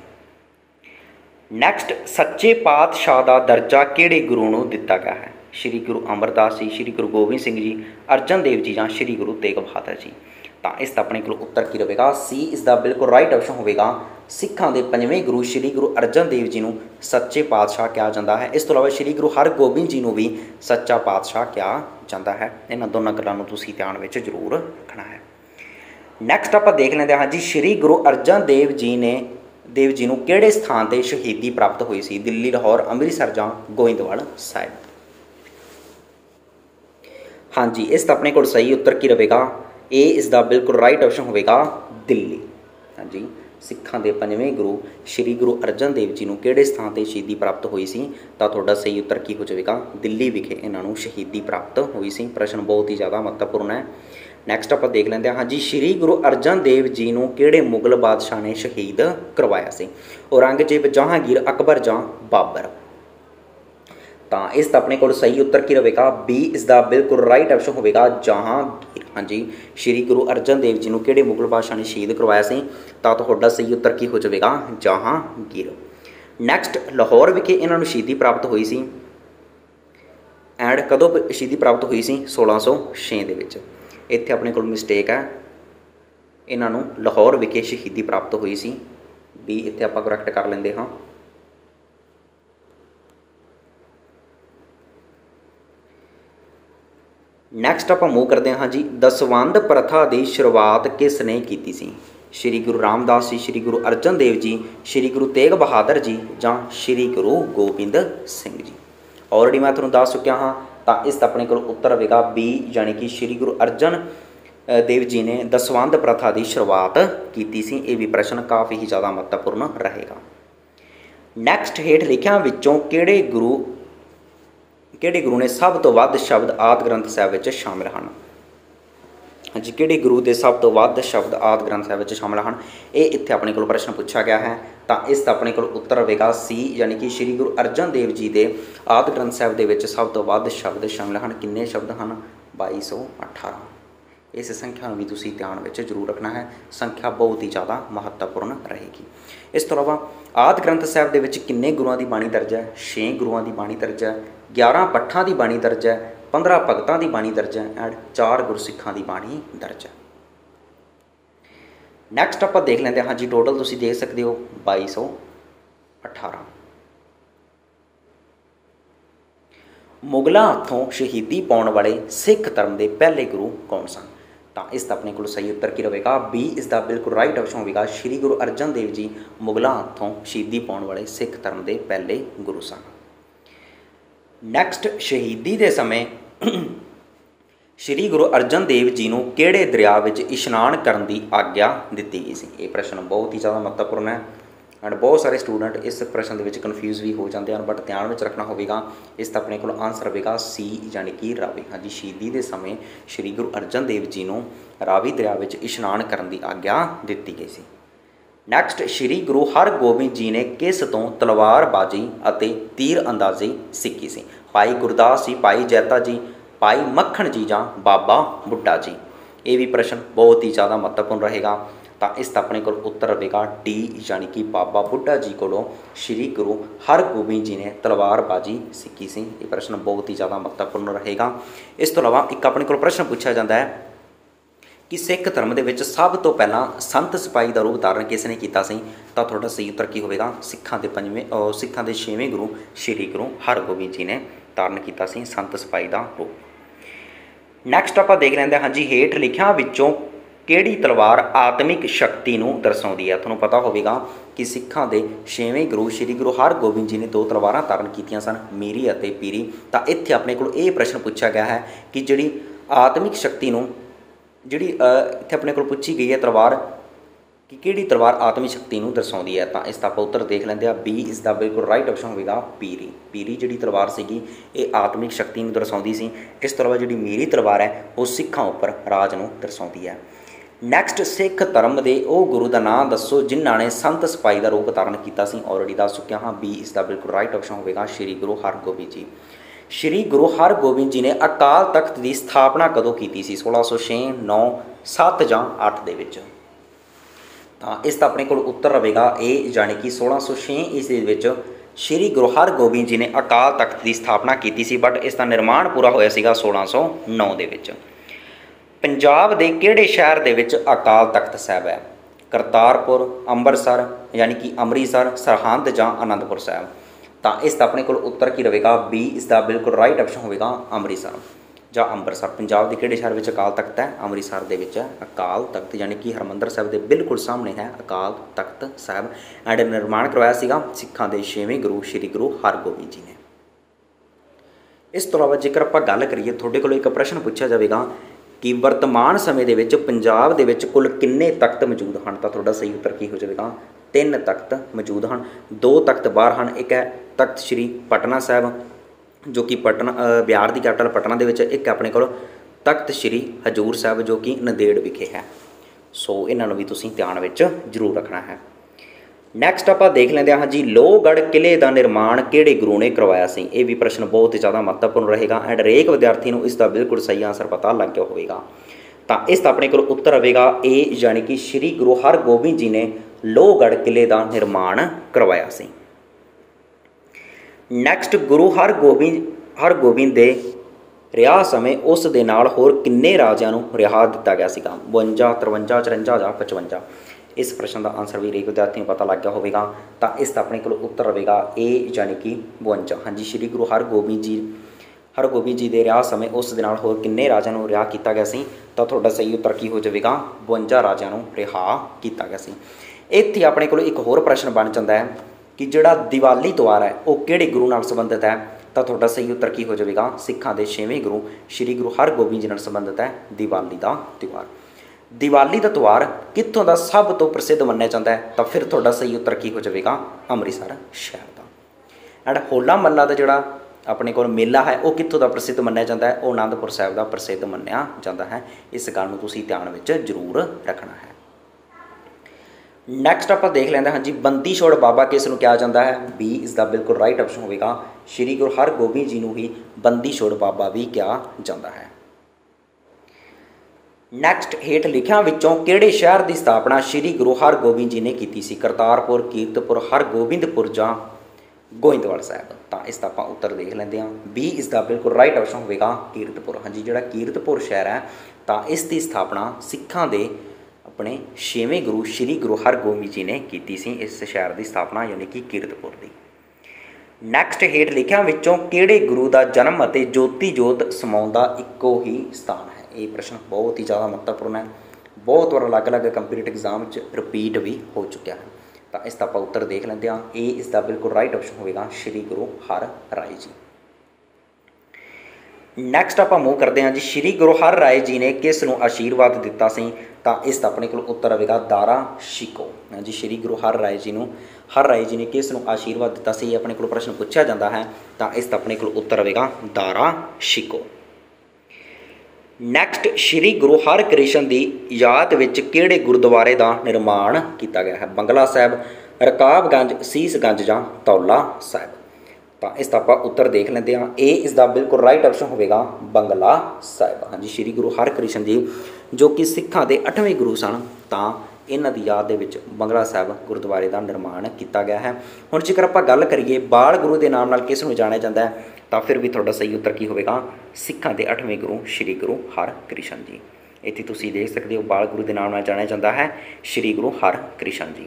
A: ਨੈਕਸਟ, ਸੱਚੇ ਪਾਤਸ਼ਾਹ ਦਾ ਦਰਜਾ ਕਿਹੜੇ ਗੁਰੂ ਨੂੰ ਦਿੱਤਾ ਗਿਆ ਹੈ? ਸ਼੍ਰੀ ਗੁਰੂ ਅਮਰਦਾਸ ਜੀ, ਸ਼੍ਰੀ ਗੁਰੂ ਗੋਬਿੰਦ ਸਿੰਘ ਜੀ, ਅਰਜਨ ਦੇਵ ਜੀ ਜਾਂ ਸ਼੍ਰੀ ਗੁਰੂ ਤੇਗ ਬਹਾਦਰ ਜੀ। ਤਾਂ ਇਸ ਦਾ ਆਪਣੇ ਕੋਲ ਉੱਤਰ ਕੀ ਰਹੇਗਾ? ਸੀ ਇਸ ਦਾ ਬਿਲਕੁਲ ਰਾਈਟ ਆਪਸ਼ਨ ਹੋਵੇਗਾ। ਸਿੱਖਾਂ ਦੇ ਪੰਜਵੇਂ ਗੁਰੂ ਸ਼੍ਰੀ ਗੁਰੂ ਅਰਜਨ ਦੇਵ ਜੀ ਨੂੰ ਸੱਚੇ ਪਾਤਸ਼ਾਹ ਕਿਹਾ ਜਾਂਦਾ ਹੈ। ਇਸ ਤੋਂ ਇਲਾਵਾ ਸ਼੍ਰੀ ਗੁਰੂ ਹਰਗੋਬਿੰਦ ਜੀ ਨੂੰ ਵੀ ਸੱਚਾ ਪਾਤਸ਼ਾਹ ਕਿਹਾ ਜਾਂਦਾ ਹੈ। ਇਹਨਾਂ ਦੋਨਾਂ ਗੱਲਾਂ ਨੂੰ ਤੁਸੀਂ ਧਿਆਨ ਵਿੱਚ ਜ਼ਰੂਰ ਰੱਖਣਾ ਹੈ। ਨੈਕਸਟ ਆਪਾਂ ਦੇਖ ਲੈਂਦੇ ਹਾਂ ਜੀ, ਸ਼੍ਰੀ ਗੁਰੂ ਅਰਜਨ ਦੇਵ ਜੀ ਨੂੰ ਕਿਹੜੇ ਸਥਾਨ 'ਤੇ ਸ਼ਹੀਦੀ ਪ੍ਰਾਪਤ ਹੋਈ ਸੀ? ਦਿੱਲੀ, ਲਾਹੌਰ, ਅੰਮ੍ਰਿਤਸਰ ਜਾਂ ਗੋਇੰਦਵਾਲ ਸਾਹਿਬ। ਹਾਂਜੀ, ਇਸ ਦਾ ਆਪਣੇ ਕੋਲ ਸਹੀ ਉੱਤਰ ਕੀ ਰਹੇਗਾ? ਇਹ ਇਸ ਦਾ ਬਿਲਕੁਲ ਰਾਈਟ ਆਪਸ਼ਨ ਹੋਵੇਗਾ ਦਿੱਲੀ। ਹਾਂਜੀ, ਸਿੱਖਾਂ ਦੇ ਪੰਜਵੇਂ ਗੁਰੂ ਸ਼੍ਰੀ ਗੁਰੂ ਅਰਜਨ ਦੇਵ ਜੀ ਨੂੰ ਕਿਹੜੇ ਸਥਾਨ 'ਤੇ ਸ਼ਹੀਦੀ ਪ੍ਰਾਪਤ ਹੋਈ ਸੀ? ਤਾਂ ਤੁਹਾਡਾ ਸਹੀ ਉੱਤਰ ਕੀ ਹੋ ਜਾਵੇਗਾ? ਦਿੱਲੀ ਵਿਖੇ ਇਹਨਾਂ ਨੂੰ ਸ਼ਹੀਦੀ ਪ੍ਰਾਪਤ ਹੋਈ ਸੀ। ਪ੍ਰਸ਼ਨ ਬਹੁਤ ਹੀ ਜ਼ਿਆਦਾ ਮਹੱਤਵਪੂਰਨ ਹੈ। ਨੈਕਸਟ ਆਪਾਂ ਦੇਖ ਲੈਂਦੇ ਹਾਂ। ਹਾਂਜੀ, ਸ਼੍ਰੀ ਗੁਰੂ ਅਰਜਨ ਦੇਵ ਜੀ ਨੂੰ ਕਿਹੜੇ ਮੁਗਲ ਬਾਦਸ਼ਾਹ ਨੇ ਸ਼ਹੀਦ ਕਰਵਾਇਆ ਸੀ? ਔਰੰਗਜ਼ੇਬ, ਜਹਾਂਗੀਰ, ਅਕਬਰ ਜਾਂ ਬਾਬਰ। ਤਾਂ ਇਸ ਦਾ ਆਪਣੇ ਕੋਲ ਸਹੀ ਉੱਤਰ ਕੀ ਰਹੇਗਾ? ਬੀ ਇਸ ਦਾ ਬਿਲਕੁਲ ਰਾਈਟ ਆਪਸ਼ਨ ਹੋਵੇਗਾ ਜਹਾਂਗੀਰ। ਹਾਂਜੀ, ਸ਼੍ਰੀ ਗੁਰੂ ਅਰਜਨ ਦੇਵ ਜੀ ਨੂੰ ਕਿਹੜੇ ਮੁਗਲ ਬਾਦਸ਼ਾਹ ਨੇ ਸ਼ਹੀਦ ਕਰਵਾਇਆ ਸੀ? ਤਾਂ ਤੁਹਾਡਾ ਸਹੀ ਉੱਤਰ ਕੀ ਹੋ ਜਾਵੇਗਾ? ਜਹਾਂਗੀਰ। ਨੈਕਸਟ, ਲਾਹੌਰ ਵਿਖੇ ਇਹਨਾਂ ਨੂੰ ਸ਼ਹੀਦੀ ਪ੍ਰਾਪਤ ਹੋਈ ਸੀ ਐਂਡ ਕਦੋਂ ਸ਼ਹੀਦੀ ਪ੍ਰਾਪਤ ਹੋਈ ਸੀ? 1606 ਦੇ ਵਿੱਚ। ਇੱਥੇ ਆਪਣੇ ਕੋਲ ਮਿਸਟੇਕ ਹੈ, ਇਹਨਾਂ ਨੂੰ ਲਾਹੌਰ ਵਿਖੇ ਸ਼ਹੀਦੀ ਪ੍ਰਾਪਤ ਹੋਈ ਸੀ। ਬੀ ਇੱਥੇ ਆਪਾਂ ਕਰੈਕਟ ਕਰ ਲੈਂਦੇ ਹਾਂ। ਨੈਕਸਟ ਆਪਾਂ ਮੂਵ ਕਰਦੇ ਹਾਂ ਜੀ, ਦਸਵੰਧ ਪ੍ਰਥਾ ਦੀ ਸ਼ੁਰੂਆਤ ਕਿਸ ਨੇ ਕੀਤੀ ਸੀ? ਸ਼੍ਰੀ ਗੁਰੂ ਰਾਮਦਾਸ ਜੀ, ਸ਼੍ਰੀ ਗੁਰੂ ਅਰਜਨ ਦੇਵ ਜੀ, ਸ਼੍ਰੀ ਗੁਰੂ ਤੇਗ ਬਹਾਦਰ ਜੀ ਜਾਂ ਸ਼੍ਰੀ ਗੁਰੂ ਗੋਬਿੰਦ ਸਿੰਘ ਜੀ। ਆਲਰੇਡੀ ਮੈਂ ਤੁਹਾਨੂੰ ਦੱਸ ਚੁੱਕਿਆ ਹਾਂ। ਤਾਂ ਇਸ ਦਾ ਆਪਣੇ ਕੋਲ ਉੱਤਰ ਆਵੇਗਾ ਬੀ, ਯਾਨੀ ਕਿ ਸ਼੍ਰੀ ਗੁਰੂ ਅਰਜਨ ਦੇਵ ਜੀ ਨੇ ਦਸਵੰਧ ਪ੍ਰਥਾ ਦੀ ਸ਼ੁਰੂਆਤ ਕੀਤੀ ਸੀ। ਇਹ ਵੀ ਪ੍ਰਸ਼ਨ ਕਾਫੀ ਹੀ ਜ਼ਿਆਦਾ ਮਹੱਤਵਪੂਰਨ ਰਹੇਗਾ। ਨੈਕਸਟ, ਹੇਠ ਲਿਖਿਆਂ ਵਿੱਚੋਂ ਕਿਹੜੇ ਗੁਰੂ ਕਿਹੜੇ ਗੁਰੂ ਨੇ ਸਭ ਤੋਂ ਵੱਧ ਸ਼ਬਦ ਆਦਿ ਗ੍ਰੰਥ ਸਾਹਿਬ ਵਿੱਚ ਸ਼ਾਮਿਲ ਹਨ? ਹਾਂਜੀ, ਕਿਹੜੇ ਗੁਰੂ ਦੇ ਸਭ ਤੋਂ ਵੱਧ ਸ਼ਬਦ ਆਦਿ ਗ੍ਰੰਥ ਸਾਹਿਬ ਵਿੱਚ ਸ਼ਾਮਿਲ ਹਨ? ਇਹ ਇੱਥੇ ਆਪਣੇ ਕੋਲ ਪ੍ਰਸ਼ਨ ਪੁੱਛਿਆ ਗਿਆ ਹੈ। ਤਾਂ ਇਸ ਦਾ ਆਪਣੇ ਕੋਲ ਉੱਤਰ ਹੋਵੇਗਾ ਸੀ, ਯਾਨੀ ਕਿ ਸ਼੍ਰੀ ਗੁਰੂ ਅਰਜਨ ਦੇਵ ਜੀ ਦੇ ਆਦਿ ਗ੍ਰੰਥ ਸਾਹਿਬ ਦੇ ਵਿੱਚ ਸਭ ਤੋਂ ਵੱਧ ਸ਼ਬਦ ਸ਼ਾਮਿਲ ਹਨ। ਕਿੰਨੇ ਸ਼ਬਦ ਹਨ? 2218। ਇਸ ਸੰਖਿਆ ਨੂੰ ਵੀ ਤੁਸੀਂ ਧਿਆਨ ਵਿੱਚ ਜ਼ਰੂਰ ਰੱਖਣਾ ਹੈ। ਸੰਖਿਆ ਬਹੁਤ ਹੀ ਜ਼ਿਆਦਾ ਮਹੱਤਵਪੂਰਨ ਰਹੇਗੀ। ਇਸ ਤੋਂ ਇਲਾਵਾ ਆਦਿ ਗ੍ਰੰਥ ਸਾਹਿਬ ਦੇ ਵਿੱਚ ਕਿੰਨੇ ਗੁਰੂਆਂ ਦੀ ਬਾਣੀ ਦਰਜ ਹੈ? 6 ਗੁਰੂਆਂ ਦੀ ਬਾਣੀ ਦਰਜ ਹੈ, 11 ਪੱਠਾਂ ਦੀ ਬਾਣੀ ਦਰਜ ਹੈ, 15 ਭਗਤਾਂ ਦੀ ਬਾਣੀ ਦਰਜ ਹੈ ਐਂਡ 4 ਗੁਰਸਿੱਖਾਂ ਦੀ ਬਾਣੀ ਦਰਜ ਹੈ। ਨੈਕਸਟ ਆਪਾਂ ਦੇਖ ਲੈਂਦੇ ਹਾਂ ਜੀ, ਟੋਟਲ ਤੁਸੀਂ ਦੇਖ ਸਕਦੇ ਹੋ 2218। ਮੁਗਲਾਂ ਹੱਥੋਂ ਸ਼ਹੀਦੀ ਪਾਉਣ ਵਾਲੇ ਸਿੱਖ ਧਰਮ ਦੇ ਪਹਿਲੇ ਗੁਰੂ ਕੌਣ ਸਨ? ਤਾਂ ਇਸ ਦਾ ਆਪਣੇ ਕੋਲ ਸਹੀ ਉੱਤਰ ਕੀ ਰਹੇਗਾ? ਬੀ ਇਸ ਦਾ ਬਿਲਕੁਲ ਰਾਈਟ ਆਪਸ਼ਨ ਹੋਵੇਗਾ। ਸ਼੍ਰੀ ਗੁਰੂ ਅਰਜਨ ਦੇਵ ਜੀ ਮੁਗਲਾਂ ਹੱਥੋਂ ਸ਼ਹੀਦੀ ਪਾਉਣ ਵਾਲੇ ਸਿੱਖ ਧਰਮ ਦੇ ਪਹਿਲੇ ਗੁਰੂ ਸਨ। ਨੈਕਸਟ, ਸ਼ਹੀਦੀ ਦੇ ਸਮੇਂ ਸ਼੍ਰੀ ਗੁਰੂ ਅਰਜਨ ਦੇਵ ਜੀ ਨੂੰ ਕਿਹੜੇ ਦਰਿਆ ਵਿੱਚ ਇਸ਼ਨਾਨ ਕਰਨ ਦੀ ਆਗਿਆ ਦਿੱਤੀ ਗਈ ਸੀ? ਇਹ ਪ੍ਰਸ਼ਨ ਬਹੁਤ ਹੀ ਜ਼ਿਆਦਾ ਮਹੱਤਵਪੂਰਨ ਹੈ ਐਂਡ ਬਹੁਤ ਸਾਰੇ ਸਟੂਡੈਂਟ ਇਸ ਪ੍ਰਸ਼ਨ ਦੇ ਵਿੱਚ ਕਨਫਿਊਜ਼ ਵੀ ਹੋ ਜਾਂਦੇ ਹਨ, ਬਟ ਧਿਆਨ ਵਿੱਚ ਰੱਖਣਾ ਹੋਵੇਗਾ। ਇਸ ਦਾ ਆਪਣੇ ਕੋਲ ਆਨਸਰ ਹੋਵੇਗਾ ਸੀ, ਯਾਨੀ ਕਿ ਰਾਵੀ। ਹਾਂਜੀ, ਸ਼ਹੀਦੀ ਦੇ ਸਮੇਂ ਸ਼੍ਰੀ ਗੁਰੂ ਅਰਜਨ ਦੇਵ ਜੀ ਨੂੰ ਰਾਵੀ ਦਰਿਆ ਵਿੱਚ ਇਸ਼ਨਾਨ ਕਰਨ ਦੀ ਆਗਿਆ ਦਿੱਤੀ ਗਈ ਸੀ। ਨੈਕਸਟ, ਸ਼੍ਰੀ ਗੁਰੂ ਹਰਗੋਬਿੰਦ ਜੀ ਨੇ ਕਿਸ ਤੋਂ ਤਲਵਾਰਬਾਜ਼ੀ ਅਤੇ ਤੀਰ ਅੰਦਾਜ਼ੀ ਸਿੱਖੀ ਸੀ? ਭਾਈ ਗੁਰਦਾਸ ਜੀ, ਭਾਈ ਜੈਤਾ ਜੀ, ਭਾਈ ਮੱਖਣ ਜੀ ਜਾਂ ਬਾਬਾ ਬੁੱਢਾ ਜੀ? ਇਹ ਵੀ ਪ੍ਰਸ਼ਨ ਬਹੁਤ ਹੀ ਜ਼ਿਆਦਾ ਮਹੱਤਵਪੂਰਨ ਰਹੇਗਾ। ਤਾਂ ਇਸ ਦਾ ਆਪਣੇ ਕੋਲ ਉੱਤਰ ਰਹੇਗਾ ਡੀ, ਯਾਨੀ ਕਿ ਬਾਬਾ ਬੁੱਢਾ ਜੀ ਕੋਲੋਂ ਸ਼੍ਰੀ ਗੁਰੂ ਹਰਗੋਬਿੰਦ ਜੀ ਨੇ ਤਲਵਾਰਬਾਜ਼ੀ ਸਿੱਖੀ ਸੀ। ਇਹ ਪ੍ਰਸ਼ਨ ਬਹੁਤ ਹੀ ਜ਼ਿਆਦਾ ਮਹੱਤਵਪੂਰਨ ਰਹੇਗਾ। ਇਸ ਤੋਂ ਇਲਾਵਾ ਇੱਕ ਆਪਣੇ ਕੋਲ ਪ੍ਰਸ਼ਨ ਪੁੱਛਿਆ ਜਾਂਦਾ ਹੈ ਕਿ ਸਿੱਖ ਧਰਮ ਦੇ ਵਿੱਚ ਸਭ ਤੋਂ ਪਹਿਲਾਂ ਸੰਤ ਸਿਪਾਹੀ ਦਾ ਰੂਪ ਧਾਰਨ ਕਿਸ ਨੇ ਕੀਤਾ ਸੀ? ਤਾਂ ਤੁਹਾਡਾ ਸਹੀ ਉੱਤਰ ਕੀ ਹੋਵੇਗਾ? ਸਿੱਖਾਂ ਦੇ 6ਵੇਂ ਗੁਰੂ ਸ਼੍ਰੀ ਗੁਰੂ ਹਰਗੋਬਿੰਦ ਜੀ ਨੇ ਧਾਰਨ ਕੀਤਾ ਸੀ ਸੰਤ ਸਿਪਾਹੀ ਦਾ ਰੂਪ। ਨੈਕਸਟ ਆਪਾਂ ਦੇਖ ਲੈਂਦੇ ਹਾਂ ਜੀ, ਹੇਠ ਲਿਖਿਆਂ ਵਿੱਚੋਂ ਕਿਹੜੀ ਤਲਵਾਰ ਆਤਮਿਕ ਸ਼ਕਤੀ ਨੂੰ ਦਰਸਾਉਂਦੀ ਹੈ? ਤੁਹਾਨੂੰ ਪਤਾ ਹੋਵੇਗਾ ਕਿ ਸਿੱਖਾਂ ਦੇ 6ਵੇਂ ਗੁਰੂ ਸ਼੍ਰੀ ਗੁਰੂ ਹਰਗੋਬਿੰਦ ਜੀ ਨੇ 2 ਤਲਵਾਰਾਂ ਧਾਰਨ ਕੀਤੀਆਂ ਸਨ, ਮੀਰੀ ਅਤੇ ਪੀਰੀ। ਤਾਂ ਇੱਥੇ ਆਪਣੇ ਕੋਲ ਇਹ ਪ੍ਰਸ਼ਨ ਪੁੱਛਿਆ ਗਿਆ ਹੈ ਕਿ ਜਿਹੜੀ ਆਤਮਿਕ ਸ਼ਕਤੀ ਨੂੰ ਇੱਥੇ ਆਪਣੇ ਕੋਲ ਪੁੱਛੀ ਗਈ ਹੈ ਤਲਵਾਰ, ਕਿ ਕਿਹੜੀ ਤਲਵਾਰ ਆਤਮਿਕ ਸ਼ਕਤੀ ਨੂੰ ਦਰਸਾਉਂਦੀ ਹੈ? ਤਾਂ ਇਸ ਦਾ ਆਪਾਂ ਉੱਤਰ ਦੇਖ ਲੈਂਦੇ ਹਾਂ। ਬੀ ਇਸ ਦਾ ਬਿਲਕੁਲ ਰਾਈਟ ਆਪਸ਼ਨ ਹੋਵੇਗਾ ਪੀਰੀ। ਪੀਰੀ ਜਿਹੜੀ ਤਲਵਾਰ ਸੀਗੀ ਇਹ ਆਤਮਿਕ ਸ਼ਕਤੀ ਨੂੰ ਦਰਸਾਉਂਦੀ ਸੀ। ਇਸ ਤੋਂ ਇਲਾਵਾ ਜਿਹੜੀ ਮੀਰੀ ਤਲਵਾਰ ਹੈ ਉਹ ਸਿੱਖਾਂ ਉੱਪਰ ਰਾਜ ਨੂੰ ਦਰਸਾਉਂਦੀ ਹੈ। ਨੈਕਸਟ, ਸਿੱਖ ਧਰਮ ਦੇ ਉਹ ਗੁਰੂ ਦਾ ਨਾਮ ਦੱਸੋ ਜਿਨ੍ਹਾਂ ਨੇ ਸੰਤ ਸਿਪਾਹੀ ਦਾ ਰੂਪ ਧਾਰਨ ਕੀਤਾ ਸੀ? ਆਲਰੇਡੀ ਦੱਸ ਚੁੱਕਿਆ ਹਾਂ। ਬੀ ਇਸ ਦਾ ਬਿਲਕੁਲ ਰਾਈਟ ਆਪਸ਼ਨ ਹੋਵੇਗਾ ਸ਼੍ਰੀ ਗੁਰੂ ਹਰਗੋਬਿੰਦ ਜੀ। ਸ਼੍ਰੀ ਗੁਰੂ ਹਰਗੋਬਿੰਦ ਜੀ ਨੇ ਅਕਾਲ ਤਖਤ ਦੀ ਸਥਾਪਨਾ ਕਦੋਂ ਕੀਤੀ ਸੀ? 1606, 9, 7 ਜਾਂ 8 ਦੇ ਵਿੱਚ? ਤਾਂ ਇਸ ਦਾ ਆਪਣੇ ਕੋਲ ਉੱਤਰ ਰਹੇਗਾ ਇਹ, ਯਾਨੀ ਕਿ 1606 ਈਸਵੀ ਵਿੱਚ ਸ਼੍ਰੀ ਗੁਰੂ ਹਰਗੋਬਿੰਦ ਜੀ ਨੇ ਅਕਾਲ ਤਖਤ ਦੀ ਸਥਾਪਨਾ ਕੀਤੀ ਸੀ, ਬਟ ਇਸ ਦਾ ਨਿਰਮਾਣ ਪੂਰਾ ਹੋਇਆ ਸੀਗਾ 1609 ਦੇ ਵਿੱਚ। ਪੰਜਾਬ ਦੇ ਕਿਹੜੇ ਸ਼ਹਿਰ ਦੇ ਵਿੱਚ ਅਕਾਲ ਤਖਤ ਸਾਹਿਬ ਹੈ? ਕਰਤਾਰਪੁਰ, ਅੰਮ੍ਰਿਤਸਰ, ਯਾਨੀ ਕਿ ਅੰਮ੍ਰਿਤਸਰ, ਸਰਹੰਦ ਜਾਂ ਅਨੰਦਪੁਰ ਸਾਹਿਬ? ਤਾਂ ਇਸ ਦਾ ਆਪਣੇ ਕੋਲ ਉੱਤਰ ਕੀ ਰਹੇਗਾ? ਬੀ ਇਸ ਦਾ ਬਿਲਕੁਲ ਰਾਈਟ ਆਪਸ਼ਨ ਹੋਵੇਗਾ ਅੰਮ੍ਰਿਤਸਰ ਜਾਂ ਅੰਮ੍ਰਿਤਸਰ। ਪੰਜਾਬ ਦੇ ਕਿਹੜੇ ਸ਼ਹਿਰ ਵਿੱਚ ਅਕਾਲ ਤਖਤ ਹੈ? ਅੰਮ੍ਰਿਤਸਰ ਦੇ ਵਿੱਚ ਹੈ ਅਕਾਲ ਤਖਤ, ਯਾਨੀ ਕਿ ਹਰਿਮੰਦਰ ਸਾਹਿਬ ਦੇ ਬਿਲਕੁਲ ਸਾਹਮਣੇ ਹੈ ਅਕਾਲ ਤਖਤ ਸਾਹਿਬ। ਐਂਡ ਨਿਰਮਾਣ ਕਰਵਾਇਆ ਸੀਗਾ ਸਿੱਖਾਂ ਦੇ 6ਵੇਂ ਗੁਰੂ ਸ਼੍ਰੀ ਗੁਰੂ ਹਰਗੋਬਿੰਦ ਜੀ ਨੇ। ਇਸ ਤੋਂ ਇਲਾਵਾ ਜੇਕਰ ਆਪਾਂ ਗੱਲ ਕਰੀਏ, ਤੁਹਾਡੇ ਕੋਲ ਇੱਕ ਪ੍ਰਸ਼ਨ ਪੁੱਛਿਆ ਜਾਵੇਗਾ ਕਿ ਵਰਤਮਾਨ ਸਮੇਂ ਦੇ ਵਿੱਚ ਪੰਜਾਬ ਦੇ ਵਿੱਚ ਕੁੱਲ ਕਿੰਨੇ ਤਖਤ ਮੌਜੂਦ ਹਨ? ਤਾਂ ਤੁਹਾਡਾ ਸਹੀ ਉੱਤਰ ਕੀ ਹੋ ਜਾਵੇਗਾ? 3 ਤਖਤ ਮੌਜੂਦ ਹਨ। 2 ਤਖਤ ਬਾਹਰ ਹਨ। ਇੱਕ ਹੈ ਤਖਤ ਸ਼੍ਰੀ ਪਟਨਾ ਸਾਹਿਬ ਜੋ ਕਿ ਬਿਹਾਰ ਦੀ ਕੈਪੀਟਲ ਪਟਨਾ ਦੇ ਵਿੱਚ। ਇੱਕ ਆਪਣੇ ਕੋਲ ਤਖਤ ਸ਼੍ਰੀ ਹਜ਼ੂਰ ਸਾਹਿਬ ਜੋ ਕਿ ਨੰਦੇੜ ਵਿਖੇ ਹੈ। ਸੋ ਇਹਨਾਂ ਨੂੰ ਵੀ ਤੁਸੀਂ ਧਿਆਨ ਵਿੱਚ ਜ਼ਰੂਰ ਰੱਖਣਾ ਹੈ। ਨੈਕਸਟ ਆਪਾਂ ਦੇਖ ਲੈਂਦੇ ਹਾਂ ਜੀ, ਲੋਹਗੜ੍ਹ ਕਿਲ੍ਹੇ ਦਾ ਨਿਰਮਾਣ ਕਿਹੜੇ ਗੁਰੂ ਨੇ ਕਰਵਾਇਆ ਸੀ? ਇਹ ਵੀ ਪ੍ਰਸ਼ਨ ਬਹੁਤ ਹੀ ਜ਼ਿਆਦਾ ਮਹੱਤਵਪੂਰਨ ਰਹੇਗਾ ਐਂਡ ਹਰੇਕ ਵਿਦਿਆਰਥੀ ਨੂੰ ਇਸ ਦਾ ਬਿਲਕੁਲ ਸਹੀ ਆਨਸਰ ਪਤਾ ਲੱਗ ਗਿਆ ਹੋਵੇਗਾ। ਤਾਂ ਇਸ ਦਾ ਆਪਣੇ ਕੋਲ ਉੱਤਰ ਆਵੇਗਾ ਏ, ਯਾਨੀ ਕਿ ਸ਼੍ਰੀ ਗੁਰੂ ਹਰਗੋਬਿੰਦ ਜੀ ਨੇ ਲੋਹਗੜ੍ਹ ਕਿਲ੍ਹੇ ਦਾ ਨਿਰਮਾਣ ਕਰਵਾਇਆ ਸੀ। ਨੈਕਸਟ, ਗੁਰੂ ਹਰਗੋਬਿੰਦ ਦੇ ਰਿਹਾ ਸਮੇਂ ਉਸ ਦੇ ਨਾਲ ਹੋਰ ਕਿੰਨੇ ਰਾਜਿਆਂ ਨੂੰ ਰਿਹਾ ਦਿੱਤਾ ਗਿਆ ਸੀਗਾ? 52, 53, 54 ਜਾਂ 55? ਇਸ ਪ੍ਰਸ਼ਨ ਦਾ ਆਨਸਰ ਵੀ ਹਰੇਕ ਵਿਦਿਆਰਥੀ ਨੂੰ ਪਤਾ ਲੱਗ ਗਿਆ ਹੋਵੇਗਾ। ਤਾਂ ਇਸ ਦਾ ਆਪਣੇ ਕੋਲ ਉੱਤਰ ਰਹੇਗਾ ਏ, ਯਾਨੀ ਕਿ 52। ਹਾਂਜੀ, ਸ਼੍ਰੀ ਗੁਰੂ ਹਰਗੋਬਿੰਦ ਜੀ ਦੇ ਰਿਹਾ ਸਮੇਂ ਉਸ ਦੇ ਨਾਲ ਹੋਰ ਕਿੰਨੇ ਰਾਜਿਆਂ ਨੂੰ ਰਿਹਾ ਕੀਤਾ ਗਿਆ ਸੀ? ਤਾਂ ਤੁਹਾਡਾ ਸਹੀ ਉੱਤਰ ਕੀ ਹੋ ਜਾਵੇਗਾ? 52 ਰਾਜਿਆਂ ਨੂੰ ਰਿਹਾ ਕੀਤਾ ਗਿਆ ਸੀ। ਇੱਥੇ ਆਪਣੇ ਕੋਲ ਇੱਕ ਹੋਰ ਪ੍ਰਸ਼ਨ ਬਣ ਜਾਂਦਾ ਹੈ ਕਿ ਜਿਹੜਾ ਦੀਵਾਲੀ ਤਿਉਹਾਰ ਹੈ ਉਹ ਕਿਹੜੇ ਗੁਰੂ ਨਾਲ ਸੰਬੰਧਿਤ ਹੈ? ਤਾਂ ਤੁਹਾਡਾ ਸਹੀ ਉੱਤਰ ਕੀ ਹੋ ਜਾਵੇਗਾ? ਸਿੱਖਾਂ ਦੇ 6ਵੇਂ ਗੁਰੂ ਸ਼੍ਰੀ ਗੁਰੂ ਹਰਗੋਬਿੰਦ ਜੀ ਨਾਲ ਸੰਬੰਧਿਤ ਹੈ ਦੀਵਾਲੀ ਦਾ ਤਿਉਹਾਰ। ਦੀਵਾਲੀ ਦਾ ਤਿਉਹਾਰ ਕਿੱਥੋਂ ਦਾ ਸਭ ਤੋਂ ਪ੍ਰਸਿੱਧ ਮੰਨਿਆ ਜਾਂਦਾ ਹੈ? ਤਾਂ ਫਿਰ ਤੁਹਾਡਾ ਸਹੀ ਉੱਤਰ ਕੀ ਹੋ ਜਾਵੇਗਾ? ਅੰਮ੍ਰਿਤਸਰ ਸ਼ਹਿਰ ਦਾ। ਐਂਡ ਹੋਲਾ ਮਹੱਲਾ ਦਾ ਜਿਹੜਾ अपने को मेला है वो कित्थों का प्रसिद्ध मन्निया जाता है, वो आनंदपुर साहिब का प्रसिद्ध मन्निया जाता है। इस गल नूं तुसीं ध्यान विच जरूर रखना है। नैक्सट आप देख लेंगे हाँ जी, बंदी छोड़ बाबा किस नूं कहा जाता है? बी इज़ द बिल्कुल राइट ऑप्शन होगा। श्री गुरु हरगोबिंद जी नूं ही बंदी छोड़ बाबा भी कहा जाता है। नैक्सट हेठ लिखियां विचों किहड़े शहर की स्थापना श्री गुरु हरगोबिंद जी ने की सी? करतारपुर, कीरतपुर, हरगोबिंदपुर जां गोइंदवाल साहब। तो इसका आप उत्तर देख लेंगे हैं। बी इज़ द बिल्कुल राइट ऑप्शन होगा कीरतपुर। हाँ जी, जिहड़ा कीरतपुर शहर है तो इसकी स्थापना सिखां दे अपने 6वें गुरु श्री गुरु हरगोबिंद जी ने की सी। इस शहर की स्थापना यानी कि कीरतपुर की। नैक्सट हेठ लिखियां विचों किहड़े गुरु का जन्म और ज्योति जोत समाउण दा इक्को ही स्थान है? ये प्रश्न बहुत ही ज़्यादा महत्वपूर्ण है, बहुत बार अलग अलग कंपीटेटिव एग्जाम रिपीट भी हो चुका है। तो इसका आप उत्तर देख लेंगे हैं। ए इसका बिल्कुल राइट ऑप्शन होगा श्री गुरु हर राय जी। नैक्सट आप मूव करते हैं जी, श्री गुरु हर राय जी ने किस नूं आशीर्वाद दिता सी? तो इसका अपने को उत्तर आएगा दारा शिको। हाँ जी, श्री गुरु हर राय जी ने किस नूं आशीर्वाद दिता सी? अपने को प्रश्न पूछा जाता है तो इसका अपने को उत्तर आएगा दारा शिको। नैक्सट श्री गुरु हरकृष्ण की याद विच किहड़े गुरुद्वारे का निर्माण किया गया है? बंगला साहिब, रकाबगंज, सीसगंज जां धौला साहिब। तो इसका आप उत्तर देख लेंगे हैं। ए इसका बिल्कुल राइट ऑप्शन होगा बंगला साहिब। हाँ जी, श्री गुरु हरकृष्ण जी जो कि सिखां दे 8वें गुरु सन, तो इन्हां दी याद दे विच बंगला साहिब गुरुद्वारे का निर्माण किया गया है। हुण जेकर आपां गल करिए बाल गुरु के नाम नाल किस नूं जाणिया जाता है, तो फिर भी थोड़ा सही उत्तर की होगा सिखां दे 8वें गुरु श्री गुरु हरकृष्ण जी। इत्थे तुसीं देख सकते हो बाल गुरु के नाम नाल जाणिया जाता है श्री गुरु हरकृष्ण जी।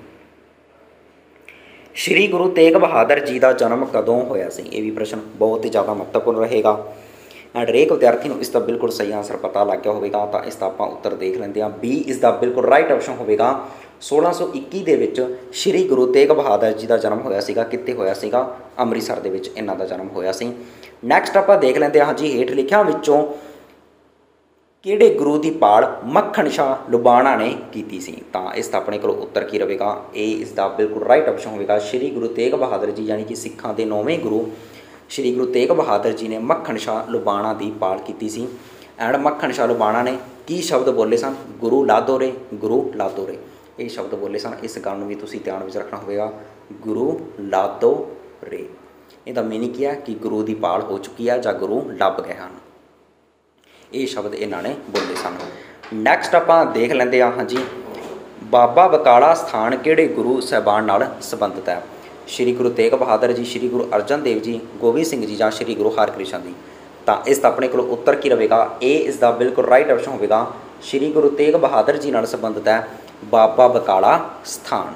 A: श्री गुरु तेग बहादुर जी का जन्म कदों होया सी? ये भी प्रश्न बहुत ही ज़्यादा महत्वपूर्ण रहेगा एंड हरेक विद्यार्थी को इसका बिल्कुल सही आंसर पता लग गया होगा। तो इसका आप उत्तर देख लेंगे हैं। बी इसका बिल्कुल राइट ऑप्शन होगा 1621 दे विच श्री गुरु तेग बहादुर जी का जन्म होया सीगा। कित्थे होया सीगा? अमृतसर दे विच इन्हां दा जन्म होया सी। नैक्सट आप देख लेंगे हाँ जी, हेठ लिखियां विचों किहड़े गुरु की पाल मक्खण शाह लुबाणा ने की सी? तो इसका अपने को उत्तर की रहेगा ए इसका बिल्कुल राइट ऑप्शन होगा श्री गुरु तेग बहादुर जी यानी कि सिखां दे 9वें गुरु श्री गुरु तेग बहादुर जी ने मक्खण शाह लुबाणा की पाल की सी। एंड मक्खण शाह लुबाणा ने की शब्द बोले सन? गुरु लादो रे, गुरु लादो रे, ये शब्द बोले सन। इस गल भी तुसीं ध्यान में रखना होगा गुरु लादो रे। इसका मीनिंग क्या है कि गुरु की पाल हो चुकी है जां गुरु लभ गए हैं, ये शब्द इन्होंने बोले सन। नैक्सट आप देख लेंगे हाँ जी, बाबा बकाला स्थान किहड़े गुरु साहिबान नाल संबंधित है? श्री गुरु तेग बहादुर जी, श्री गुरु अर्जन देव जी, गोबिंद सिंह जी या श्री गुरु हरकृष्ण जी। तो इसका अपने को उत्तर की रहेगा ए इसका बिल्कुल राइट ऑप्शन होगा श्री गुरु तेग बहादुर जी नाल संबंधित है बाबा बकाला स्थान।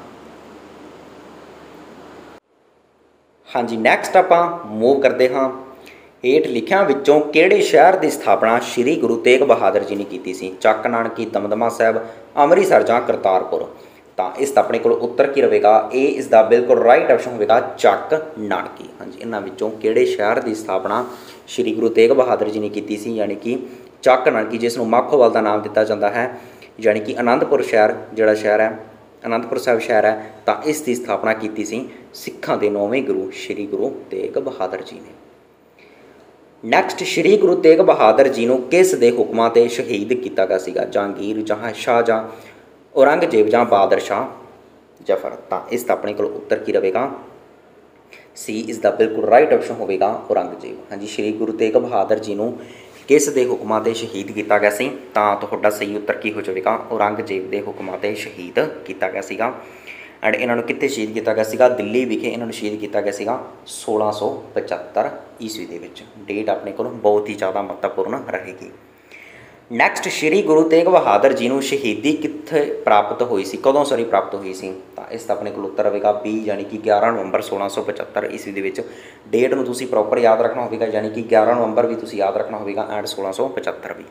A: हाँ जी, नैक्सट आप मूव करते हाँ, हेठ लिखियां विचों किहड़े शहर की स्थापना श्री गुरु तेग बहादुर जी ने की सी? चक नानकी, दमदमा साहिब, अमृतसर जां करतारपुर। तो इसका अपने को उत्तर की रहेगा ए इसका बिल्कुल राइट ऑप्शन होगा चक नानकी। हाँ जी, इन्हां विचों किहड़े शहर की स्थापना श्री गुरु तेग बहादुर जी ने की सी? यानी कि चक नानकी, जिसनूं माखोवाल का नाम दिता जाता है, यानी कि आनंदपुर शहर जिहड़ा शहर है आनंदपुर साहिब शहर है, तो इसकी स्थापना की सी सिखां दे 9वें गुरु श्री गुरु तेग बहादुर जी ने। नैक्सट श्री गुरु तेग बहादुर जी को किस दे हुक्मां ते शहीद किया गया सीगा? जहांगीर, जहांशाह जां औरंगजेब जां बहादुर शाह जफर। तो इसका अपने को उत्तर की रहेगा सी इसका बिल्कुल राइट ऑप्शन होगा औरंगजेब। हाँ जी, श्री गुरु तेग बहादुर जी को किस दे हुक्मां ते शहीद किया गया सी? तो तुहाडा सही उत्तर की हो जाएगा औरंगजेब के हुक्मां ते शहीद किया गया सीगा। एंड इन्होंने कित्थे शहीद किया गया सीगा? दिल्ली विखे इन्होंने शहीद किया गया सीगा 1675 ईस्वी दे विच। डेट अपने को बहुत ही ज़्यादा महत्वपूर्ण रहेगी। नैक्सट श्री गुरु तेग बहादुर जी को शहीदी कित्थे प्राप्त हुई सी? कदों सॉरी प्राप्त हुई सी? तो इसका अपने को उत्तर आएगा बी यानी कि 11 नवंबर 1675 ईस्वी दे विच। डेट में तुसीं प्रॉपर याद रखना होगा, यानी कि 11 नवंबर भी तुसीं याद रखना होगा एंड 1675 भी।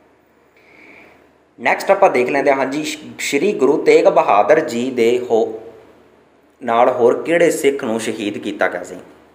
A: नैक्सट आप देख लेंगे हाँ जी, श्री गुरु तेग बहादुर जी दे नाल होर किहड़े सिख नूं शहीद किया गया सी?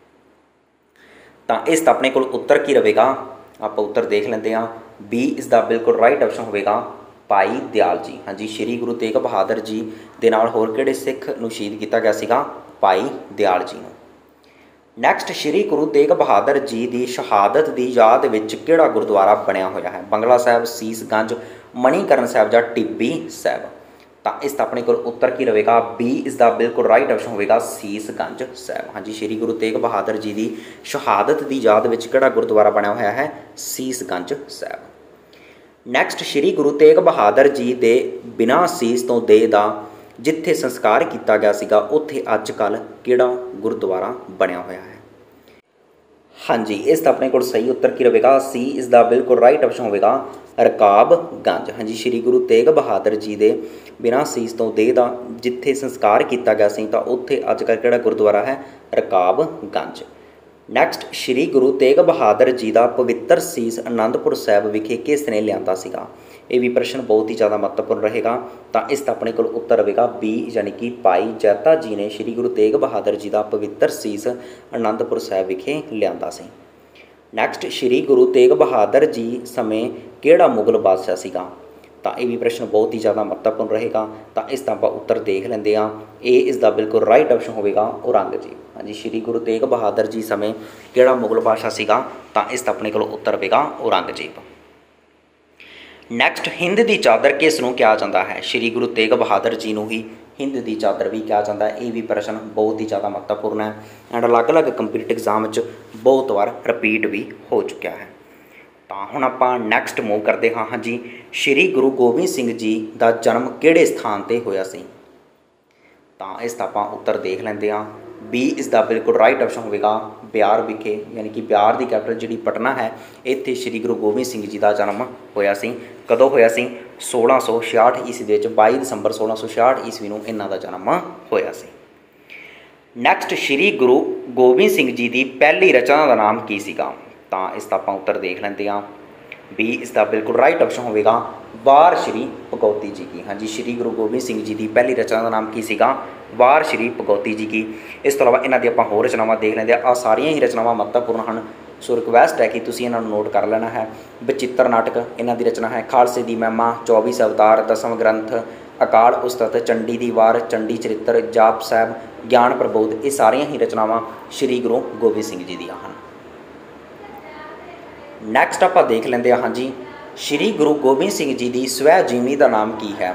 A: तो इसका अपने को उत्तर की रहेगा आप उत्तर देख लेंगे हाँ बी इसका बिल्कुल राइट ऑप्शन होगा भाई दयाल जी। हाँ जी, श्री गुरु तेग बहादुर जी दे नाल होर किहड़े सिख नूं शहीद किया गया सीगा? भाई दयाल जी नूं। ਨੈਕਸਟ ਸ਼੍ਰੀ ਗੁਰੂ ਤੇਗ ਬਹਾਦਰ ਜੀ ਦੀ ਸ਼ਹਾਦਤ ਦੀ ਯਾਦ ਵਿੱਚ ਕਿਹੜਾ ਗੁਰਦੁਆਰਾ ਬਣਿਆ ਹੋਇਆ ਹੈ? ਬੰਗਲਾ ਸਾਹਿਬ, ਸੀਸਗੰਜ, ਮਣੀਕਰਨ ਸਾਹਿਬ ਜਾਂ ਟਿੱਬੀ ਸਾਹਿਬ। ਤਾਂ ਇਸ ਦਾ ਆਪਣੇ ਕੋਲ ਉੱਤਰ ਕੀ ਰਹੇਗਾ? ਬੀ ਇਸ ਦਾ ਬਿਲਕੁਲ ਰਾਈਟ ਆਪਸ਼ਨ ਹੋਵੇਗਾ, ਸੀਸਗੰਜ ਸਾਹਿਬ। ਹਾਂਜੀ, ਸ਼੍ਰੀ ਗੁਰੂ ਤੇਗ ਬਹਾਦਰ ਜੀ ਦੀ ਸ਼ਹਾਦਤ ਦੀ ਯਾਦ ਵਿੱਚ ਕਿਹੜਾ ਗੁਰਦੁਆਰਾ ਬਣਿਆ ਹੋਇਆ ਹੈ? ਸੀਸਗੰਜ ਸਾਹਿਬ। ਨੈਕਸਟ ਸ਼੍ਰੀ ਗੁਰੂ ਤੇਗ ਬਹਾਦਰ ਜੀ ਦੇ ਬਿਨਾਂ ਸੀਸ ਤੋਂ ਦੇਹ ਦਾ ਜਿੱਥੇ ਸੰਸਕਾਰ ਕੀਤਾ ਗਿਆ ਸੀਗਾ ਉੱਥੇ ਅੱਜ ਕੱਲ੍ਹ ਕਿਹੜਾ ਗੁਰਦੁਆਰਾ ਬਣਿਆ ਹੋਇਆ ਹੈ? ਹਾਂਜੀ, ਇਸ ਦਾ ਆਪਣੇ ਕੋਲ ਸਹੀ ਉੱਤਰ ਕੀ ਰਹੇਗਾ? ਸੀ ਇਸ ਦਾ ਬਿਲਕੁਲ ਰਾਈਟ ਆਪਸ਼ਨ ਹੋਵੇਗਾ, ਰਕਾਬਗੰਜ। ਹਾਂਜੀ, ਸ਼੍ਰੀ ਗੁਰੂ ਤੇਗ ਬਹਾਦਰ ਜੀ ਦੇ ਬਿਨਾਂ ਸੀਸ ਤੋਂ ਦੇਹ ਦਾ ਜਿੱਥੇ ਸੰਸਕਾਰ ਕੀਤਾ ਗਿਆ ਸੀ ਤਾਂ ਉੱਥੇ ਅੱਜ ਕੱਲ੍ਹ ਕਿਹੜਾ ਗੁਰਦੁਆਰਾ ਹੈ? ਰਕਾਬਗੰਜ। ਨੈਕਸਟ ਸ਼੍ਰੀ ਗੁਰੂ ਤੇਗ ਬਹਾਦਰ ਜੀ ਦਾ ਪਵਿੱਤਰ ਸੀਸ ਅਨੰਦਪੁਰ ਸਾਹਿਬ ਵਿਖੇ ਕਿਸ ਨੇ ਲਿਆਂਦਾ ਸੀਗਾ? ਇਹ ਵੀ ਪ੍ਰਸ਼ਨ ਬਹੁਤ ਹੀ ਜ਼ਿਆਦਾ ਮਹੱਤਵਪੂਰਨ ਰਹੇਗਾ। ਤਾਂ ਇਸ ਦਾ ਆਪਣੇ ਕੋਲ ਉੱਤਰ ਰਹੇਗਾ ਬੀ, ਯਾਨੀ ਕਿ ਭਾਈ ਜੈਤਾ ਜੀ ਨੇ ਸ਼੍ਰੀ ਗੁਰੂ ਤੇਗ ਬਹਾਦਰ ਜੀ ਦਾ ਪਵਿੱਤਰ ਸੀਸ ਅਨੰਦਪੁਰ ਸਾਹਿਬ ਵਿਖੇ ਲਿਆਂਦਾ ਸੀ। ਨੈਕਸਟ ਸ਼੍ਰੀ ਗੁਰੂ ਤੇਗ ਬਹਾਦਰ ਜੀ ਸਮੇਂ ਕਿਹੜਾ ਮੁਗਲ ਬਾਦਸ਼ਾਹ ਸੀਗਾ? ਤਾਂ ਇਹ ਵੀ ਪ੍ਰਸ਼ਨ ਬਹੁਤ ਹੀ ਜ਼ਿਆਦਾ ਮਹੱਤਵਪੂਰਨ ਰਹੇਗਾ। ਤਾਂ ਇਸ ਦਾ ਆਪਾਂ ਉੱਤਰ ਦੇਖ ਲੈਂਦੇ ਹਾਂ। ਇਹ ਇਸ ਦਾ ਬਿਲਕੁਲ ਰਾਈਟ ਆਪਸ਼ਨ ਹੋਵੇਗਾ, ਔਰੰਗਜ਼ੇਬ। ਹਾਂਜੀ, ਸ਼੍ਰੀ ਗੁਰੂ ਤੇਗ ਬਹਾਦਰ ਜੀ ਸਮੇਂ ਕਿਹੜਾ ਮੁਗਲ ਬਾਦਸ਼ਾਹ ਸੀਗਾ? ਤਾਂ ਇਸ ਦਾ ਆਪਣੇ ਕੋਲ ਉੱਤਰ ਹੋਵੇਗਾ ਔਰੰਗਜ਼ੇਬ। ਨੈਕਸਟ ਹਿੰਦ ਦੀ ਚਾਦਰ ਕਿਸ ਨੂੰ ਕਿਹਾ ਜਾਂਦਾ ਹੈ? ਸ਼੍ਰੀ ਗੁਰੂ ਤੇਗ ਬਹਾਦਰ ਜੀ ਨੂੰ ਹੀ ਹਿੰਦ ਦੀ ਚਾਦਰ ਵੀ ਕਿਹਾ ਜਾਂਦਾ ਹੈ। ਇਹ ਵੀ ਪ੍ਰਸ਼ਨ ਬਹੁਤ ਹੀ ਜ਼ਿਆਦਾ ਮਹੱਤਵਪੂਰਨ ਹੈ ਐਂਡ ਅਲੱਗ-ਅਲੱਗ ਕੰਪੀਟੀਟਿਵ ਐਗਜ਼ਾਮ ਵਿੱਚ ਬਹੁਤ ਵਾਰ ਰਿਪੀਟ ਵੀ ਹੋ ਚੁੱਕਿਆ ਹੈ। ਤਾਂ ਹੁਣ ਆਪਾਂ ਨੈਕਸਟ ਮੂਵ ਕਰਦੇ ਹਾਂ। ਹਾਂਜੀ, ਸ਼੍ਰੀ ਗੁਰੂ ਗੋਬਿੰਦ ਸਿੰਘ ਜੀ ਦਾ ਜਨਮ ਕਿਹੜੇ ਸਥਾਨ 'ਤੇ ਹੋਇਆ ਸੀ? ਤਾਂ ਇਸ ਦਾ ਆਪਾਂ ਉੱਤਰ ਦੇਖ ਲੈਂਦੇ ਹਾਂ। ਬੀ ਇਸ ਦਾ ਬਿਲਕੁਲ ਰਾਈਟ ਆਪਸ਼ਨ ਹੋਵੇਗਾ, ਬਿਹਾਰ ਵਿਖੇ, ਯਾਨੀ ਕਿ ਬਿਹਾਰ ਦੀ ਕੈਪੀਟਲ ਜਿਹੜੀ ਪਟਨਾ ਹੈ, ਇੱਥੇ ਸ਼੍ਰੀ ਗੁਰੂ ਗੋਬਿੰਦ ਸਿੰਘ ਜੀ ਦਾ ਜਨਮ ਹੋਇਆ ਸੀ। ਕਦੋਂ ਹੋਇਆ ਸੀ? 1666 ਈਸਵੀ ਦੇ ਵਿੱਚ, 22 ਦਸੰਬਰ 1666 ਈਸਵੀ ਨੂੰ ਇਹਨਾਂ ਦਾ ਜਨਮ ਹੋਇਆ ਸੀ। ਨੈਕਸਟ ਸ਼੍ਰੀ ਗੁਰੂ ਗੋਬਿੰਦ ਸਿੰਘ ਜੀ ਦੀ ਪਹਿਲੀ ਰਚਨਾ ਦਾ ਨਾਮ ਕੀ ਸੀਗਾ? ਤਾਂ ਇਸ ਦਾ ਆਪਾਂ ਉੱਤਰ ਦੇਖ ਲੈਂਦੇ ਹਾਂ। ਬੀ ਇਸ ਦਾ ਬਿਲਕੁਲ ਰਾਈਟ ਆਪਸ਼ਨ ਹੋਵੇਗਾ, ਵਾਰ ਸ਼੍ਰੀ ਭਗਉਤੀ ਜੀ ਕੀ। ਹਾਂਜੀ, ਸ਼੍ਰੀ ਗੁਰੂ ਗੋਬਿੰਦ ਸਿੰਘ ਜੀ ਦੀ ਪਹਿਲੀ ਰਚਨਾ ਦਾ ਨਾਮ ਕੀ ਸੀਗਾ? ਵਾਰ ਸ਼੍ਰੀ ਭਗਉਤੀ ਜੀ ਕੀ। ਇਸ ਤੋਂ ਇਲਾਵਾ ਇਹਨਾਂ ਦੀ ਆਪਾਂ ਹੋਰ ਰਚਨਾਵਾਂ ਦੇਖ ਲੈਂਦੇ ਹਾਂ। ਸਾਰੀਆਂ ਹੀ ਰਚਨਾਵਾਂ ਮਹੱਤਵਪੂਰਨ ਹਨ, ਸੋ ਰਿਕੁਐਸਟ ਹੈ ਕਿ ਤੁਸੀਂ ਇਹਨਾਂ ਨੂੰ ਨੋਟ ਕਰ ਲੈਣਾ ਹੈ। ਬਚਿੱਤਰ ਨਾਟਕ ਇਹਨਾਂ ਦੀ ਰਚਨਾ ਹੈ। ਖਾਲਸੇ ਦੀ ਮਹਿਮਾ, 24 ਅਵਤਾਰ, ਦਸਮ ਗ੍ਰੰਥ, ਅਕਾਲ ਉਸਤਤ, ਚੰਡੀ ਦੀ ਵਾਰ, ਚੰਡੀ ਚਰਿੱਤਰ, ਜਾਪ ਸਾਹਿਬ, ਗਿਆਨ ਪ੍ਰਬੋਧ, ਇਹ ਸਾਰੀਆਂ ਹੀ ਰਚਨਾਵਾਂ ਸ਼੍ਰੀ ਗੁਰੂ ਗੋਬਿੰਦ ਸਿੰਘ ਜੀ ਦੀਆਂ ਹਨ। ਨੈਕਸਟ ਆਪਾਂ ਦੇਖ ਲੈਂਦੇ ਹਾਂ। ਹਾਂਜੀ, ਸ਼੍ਰੀ ਗੁਰੂ ਗੋਬਿੰਦ ਸਿੰਘ ਜੀ ਦੀ ਸਵੈ ਜੀਵਨੀ ਦਾ ਨਾਮ ਕੀ ਹੈ?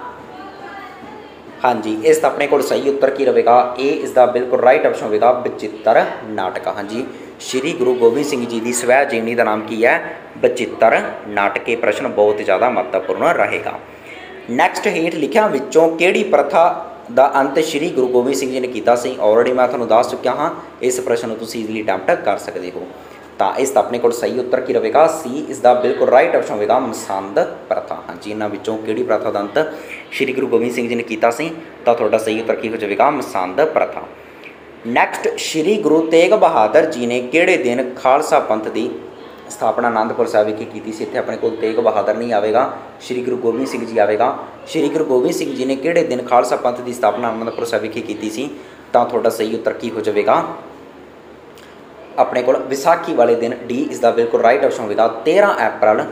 A: ਹਾਂਜੀ, ਇਸ ਦਾ ਆਪਣੇ ਕੋਲ ਸਹੀ ਉੱਤਰ ਕੀ ਰਹੇਗਾ? ਇਹ ਇਸ ਦਾ ਬਿਲਕੁਲ ਰਾਈਟ ਆਪਸ਼ਨ ਹੋਵੇਗਾ, ਬਚਿੱਤਰ ਨਾਟਕ। ਹਾਂਜੀ, ਸ਼੍ਰੀ ਗੁਰੂ ਗੋਬਿੰਦ ਸਿੰਘ ਜੀ ਦੀ ਸਵੈ ਜੀਵਨੀ ਦਾ ਨਾਮ ਕੀ ਹੈ? ਬਚਿੱਤਰ ਨਾਟਕ। ਇਹ ਪ੍ਰਸ਼ਨ ਬਹੁਤ ਜ਼ਿਆਦਾ ਮਹੱਤਵਪੂਰਨ ਰਹੇਗਾ। ਨੈਕਸਟ ਹੇਠ ਲਿਖਿਆਂ ਵਿੱਚੋਂ ਕਿਹੜੀ ਪ੍ਰਥਾ ਦਾ ਅੰਤ ਸ਼੍ਰੀ ਗੁਰੂ ਗੋਬਿੰਦ ਸਿੰਘ ਜੀ ਨੇ ਕੀਤਾ ਸੀ? ਆਲਰੇਡੀ ਮੈਂ ਤੁਹਾਨੂੰ ਦੱਸ ਚੁੱਕਿਆ ਹਾਂ, ਇਸ ਪ੍ਰਸ਼ਨ ਨੂੰ ਤੁਸੀਂ ਈਜ਼ੀਲੀ ਅਟੈਂਪਟ ਕਰ ਸਕਦੇ ਹੋ। ਤਾਂ ਇਸ ਦਾ ਆਪਣੇ ਕੋਲ ਸਹੀ ਉੱਤਰ ਕੀ ਰਹੇਗਾ? ਸੀ ਇਸ ਦਾ ਬਿਲਕੁਲ ਰਾਈਟ ਆਪਸ਼ਨ ਹੋਵੇਗਾ, ਮਸੰਦ ਪ੍ਰਥਾ। ਹਾਂਜੀ, ਇਹਨਾਂ ਵਿੱਚੋਂ ਕਿਹੜੀ ਪ੍ਰਥਾ ਦਾ ਅੰਤ ਸ਼੍ਰੀ ਗੁਰੂ ਗੋਬਿੰਦ ਸਿੰਘ ਜੀ ਨੇ ਕੀਤਾ ਸੀ? ਤਾਂ ਤੁਹਾਡਾ ਸਹੀ ਉੱਤਰ ਕੀ ਹੋ ਜਾਵੇਗਾ? ਮਸੰਦ ਪ੍ਰਥਾ। ਨੈਕਸਟ ਸ਼੍ਰੀ ਗੁਰੂ ਤੇਗ ਬਹਾਦਰ ਜੀ ਨੇ ਕਿਹੜੇ ਦਿਨ ਖਾਲਸਾ ਪੰਥ ਦੀ ਸਥਾਪਨਾ ਅਨੰਦਪੁਰ ਸਾਹਿਬ ਵਿਖੇ ਕੀਤੀ ਸੀ? ਇੱਥੇ ਆਪਣੇ ਕੋਲ ਤੇਗ ਬਹਾਦਰ ਨਹੀਂ ਆਵੇਗਾ, ਸ਼੍ਰੀ ਗੁਰੂ ਗੋਬਿੰਦ ਸਿੰਘ ਜੀ ਆਵੇਗਾ। ਸ਼੍ਰੀ ਗੁਰੂ ਗੋਬਿੰਦ ਸਿੰਘ ਜੀ ਨੇ ਕਿਹੜੇ ਦਿਨ ਖਾਲਸਾ ਪੰਥ ਦੀ ਸਥਾਪਨਾ ਅਨੰਦਪੁਰ ਸਾਹਿਬ ਵਿਖੇ ਕੀਤੀ ਸੀ? ਤਾਂ ਤੁਹਾਡਾ ਸਹੀ ਉੱਤਰ ਕੀ ਹੋ ਜਾਵੇਗਾ? ਆਪਣੇ ਕੋਲ ਵਿਸਾਖੀ ਵਾਲੇ ਦਿਨ। ਡੀ ਇਸ ਦਾ ਬਿਲਕੁਲ ਰਾਈਟ ਆਪਸ਼ਨ ਹੋਵੇਗਾ, 13 ਅਪ੍ਰੈਲ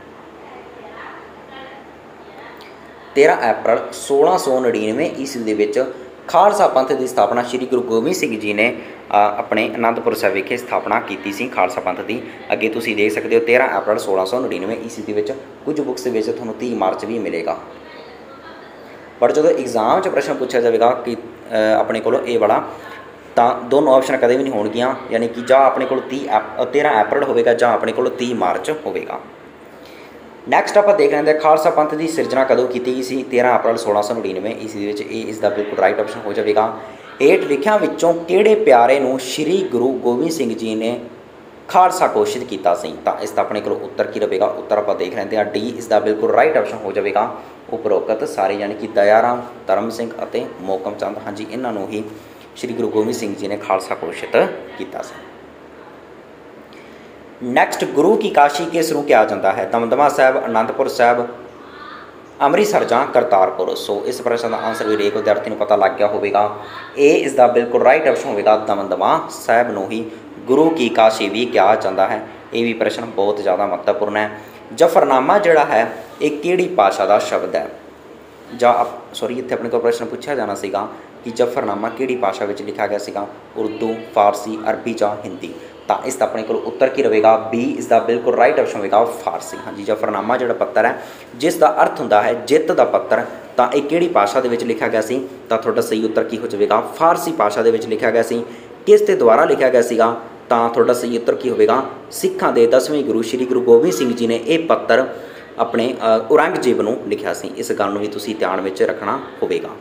A: 1699 ਈਸਵੀ ਦੇ ਵਿੱਚ ਖਾਲਸਾ ਪੰਥ ਦੀ ਸਥਾਪਨਾ ਸ਼੍ਰੀ ਗੁਰੂ ਗੋਬਿੰਦ ਸਿੰਘ ਜੀ ਨੇ ਆਪਣੇ ਅਨੰਦਪੁਰ ਸਾਹਿਬ ਵਿਖੇ ਸਥਾਪਨਾ ਕੀਤੀ ਸੀ ਖਾਲਸਾ ਪੰਥ ਦੀ। ਅੱਗੇ ਤੁਸੀਂ ਦੇਖ ਸਕਦੇ ਹੋ 13 ਅਪ੍ਰੈਲ 1699 ਈਸਵੀ ਦੇ ਵਿੱਚ। ਕੁਝ ਬੁੱਕਸ ਦੇ ਵਿੱਚ ਤੁਹਾਨੂੰ 30 ਮਾਰਚ ਵੀ ਮਿਲੇਗਾ। ਪਰ ਜਦੋਂ ਐਗਜ਼ਾਮ 'ਚ ਪ੍ਰਸ਼ਨ ਪੁੱਛਿਆ ਜਾਵੇਗਾ ਕਿ ਆਪਣੇ ਕੋਲ ਇਹ ਵਾਲਾ, ਤਾਂ ਦੋਨੋਂ ਆਪਸ਼ਨ ਕਦੇ ਵੀ ਨਹੀਂ ਹੋਣਗੀਆਂ, ਯਾਨੀ ਕਿ ਜਾਂ ਆਪਣੇ ਕੋਲ 13 ਅਪ੍ਰੈਲ ਹੋਵੇਗਾ ਜਾਂ ਆਪਣੇ ਕੋਲ 30 ਮਾਰਚ ਹੋਵੇਗਾ। ਨੈਕਸਟ ਆਪਾਂ ਦੇਖ ਲੈਂਦੇ ਹਾਂ, ਖਾਲਸਾ ਪੰਥ ਦੀ ਸਿਰਜਣਾ ਕਦੋਂ ਕੀਤੀ ਗਈ ਸੀ? 13 ਅਪ੍ਰੈਲ 1699 ਈਸਵੀ ਵਿੱਚ। ਇਹ ਇਸ ਦਾ ਬਿਲਕੁਲ ਰਾਈਟ ਆਪਸ਼ਨ ਹੋ ਜਾਵੇਗਾ। ਹੇਠ ਲਿਖਿਆਂ ਵਿੱਚੋਂ ਕਿਹੜੇ ਪਿਆਰੇ ਨੂੰ ਸ਼੍ਰੀ ਗੁਰੂ ਗੋਬਿੰਦ ਸਿੰਘ ਜੀ ਨੇ ਖਾਲਸਾ ਘੋਸ਼ਿਤ ਕੀਤਾ ਸੀ? ਤਾਂ ਇਸ ਦਾ ਆਪਣੇ ਕੋਲ ਉੱਤਰ ਕੀ ਰਹੇਗਾ? ਉੱਤਰ ਆਪਾਂ ਦੇਖ ਲੈਂਦੇ ਹਾਂ। ਡੀ ਇਸ ਦਾ ਬਿਲਕੁਲ ਰਾਈਟ ਆਪਸ਼ਨ ਹੋ ਜਾਵੇਗਾ, ਉਪਰੋਕਤ ਸਾਰੇ, ਯਾਨੀ ਕਿ ਦਇਆ ਰਾਮ, ਧਰਮ ਸਿੰਘ ਅਤੇ ਮੋਹਕਮ ਚੰਦ। ਹਾਂਜੀ, ਇਹਨਾਂ ਨੂੰ ਹੀ ਸ਼੍ਰੀ ਗੁਰੂ ਗੋਬਿੰਦ ਸਿੰਘ ਜੀ ਨੇ ਖਾਲਸਾ ਘੋਸ਼ਿਤ ਕੀਤਾ ਸੀ। ਨੈਕਸਟ ਗੁਰੂ ਕੀ ਕਾਸ਼ੀ ਕਿਸ ਨੂੰ ਕਿਹਾ ਜਾਂਦਾ ਹੈ? ਦਮਦਮਾ ਸਾਹਿਬ, ਅਨੰਦਪੁਰ ਸਾਹਿਬ, ਅੰਮ੍ਰਿਤਸਰ ਜਾਂ ਕਰਤਾਰਪੁਰ। ਸੋ ਇਸ ਪ੍ਰਸ਼ਨ ਦਾ ਆਨਸਰ ਵੀ ਹਰੇਕ ਵਿਦਿਆਰਥੀ ਨੂੰ ਪਤਾ ਲੱਗ ਗਿਆ ਹੋਵੇਗਾ। ਇਹ ਇਸ ਦਾ ਬਿਲਕੁਲ ਰਾਈਟ ਆਪਸ਼ਨ ਹੋਵੇਗਾ, ਦਮਦਮਾ ਸਾਹਿਬ ਨੂੰ ਹੀ ਗੁਰੂ ਕੀ ਕਾਸ਼ੀ ਵੀ ਕਿਹਾ ਜਾਂਦਾ ਹੈ। ਇਹ ਵੀ ਪ੍ਰਸ਼ਨ ਬਹੁਤ ਜ਼ਿਆਦਾ ਮਹੱਤਵਪੂਰਨ ਹੈ। ਜਫਰਨਾਮਾ ਜਿਹੜਾ ਹੈ ਇਹ ਕਿਹੜੀ ਭਾਸ਼ਾ ਦਾ ਸ਼ਬਦ ਹੈ? ਜਾਂ सॉरी इत्थे अपने को प्रश्न पूछा जाना सीगा कि जफरनामा किहड़ी भाषा विच लिखा गया सीगा, उर्दू, फारसी, अरबी जां हिंदी। तो इसका अपने को उत्तर की रहेगा बी इज़ द बिल्कुल राइट ऑप्शन होगा फारसी। हाँ जी, जफरनामा जो पत्तर है जिसका अर्थ होंदा है जित का पत्तर, तो यह किहड़ी भाषा दे विच लिखा गया सी, तो तुहाडा सही उत्तर की हो जाएगा फारसी भाषा दे विच लिखा गया सी। किस दे द्वारा लिखा गया सीगा, तो तुहाडा सही उत्तर की होगा सिखां दे 10वें गुरु श्री गुरु गोबिंद सिंह जी ने यह पत्तर अपने औरंगजेब नूं लिखिया सी। इस गल नूं भी तुसीं ध्यान विच रखना होवेगा।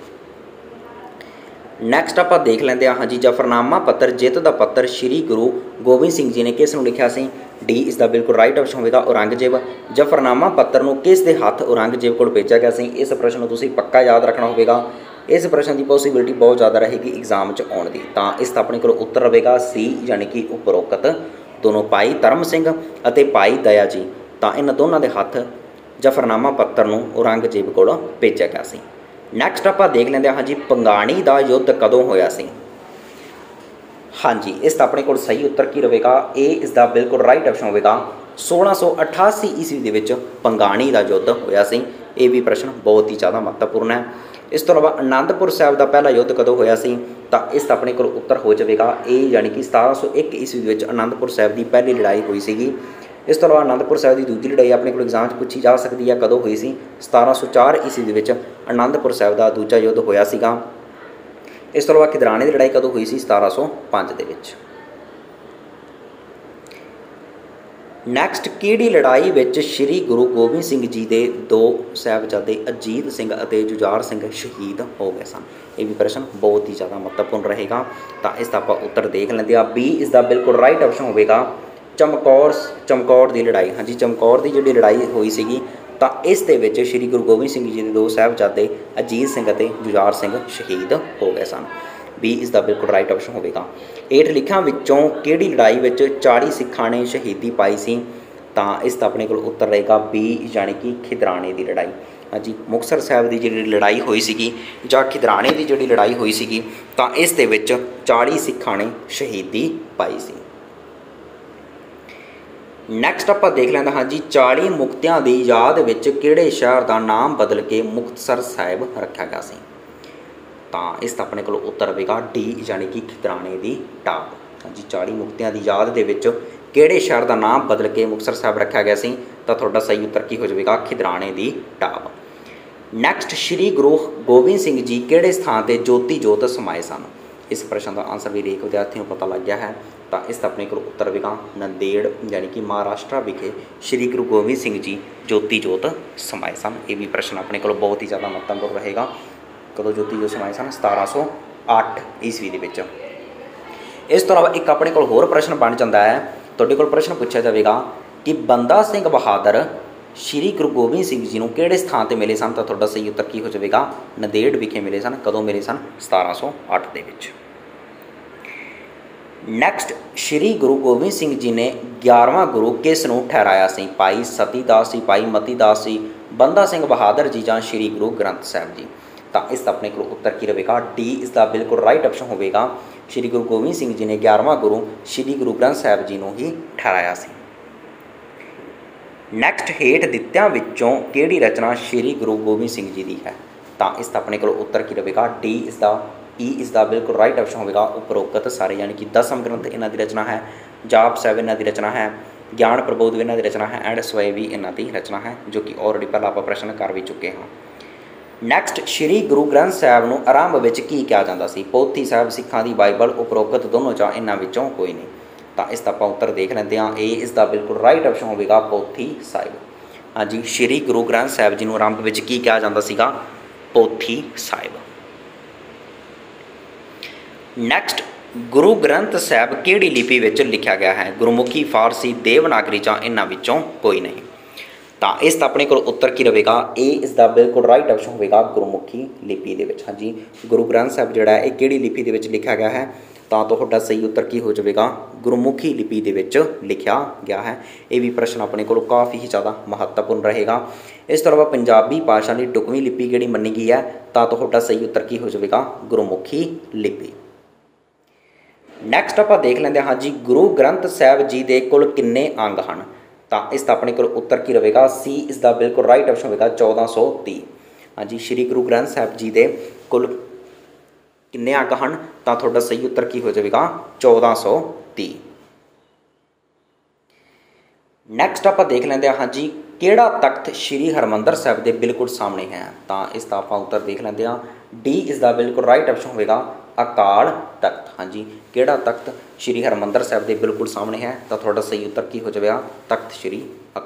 A: नैक्सट आप देख लेंगे हाँ जी, जफरनामा पत्तर जित का पत्तर श्री गुरु गोबिंद सिंह जी ने किस नूं लिखिया सी, डी इसका बिल्कुल राइट ऑप्शन होगा औरंगजेब। जफरनामा पत्तर नूं किस दे हथ औरंगजेब को भेजा गया सी, इस प्रश्न को तुसीं पक्का याद रखना होगा। इस प्रश्न की पॉसिबिलिटी बहुत ज़्यादा रहेगी एग्जाम च आउण दी। तो इसका अपने को उत्तर रहेगा सी, यानी कि उपरोक्त दोनों भाई धर्म सिंह अते भाई दया जी, तो इन दोनों के हथ जफरनामा पत्तर नूं औरंगजेब को भेजा गया सी। नैक्सट आप देख लेंगे हाँ जी, पंगाणी का युद्ध कदों होया सी। हाँ जी, इसका अपने को सही उत्तर की रहेगा ए इसका बिल्कुल राइट ऑप्शन होगा 1688 ईस्वी के विच पंगाणी का युद्ध होया सी। ये भी प्रश्न बहुत ही ज़्यादा महत्वपूर्ण है। इस तो अलावा आनंदपुर साहब का पहला युद्ध कदों होया सी, तो इसका अपने को उत्तर हो जाएगा ए, यानी कि 1701 ईस्वी के विच आनंदपुर साहब की पहली लड़ाई हुई सी। इस तो अलावा आनंदपुर साहब की दूसरी लड़ाई अपने को एग्जाम पूछी जा सकती है कदों हुई सी, 1704 ईस्वी के विच आनंदपुर साहब का दूजा युद्ध होया सीगा। इस तो अलावा खिदराने की लड़ाई कदों हुई सी, 1705 के विच। नैक्सट किहड़ी लड़ाई विच श्री गुरु गोबिंद सिंह जी के दो साहिबजादे अजीत सिंह और जुझार सिंह शहीद हो गए सन। ये भी प्रश्न बहुत ही ज़्यादा महत्वपूर्ण रहेगा। तो इसका आप उत्तर देख लेंगे बी इसका बिल्कुल राइट ऑप्शन होगा चमकौर की लड़ाई। हाँ जी, चमकौर की जी लड़ाई हुई सी, तो इस दे श्री गुरु गोबिंद सिंह जी के दो साहिबजादे अजीत सिंह और जुझार सिंह शहीद हो गए सन। बी इसका बिल्कुल राइट ऑप्शन होगा। हेठ लिखियां विचों किहड़ी लड़ाई विच 40 सिखां ने शहीदी पाई सी, तो इसका अपने को उत्तर रहेगा बी, यानी कि खिदराने की लड़ाई। हाँ जी, मुक्तसर साहब की जी लड़ाई हुई सी जां खिदराने की जी लड़ाई हुई सी, तो इस दे विच 40 सिखां ने शहीदी पाई सी। नैक्सट आप देख लेंगे हाँ जी, 40 मुक्तियां की याद विच किहड़े शहर का नाम बदल के मुक्तसर साहिब रखा गया सी, तो इसका अपने को उत्तर होगा डी, यानी कि खिदराने की टाप। हाँ जी, 40 मुक्तियां की याद के विच किहड़े शहर का नाम बदल के मुक्तसर साहिब रखा गया सी, तो तुहाडा सही उत्तर की हो जाएगा खिदराने की टाप। नैक्सट श्री गुरु गोबिंद सिंह जी किहड़े स्थान पर ज्योति जोत समाए सन। इस प्रश्न का आंसर भी एक विद्यार्थी को पता लग गया है, तो इसका अपने को उत्तर होगा नंदेड़, यानी कि महाराष्ट्र विखे श्री गुरु गोबिंद सिंह जी ज्योति जोत समाए सन। ये भी प्रश्न अपने को बहुत ही ज़्यादा महत्वपूर्ण रहेगा। कदों ज्योति जोत समाए सन, 1708 ईस्वी के विच। इस तो अलावा एक अपने को होर प्रश्न बन जाता है, तुहाडे कोल प्रश्न पूछा जाएगा कि बंदा सिंह बहादुर श्री गुरु गोबिंद सिंह जी को किहड़े स्थान पर मिले सन, तो तुहाडा सही उत्तर की हो जाएगा नंदेड़ विखे मिले सन। कदों मिले सन, 1708 के विच। नैक्सट श्री गुरु गोबिंद सिंह जी ने 11वां गुरु किस नूं ठहराया सी, भाई सतीदास जी, भाई मतीदास जी, बंदा सिंह बहादुर जी या श्री गुरु ग्रंथ साहिब जी। तो इसका अपने को उत्तर की रहेगा डी इसका बिल्कुल राइट ऑप्शन होगा श्री गुरु गोबिंद सिंह जी ने 11वां गुरु श्री गुरु ग्रंथ साहिब जी नूं ही ठहराया सी। नैक्सट हेठ दित्तियां विचों किहड़ी रचना श्री गुरु गोबिंद सिंह जी की है, तो इसका अपने को उत्तर की रहेगा डी इसका इसका बिल्कुल राइट ऑप्शन होगा उपरोक्त सारे, यानी कि 10 ग्रंथ इन्हां दी रचना है, जाप साहिब इन्हां दी रचना है, ज्ञान प्रबोध भी इन्हां दी रचना है, एंड स्वय भी इन्हां दी रचना है, जो कि ऑलरेडी पहला आप प्रश्न कर भी चुके हैं। नैक्सट श्री गुरु ग्रंथ साहिब नूं आरंभ विच की कहा जाता सी, पोथी साहिब, सिखां दी बाइबल, उपरोक्त दोनों चा इन्हां विचों कोई नहीं। तो इसका आप उत्तर देख लेते हैं ए इसका बिल्कुल राइट ऑप्शन होगा पोथी साहिब। हाँ जी, श्री गुरु ग्रंथ साहिब जी नूं आरंभ विच की कहा जाता सीगा, पोथी साहिब। नैक्सट गुरु ग्रंथ साहिब किहड़ी लिपि विच लिखा गया है, गुरमुखी, फारसी, देवनागरी या इन्हां विचों कोई नहीं। तो इसका अपने को उत्तर की रहेगा ए इसका बिल्कुल राइट ऑप्शन होगा गुरमुखी लिपि दे विच। हाँ जी, गुरु ग्रंथ साहिब जिहड़ा है किहड़ी लिपि दे विच लिखा गया है, तो तुहाडा सही उत्तर की हो जाएगा गुरमुखी लिपि दे विच लिखा गया है। ये भी प्रश्न अपने को काफ़ी ज़्यादा महत्वपूर्ण रहेगा। इस तो अलावा पंजाबी भाषा की ढुकवीं लिपि किहड़ी मन्नी गई है, तो तुहाडा सही उत्तर की हो जाएगा गुरमुखी लिपि। नैक्सट आप देख लेंगे हाँ जी, गुरु ग्रंथ साहिब जी के कुल किन्ने अंग हैं, तो इसका अपने को उत्तर की रहेगा सी इसका बिल्कुल राइट ऑप्शन होगा 1430। हाँ जी श्री गुरु ग्रंथ साहब जी के कुल किन्ने अंग हैं, तो थोड़ा सही उत्तर की हो जाएगा 1430। नैक्सट आप देख लेंगे हाँ जी किहड़ा तख्त श्री हरमंदर साहब के बिल्कुल सामने है, तो इसका आप उत्तर देख लेंगे हाँ डी इसका बिल्कुल राइट ऑप्शन होगा अकाल तख्त। हाँ जी किहड़ा तख्त श्री हरमंदर साहब के बिल्कुल सामने है, तो थोड़ा सही उत्तर की हो जाएगा तख्त श्री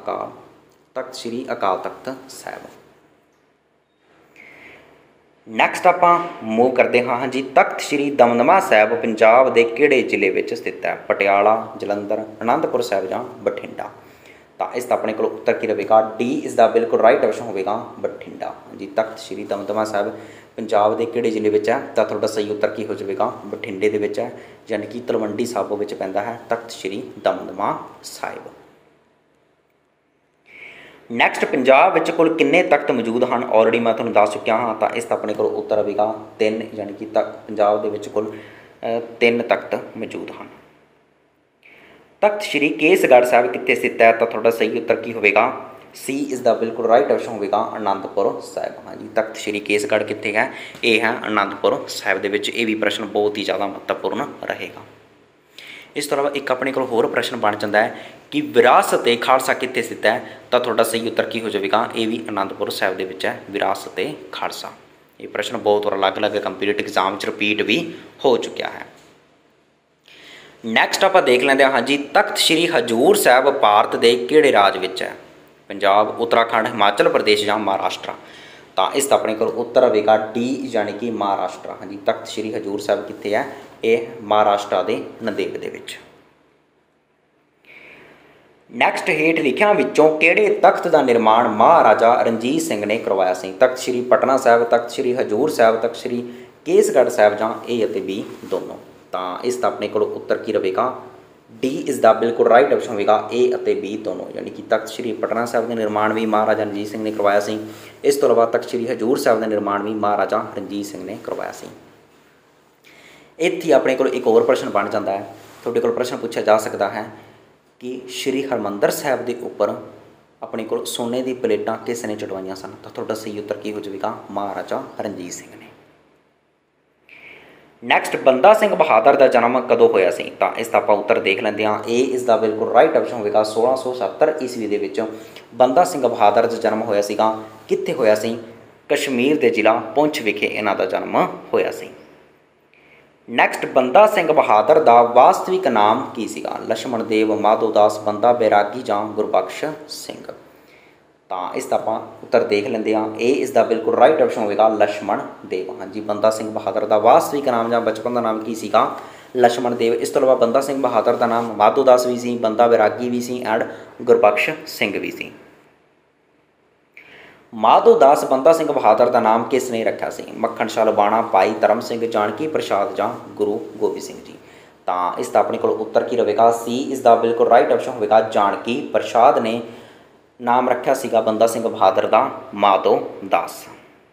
A: अकाल तख्त साहब। नैक्सट आप मूव करते हाँ हाँ जी तख्त श्री दमदमा साहब पंजाब के किहड़े जिले में स्थित है, पटियाला, जलंधर, आनंदपुर साहब या बठिंडा। तो इसका अपने को उत्तर की रहेगा डी इसका बिल्कुल राइट ऑप्शन होगा बठिंडा। हाँ जी तख्त श्री दमदमा साहब पंजाब के किहड़े जिले में है, तो थोड़ा सही उत्तर की हो जाएगा बठिंडे के है, यानी कि तलवंडी साबो में पैंदा है तख्त श्री दमदमा साहिब। नैक्सट पंजाब में कुल किन्ने तख्त मौजूद हैं, ऑलरेडी मैं तुहानूं दस चुकिया हाँ, तो इसका अपने को उत्तर आएगा 3, यानी कि पंजाब के कुल 3 तख्त मौजूद हैं। तख्त श्री केसगढ़ साहब कितने स्थित है, तो थोड़ा सही उत्तर की होगा सी इसका बिल्कुल राइट ऑप्शन होगा आनंदपुर साहब। हाँ जी तख्त श्री केसगढ़ कितने है, ये है आनंदपुर साहब के, ये भी प्रश्न बहुत ही ज़्यादा महत्वपूर्ण रहेगा। इस तो अलावा एक अपने को होर प्रश्न बन जाता है कि विरासत ए खालसा कितने स्थित है, तो थोड़ा सही उत्तर की हो जाएगा ये भी आनंदपुर साहब के है विरासत ए खालसा। ये प्रश्न बहुत और अलग अलग कंपीटेटिव एग्जाम रिपीट भी हो चुका है। नैक्सट आप देख लेंगे हाँ जी तख्त श्री हजूर साहब भारत के किहड़े राज में है, पंजाब, उत्तराखंड, हिमाचल प्रदेश या महाराष्ट्र। तो इसका अपने को उत्तर आएगा डी यानी कि महाराष्ट्र। हाँ जी तख्त श्री हजूर साहब कितने है, ये महाराष्ट्र के नंदेड़ के विच। नैक्सट हेठ लिखियां विचों किहड़े तख्त का निर्माण महाराजा रणजीत सिंह ने करवाया सी, तख्त श्री पटना साहब, तख्त श्री हजूर साहब, तख्त श्री केसगढ़ साहब या ए अते बी दोनों। तो इसका अपने को उत्तर की रहेगा डी इसका बिल्कुल राइट ऑप्शन होगा ए अते बी दोनों, यानी कि तख्त श्री पटना साहब का निर्माण भी महाराजा रणजीत सिंह ने करवाया सी, इस तो अलावा तख्त श्री हजूर साहब का निर्माण भी महाराजा रणजीत सिंह ने करवाया सी। इत्थे अपने को एक और प्रश्न बन जाता है, थोड़े को प्रश्न पूछा जा सकता है कि श्री हरमंदर साहब के उपर अपने को सोने की प्लेटां किसने चढ़वाइया सन, तो थोड़ा सही उत्तर की हो जाएगा महाराजा रणजीत सिंह ने। नैक्सट बंदा सिंह बहादुर का जन्म कदों होया सी, तो इसका आप उत्तर देख लेंगे हाँ ए इसका बिल्कुल राइट ऑप्शन होगा 1670 ईस्वी के विच बंदा सिंह बहादुर का जन्म होया सीगा, कित्थे होया सी, कश्मीर के जिला पुंछ विखे इन्हां दा जन्म होया सी। नैक्सट बंदा सिंह बहादुर का वास्तविक नाम की सीगा, लक्ष्मण देव, माधोदास, बंदा बैरागी या गुरबख्श सिंह। तो इसका आप उत्तर देख लेंगे हाँ ए इसका बिल्कुल राइट ऑप्शन होगा लक्ष्मण देव। हाँ जी बंदा सिंह बहादुर का वास्तविक नाम या बचपन का नाम की सीगा लक्ष्मण देव। इस तो अलावा बंदा सिंह बहादुर का नाम माधोदास भी सी, बंदा बैरागी भी सी एंड गुरबख्श सिंह भी सी। माधोदास बंदा सिंह बहादुर का नाम किसने रखा सी, मक्खन शाह लुबाणा, भाई धर्म सिंह, जानकी प्रसाद या गुरु गोबिंद सिंह जी। तो इसका अपने को उत्तर की रहेगा सी इसका बिल्कुल राइट ऑप्शन होगा जानकी प्रसाद ने नाम रखा सीगा बंदा सिंह बहादुर का माधोदास।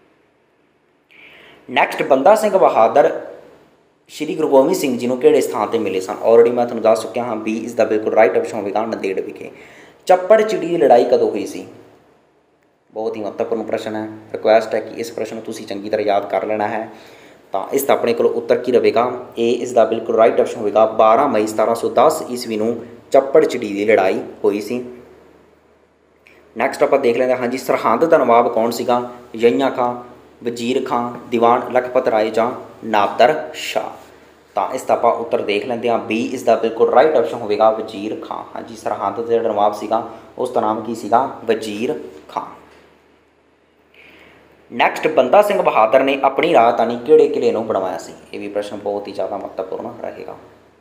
A: नैक्सट बंदा सिंह बहादुर श्री गुरु गोबिंद सिंह जी को किहड़े स्थान पर मिले सन, ऑलरेडी मैं तुहानूं दस चुकिया हाँ बी इसका बिल्कुल राइट ऑप्शन होगा नंदेड़ विखे। चप्पड़ चिड़ी की लड़ाई कदों हुई सी, बहुत ही महत्वपूर्ण प्रश्न है, रिक्वेस्ट है कि इस प्रश्न को चंगी तरह याद कर लेना है। तो इसका अपने को उत्तर की रहेगा ए इसका बिल्कुल राइट ऑप्शन होगा 12 मई 1710 ईस्वी को चप्पड़ चिड़ी की लड़ाई हुई सी। नैक्सट आप देख लेंगे हाँ जी सरहंद का नवाब कौन सीगा, यहिया खां, वजीर खां, दीवान लखपत राय या नादर शाह। तो इसका आप उत्तर देख लेंगे हाँ बी इसका बिल्कुल राइट ऑप्शन होगा वजीर खां। हाँ जी सरहंद का जो नवाब सीगा उसका नाम की सीगा वजीर खां। नैक्सट बंदा सिंह बहादुर ने अपनी राजधानी किहड़े किले को बनवाया सी, ये भी प्रश्न बहुत ही ज़्यादा महत्वपूर्ण रहेगा।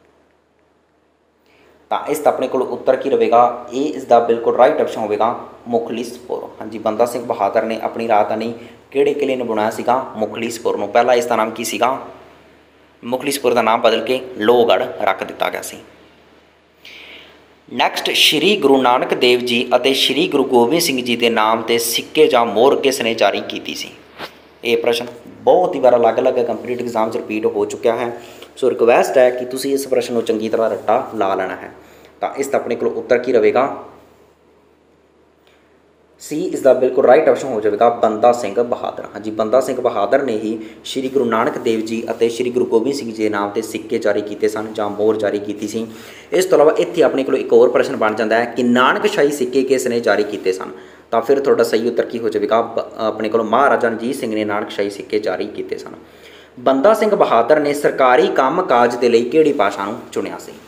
A: तो इसका अपने को उत्तर की रहेगा ए इसका बिल्कुल राइट ऑप्शन होगा मुखलिसपुर। हाँ जी बंदा सिंह बहादुर ने अपनी राजधानी किहड़े किले ने बनाया सीगा मुखलिसपुर में, पहला इसका नाम की सीगा मुखलिसपुर का नाम बदल के लोहगढ़ रख दिता गया सी। नैक्सट श्री गुरु नानक देव जी और श्री गुरु गोबिंद सिंह जी के नाम से सिक्के या मोहर किसने जारी की सी, ये प्रश्न बहुत ही बार अलग अलग कंपीटेटिव एग्जाम रिपीट हो चुका है। सो रिक्वेस्ट है कि तुसी इस प्रश्न को चंगी तरह रट्टा ला लेना है। तो इसका अपने को उत्तर की रहेगा सी इज़ द बिल्कुल राइट ऑप्शन हो जाएगा बंदा सिंह बहादुर। हाँ जी, बंदा सिंह बहादुर ने ही श्री गुरु नानक देव जी और श्री गुरु गोबिंद सिंह जी के नाम से सिक्के जारी किए सन ਜਾਂ मोहर जारी की सी। इस तो इलावा इत्थे अपने को एक और प्रश्न बन जाता है कि नानकशाही सिक्के किसने जारी किए सन, तो फिर थोड़ा सही उत्तर की हो जाएगा अपने को महाराजा रणजीत सिंह ने नानकशाही सिक्के जारी किए सन। बंदा सिंह बहादुर ने सरकारी काम काज के लिए किहड़ी भाषा नूं चुनिया सी,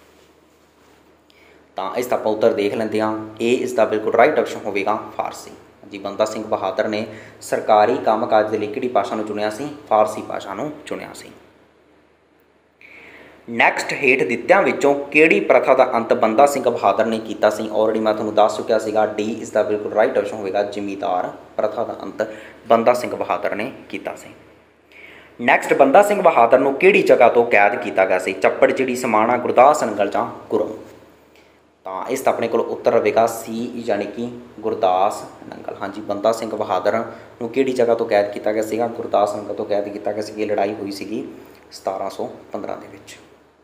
A: तो इसका आप उत्तर देख लेंगे हाँ। ए इसका बिल्कुल राइट ऑप्शन होगा फारसी। जी, बंदा सिंह बहादुर ने सरकारी काम काज के लिए किहड़ी भाषा नूं चुनिया सी, फारसी भाषा नूं चुनिया सी। नैक्सट हेठ दित्तियां विचों किहड़ी प्रथा का अंत बंदा सिंह बहादुर ने किया सी, ऑलरेडी मैं तुहानूं दस चुकिया सीगा डी इसका बिल्कुल राइट ऑप्शन होगा जिमीदार प्रथा का अंत बंदा सिंह बहादुर ने किया सी। नैक्सट बंदा सिंह बहादुर नूं किहड़ी जगह तो कैद किया गया सी, चप्पड़चिड़ी, समाणा, गुरदास नंगल जां गुरम, तो इसका अपने को उत्तर रहेगा सी यानी कि गुरदास नंगल। हाँ जी, बंदा सिंह बहादुर नूं किहड़ी जगह तो कैद किया गया सीगा, गुरदास नंगल तो कैद किया गया सी। लड़ाई हुई सी 1715 दे विच।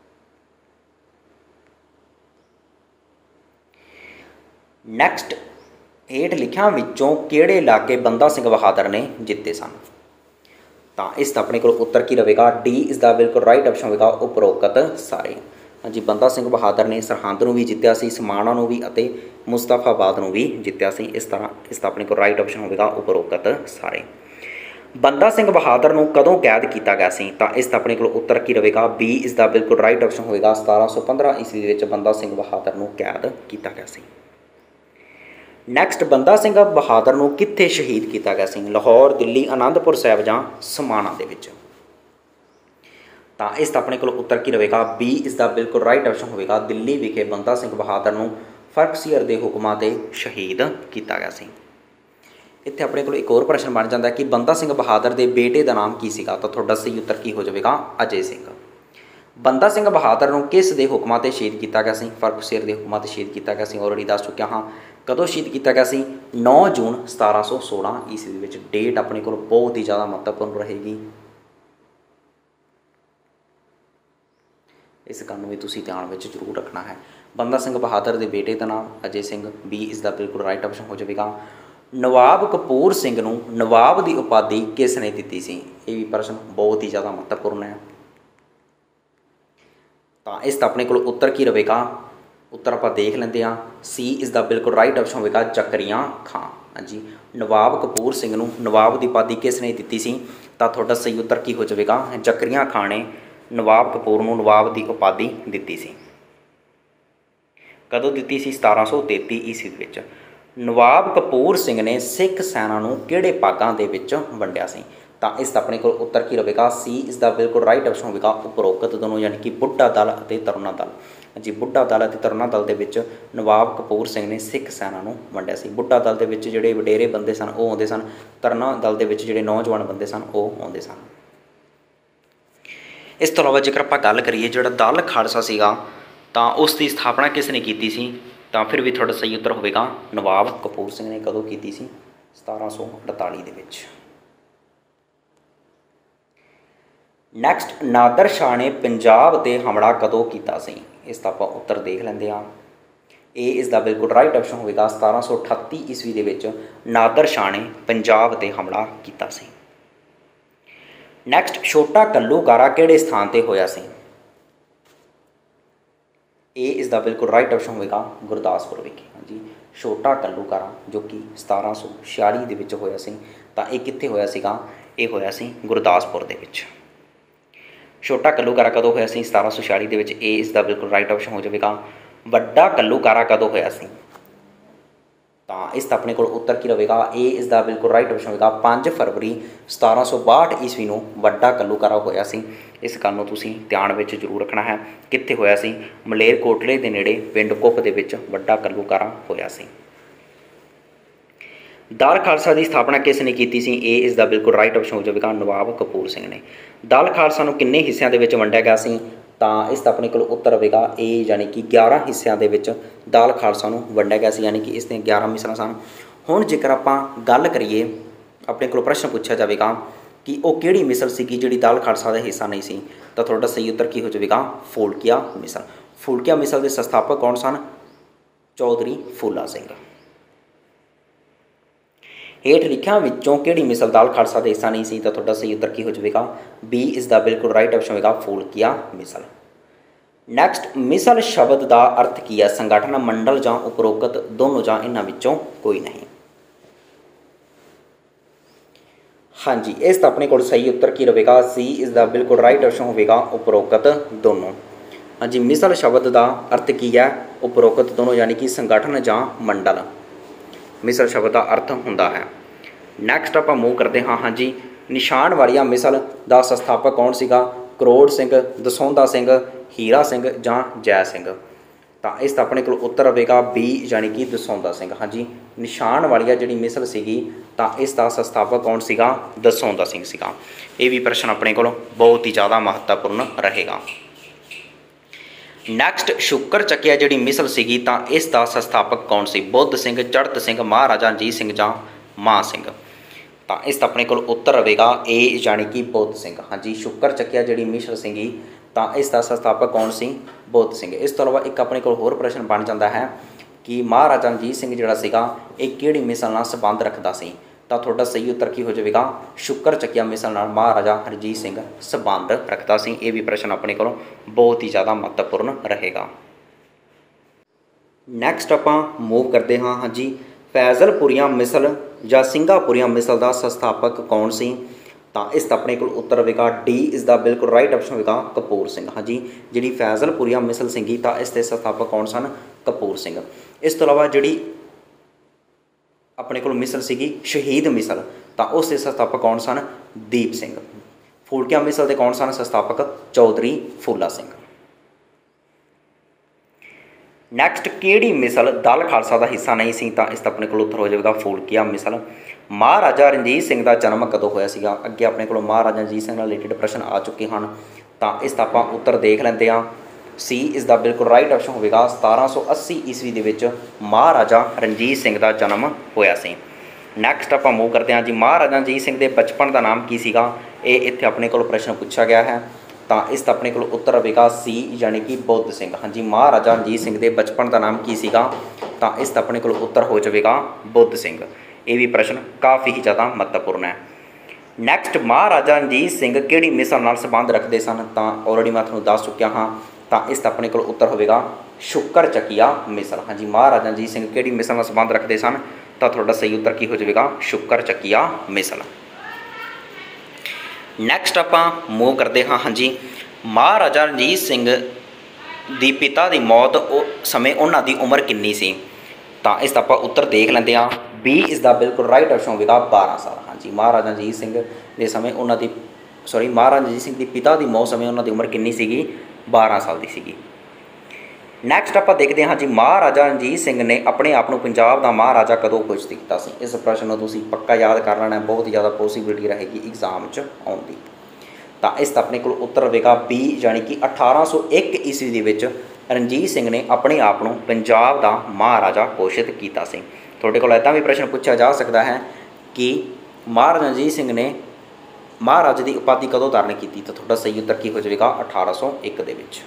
A: नैक्सट हेठ लिखियां विचों किहड़े इलाके बंदा सिंह बहादुर ने जिते सन, तो इसका अपने को उत्तर की रहेगा डी इसका बिल्कुल राइट ऑप्शन होगा उपरोक्त सारे। हाँ जी, बंदा सिंह बहादुर ने सरहंद नूं भी जित्तिया सी, समाणा नूं भी अते मुस्तफाबाद नूं भी जित्तिया सी। इस तरह इसका अपने को राइट ऑप्शन होगा उपरोक्त सारे। बंदा सिंह बहादुर नूं कदों कैद किया गया सी, तो इसका अपने को उत्तर की रहेगा बी इसका बिल्कुल राइट ऑप्शन होगा 1715 ईस्वी विच बंदा सिंह बहादुर नूं कैद किया गया सी। नैक्सट बंदा सिंह बहादुर नूं कित्थे शहीद किया गया सी, लाहौर, दिल्ली, आनंदपुर साहिब जां समाणा दे विच, तो इसका अपने को उत्तर की रहेगा बी इसका बिल्कुल राइट ऑप्शन होगा दिल्ली विखे बंदा सिंह बहादुर नूं फर्कसीयर के हुक्मां ते शहीद किया गया सी। इत्थे अपने को एक और प्रश्न बन जाता है कि बंदा सिंह बहादुर के बेटे का नाम की सीगा, तो थोड़ा सही उत्तर की हो जाएगा अजय सिंह। बंदा सिंह बहादुर नूं किस दे हुक्मां ते शहीद किया गया सी, फर्कसीयर के हुक्मां ते शहीद किया गया सी। ऑलरेडी दस चुकिया हाँ, कदों शहीद किया गया सी 9 जून 1716 ईस्वी विच। डेट अपने को बहुत ही ज़्यादा महत्वपूर्ण रहेगी, इस गल भी तुसीं ध्यान में जरूर रखना है। बंदा सिंह बहादुर के बेटे का नाम अजय सिंह, बी इसका बिल्कुल राइट ऑप्शन हो जाएगा। नवाब कपूर सिंह नूं नवाब की उपाधि किसने दी सी, ये भी प्रश्न बहुत ही ज़्यादा महत्वपूर्ण है, तो इसका अपने को उत्तर की रहेगा उत्तर आप देख लेंगे हाँ। सी इसका बिल्कुल राइट ऑप्शन होगा जकरिया खां। हाँ जी, नवाब कपूर सिंह नूं नवाब की उपाधि किसने दी सी, तो थोड़ा सही उत्तर की हो जाएगा जकरिया खां ने नवाब कपूर नूं नवाब की उपाधि दी सी। कदों दी सी 1733 ईस्वी विच। नवाब कपूर सिंह ने सिख सैना नूं किहड़े भागां दे विच वंडिया सी, तो इसका अपने को उत्तर की रहेगा सी इसका बिल्कुल राइट ऑप्शन होगा उपरोक्त दोनों यानी कि बुढ़ा दल और तरुणा दल। जी, बुढ़ा दल और तरुणा दल के विच नवाब कपूर सिंह ने सिख सैना नूं वंडिया सी। बुढ़ा दल के विच जिहड़े वडेरे बंदे सन वो आउंदे सन, तरुणा दल के विच जिहड़े नौजवान बंदे सन वो आउंदे सन। इस तो इलावा जेकर आप गल करिए जो दल खालसा सीगा तो उसकी स्थापना किसने की सी, तो फिर भी थोड़ा सही उत्तर होगा नवाब कपूर सिंह ने। कदों की सी 1748 दे विच। नैक्सट नादर शाह ने पंजाब ते हमला कदों किया सी, इसका आप उत्तर देख लेंगे हाँ। ए इसका बिल्कुल राइट ऑप्शन होगा 1738 ईस्वी दे विच नादर शाह ने पंजाब ते हमला किया सी। नैक्सट छोटा कल्लूकारा किहड़े स्थान पर होया सी, ए इसका बिल्कुल राइट ऑप्शन होगा गुरदासपुर विखे। हाँ जी, छोटा कल्लूकारा जो कि 1746 दे विच होया सी, तो ये कित्थे होया सीगा, ये होया सी गुरदासपुर दे विच। छोटा कल्लूकारा कदों होया सी 1746 दे विच। ए इसका बिल्कुल राइट ऑप्शन हो जाएगा वड्डा कल्लूकारा कदों होया सी, तो इसका अपने को उत्तर की रहेगा ए इसका बिल्कुल राइट ऑप्शन होगा 5 फरवरी 1762 ईस्वी नूं वड्डा कल्लूकारा होया सी। इस गल नूं तुसीं ध्यान में जरूर रखना है। कित्थे होया सी, मलेरकोटले के नेड़े पिंड कुप दे विच वड्डा कल्लूकारा होया सी। दल खालसा की स्थापना किसने की सी, ए इसका बिल्कुल राइट ऑप्शन हो जाएगा नवाब कपूर सिंह ने। दल खालसा नूं किन्ने हिस्सों के वंडिया गया सी, तो इसका अपने को उत्तर रहेगा ए यानी कि 11 हिस्सों के दल खालसा नूं वंडिया गया सी, यानी कि इसने 11 मिसलां सन। हुण जेकर आपां गल करिए अपने को प्रश्न पूछा जाएगा कि वो किहड़ी मिसल सी जिहड़ी दल खालसा का हिस्सा नहीं सी, तो थोड़ा सही उत्तर की हो जाएगा फूलकिया मिसल। फूलकिया मिसल के संस्थापक कौन सन, चौधरी फूला सिंह। ਹੇਠ ਲਿਖਿਆਂ ਵਿੱਚੋਂ ਕਿਹੜੀ ਮਿਸਲ ਦਲ ਖਾਲਸਾ ਦਾ ਹਿੱਸਾ ਨਹੀਂ ਸੀ? ਤਾਂ ਤੁਹਾਡਾ ਸਹੀ ਉੱਤਰ ਕੀ ਹੋ ਜਾਵੇਗਾ? ਬੀ ਇਸ ਦਾ ਬਿਲਕੁਲ ਰਾਈਟ ਆਪਸ਼ਨ ਹੋਵੇਗਾ, ਫੂਲਕੀਆ ਮਿਸਲ। ਨੈਕਸਟ, ਮਿਸਲ ਸ਼ਬਦ ਦਾ ਅਰਥ ਕੀ ਹੈ? ਸੰਗਠਨ, ਮੰਡਲ ਜਾਂ ਉਪਰੋਕਤ, ਦੋਨੋਂ ਜਾਂ ਇਹਨਾਂ ਵਿੱਚੋਂ ਕੋਈ ਨਹੀਂ। ਹਾਂਜੀ, ਇਸ ਦਾ ਆਪਣੇ ਕੋਲ ਸਹੀ ਉੱਤਰ ਕੀ ਰਹੇਗਾ? ਸੀ ਇਸ ਦਾ ਬਿਲਕੁਲ ਰਾਈਟ ਆਪਸ਼ਨ ਹੋਵੇਗਾ, ਉਪਰੋਕਤ ਦੋਨੋਂ। ਹਾਂਜੀ, ਮਿਸਲ ਸ਼ਬਦ ਦਾ ਅਰਥ ਕੀ ਹੈ? ਉਪਰੋਕਤ ਦੋਨੋਂ, ਯਾਨੀ ਕਿ ਸੰਗਠਨ ਜਾਂ ਮੰਡਲ ਮਿਸਲ ਸ਼ਬਦ ਦਾ ਅਰਥ ਹੁੰਦਾ ਹੈ। ਨੈਕਸਟ ਆਪਾਂ ਮੂਵ ਕਰਦੇ ਹਾਂ। ਹਾਂਜੀ, ਨਿਸ਼ਾਨ ਵਾਲੀਆਂ ਮਿਸਲ ਦਾ ਸੰਸਥਾਪਕ ਕੌਣ ਸੀਗਾ? ਕਰੋੜ ਸਿੰਘ, ਦਸੌਂਧਾ ਸਿੰਘ, ਹੀਰਾ ਸਿੰਘ ਜਾਂ ਜੈ ਸਿੰਘ? ਤਾਂ ਇਸ ਦਾ ਆਪਣੇ ਕੋਲ ਉੱਤਰ ਹੋਵੇਗਾ ਬੀ, ਯਾਨੀ ਕਿ ਦਸੌਂਧਾ ਸਿੰਘ। ਹਾਂਜੀ, ਨਿਸ਼ਾਨ ਵਾਲੀਆ ਜਿਹੜੀ ਮਿਸਲ ਸੀਗੀ ਤਾਂ ਇਸ ਦਾ ਸੰਸਥਾਪਕ ਕੌਣ ਸੀਗਾ? ਦਸੌਂਧਾ ਸਿੰਘ ਸੀਗਾ। ਇਹ ਵੀ ਪ੍ਰਸ਼ਨ ਆਪਣੇ ਕੋਲ ਬਹੁਤ ਹੀ ਜ਼ਿਆਦਾ ਮਹੱਤਵਪੂਰਨ ਰਹੇਗਾ। ਨੈਕਸਟ, ਸ਼ੁਕਰ ਚੱਕਿਆ ਜਿਹੜੀ ਮਿਸਲ ਸੀਗੀ ਤਾਂ ਇਸ ਦਾ ਸੰਸਥਾਪਕ ਕੌਣ ਸੀ? ਬੁੱਧ ਸਿੰਘ, ਚੜ੍ਹਤ ਸਿੰਘ, ਮਹਾਰਾਜਾ ਰਣਜੀਤ ਸਿੰਘ ਜਾਂ ਮਾਨ ਸਿੰਘ? ਤਾਂ ਇਸ ਦਾ ਆਪਣੇ ਕੋਲ ਉੱਤਰ ਰਹੇਗਾ ਏ, ਯਾਨੀ ਕਿ ਬੁੱਧ ਸਿੰਘ। ਹਾਂਜੀ, ਸ਼ੁਕਰ ਚੱਕਿਆ ਜਿਹੜੀ ਮਿਸਲ ਸੀਗੀ ਤਾਂ ਇਸ ਦਾ ਸੰਸਥਾਪਕ ਕੌਣ ਸੀ? ਬੁੱਧ ਸਿੰਘ। ਇਸ ਤੋਂ ਇਲਾਵਾ ਇੱਕ ਆਪਣੇ ਕੋਲ ਹੋਰ ਪ੍ਰਸ਼ਨ ਬਣ ਜਾਂਦਾ ਹੈ ਕਿ ਮਹਾਰਾਜਾ ਰਣਜੀਤ ਸਿੰਘ ਜਿਹੜਾ ਸੀਗਾ ਇਹ ਕਿਹੜੀ ਮਿਸਲ ਨਾਲ ਸੰਬੰਧ ਰੱਖਦਾ ਸੀ? ਤਾਂ ਤੁਹਾਡਾ ਸਹੀ ਉੱਤਰ ਕੀ ਹੋ ਜਾਵੇਗਾ? ਸ਼ੁਕਰ ਚੱਕਿਆ ਮਿਸਲ ਨਾਲ ਮਹਾਰਾਜਾ ਰਣਜੀਤ ਸਿੰਘ ਸੰਬੰਧ ਰੱਖਦਾ ਸੀ। ਇਹ ਵੀ ਪ੍ਰਸ਼ਨ ਆਪਣੇ ਕੋਲ ਬਹੁਤ ਹੀ ਜ਼ਿਆਦਾ ਮਹੱਤਵਪੂਰਨ ਰਹੇਗਾ। ਨੈਕਸਟ ਆਪਾਂ ਮੂਵ ਕਰਦੇ ਹਾਂ। ਹਾਂਜੀ, ਫੈਜ਼ਲਪੁਰੀਆ ਮਿਸਲ ਜਾਂ ਸਿੰਘਾਪੁਰੀਆ ਮਿਸਲ ਦਾ ਸੰਸਥਾਪਕ ਕੌਣ ਸੀ? ਤਾਂ ਇਸ ਦਾ ਆਪਣੇ ਕੋਲ ਉੱਤਰ ਹੋਵੇਗਾ ਡੀ ਇਸ ਦਾ ਬਿਲਕੁਲ ਰਾਈਟ ਆਪਸ਼ਨ ਹੋਵੇਗਾ, ਕਪੂਰ ਸਿੰਘ। ਹਾਂਜੀ, ਜਿਹੜੀ ਫੈਜ਼ਲਪੁਰੀਆ ਮਿਸਲ ਸੀਗੀ ਤਾਂ ਇਸ ਦੇ ਸੰਸਥਾਪਕ ਕੌਣ ਸਨ? ਕਪੂਰ ਸਿੰਘ। ਇਸ ਤੋਂ ਇਲਾਵਾ ਜਿਹੜੀ ਆਪਣੇ ਕੋਲ ਮਿਸਲ ਸੀਗੀ ਸ਼ਹੀਦ ਮਿਸਲ ਤਾਂ ਉਸ ਦੇ ਸੰਸਥਾਪਕ ਕੌਣ ਸਨ? ਦੀਪ ਸਿੰਘ। ਫੂਲਕੀਆ ਮਿਸਲ ਦੇ ਕੌਣ ਸਨ ਸੰਸਥਾਪਕ? ਚੌਧਰੀ ਫੂਲਾ ਸਿੰਘ। ਨੈਕਸਟ, ਕਿਹੜੀ ਮਿਸਲ ਦਲ ਖਾਲਸਾ ਦਾ ਹਿੱਸਾ ਨਹੀਂ ਸੀ? ਤਾਂ ਇਸ ਦਾ ਆਪਣੇ ਕੋਲ ਉੱਤਰ ਹੋ ਜਾਵੇਗਾ ਫੂਲਕੀਆ ਮਿਸਲ। ਮਹਾਰਾਜਾ ਰਣਜੀਤ ਸਿੰਘ ਦਾ ਜਨਮ ਕਦੋਂ ਹੋਇਆ ਸੀਗਾ? ਅੱਗੇ ਆਪਣੇ ਕੋਲ ਮਹਾਰਾਜਾ ਰਣਜੀਤ ਸਿੰਘ ਨਾਲ ਰਿਲੇਟਡ ਪ੍ਰਸ਼ਨ ਆ ਚੁੱਕੇ ਹਨ ਤਾਂ ਇਸ ਦਾ ਆਪਾਂ ਉੱਤਰ ਦੇਖ ਲੈਂਦੇ ਹਾਂ। ਸੀ ਇਸ ਦਾ ਬਿਲਕੁਲ ਰਾਈਟ ਆਪਸ਼ਨ ਹੋਵੇਗਾ, 1780 ਈਸਵੀ ਦੇ ਵਿੱਚ ਮਹਾਰਾਜਾ ਰਣਜੀਤ ਸਿੰਘ ਦਾ ਜਨਮ ਹੋਇਆ ਸੀ। ਨੈਕਸਟ ਆਪਾਂ ਮੂਵ ਕਰਦੇ ਹਾਂ। ਜੀ, ਮਹਾਰਾਜਾ ਰਣਜੀਤ ਸਿੰਘ ਦੇ ਬਚਪਨ ਦਾ ਨਾਮ ਕੀ ਸੀਗਾ? ਇਹ ਇੱਥੇ ਆਪਣੇ ਕੋਲ ਪ੍ਰਸ਼ਨ ਪੁੱਛਿਆ ਗਿਆ ਹੈ ਤਾਂ ਇਸ ਦਾ ਆਪਣੇ ਕੋਲ ਉੱਤਰ ਹੋਵੇਗਾ ਸੀ, ਯਾਨੀ ਕਿ ਬੁੱਧ ਸਿੰਘ। ਹਾਂਜੀ, ਮਹਾਰਾਜਾ ਰਣਜੀਤ ਸਿੰਘ ਦੇ ਬਚਪਨ ਦਾ ਨਾਮ ਕੀ ਸੀਗਾ? ਤਾਂ ਇਸ ਦਾ ਆਪਣੇ ਕੋਲ ਉੱਤਰ ਹੋ ਜਾਵੇਗਾ ਬੁੱਧ ਸਿੰਘ। ਇਹ ਵੀ ਪ੍ਰਸ਼ਨ ਕਾਫੀ ਹੀ ਜ਼ਿਆਦਾ ਮਹੱਤਵਪੂਰਨ ਹੈ। ਨੈਕਸਟ, ਮਹਾਰਾਜਾ ਰਣਜੀਤ ਸਿੰਘ ਕਿਹੜੀ ਮਿਸਲ ਨਾਲ ਸੰਬੰਧ ਰੱਖਦੇ ਸਨ? ਤਾਂ ਆਲਰੇਡੀ ਮੈਂ ਤੁਹਾਨੂੰ ਦੱਸ ਚੁੱਕਿਆ ਹਾਂ ਤਾਂ ਇਸ ਦਾ ਆਪਣੇ ਕੋਲ ਉੱਤਰ ਹੋਵੇਗਾ ਸ਼ੁਕਰ ਚੱਕਿਆ ਮਿਸਲ। ਹਾਂਜੀ, ਮਹਾਰਾਜਾ ਰਣਜੀਤ ਸਿੰਘ ਕਿਹੜੀ ਮਿਸਲ ਨਾਲ ਸੰਬੰਧ ਰੱਖਦੇ ਸਨ? ਤਾਂ ਤੁਹਾਡਾ ਸਹੀ ਉੱਤਰ ਕੀ ਹੋ ਜਾਵੇਗਾ? ਸ਼ੁਕਰ ਚੱਕਿਆ ਮਿਸਲ। ਨੈਕਸਟ ਆਪਾਂ ਮੂਵ ਕਰਦੇ ਹਾਂ। ਹਾਂਜੀ, ਮਹਾਰਾਜਾ ਰਣਜੀਤ ਸਿੰਘ ਦੀ ਪਿਤਾ ਦੀ ਮੌਤ ਸਮੇਂ ਉਹਨਾਂ ਦੀ ਉਮਰ ਕਿੰਨੀ ਸੀ? ਤਾਂ ਇਸ ਦਾ ਆਪਾਂ ਉੱਤਰ ਦੇਖ ਲੈਂਦੇ ਹਾਂ। ਬੀ ਇਸ ਦਾ ਬਿਲਕੁਲ ਰਾਈਟ ਆਪਸ਼ਨ ਹੋਵੇਗਾ 12 ਸਾਲ। ਹਾਂਜੀ, ਮਹਾਰਾਜਾ ਰਣਜੀਤ ਸਿੰਘ ਦੇ ਸਮੇਂ ਉਹਨਾਂ ਦੀ ਮਹਾਰਾਜਾ ਰਣਜੀਤ ਸਿੰਘ ਦੀ ਪਿਤਾ ਦੀ ਮੌਤ ਸਮੇਂ ਉਹਨਾਂ ਦੀ ਉਮਰ ਕਿੰਨੀ ਸੀਗੀ? 12 ਸਾਲ ਦੀ ਸੀਗੀ। ਨੈਕਸਟ ਆਪਾਂ ਦੇਖਦੇ ਹਾਂ। ਜੀ, ਮਹਾਰਾਜਾ ਰਣਜੀਤ ਸਿੰਘ ਨੇ ਆਪਣੇ ਆਪ ਨੂੰ ਪੰਜਾਬ ਦਾ ਮਹਾਰਾਜਾ ਕਦੋਂ ਘੋਸ਼ਿਤ ਕੀਤਾ ਸੀ? ਇਸ ਪ੍ਰਸ਼ਨ ਨੂੰ ਤੁਸੀਂ ਪੱਕਾ ਯਾਦ ਕਰ ਲੈਣਾ, ਬਹੁਤ ਹੀ ਜ਼ਿਆਦਾ ਪੋਸੀਬਿਲਿਟੀ ਰਹੇਗੀ ਐਗਜ਼ਾਮ 'ਚ ਆਉਣ ਦੀ। ਤਾਂ ਇਸ ਦਾ ਆਪਣੇ ਕੋਲ ਉੱਤਰ ਹੋਵੇਗਾ ਬੀ, ਯਾਨੀ ਕਿ 1801 ਈਸਵੀ ਦੇ ਵਿੱਚ ਰਣਜੀਤ ਸਿੰਘ ਨੇ ਆਪਣੇ ਆਪ ਨੂੰ ਪੰਜਾਬ ਦਾ ਮਹਾਰਾਜਾ ਘੋਸ਼ਿਤ ਕੀਤਾ ਸੀ। ਤੁਹਾਡੇ ਕੋਲ ਇੱਦਾਂ ਵੀ ਪ੍ਰਸ਼ਨ ਪੁੱਛਿਆ ਜਾ ਸਕਦਾ ਹੈ ਕਿ ਮਹਾਰਾਜਾ ਰਣਜੀਤ ਸਿੰਘ ਨੇ ਮਹਾਰਾਜਾ ਦੀ ਉਪਾਧੀ ਕਦੋਂ ਧਾਰਨ ਕੀਤੀ? ਤਾਂ ਤੁਹਾਡਾ ਸਹੀ ਉੱਤਰ ਕੀ ਹੋ ਜਾਵੇਗਾ? 1801 ਦੇ ਵਿੱਚ।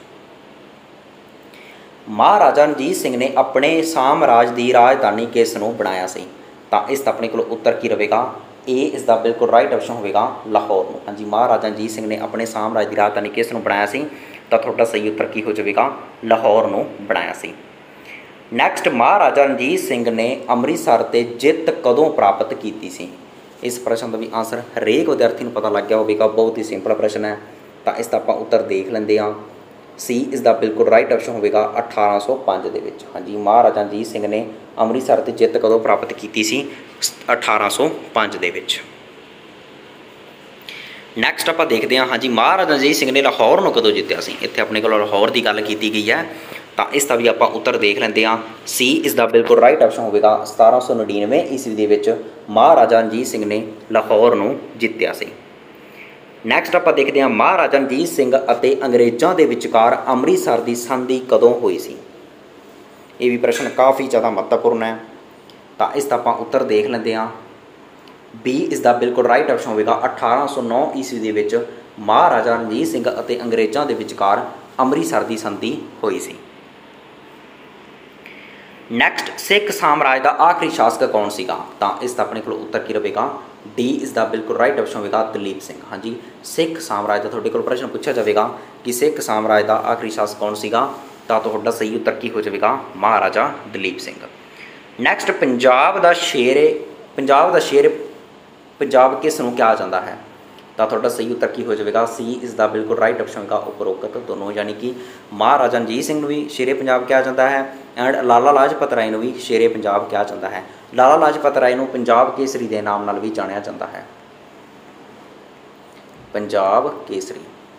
A: ਮਹਾਰਾਜਾ ਰਣਜੀਤ ਸਿੰਘ ਨੇ ਆਪਣੇ ਸਾਮਰਾਜ ਦੀ ਰਾਜਧਾਨੀ ਕਿਸ ਨੂੰ ਬਣਾਇਆ ਸੀ? ਤਾਂ ਇਸ ਦਾ ਆਪਣੇ ਕੋਲ ਉੱਤਰ ਕੀ ਰਹੇਗਾ? ਏ ਇਸ ਦਾ ਬਿਲਕੁਲ ਰਾਈਟ ਆਪਸ਼ਨ ਹੋਵੇਗਾ ਲਾਹੌਰ ਨੂੰ। ਹਾਂਜੀ, ਮਹਾਰਾਜਾ ਰਣਜੀਤ ਸਿੰਘ ਨੇ ਆਪਣੇ ਸਾਮਰਾਜ ਦੀ ਰਾਜਧਾਨੀ ਕਿਸ ਨੂੰ ਬਣਾਇਆ ਸੀ? ਤਾਂ ਤੁਹਾਡਾ ਸਹੀ ਉੱਤਰ ਕੀ ਹੋ ਜਾਵੇਗਾ? ਲਾਹੌਰ ਨੂੰ ਬਣਾਇਆ ਸੀ। ਨੈਕਸਟ, ਮਹਾਰਾਜਾ ਰਣਜੀਤ ਸਿੰਘ ਨੇ ਅੰਮ੍ਰਿਤਸਰ 'ਤੇ ਜਿੱਤ ਕਦੋਂ ਪ੍ਰਾਪਤ ਕੀਤੀ ਸੀ? ਇਸ ਪ੍ਰਸ਼ਨ ਦਾ ਵੀ ਆਂਸਰ ਹਰੇਕ ਵਿਦਿਆਰਥੀ ਨੂੰ ਪਤਾ ਲੱਗ ਗਿਆ ਹੋਵੇਗਾ, ਬਹੁਤ ਹੀ ਸਿੰਪਲ ਪ੍ਰਸ਼ਨ ਹੈ। ਤਾਂ ਇਸ ਦਾ ਆਪਾਂ ਉੱਤਰ ਦੇਖ ਲੈਂਦੇ ਹਾਂ। ਸੀ ਇਸ ਦਾ ਬਿਲਕੁਲ ਰਾਈਟ ਆਪਸ਼ਨ ਹੋਵੇਗਾ 1805 ਦੇ ਵਿੱਚ। ਹਾਂਜੀ, ਮਹਾਰਾਜਾ ਰਣਜੀਤ ਸਿੰਘ ਨੇ ਅੰਮ੍ਰਿਤਸਰ 'ਤੇ ਜਿੱਤ ਕਦੋਂ ਪ੍ਰਾਪਤ ਕੀਤੀ ਸੀ? 1805 ਦੇ ਵਿੱਚ। ਨੈਕਸਟ ਆਪਾਂ ਦੇਖਦੇ ਹਾਂ। ਹਾਂਜੀ, ਮਹਾਰਾਜਾ ਰਣਜੀਤ ਸਿੰਘ ਨੇ ਲਾਹੌਰ ਨੂੰ ਕਦੋਂ ਜਿੱਤਿਆ ਸੀ? ਇੱਥੇ ਆਪਣੇ ਕੋਲ ਲਾਹੌਰ ਦੀ ਗੱਲ ਕੀਤੀ ਗਈ ਹੈ ਤਾਂ ਇਸ ਦਾ ਵੀ ਆਪਾਂ ਉੱਤਰ ਦੇਖ ਲੈਂਦੇ ਹਾਂ। ਸੀ ਇਸ ਦਾ ਬਿਲਕੁਲ ਰਾਈਟ ਆਪਸ਼ਨ ਹੋਵੇਗਾ 1799 ਈਸਵੀ ਦੇ ਵਿੱਚ ਮਹਾਰਾਜਾ ਰਣਜੀਤ ਸਿੰਘ ਨੇ ਲਾਹੌਰ ਨੂੰ ਜਿੱਤਿਆ ਸੀ। ਨੈਕਸਟ ਆਪਾਂ ਦੇਖਦੇ ਹਾਂ। ਮਹਾਰਾਜਾ ਰਣਜੀਤ ਸਿੰਘ ਅਤੇ ਅੰਗਰੇਜ਼ਾਂ ਦੇ ਵਿਚਕਾਰ ਅੰਮ੍ਰਿਤਸਰ ਦੀ ਸੰਧੀ ਕਦੋਂ ਹੋਈ ਸੀ? ਇਹ ਵੀ ਪ੍ਰਸ਼ਨ ਕਾਫੀ ਜ਼ਿਆਦਾ ਮਹੱਤਵਪੂਰਨ ਹੈ ਤਾਂ ਇਸ ਦਾ ਆਪਾਂ ਉੱਤਰ ਦੇਖ ਲੈਂਦੇ ਹਾਂ। ਬੀ ਇਸ ਦਾ ਬਿਲਕੁਲ ਰਾਈਟ ਆਪਸ਼ਨ ਹੋਵੇਗਾ 1809 ਈਸਵੀ ਦੇ ਵਿੱਚ ਮਹਾਰਾਜਾ ਰਣਜੀਤ ਸਿੰਘ ਅਤੇ ਅੰਗਰੇਜ਼ਾਂ ਦੇ ਵਿਚਕਾਰ ਅੰਮ੍ਰਿਤਸਰ ਦੀ ਸੰਧੀ ਹੋਈ ਸੀ। ਨੈਕਸਟ ਸਿੱਖ ਸਾਮਰਾਜ ਦਾ ਆਖਰੀ ਸ਼ਾਸਕ ਕੌਣ ਸੀਗਾ? ਤਾਂ ਇਸ ਦਾ ਆਪਣੇ ਕੋਲ ਉੱਤਰ ਕੀ ਰਹੇਗਾ? ਡੀ ਇਸ ਦਾ ਬਿਲਕੁਲ ਰਾਈਟ ਆਪਸ਼ਨ ਹੋਵੇਗਾ ਦਲੀਪ ਸਿੰਘ। ਹਾਂਜੀ, ਸਿੱਖ ਸਾਮਰਾਜ ਦਾ ਤੁਹਾਡੇ ਕੋਲ ਪ੍ਰਸ਼ਨ ਪੁੱਛਿਆ ਜਾਵੇਗਾ ਕਿ ਸਿੱਖ ਸਾਮਰਾਜ ਦਾ ਆਖਰੀ ਸ਼ਾਸਕ ਕੌਣ ਸੀਗਾ, ਤਾਂ ਤੁਹਾਡਾ ਸਹੀ ਉੱਤਰ ਕੀ ਹੋ ਜਾਵੇਗਾ? ਮਹਾਰਾਜਾ ਦਲੀਪ ਸਿੰਘ। ਨੈਕਸਟ ਪੰਜਾਬ ਦਾ ਸ਼ੇਰ ਪੰਜਾਬ ਕਿਸ ਨੂੰ ਕਿਹਾ ਜਾਂਦਾ ਹੈ? ਤਾਂ ਤੁਹਾਡਾ ਸਹੀ ਉੱਤਰ ਕੀ ਹੋ ਜਾਵੇਗਾ? ਸੀ ਇਸ ਦਾ ਬਿਲਕੁਲ ਰਾਈਟ ਆਪਸ਼ਨ ਹੋਵੇਗਾ ਉਪਰੋਕਤ ਦੋਨੋਂ, ਯਾਨੀ ਕਿ ਮਹਾਰਾਜਾ ਰਣਜੀਤ ਸਿੰਘ ਨੂੰ ਵੀ ਸ਼ੇਰੇ ਪੰਜਾਬ ਕਿਹਾ ਜਾਂਦਾ ਹੈ ਐਂਡ ਲਾਲਾ ਲਾਜਪਤ ਰਾਏ ਨੂੰ ਵੀ ਸ਼ੇਰੇ ਪੰਜਾਬ ਕਿਹਾ ਜਾਂਦਾ ਹੈ। ਲਾਲਾ ਲਾਜਪਤ ਰਾਏ ਨੂੰ ਪੰਜਾਬ ਕੇਸਰੀ ਦੇ ਨਾਮ ਨਾਲ ਵੀ ਜਾਣਿਆ ਜਾਂਦਾ ਹੈ, ਪੰਜਾਬ ਕੇਸਰੀ।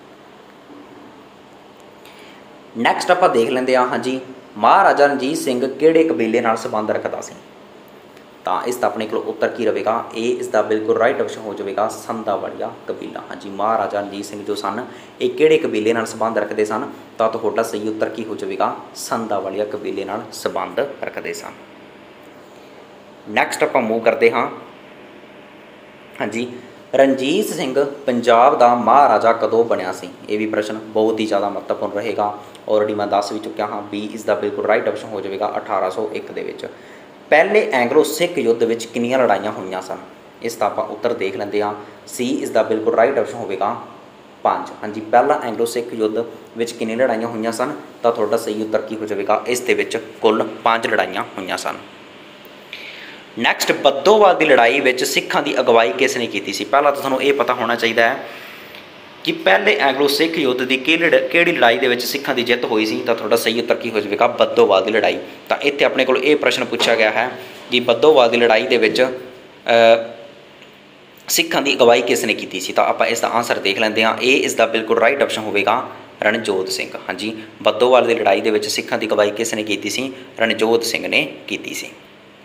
A: ਨੈਕਸਟ ਆਪਾਂ ਦੇਖ ਲੈਂਦੇ ਹਾਂ, ਹਾਂਜੀ, ਮਹਾਰਾਜਾ ਰਣਜੀਤ ਸਿੰਘ ਕਿਹੜੇ ਕਬੀਲੇ ਨਾਲ ਸੰਬੰਧ ਰੱਖਦਾ ਸੀ? ਤਾਂ ਇਸ ਦਾ ਆਪਣੇ ਕੋਲ ਉੱਤਰ ਕੀ ਰਹੇਗਾ? ਇਹ ਇਸ ਦਾ ਬਿਲਕੁਲ ਰਾਈਟ ਆਪਸ਼ਨ ਹੋ ਜਾਵੇਗਾ ਸੰਧਾਵਾਲੀਆ ਕਬੀਲਾ। ਹਾਂਜੀ, ਮਹਾਰਾਜਾ ਰਣਜੀਤ ਸਿੰਘ ਜੋ ਸਨ ਇਹ ਕਿਹੜੇ ਕਬੀਲੇ ਨਾਲ ਸੰਬੰਧ ਰੱਖਦੇ ਸਨ? ਤਾਂ ਤੁਹਾਡਾ ਸਹੀ ਉੱਤਰ ਕੀ ਹੋ ਜਾਵੇਗਾ? ਸੰਧਾਵਾਲੀਆ ਕਬੀਲੇ ਨਾਲ ਸੰਬੰਧ ਰੱਖਦੇ ਸਨ। ਨੈਕਸਟ ਆਪਾਂ ਮੂਵ ਕਰਦੇ ਹਾਂ, ਹਾਂਜੀ, ਰਣਜੀਤ ਸਿੰਘ ਪੰਜਾਬ ਦਾ ਮਹਾਰਾਜਾ ਕਦੋਂ ਬਣਿਆ ਸੀ? ਇਹ ਵੀ ਪ੍ਰਸ਼ਨ ਬਹੁਤ ਹੀ ਜ਼ਿਆਦਾ ਮਹੱਤਵਪੂਰਨ ਰਹੇਗਾ। ਆਲਰੇਡੀ ਮੈਂ ਦੱਸ ਵੀ ਚੁੱਕਿਆ ਹਾਂ, ਬੀ ਇਸ ਦਾ ਬਿਲਕੁਲ ਰਾਈਟ ਆਪਸ਼ਨ ਹੋ ਜਾਵੇਗਾ 1801 ਦੇ ਵਿੱਚ। ਪਹਿਲੇ ਐਂਗਲੋ ਸਿੱਖ ਯੁੱਧ ਵਿੱਚ ਕਿੰਨੀਆਂ ਲੜਾਈਆਂ ਹੋਈਆਂ ਸਨ? ਇਸ ਦਾ ਆਪਾਂ ਉੱਤਰ ਦੇਖ ਲੈਂਦੇ ਹਾਂ। ਸੀ ਇਸ ਦਾ ਬਿਲਕੁਲ ਰਾਈਟ ਆਪਸ਼ਨ ਹੋਵੇਗਾ 5। ਹਾਂਜੀ, ਪਹਿਲਾ ਐਂਗਲੋ ਸਿੱਖ ਯੁੱਧ ਵਿੱਚ ਕਿੰਨੀਆਂ ਲੜਾਈਆਂ ਹੋਈਆਂ ਸਨ? ਤਾਂ ਤੁਹਾਡਾ ਸਹੀ ਉੱਤਰ ਕੀ ਹੋ ਜਾਵੇਗਾ? ਇਸ ਦੇ ਵਿੱਚ ਕੁੱਲ 5 ਲੜਾਈਆਂ ਹੋਈਆਂ ਸਨ। ਨੈਕਸਟ, ਬੱਦੋਵਾਲ ਦੀ ਲੜਾਈ ਵਿੱਚ ਸਿੱਖਾਂ ਦੀ ਅਗਵਾਈ ਕਿਸ ਨੇ ਕੀਤੀ ਸੀ? ਪਹਿਲਾਂ ਤਾਂ ਤੁਹਾਨੂੰ ਇਹ ਪਤਾ ਹੋਣਾ ਚਾਹੀਦਾ ਹੈ ਕਿ ਪਹਿਲੇ ਐਂਗਲੋ ਸਿੱਖ ਯੁੱਧ ਦੀ ਕਿਹੜੀ ਲੜਾਈ ਦੇ ਵਿੱਚ ਸਿੱਖਾਂ ਦੀ ਜਿੱਤ ਹੋਈ ਸੀ? ਤਾਂ ਤੁਹਾਡਾ ਸਹੀ ਉੱਤਰ ਕੀ ਹੋ ਜਾਵੇਗਾ? ਬੱਦੋਵਾਲ ਦੀ ਲੜਾਈ। ਤਾਂ ਇੱਥੇ ਆਪਣੇ ਕੋਲ ਇਹ ਪ੍ਰਸ਼ਨ ਪੁੱਛਿਆ ਗਿਆ ਹੈ ਕਿ ਬੱਦੋਵਾਲ ਦੀ ਲੜਾਈ ਦੇ ਵਿੱਚ ਸਿੱਖਾਂ ਦੀ ਅਗਵਾਈ ਕਿਸ ਨੇ ਕੀਤੀ ਸੀ? ਤਾਂ ਆਪਾਂ ਇਸ ਦਾ ਆਨਸਰ ਦੇਖ ਲੈਂਦੇ ਹਾਂ। ਇਹ ਇਸ ਦਾ ਬਿਲਕੁਲ ਰਾਈਟ ਆਪਸ਼ਨ ਹੋਵੇਗਾ ਰਣਜੋਧ ਸਿੰਘ। ਹਾਂਜੀ, ਬੱਦੋਵਾਲ ਦੀ ਲੜਾਈ ਦੇ ਵਿੱਚ ਸਿੱਖਾਂ ਦੀ ਅਗਵਾਈ ਕਿਸ ਨੇ ਕੀਤੀ ਸੀ? ਰਣਜੋਧ ਸਿੰਘ ਨੇ ਕੀਤੀ ਸੀ।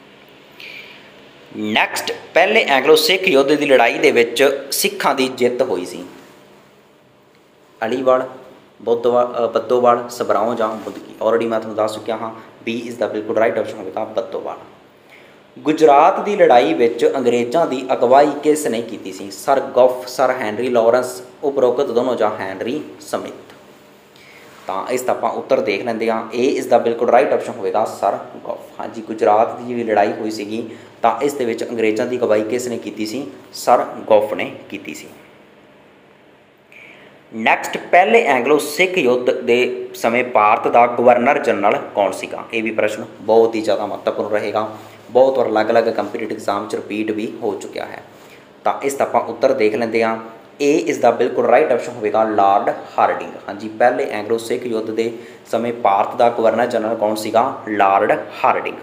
A: ਨੈਕਸਟ, ਪਹਿਲੇ ਐਂਗਲੋ ਸਿੱਖ ਯੁੱਧ ਦੀ ਲੜਾਈ ਦੇ ਵਿੱਚ ਸਿੱਖਾਂ ਦੀ ਜਿੱਤ ਹੋਈ ਸੀ? ਅਲੀਵਾਲ, ਬੱਦੋਵਾਲ, ਸਭਰਾਉਂ ਜਾਂ ਬੁਦਕੀ। ਆਲਰੇਡੀ ਮੈਂ ਤੁਹਾਨੂੰ ਦੱਸ ਚੁੱਕਿਆ ਹਾਂ, ਬੀ ਇਸ ਦਾ ਬਿਲਕੁਲ ਰਾਈਟ ਆਪਸ਼ਨ ਹੋਵੇਗਾ ਬੱਦੋਵਾਲ। ਗੁਜਰਾਤ ਦੀ ਲੜਾਈ ਵਿੱਚ ਅੰਗਰੇਜ਼ਾਂ ਦੀ ਅਗਵਾਈ ਕਿਸ ਨੇ ਕੀਤੀ ਸੀ? Sir Gough, sir Henry Lawrence, ਉਪਰੋਕਤ ਦੋਨੋਂ ਜਾਂ ਹੈਨਰੀ ਸਮਿਥ। ਤਾਂ ਇਸ ਦਾ ਆਪਾਂ ਉੱਤਰ ਦੇਖ ਲੈਂਦੇ ਹਾਂ। ਇਹ ਇਸ ਦਾ ਬਿਲਕੁਲ ਰਾਈਟ ਆਪਸ਼ਨ ਹੋਵੇਗਾ ਸਰ ਗੋਫ। ਹਾਂਜੀ, ਗੁਜਰਾਤ ਦੀ ਜਿਹੜੀ ਲੜਾਈ ਹੋਈ ਸੀਗੀ ਤਾਂ ਇਸ ਦੇ ਵਿੱਚ ਅੰਗਰੇਜ਼ਾਂ ਦੀ ਅਗਵਾਈ ਕਿਸ ਨੇ ਕੀਤੀ ਸੀ? ਸਰ ਗੋਫ ਨੇ ਕੀਤੀ ਸੀ। ਨੈਕਸਟ, ਪਹਿਲੇ ਐਂਗਲੋ ਸਿੱਖ ਯੁੱਧ ਦੇ ਸਮੇਂ ਭਾਰਤ ਦਾ ਗਵਰਨਰ ਜਨਰਲ ਕੌਣ ਸੀਗਾ? ਇਹ ਵੀ ਪ੍ਰਸ਼ਨ ਬਹੁਤ ਹੀ ਜ਼ਿਆਦਾ ਮਹੱਤਵਪੂਰਨ ਰਹੇਗਾ, ਬਹੁਤ ਵਾਰ ਅਲੱਗ-ਅਲੱਗ ਕੰਪੀਟੀਟਿਵ ਐਗਜ਼ਾਮ 'ਚ ਰਿਪੀਟ ਵੀ ਹੋ ਚੁੱਕਿਆ ਹੈ। ਤਾਂ ਇਸ ਦਾ ਆਪਾਂ ਉੱਤਰ ਦੇਖ ਲੈਂਦੇ ਹਾਂ। ਇਹ ਇਸ ਦਾ ਬਿਲਕੁਲ ਰਾਈਟ ਆਪਸ਼ਨ ਹੋਵੇਗਾ ਲਾਰਡ ਹਾਰਡਿੰਗ। ਹਾਂਜੀ, ਪਹਿਲੇ ਐਂਗਲੋ ਸਿੱਖ ਯੁੱਧ ਦੇ ਸਮੇਂ ਭਾਰਤ ਦਾ ਗਵਰਨਰ ਜਨਰਲ ਕੌਣ ਸੀਗਾ? Lord Hardinge.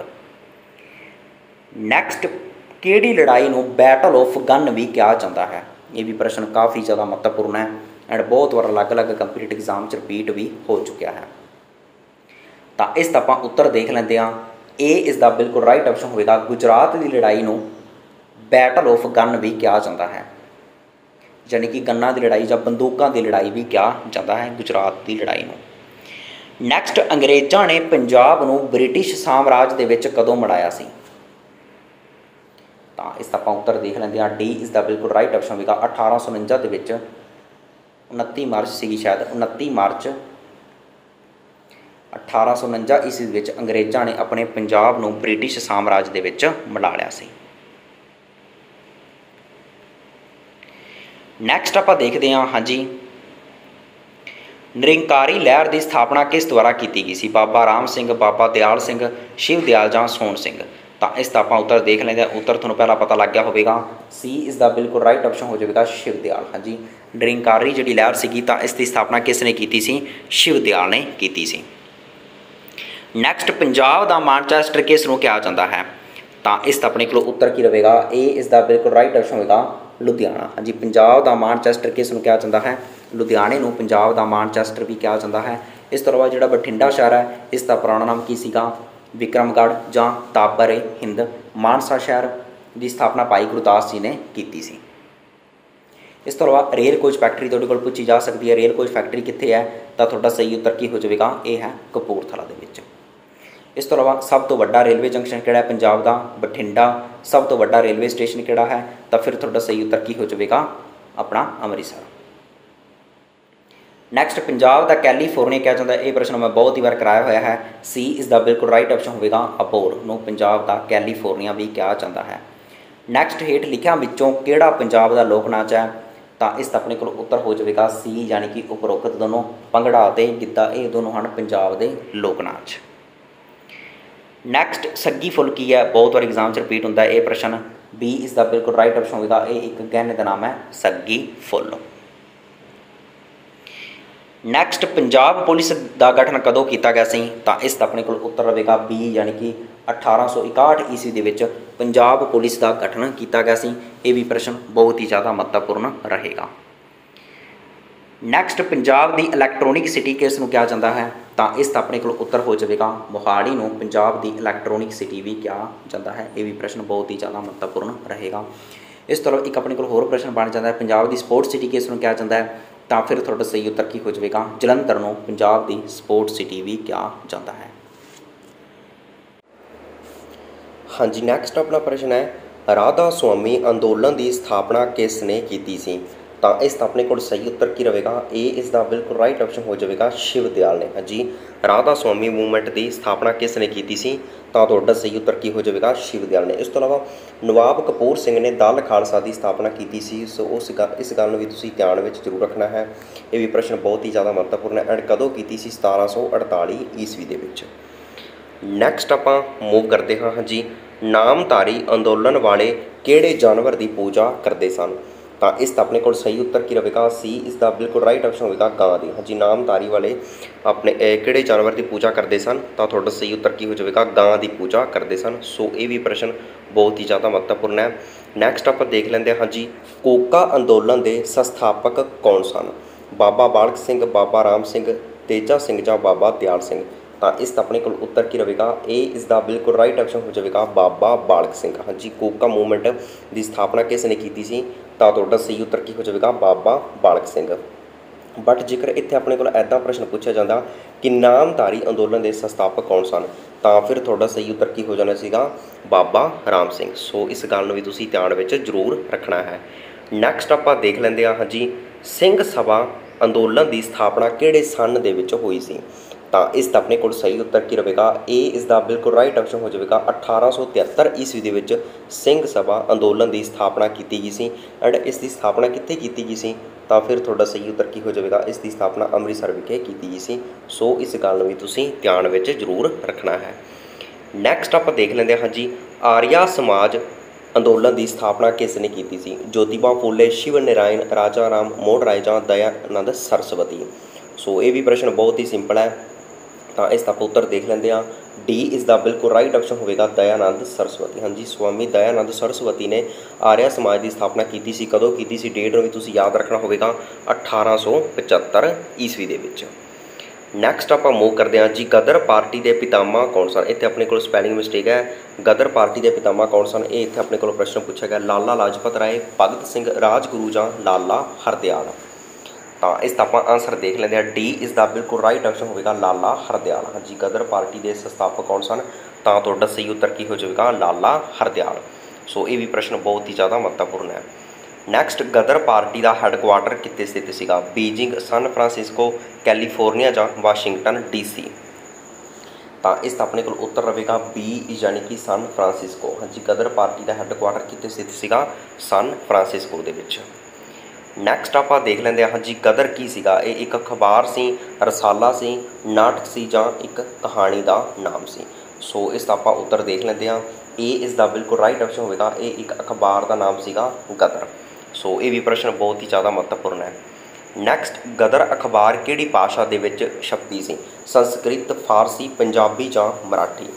A: ਨੈਕਸਟ, ਕਿਹੜੀ ਲੜਾਈ ਨੂੰ ਬੈਟਲ ਆਫ ਗਨ ਵੀ ਕਿਹਾ ਜਾਂਦਾ ਹੈ? ਇਹ ਵੀ ਪ੍ਰਸ਼ਨ ਕਾਫੀ ਜ਼ਿਆਦਾ ਮਹੱਤਵਪੂਰਨ ਹੈ ਐਂਡ ਬਹੁਤ ਵਾਰ ਅਲੱਗ-ਅਲੱਗ ਕੰਪੀਟੀਟਿਵ ਐਗਜ਼ਾਮ 'ਚ ਰਿਪੀਟ ਵੀ ਹੋ ਚੁੱਕਿਆ ਹੈ। ਤਾਂ ਇਸ ਦਾ ਆਪਾਂ ਉੱਤਰ ਦੇਖ ਲੈਂਦੇ ਹਾਂ। ਇਹ ਇਸ ਦਾ ਬਿਲਕੁਲ ਰਾਈਟ ਆਪਸ਼ਨ ਹੋਵੇਗਾ ਗੁਜਰਾਤ ਦੀ ਲੜਾਈ ਨੂੰ ਬੈਟਲ ਆਫ ਗਨ ਵੀ ਕਿਹਾ ਜਾਂਦਾ ਹੈ, ਯਾਨੀ ਕਿ ਗੰਨਾਂ ਦੀ ਲੜਾਈ ਜਾਂ ਬੰਦੂਕਾਂ ਦੀ ਲੜਾਈ ਵੀ ਕਿਹਾ ਜਾਂਦਾ ਹੈ ਗੁਜਰਾਤ ਦੀ ਲੜਾਈ ਨੂੰ। ਨੈਕਸਟ, ਅੰਗਰੇਜ਼ਾਂ ਨੇ ਪੰਜਾਬ ਨੂੰ ਬ੍ਰਿਟਿਸ਼ ਸਾਮਰਾਜ ਦੇ ਵਿੱਚ ਕਦੋਂ ਮੜਾਇਆ ਸੀ? ਤਾਂ ਇਸ ਦਾ ਆਪਾਂ ਉੱਤਰ ਦੇਖ ਲੈਂਦੇ ਹਾਂ। ਡੀ ਇਸ ਦਾ ਬਿਲਕੁਲ ਰਾਈਟ ਆਪਸ਼ਨ ਹੋਵੇਗਾ 1849 ਦੇ ਵਿੱਚ। 29 ਮਾਰਚ ਸੀਗੀ ਸ਼ਾਇਦ, 29 ਮਾਰਚ 1849 ਈਸਵੀ ਵਿੱਚ ਅੰਗਰੇਜ਼ਾਂ ਨੇ ਆਪਣੇ ਪੰਜਾਬ ਨੂੰ ਬ੍ਰਿਟਿਸ਼ ਸਾਮਰਾਜ ਦੇ ਵਿੱਚ ਮਿਲਾ ਲਿਆ ਸੀ। ਨੈਕਸਟ ਆਪਾਂ ਦੇਖਦੇ ਹਾਂ, ਹਾਂਜੀ, ਨਿਰੰਕਾਰੀ ਲਹਿਰ ਦੀ ਸਥਾਪਨਾ ਕਿਸ ਦੁਆਰਾ ਕੀਤੀ ਗਈ ਸੀ? ਬਾਬਾ ਰਾਮ ਸਿੰਘ, ਬਾਬਾ ਦਿਆਲ ਸਿੰਘ, ਸ਼ਿਵ ਦਿਆਲ ਜਾਂ ਸੋਹਣ ਸਿੰਘ। ਤਾਂ ਇਸ ਦਾ ਆਪਾਂ ਉੱਤਰ ਦੇਖ ਲੈਂਦੇ ਹਾਂ। ਉੱਤਰ ਤੁਹਾਨੂੰ ਪਹਿਲਾਂ ਪਤਾ ਲੱਗ ਗਿਆ ਹੋਵੇਗਾ, ਸੀ ਇਸ ਦਾ ਬਿਲਕੁਲ ਰਾਈਟ ਆਪਸ਼ਨ ਹੋ ਜਾਵੇਗਾ ਸ਼ਿਵ ਦਿਆਲ। ਹਾਂਜੀ, ਨਿਰੰਕਾਰੀ ਜਿਹੜੀ ਲਹਿਰ ਸੀਗੀ ਤਾਂ ਇਸ ਦੀ ਸਥਾਪਨਾ ਕਿਸ ਨੇ ਕੀਤੀ ਸੀ? ਸ਼ਿਵ ਦਿਆਲ ਨੇ ਕੀਤੀ ਸੀ। ਨੈਕਸਟ, ਪੰਜਾਬ ਦਾ ਮਾਨਚੈਸਟਰ ਕਿਸ ਨੂੰ ਕਿਹਾ ਜਾਂਦਾ ਹੈ? ਤਾਂ ਇਸ ਦਾ ਆਪਣੇ ਕੋਲ ਉੱਤਰ ਕੀ ਰਹੇਗਾ? ਇਹ ਇਸ ਦਾ ਬਿਲਕੁਲ ਰਾਈਟ ਆਪਸ਼ਨ ਹੋਵੇਗਾ ਲੁਧਿਆਣਾ। ਹਾਂਜੀ, ਪੰਜਾਬ ਦਾ ਮਾਨਚੈਸਟਰ ਕਿਸ ਨੂੰ ਕਿਹਾ ਜਾਂਦਾ ਹੈ? ਲੁਧਿਆਣੇ ਨੂੰ ਪੰਜਾਬ ਦਾ ਮਾਨਚੈਸਟਰ ਵੀ ਕਿਹਾ ਜਾਂਦਾ ਹੈ। ਇਸ ਤੋਂ ਇਲਾਵਾ ਜਿਹੜਾ ਬਠਿੰਡਾ ਸ਼ਹਿਰ ਹੈ ਇਸ ਦਾ ਪੁਰਾਣਾ ਨਾਮ ਕੀ ਸੀਗਾ? ਵਿਕਰਮਗੜ੍ਹ ਜਾਂ ਤਾਬਰ ਹਿੰਦ। ਮਾਨਸਾ ਸ਼ਹਿਰ ਦੀ ਸਥਾਪਨਾ ਭਾਈ ਗੁਰਦਾਸ ਜੀ ਨੇ ਕੀਤੀ ਸੀ। ਇਸ ਤੋਂ ਇਲਾਵਾ ਰੇਲ ਕੋਚ ਫੈਕਟਰੀ ਤੁਹਾਡੇ ਕੋਲ ਪੁੱਛੀ ਜਾ ਸਕਦੀ ਹੈ। ਰੇਲ ਕੋਚ ਫੈਕਟਰੀ ਕਿੱਥੇ ਹੈ? ਤਾਂ ਤੁਹਾਡਾ ਸਹੀ ਉੱਤਰ ਕੀ ਹੋ ਜਾਵੇਗਾ? ਇਹ ਹੈ ਕਪੂਰਥਲਾ ਦੇ ਵਿੱਚ। ਇਸ ਤੋਂ ਇਲਾਵਾ ਸਭ ਤੋਂ ਵੱਡਾ ਰੇਲਵੇ ਜੰਕਸ਼ਨ ਕਿਹੜਾ ਹੈ ਪੰਜਾਬ ਦਾ? ਬਠਿੰਡਾ। ਸਭ ਤੋਂ ਵੱਡਾ ਰੇਲਵੇ ਸਟੇਸ਼ਨ ਕਿਹੜਾ ਹੈ? ਤਾਂ ਫਿਰ ਤੁਹਾਡਾ ਸਹੀ ਉੱਤਰ ਕੀ ਹੋ ਜਾਵੇਗਾ? ਆਪਣਾ ਅੰਮ੍ਰਿਤਸਰ। ਨੈਕਸਟ ਪੰਜਾਬ ਦਾ ਕੈਲੀਫੋਰਨੀਆ ਕਿਹਾ ਜਾਂਦਾ, ਇਹ ਪ੍ਰਸ਼ਨ ਮੈਂ ਬਹੁਤ ਹੀ ਵਾਰ ਕਰਾਇਆ ਹੋਇਆ ਹੈ। ਸੀ ਇਸ ਦਾ ਬਿਲਕੁਲ ਰਾਈਟ ਆਪਸ਼ਨ ਹੋਵੇਗਾ ਅਬੋਹਰ ਨੂੰ ਪੰਜਾਬ ਦਾ ਕੈਲੀਫੋਰਨੀਆ ਵੀ ਕਿਹਾ ਜਾਂਦਾ ਹੈ। ਨੈਕਸਟ ਹੇਠ ਲਿਖਿਆਂ ਵਿੱਚੋਂ ਕਿਹੜਾ ਪੰਜਾਬ ਦਾ ਲੋਕ ਨਾਚ ਹੈ, ਤਾਂ ਇਸ ਦਾ ਆਪਣੇ ਕੋਲ ਉੱਤਰ ਹੋ ਜਾਵੇਗਾ ਸੀ, ਯਾਨੀ ਕਿ ਉਪਰੋਕਤ ਦੋਨੋਂ ਭੰਗੜਾ ਅਤੇ ਗਿੱਧਾ ਇਹ ਦੋਨੋਂ ਹਨ ਪੰਜਾਬ ਦੇ ਲੋਕ ਨਾਚ। ਨੈਕਸਟ ਸੱਗੀ ਫੁੱਲ ਕੀ ਹੈ, ਬਹੁਤ ਵਾਰ ਐਗਜ਼ਾਮ 'ਚ ਰਿਪੀਟ ਹੁੰਦਾ ਇਹ ਪ੍ਰਸ਼ਨ। ਬੀ ਇਸ ਦਾ ਬਿਲਕੁਲ ਰਾਈਟ ਆਪਸ਼ਨ ਹੋਵੇਗਾ, ਇਹ ਇੱਕ ਗਹਿਣੇ ਦਾ ਨਾਮ ਹੈ ਸੱਗੀ ਫੁੱਲ। ਨੈਕਸਟ ਪੰਜਾਬ ਪੁਲਿਸ ਦਾ ਗਠਨ ਕਦੋਂ ਕੀਤਾ ਗਿਆ ਸੀ, ਤਾਂ ਇਸ ਦਾ ਆਪਣੇ ਕੋਲ ਉੱਤਰ ਰਹੇਗਾ ਬੀ, ਯਾਨੀ ਕਿ 1861 ਈਸਵੀ ਦੇ ਵਿੱਚ ਪੰਜਾਬ ਪੁਲਿਸ ਦਾ ਗਠਨ ਕੀਤਾ ਗਿਆ ਸੀ। ਇਹ ਵੀ ਪ੍ਰਸ਼ਨ ਬਹੁਤ ਹੀ ਜ਼ਿਆਦਾ ਮਹੱਤਵਪੂਰਨ ਰਹੇਗਾ। ਨੈਕਸਟ ਪੰਜਾਬ ਦੀ ਇਲੈਕਟ੍ਰੋਨਿਕ ਸਿਟੀ ਕਿਸ ਨੂੰ ਕਿਹਾ ਜਾਂਦਾ ਹੈ, ਤਾਂ ਇਸ ਦਾ ਆਪਣੇ ਕੋਲ ਉੱਤਰ ਹੋ ਜਾਵੇਗਾ ਮੋਹਾਲੀ ਨੂੰ ਪੰਜਾਬ ਦੀ ਇਲੈਕਟ੍ਰੋਨਿਕ ਸਿਟੀ ਵੀ ਕਿਹਾ ਜਾਂਦਾ ਹੈ। ਇਹ ਵੀ ਪ੍ਰਸ਼ਨ ਬਹੁਤ ਹੀ ਜ਼ਿਆਦਾ ਮਹੱਤਵਪੂਰਨ ਰਹੇਗਾ। ਇਸ ਤੋਂ ਇਲਾਵਾ ਇੱਕ ਆਪਣੇ ਕੋਲ ਹੋਰ ਪ੍ਰਸ਼ਨ ਬਣ ਜਾਂਦਾ ਹੈ, ਪੰਜਾਬ ਦੀ ਸਪੋਰਟਸ ਸਿਟੀ ਕਿਸ ਨੂੰ ਕਿਹਾ ਜਾਂਦਾ ਹੈ, ਤਾਂ ਫਿਰ ਤੁਹਾਡਾ ਸਹੀ ਉੱਤਰ ਕੀ ਹੋ ਜਾਵੇਗਾ, ਜਲੰਧਰ ਨੂੰ ਪੰਜਾਬ ਦੀ ਸਪੋਰਟਸ ਸਿਟੀ ਵੀ ਕਿਹਾ ਜਾਂਦਾ ਹੈ।
B: ਹਾਂਜੀ, ਨੈਕਸਟ ਆਪਣਾ ਪ੍ਰਸ਼ਨ ਹੈ, ਰਾਧਾ ਸੁਆਮੀ ਅੰਦੋਲਨ ਦੀ ਸਥਾਪਨਾ ਕਿਸ ਨੇ ਕੀਤੀ ਸੀ, ਤਾਂ ਇਸ ਦਾ ਆਪਣੇ ਕੋਲ ਸਹੀ ਉੱਤਰ ਕੀ ਰਹੇਗਾ, ਇਹ ਇਸ ਦਾ ਬਿਲਕੁਲ ਰਾਈਟ ਆਪਸ਼ਨ ਹੋ ਜਾਵੇਗਾ ਸ਼ਿਵ ਦਿਆਲ ਨੇ। ਹਾਂਜੀ, ਰਾਧਾ ਸੁਆਮੀ ਮੂਵਮੈਂਟ ਦੀ ਸਥਾਪਨਾ ਕਿਸ ਨੇ ਕੀਤੀ ਸੀ, ਤਾਂ ਤੁਹਾਡਾ ਸਹੀ ਉੱਤਰ ਕੀ ਹੋ ਜਾਵੇਗਾ, ਸ਼ਿਵ ਦਿਆਲ ਨੇ। ਇਸ ਤੋਂ ਇਲਾਵਾ ਨਵਾਬ ਕਪੂਰ ਸਿੰਘ ਨੇ ਦਲ ਖਾਲਸਾ ਦੀ ਸਥਾਪਨਾ ਕੀਤੀ ਸੀ, ਸੋ ਇਸ ਗੱਲ ਨੂੰ ਵੀ ਤੁਸੀਂ ਧਿਆਨ ਵਿੱਚ ਜ਼ਰੂਰ ਰੱਖਣਾ ਹੈ। ਇਹ ਵੀ ਪ੍ਰਸ਼ਨ ਬਹੁਤ ਹੀ ਜ਼ਿਆਦਾ ਮਹੱਤਵਪੂਰਨ ਹੈ। ਐਂਡ ਕਦੋਂ ਕੀਤੀ ਸੀ, 1748 ਈਸਵੀ ਦੇ ਵਿੱਚ। ਨੈਕਸਟ ਆਪਾਂ ਮੂਵ ਕਰਦੇ ਹਾਂ। ਹਾਂਜੀ, ਨਾਮਧਾਰੀ ਅੰਦੋਲਨ ਵਾਲੇ ਕਿਹੜੇ ਜਾਨਵਰ ਦੀ ਪੂਜਾ ਕਰਦੇ ਸਨ, ਤਾਂ ਇਸ ਦਾ ਆਪਣੇ ਕੋਲ ਸਹੀ ਉੱਤਰ ਕੀ ਰਹੇਗਾ, ਸੀ ਇਸ ਦਾ ਬਿਲਕੁਲ ਰਾਈਟ ਆਪਸ਼ਨ ਹੋਵੇਗਾ ਗਾਂ ਦੀ। ਹਾਂਜੀ, ਨਾਮਧਾਰੀ ਵਾਲੇ ਆਪਣੇ ਕਿਹੜੇ ਜਾਨਵਰ ਦੀ ਪੂਜਾ ਕਰਦੇ ਸਨ, ਤਾਂ ਤੁਹਾਡਾ ਸਹੀ ਉੱਤਰ ਕੀ ਹੋ ਜਾਵੇਗਾ, ਗਾਂ ਦੀ ਪੂਜਾ ਕਰਦੇ ਸਨ। ਸੋ ਇਹ ਵੀ ਪ੍ਰਸ਼ਨ ਬਹੁਤ ਹੀ ਜ਼ਿਆਦਾ ਮਹੱਤਵਪੂਰਨ ਹੈ। ਨੈਕਸਟ ਆਪਾਂ ਦੇਖ ਲੈਂਦੇ ਹਾਂ। ਹਾਂਜੀ, ਕੋਕਾ ਅੰਦੋਲਨ ਦੇ ਸੰਸਥਾਪਕ ਕੌਣ ਸਨ, ਬਾਬਾ ਬਾਲਕ ਸਿੰਘ, ਬਾਬਾ ਰਾਮ ਸਿੰਘ, ਤੇਜਾ ਸਿੰਘ ਜਾਂ ਬਾਬਾ ਦਿਆਲ ਸਿੰਘ, ਤਾਂ ਇਸ ਦਾ ਆਪਣੇ ਕੋਲ ਉੱਤਰ ਕੀ ਰਹੇਗਾ, ਇਹ ਇਸ ਦਾ ਬਿਲਕੁਲ ਰਾਈਟ ਆਪਸ਼ਨ ਹੋ ਜਾਵੇਗਾ ਬਾਬਾ ਬਾਲਕ ਸਿੰਘ। ਹਾਂਜੀ, ਕੋਕਾ ਮੂਵਮੈਂਟ ਦੀ ਸਥਾਪਨਾ ਕਿਸ ਨੇ ਕੀਤੀ ਸੀ, ਤਾਂ ਤੁਹਾਡਾ ਸਹੀ ਉੱਤਰ ਕੀ ਹੋ ਜਾਵੇਗਾ, ਬਾਬਾ ਬਾਲਕ ਸਿੰਘ। ਬਟ ਜੇਕਰ ਇੱਥੇ ਆਪਣੇ ਕੋਲ ਇੱਦਾਂ ਪ੍ਰਸ਼ਨ ਪੁੱਛਿਆ ਜਾਂਦਾ ਕਿ ਨਾਮਧਾਰੀ ਅੰਦੋਲਨ ਦੇ ਸੰਸਥਾਪਕ ਕੌਣ ਸਨ, ਤਾਂ ਫਿਰ ਤੁਹਾਡਾ ਸਹੀ ਉੱਤਰ ਕੀ ਹੋ ਜਾਣਾ ਸੀਗਾ, ਬਾਬਾ ਰਾਮ ਸਿੰਘ। ਸੋ ਇਸ ਗੱਲ ਨੂੰ ਵੀ ਤੁਸੀਂ ਧਿਆਨ ਵਿੱਚ ਜ਼ਰੂਰ ਰੱਖਣਾ ਹੈ। ਨੈਕਸਟ ਆਪਾਂ ਦੇਖ ਲੈਂਦੇ ਹਾਂ। ਹਾਂਜੀ, ਸਿੰਘ ਸਭਾ ਅੰਦੋਲਨ ਦੀ ਸਥਾਪਨਾ ਕਿਹੜੇ ਸੰਨ ਦੇ ਵਿੱਚ ਹੋਈ ਸੀ, ਤਾਂ ਇਸ ਦਾ ਆਪਣੇ ਕੋਲ ਸਹੀ ਉੱਤਰ ਕੀ ਰਹੇਗਾ, ਇਹ ਇਸ ਦਾ ਬਿਲਕੁਲ ਰਾਈਟ ਆਪਸ਼ਨ ਹੋ ਜਾਵੇਗਾ 1873 ਈਸਵੀ ਦੇ ਵਿੱਚ ਸਿੰਘ ਸਭਾ ਅੰਦੋਲਨ ਦੀ ਸਥਾਪਨਾ ਕੀਤੀ ਗਈ ਸੀ। ਐਂਡ ਇਸ ਦੀ ਸਥਾਪਨਾ ਕਿੱਥੇ ਕੀਤੀ ਗਈ ਸੀ, ਤਾਂ ਫਿਰ ਤੁਹਾਡਾ ਸਹੀ ਉੱਤਰ ਕੀ ਹੋ ਜਾਵੇਗਾ, ਇਸ ਦੀ ਸਥਾਪਨਾ ਅੰਮ੍ਰਿਤਸਰ ਵਿਖੇ ਕੀਤੀ ਗਈ ਸੀ। ਸੋ ਇਸ ਗੱਲ ਨੂੰ ਵੀ ਤੁਸੀਂ ਧਿਆਨ ਵਿੱਚ ਜ਼ਰੂਰ ਰੱਖਣਾ ਹੈ। ਨੈਕਸਟ ਆਪਾਂ ਦੇਖ ਲੈਂਦੇ ਹਾਂ। ਹਾਂਜੀ, ਆਰੀਆ ਸਮਾਜ ਅੰਦੋਲਨ ਦੀ ਸਥਾਪਨਾ ਕਿਸ ਨੇ ਕੀਤੀ ਸੀ, ਜੋਤੀਬਾ ਫੂਲੇ, ਸ਼ਿਵ ਨਾਰਾਇਣ, ਰਾਜਾ ਰਾਮ ਮੋਹਨ ਰਾਏ ਜਾਂ ਦਇਆਨੰਦ ਸਰਸਵਤੀ। ਸੋ ਇਹ ਵੀ ਪ੍ਰਸ਼ਨ ਬਹੁਤ ਹੀ ਸਿੰਪਲ ਹੈ, ਤਾਂ ਇਸ ਦਾ ਉੱਤਰ ਦੇਖ ਲੈਂਦੇ ਹਾਂ। ਡੀ ਇਸ ਦਾ ਬਿਲਕੁਲ ਰਾਈਟ ਆਪਸ਼ਨ ਹੋਵੇਗਾ ਦਇਆਨੰਦ ਸਰਸਵਤੀ। ਹਾਂਜੀ, ਸਵਾਮੀ ਦਇਆਨੰਦ ਸਰਸਵਤੀ ਨੇ ਆਰੀਆ ਸਮਾਜ ਦੀ ਸਥਾਪਨਾ ਕੀਤੀ ਸੀ। ਕਦੋਂ ਕੀਤੀ ਸੀ, ਡੇਟ ਨੂੰ ਵੀ ਤੁਸੀਂ ਯਾਦ ਰੱਖਣਾ ਹੋਵੇਗਾ, 1875 ਈਸਵੀ ਦੇ ਵਿੱਚ। ਨੈਕਸਟ ਆਪਾਂ ਮੂਵ ਕਰਦੇ ਹਾਂ। ਜੀ, ਗਦਰ ਪਾਰਟੀ ਦੇ ਪਿਤਾਮਾ ਕੌਣ ਸਨ, ਇੱਥੇ ਆਪਣੇ ਕੋਲ ਸਪੈਲਿੰਗ ਮਿਸਟੇਕ ਹੈ। ਗਦਰ ਪਾਰਟੀ ਦੇ ਪਿਤਾਮਾ ਕੌਣ ਸਨ, ਇਹ ਇੱਥੇ ਆਪਣੇ ਕੋਲ ਪ੍ਰਸ਼ਨ ਪੁੱਛਿਆ ਗਿਆ, ਲਾਲਾ ਲਾਜਪਤ ਰਾਏ, ਭਗਤ ਸਿੰਘ, ਰਾਜਗੁਰੂ ਜਾਂ ਲਾਲਾ ਹਰਦਿਆਲ। ਤਾਂ ਇਸ ਦਾ ਆਪਾਂ ਆਂਸਰ ਦੇਖ ਲੈਂਦੇ ਹਾਂ। ਡੀ ਇਸ ਦਾ ਬਿਲਕੁਲ ਰਾਈਟ ਆਪਸ਼ਨ ਹੋਵੇਗਾ ਲਾਲਾ ਹਰਦਿਆਲ। ਹਾਂਜੀ, ਗਦਰ ਪਾਰਟੀ ਦੇ ਸੰਸਥਾਪਕ ਕੌਣ ਸਨ, ਤਾਂ ਤੁਹਾਡਾ ਸਹੀ ਉੱਤਰ ਕੀ ਹੋ ਜਾਵੇਗਾ, ਲਾਲਾ ਹਰਦਿਆਲ। ਸੋ ਇਹ ਵੀ ਪ੍ਰਸ਼ਨ ਬਹੁਤ ਹੀ ਜ਼ਿਆਦਾ ਮਹੱਤਵਪੂਰਨ ਹੈ। ਨੈਕਸਟ, ਗਦਰ ਪਾਰਟੀ ਦਾ ਹੈੱਡਕੁਆਟਰ ਕਿੱਥੇ ਸਥਿਤ ਸੀਗਾ, ਬੀਜਿੰਗ, ਸਨ ਫਰਾਂਸਿਸਕੋ, ਕੈਲੀਫੋਰਨੀਆ ਜਾਂ ਵਾਸ਼ਿੰਗਟਨ DC। ਤਾਂ ਇਸ ਦਾ ਆਪਣੇ ਕੋਲ ਉੱਤਰ ਰਹੇਗਾ ਬੀ, ਯਾਨੀ ਕਿ ਸਨ ਫਰਾਂਸਿਸਕੋ। ਹਾਂਜੀ, ਗਦਰ ਪਾਰਟੀ ਦਾ ਹੈੱਡਕੁਆਟਰ ਕਿੱਥੇ ਸਥਿਤ ਸੀਗਾ, ਸਨ ਫਰਾਂਸਿਸਕੋ ਦੇ ਵਿੱਚ। ਨੈਕਸਟ ਆਪਾਂ ਦੇਖ ਲੈਂਦੇ ਹਾਂ। ਹਾਂਜੀ, ਗਦਰ ਕੀ ਸੀਗਾ, ਇਹ ਇੱਕ ਅਖਬਾਰ ਸੀ, ਰਸਾਲਾ ਸੀ, ਨਾਟਕ ਸੀ ਜਾਂ ਇੱਕ ਕਹਾਣੀ ਦਾ ਨਾਮ ਸੀ। ਸੋ ਇਸ ਦਾ ਆਪਾਂ ਉੱਤਰ ਦੇਖ ਲੈਂਦੇ ਹਾਂ। ਇਹ ਇਸ ਦਾ ਬਿਲਕੁਲ ਰਾਈਟ ਆਪਸ਼ਨ ਹੋਵੇਗਾ, ਇਹ ਇੱਕ ਅਖਬਾਰ ਦਾ ਨਾਮ ਸੀਗਾ ਗਦਰ। ਸੋ ਇਹ ਵੀ ਪ੍ਰਸ਼ਨ ਬਹੁਤ ਹੀ ਜ਼ਿਆਦਾ ਮਹੱਤਵਪੂਰਨ ਹੈ। ਨੈਕਸਟ, ਗਦਰ ਅਖਬਾਰ ਕਿਹੜੀ ਭਾਸ਼ਾ ਦੇ ਵਿੱਚ ਛਪਦੀ ਸੀ, ਸੰਸਕ੍ਰਿਤ, ਫਾਰਸੀ, ਪੰਜਾਬੀ ਜਾਂ ਮਰਾਠੀ।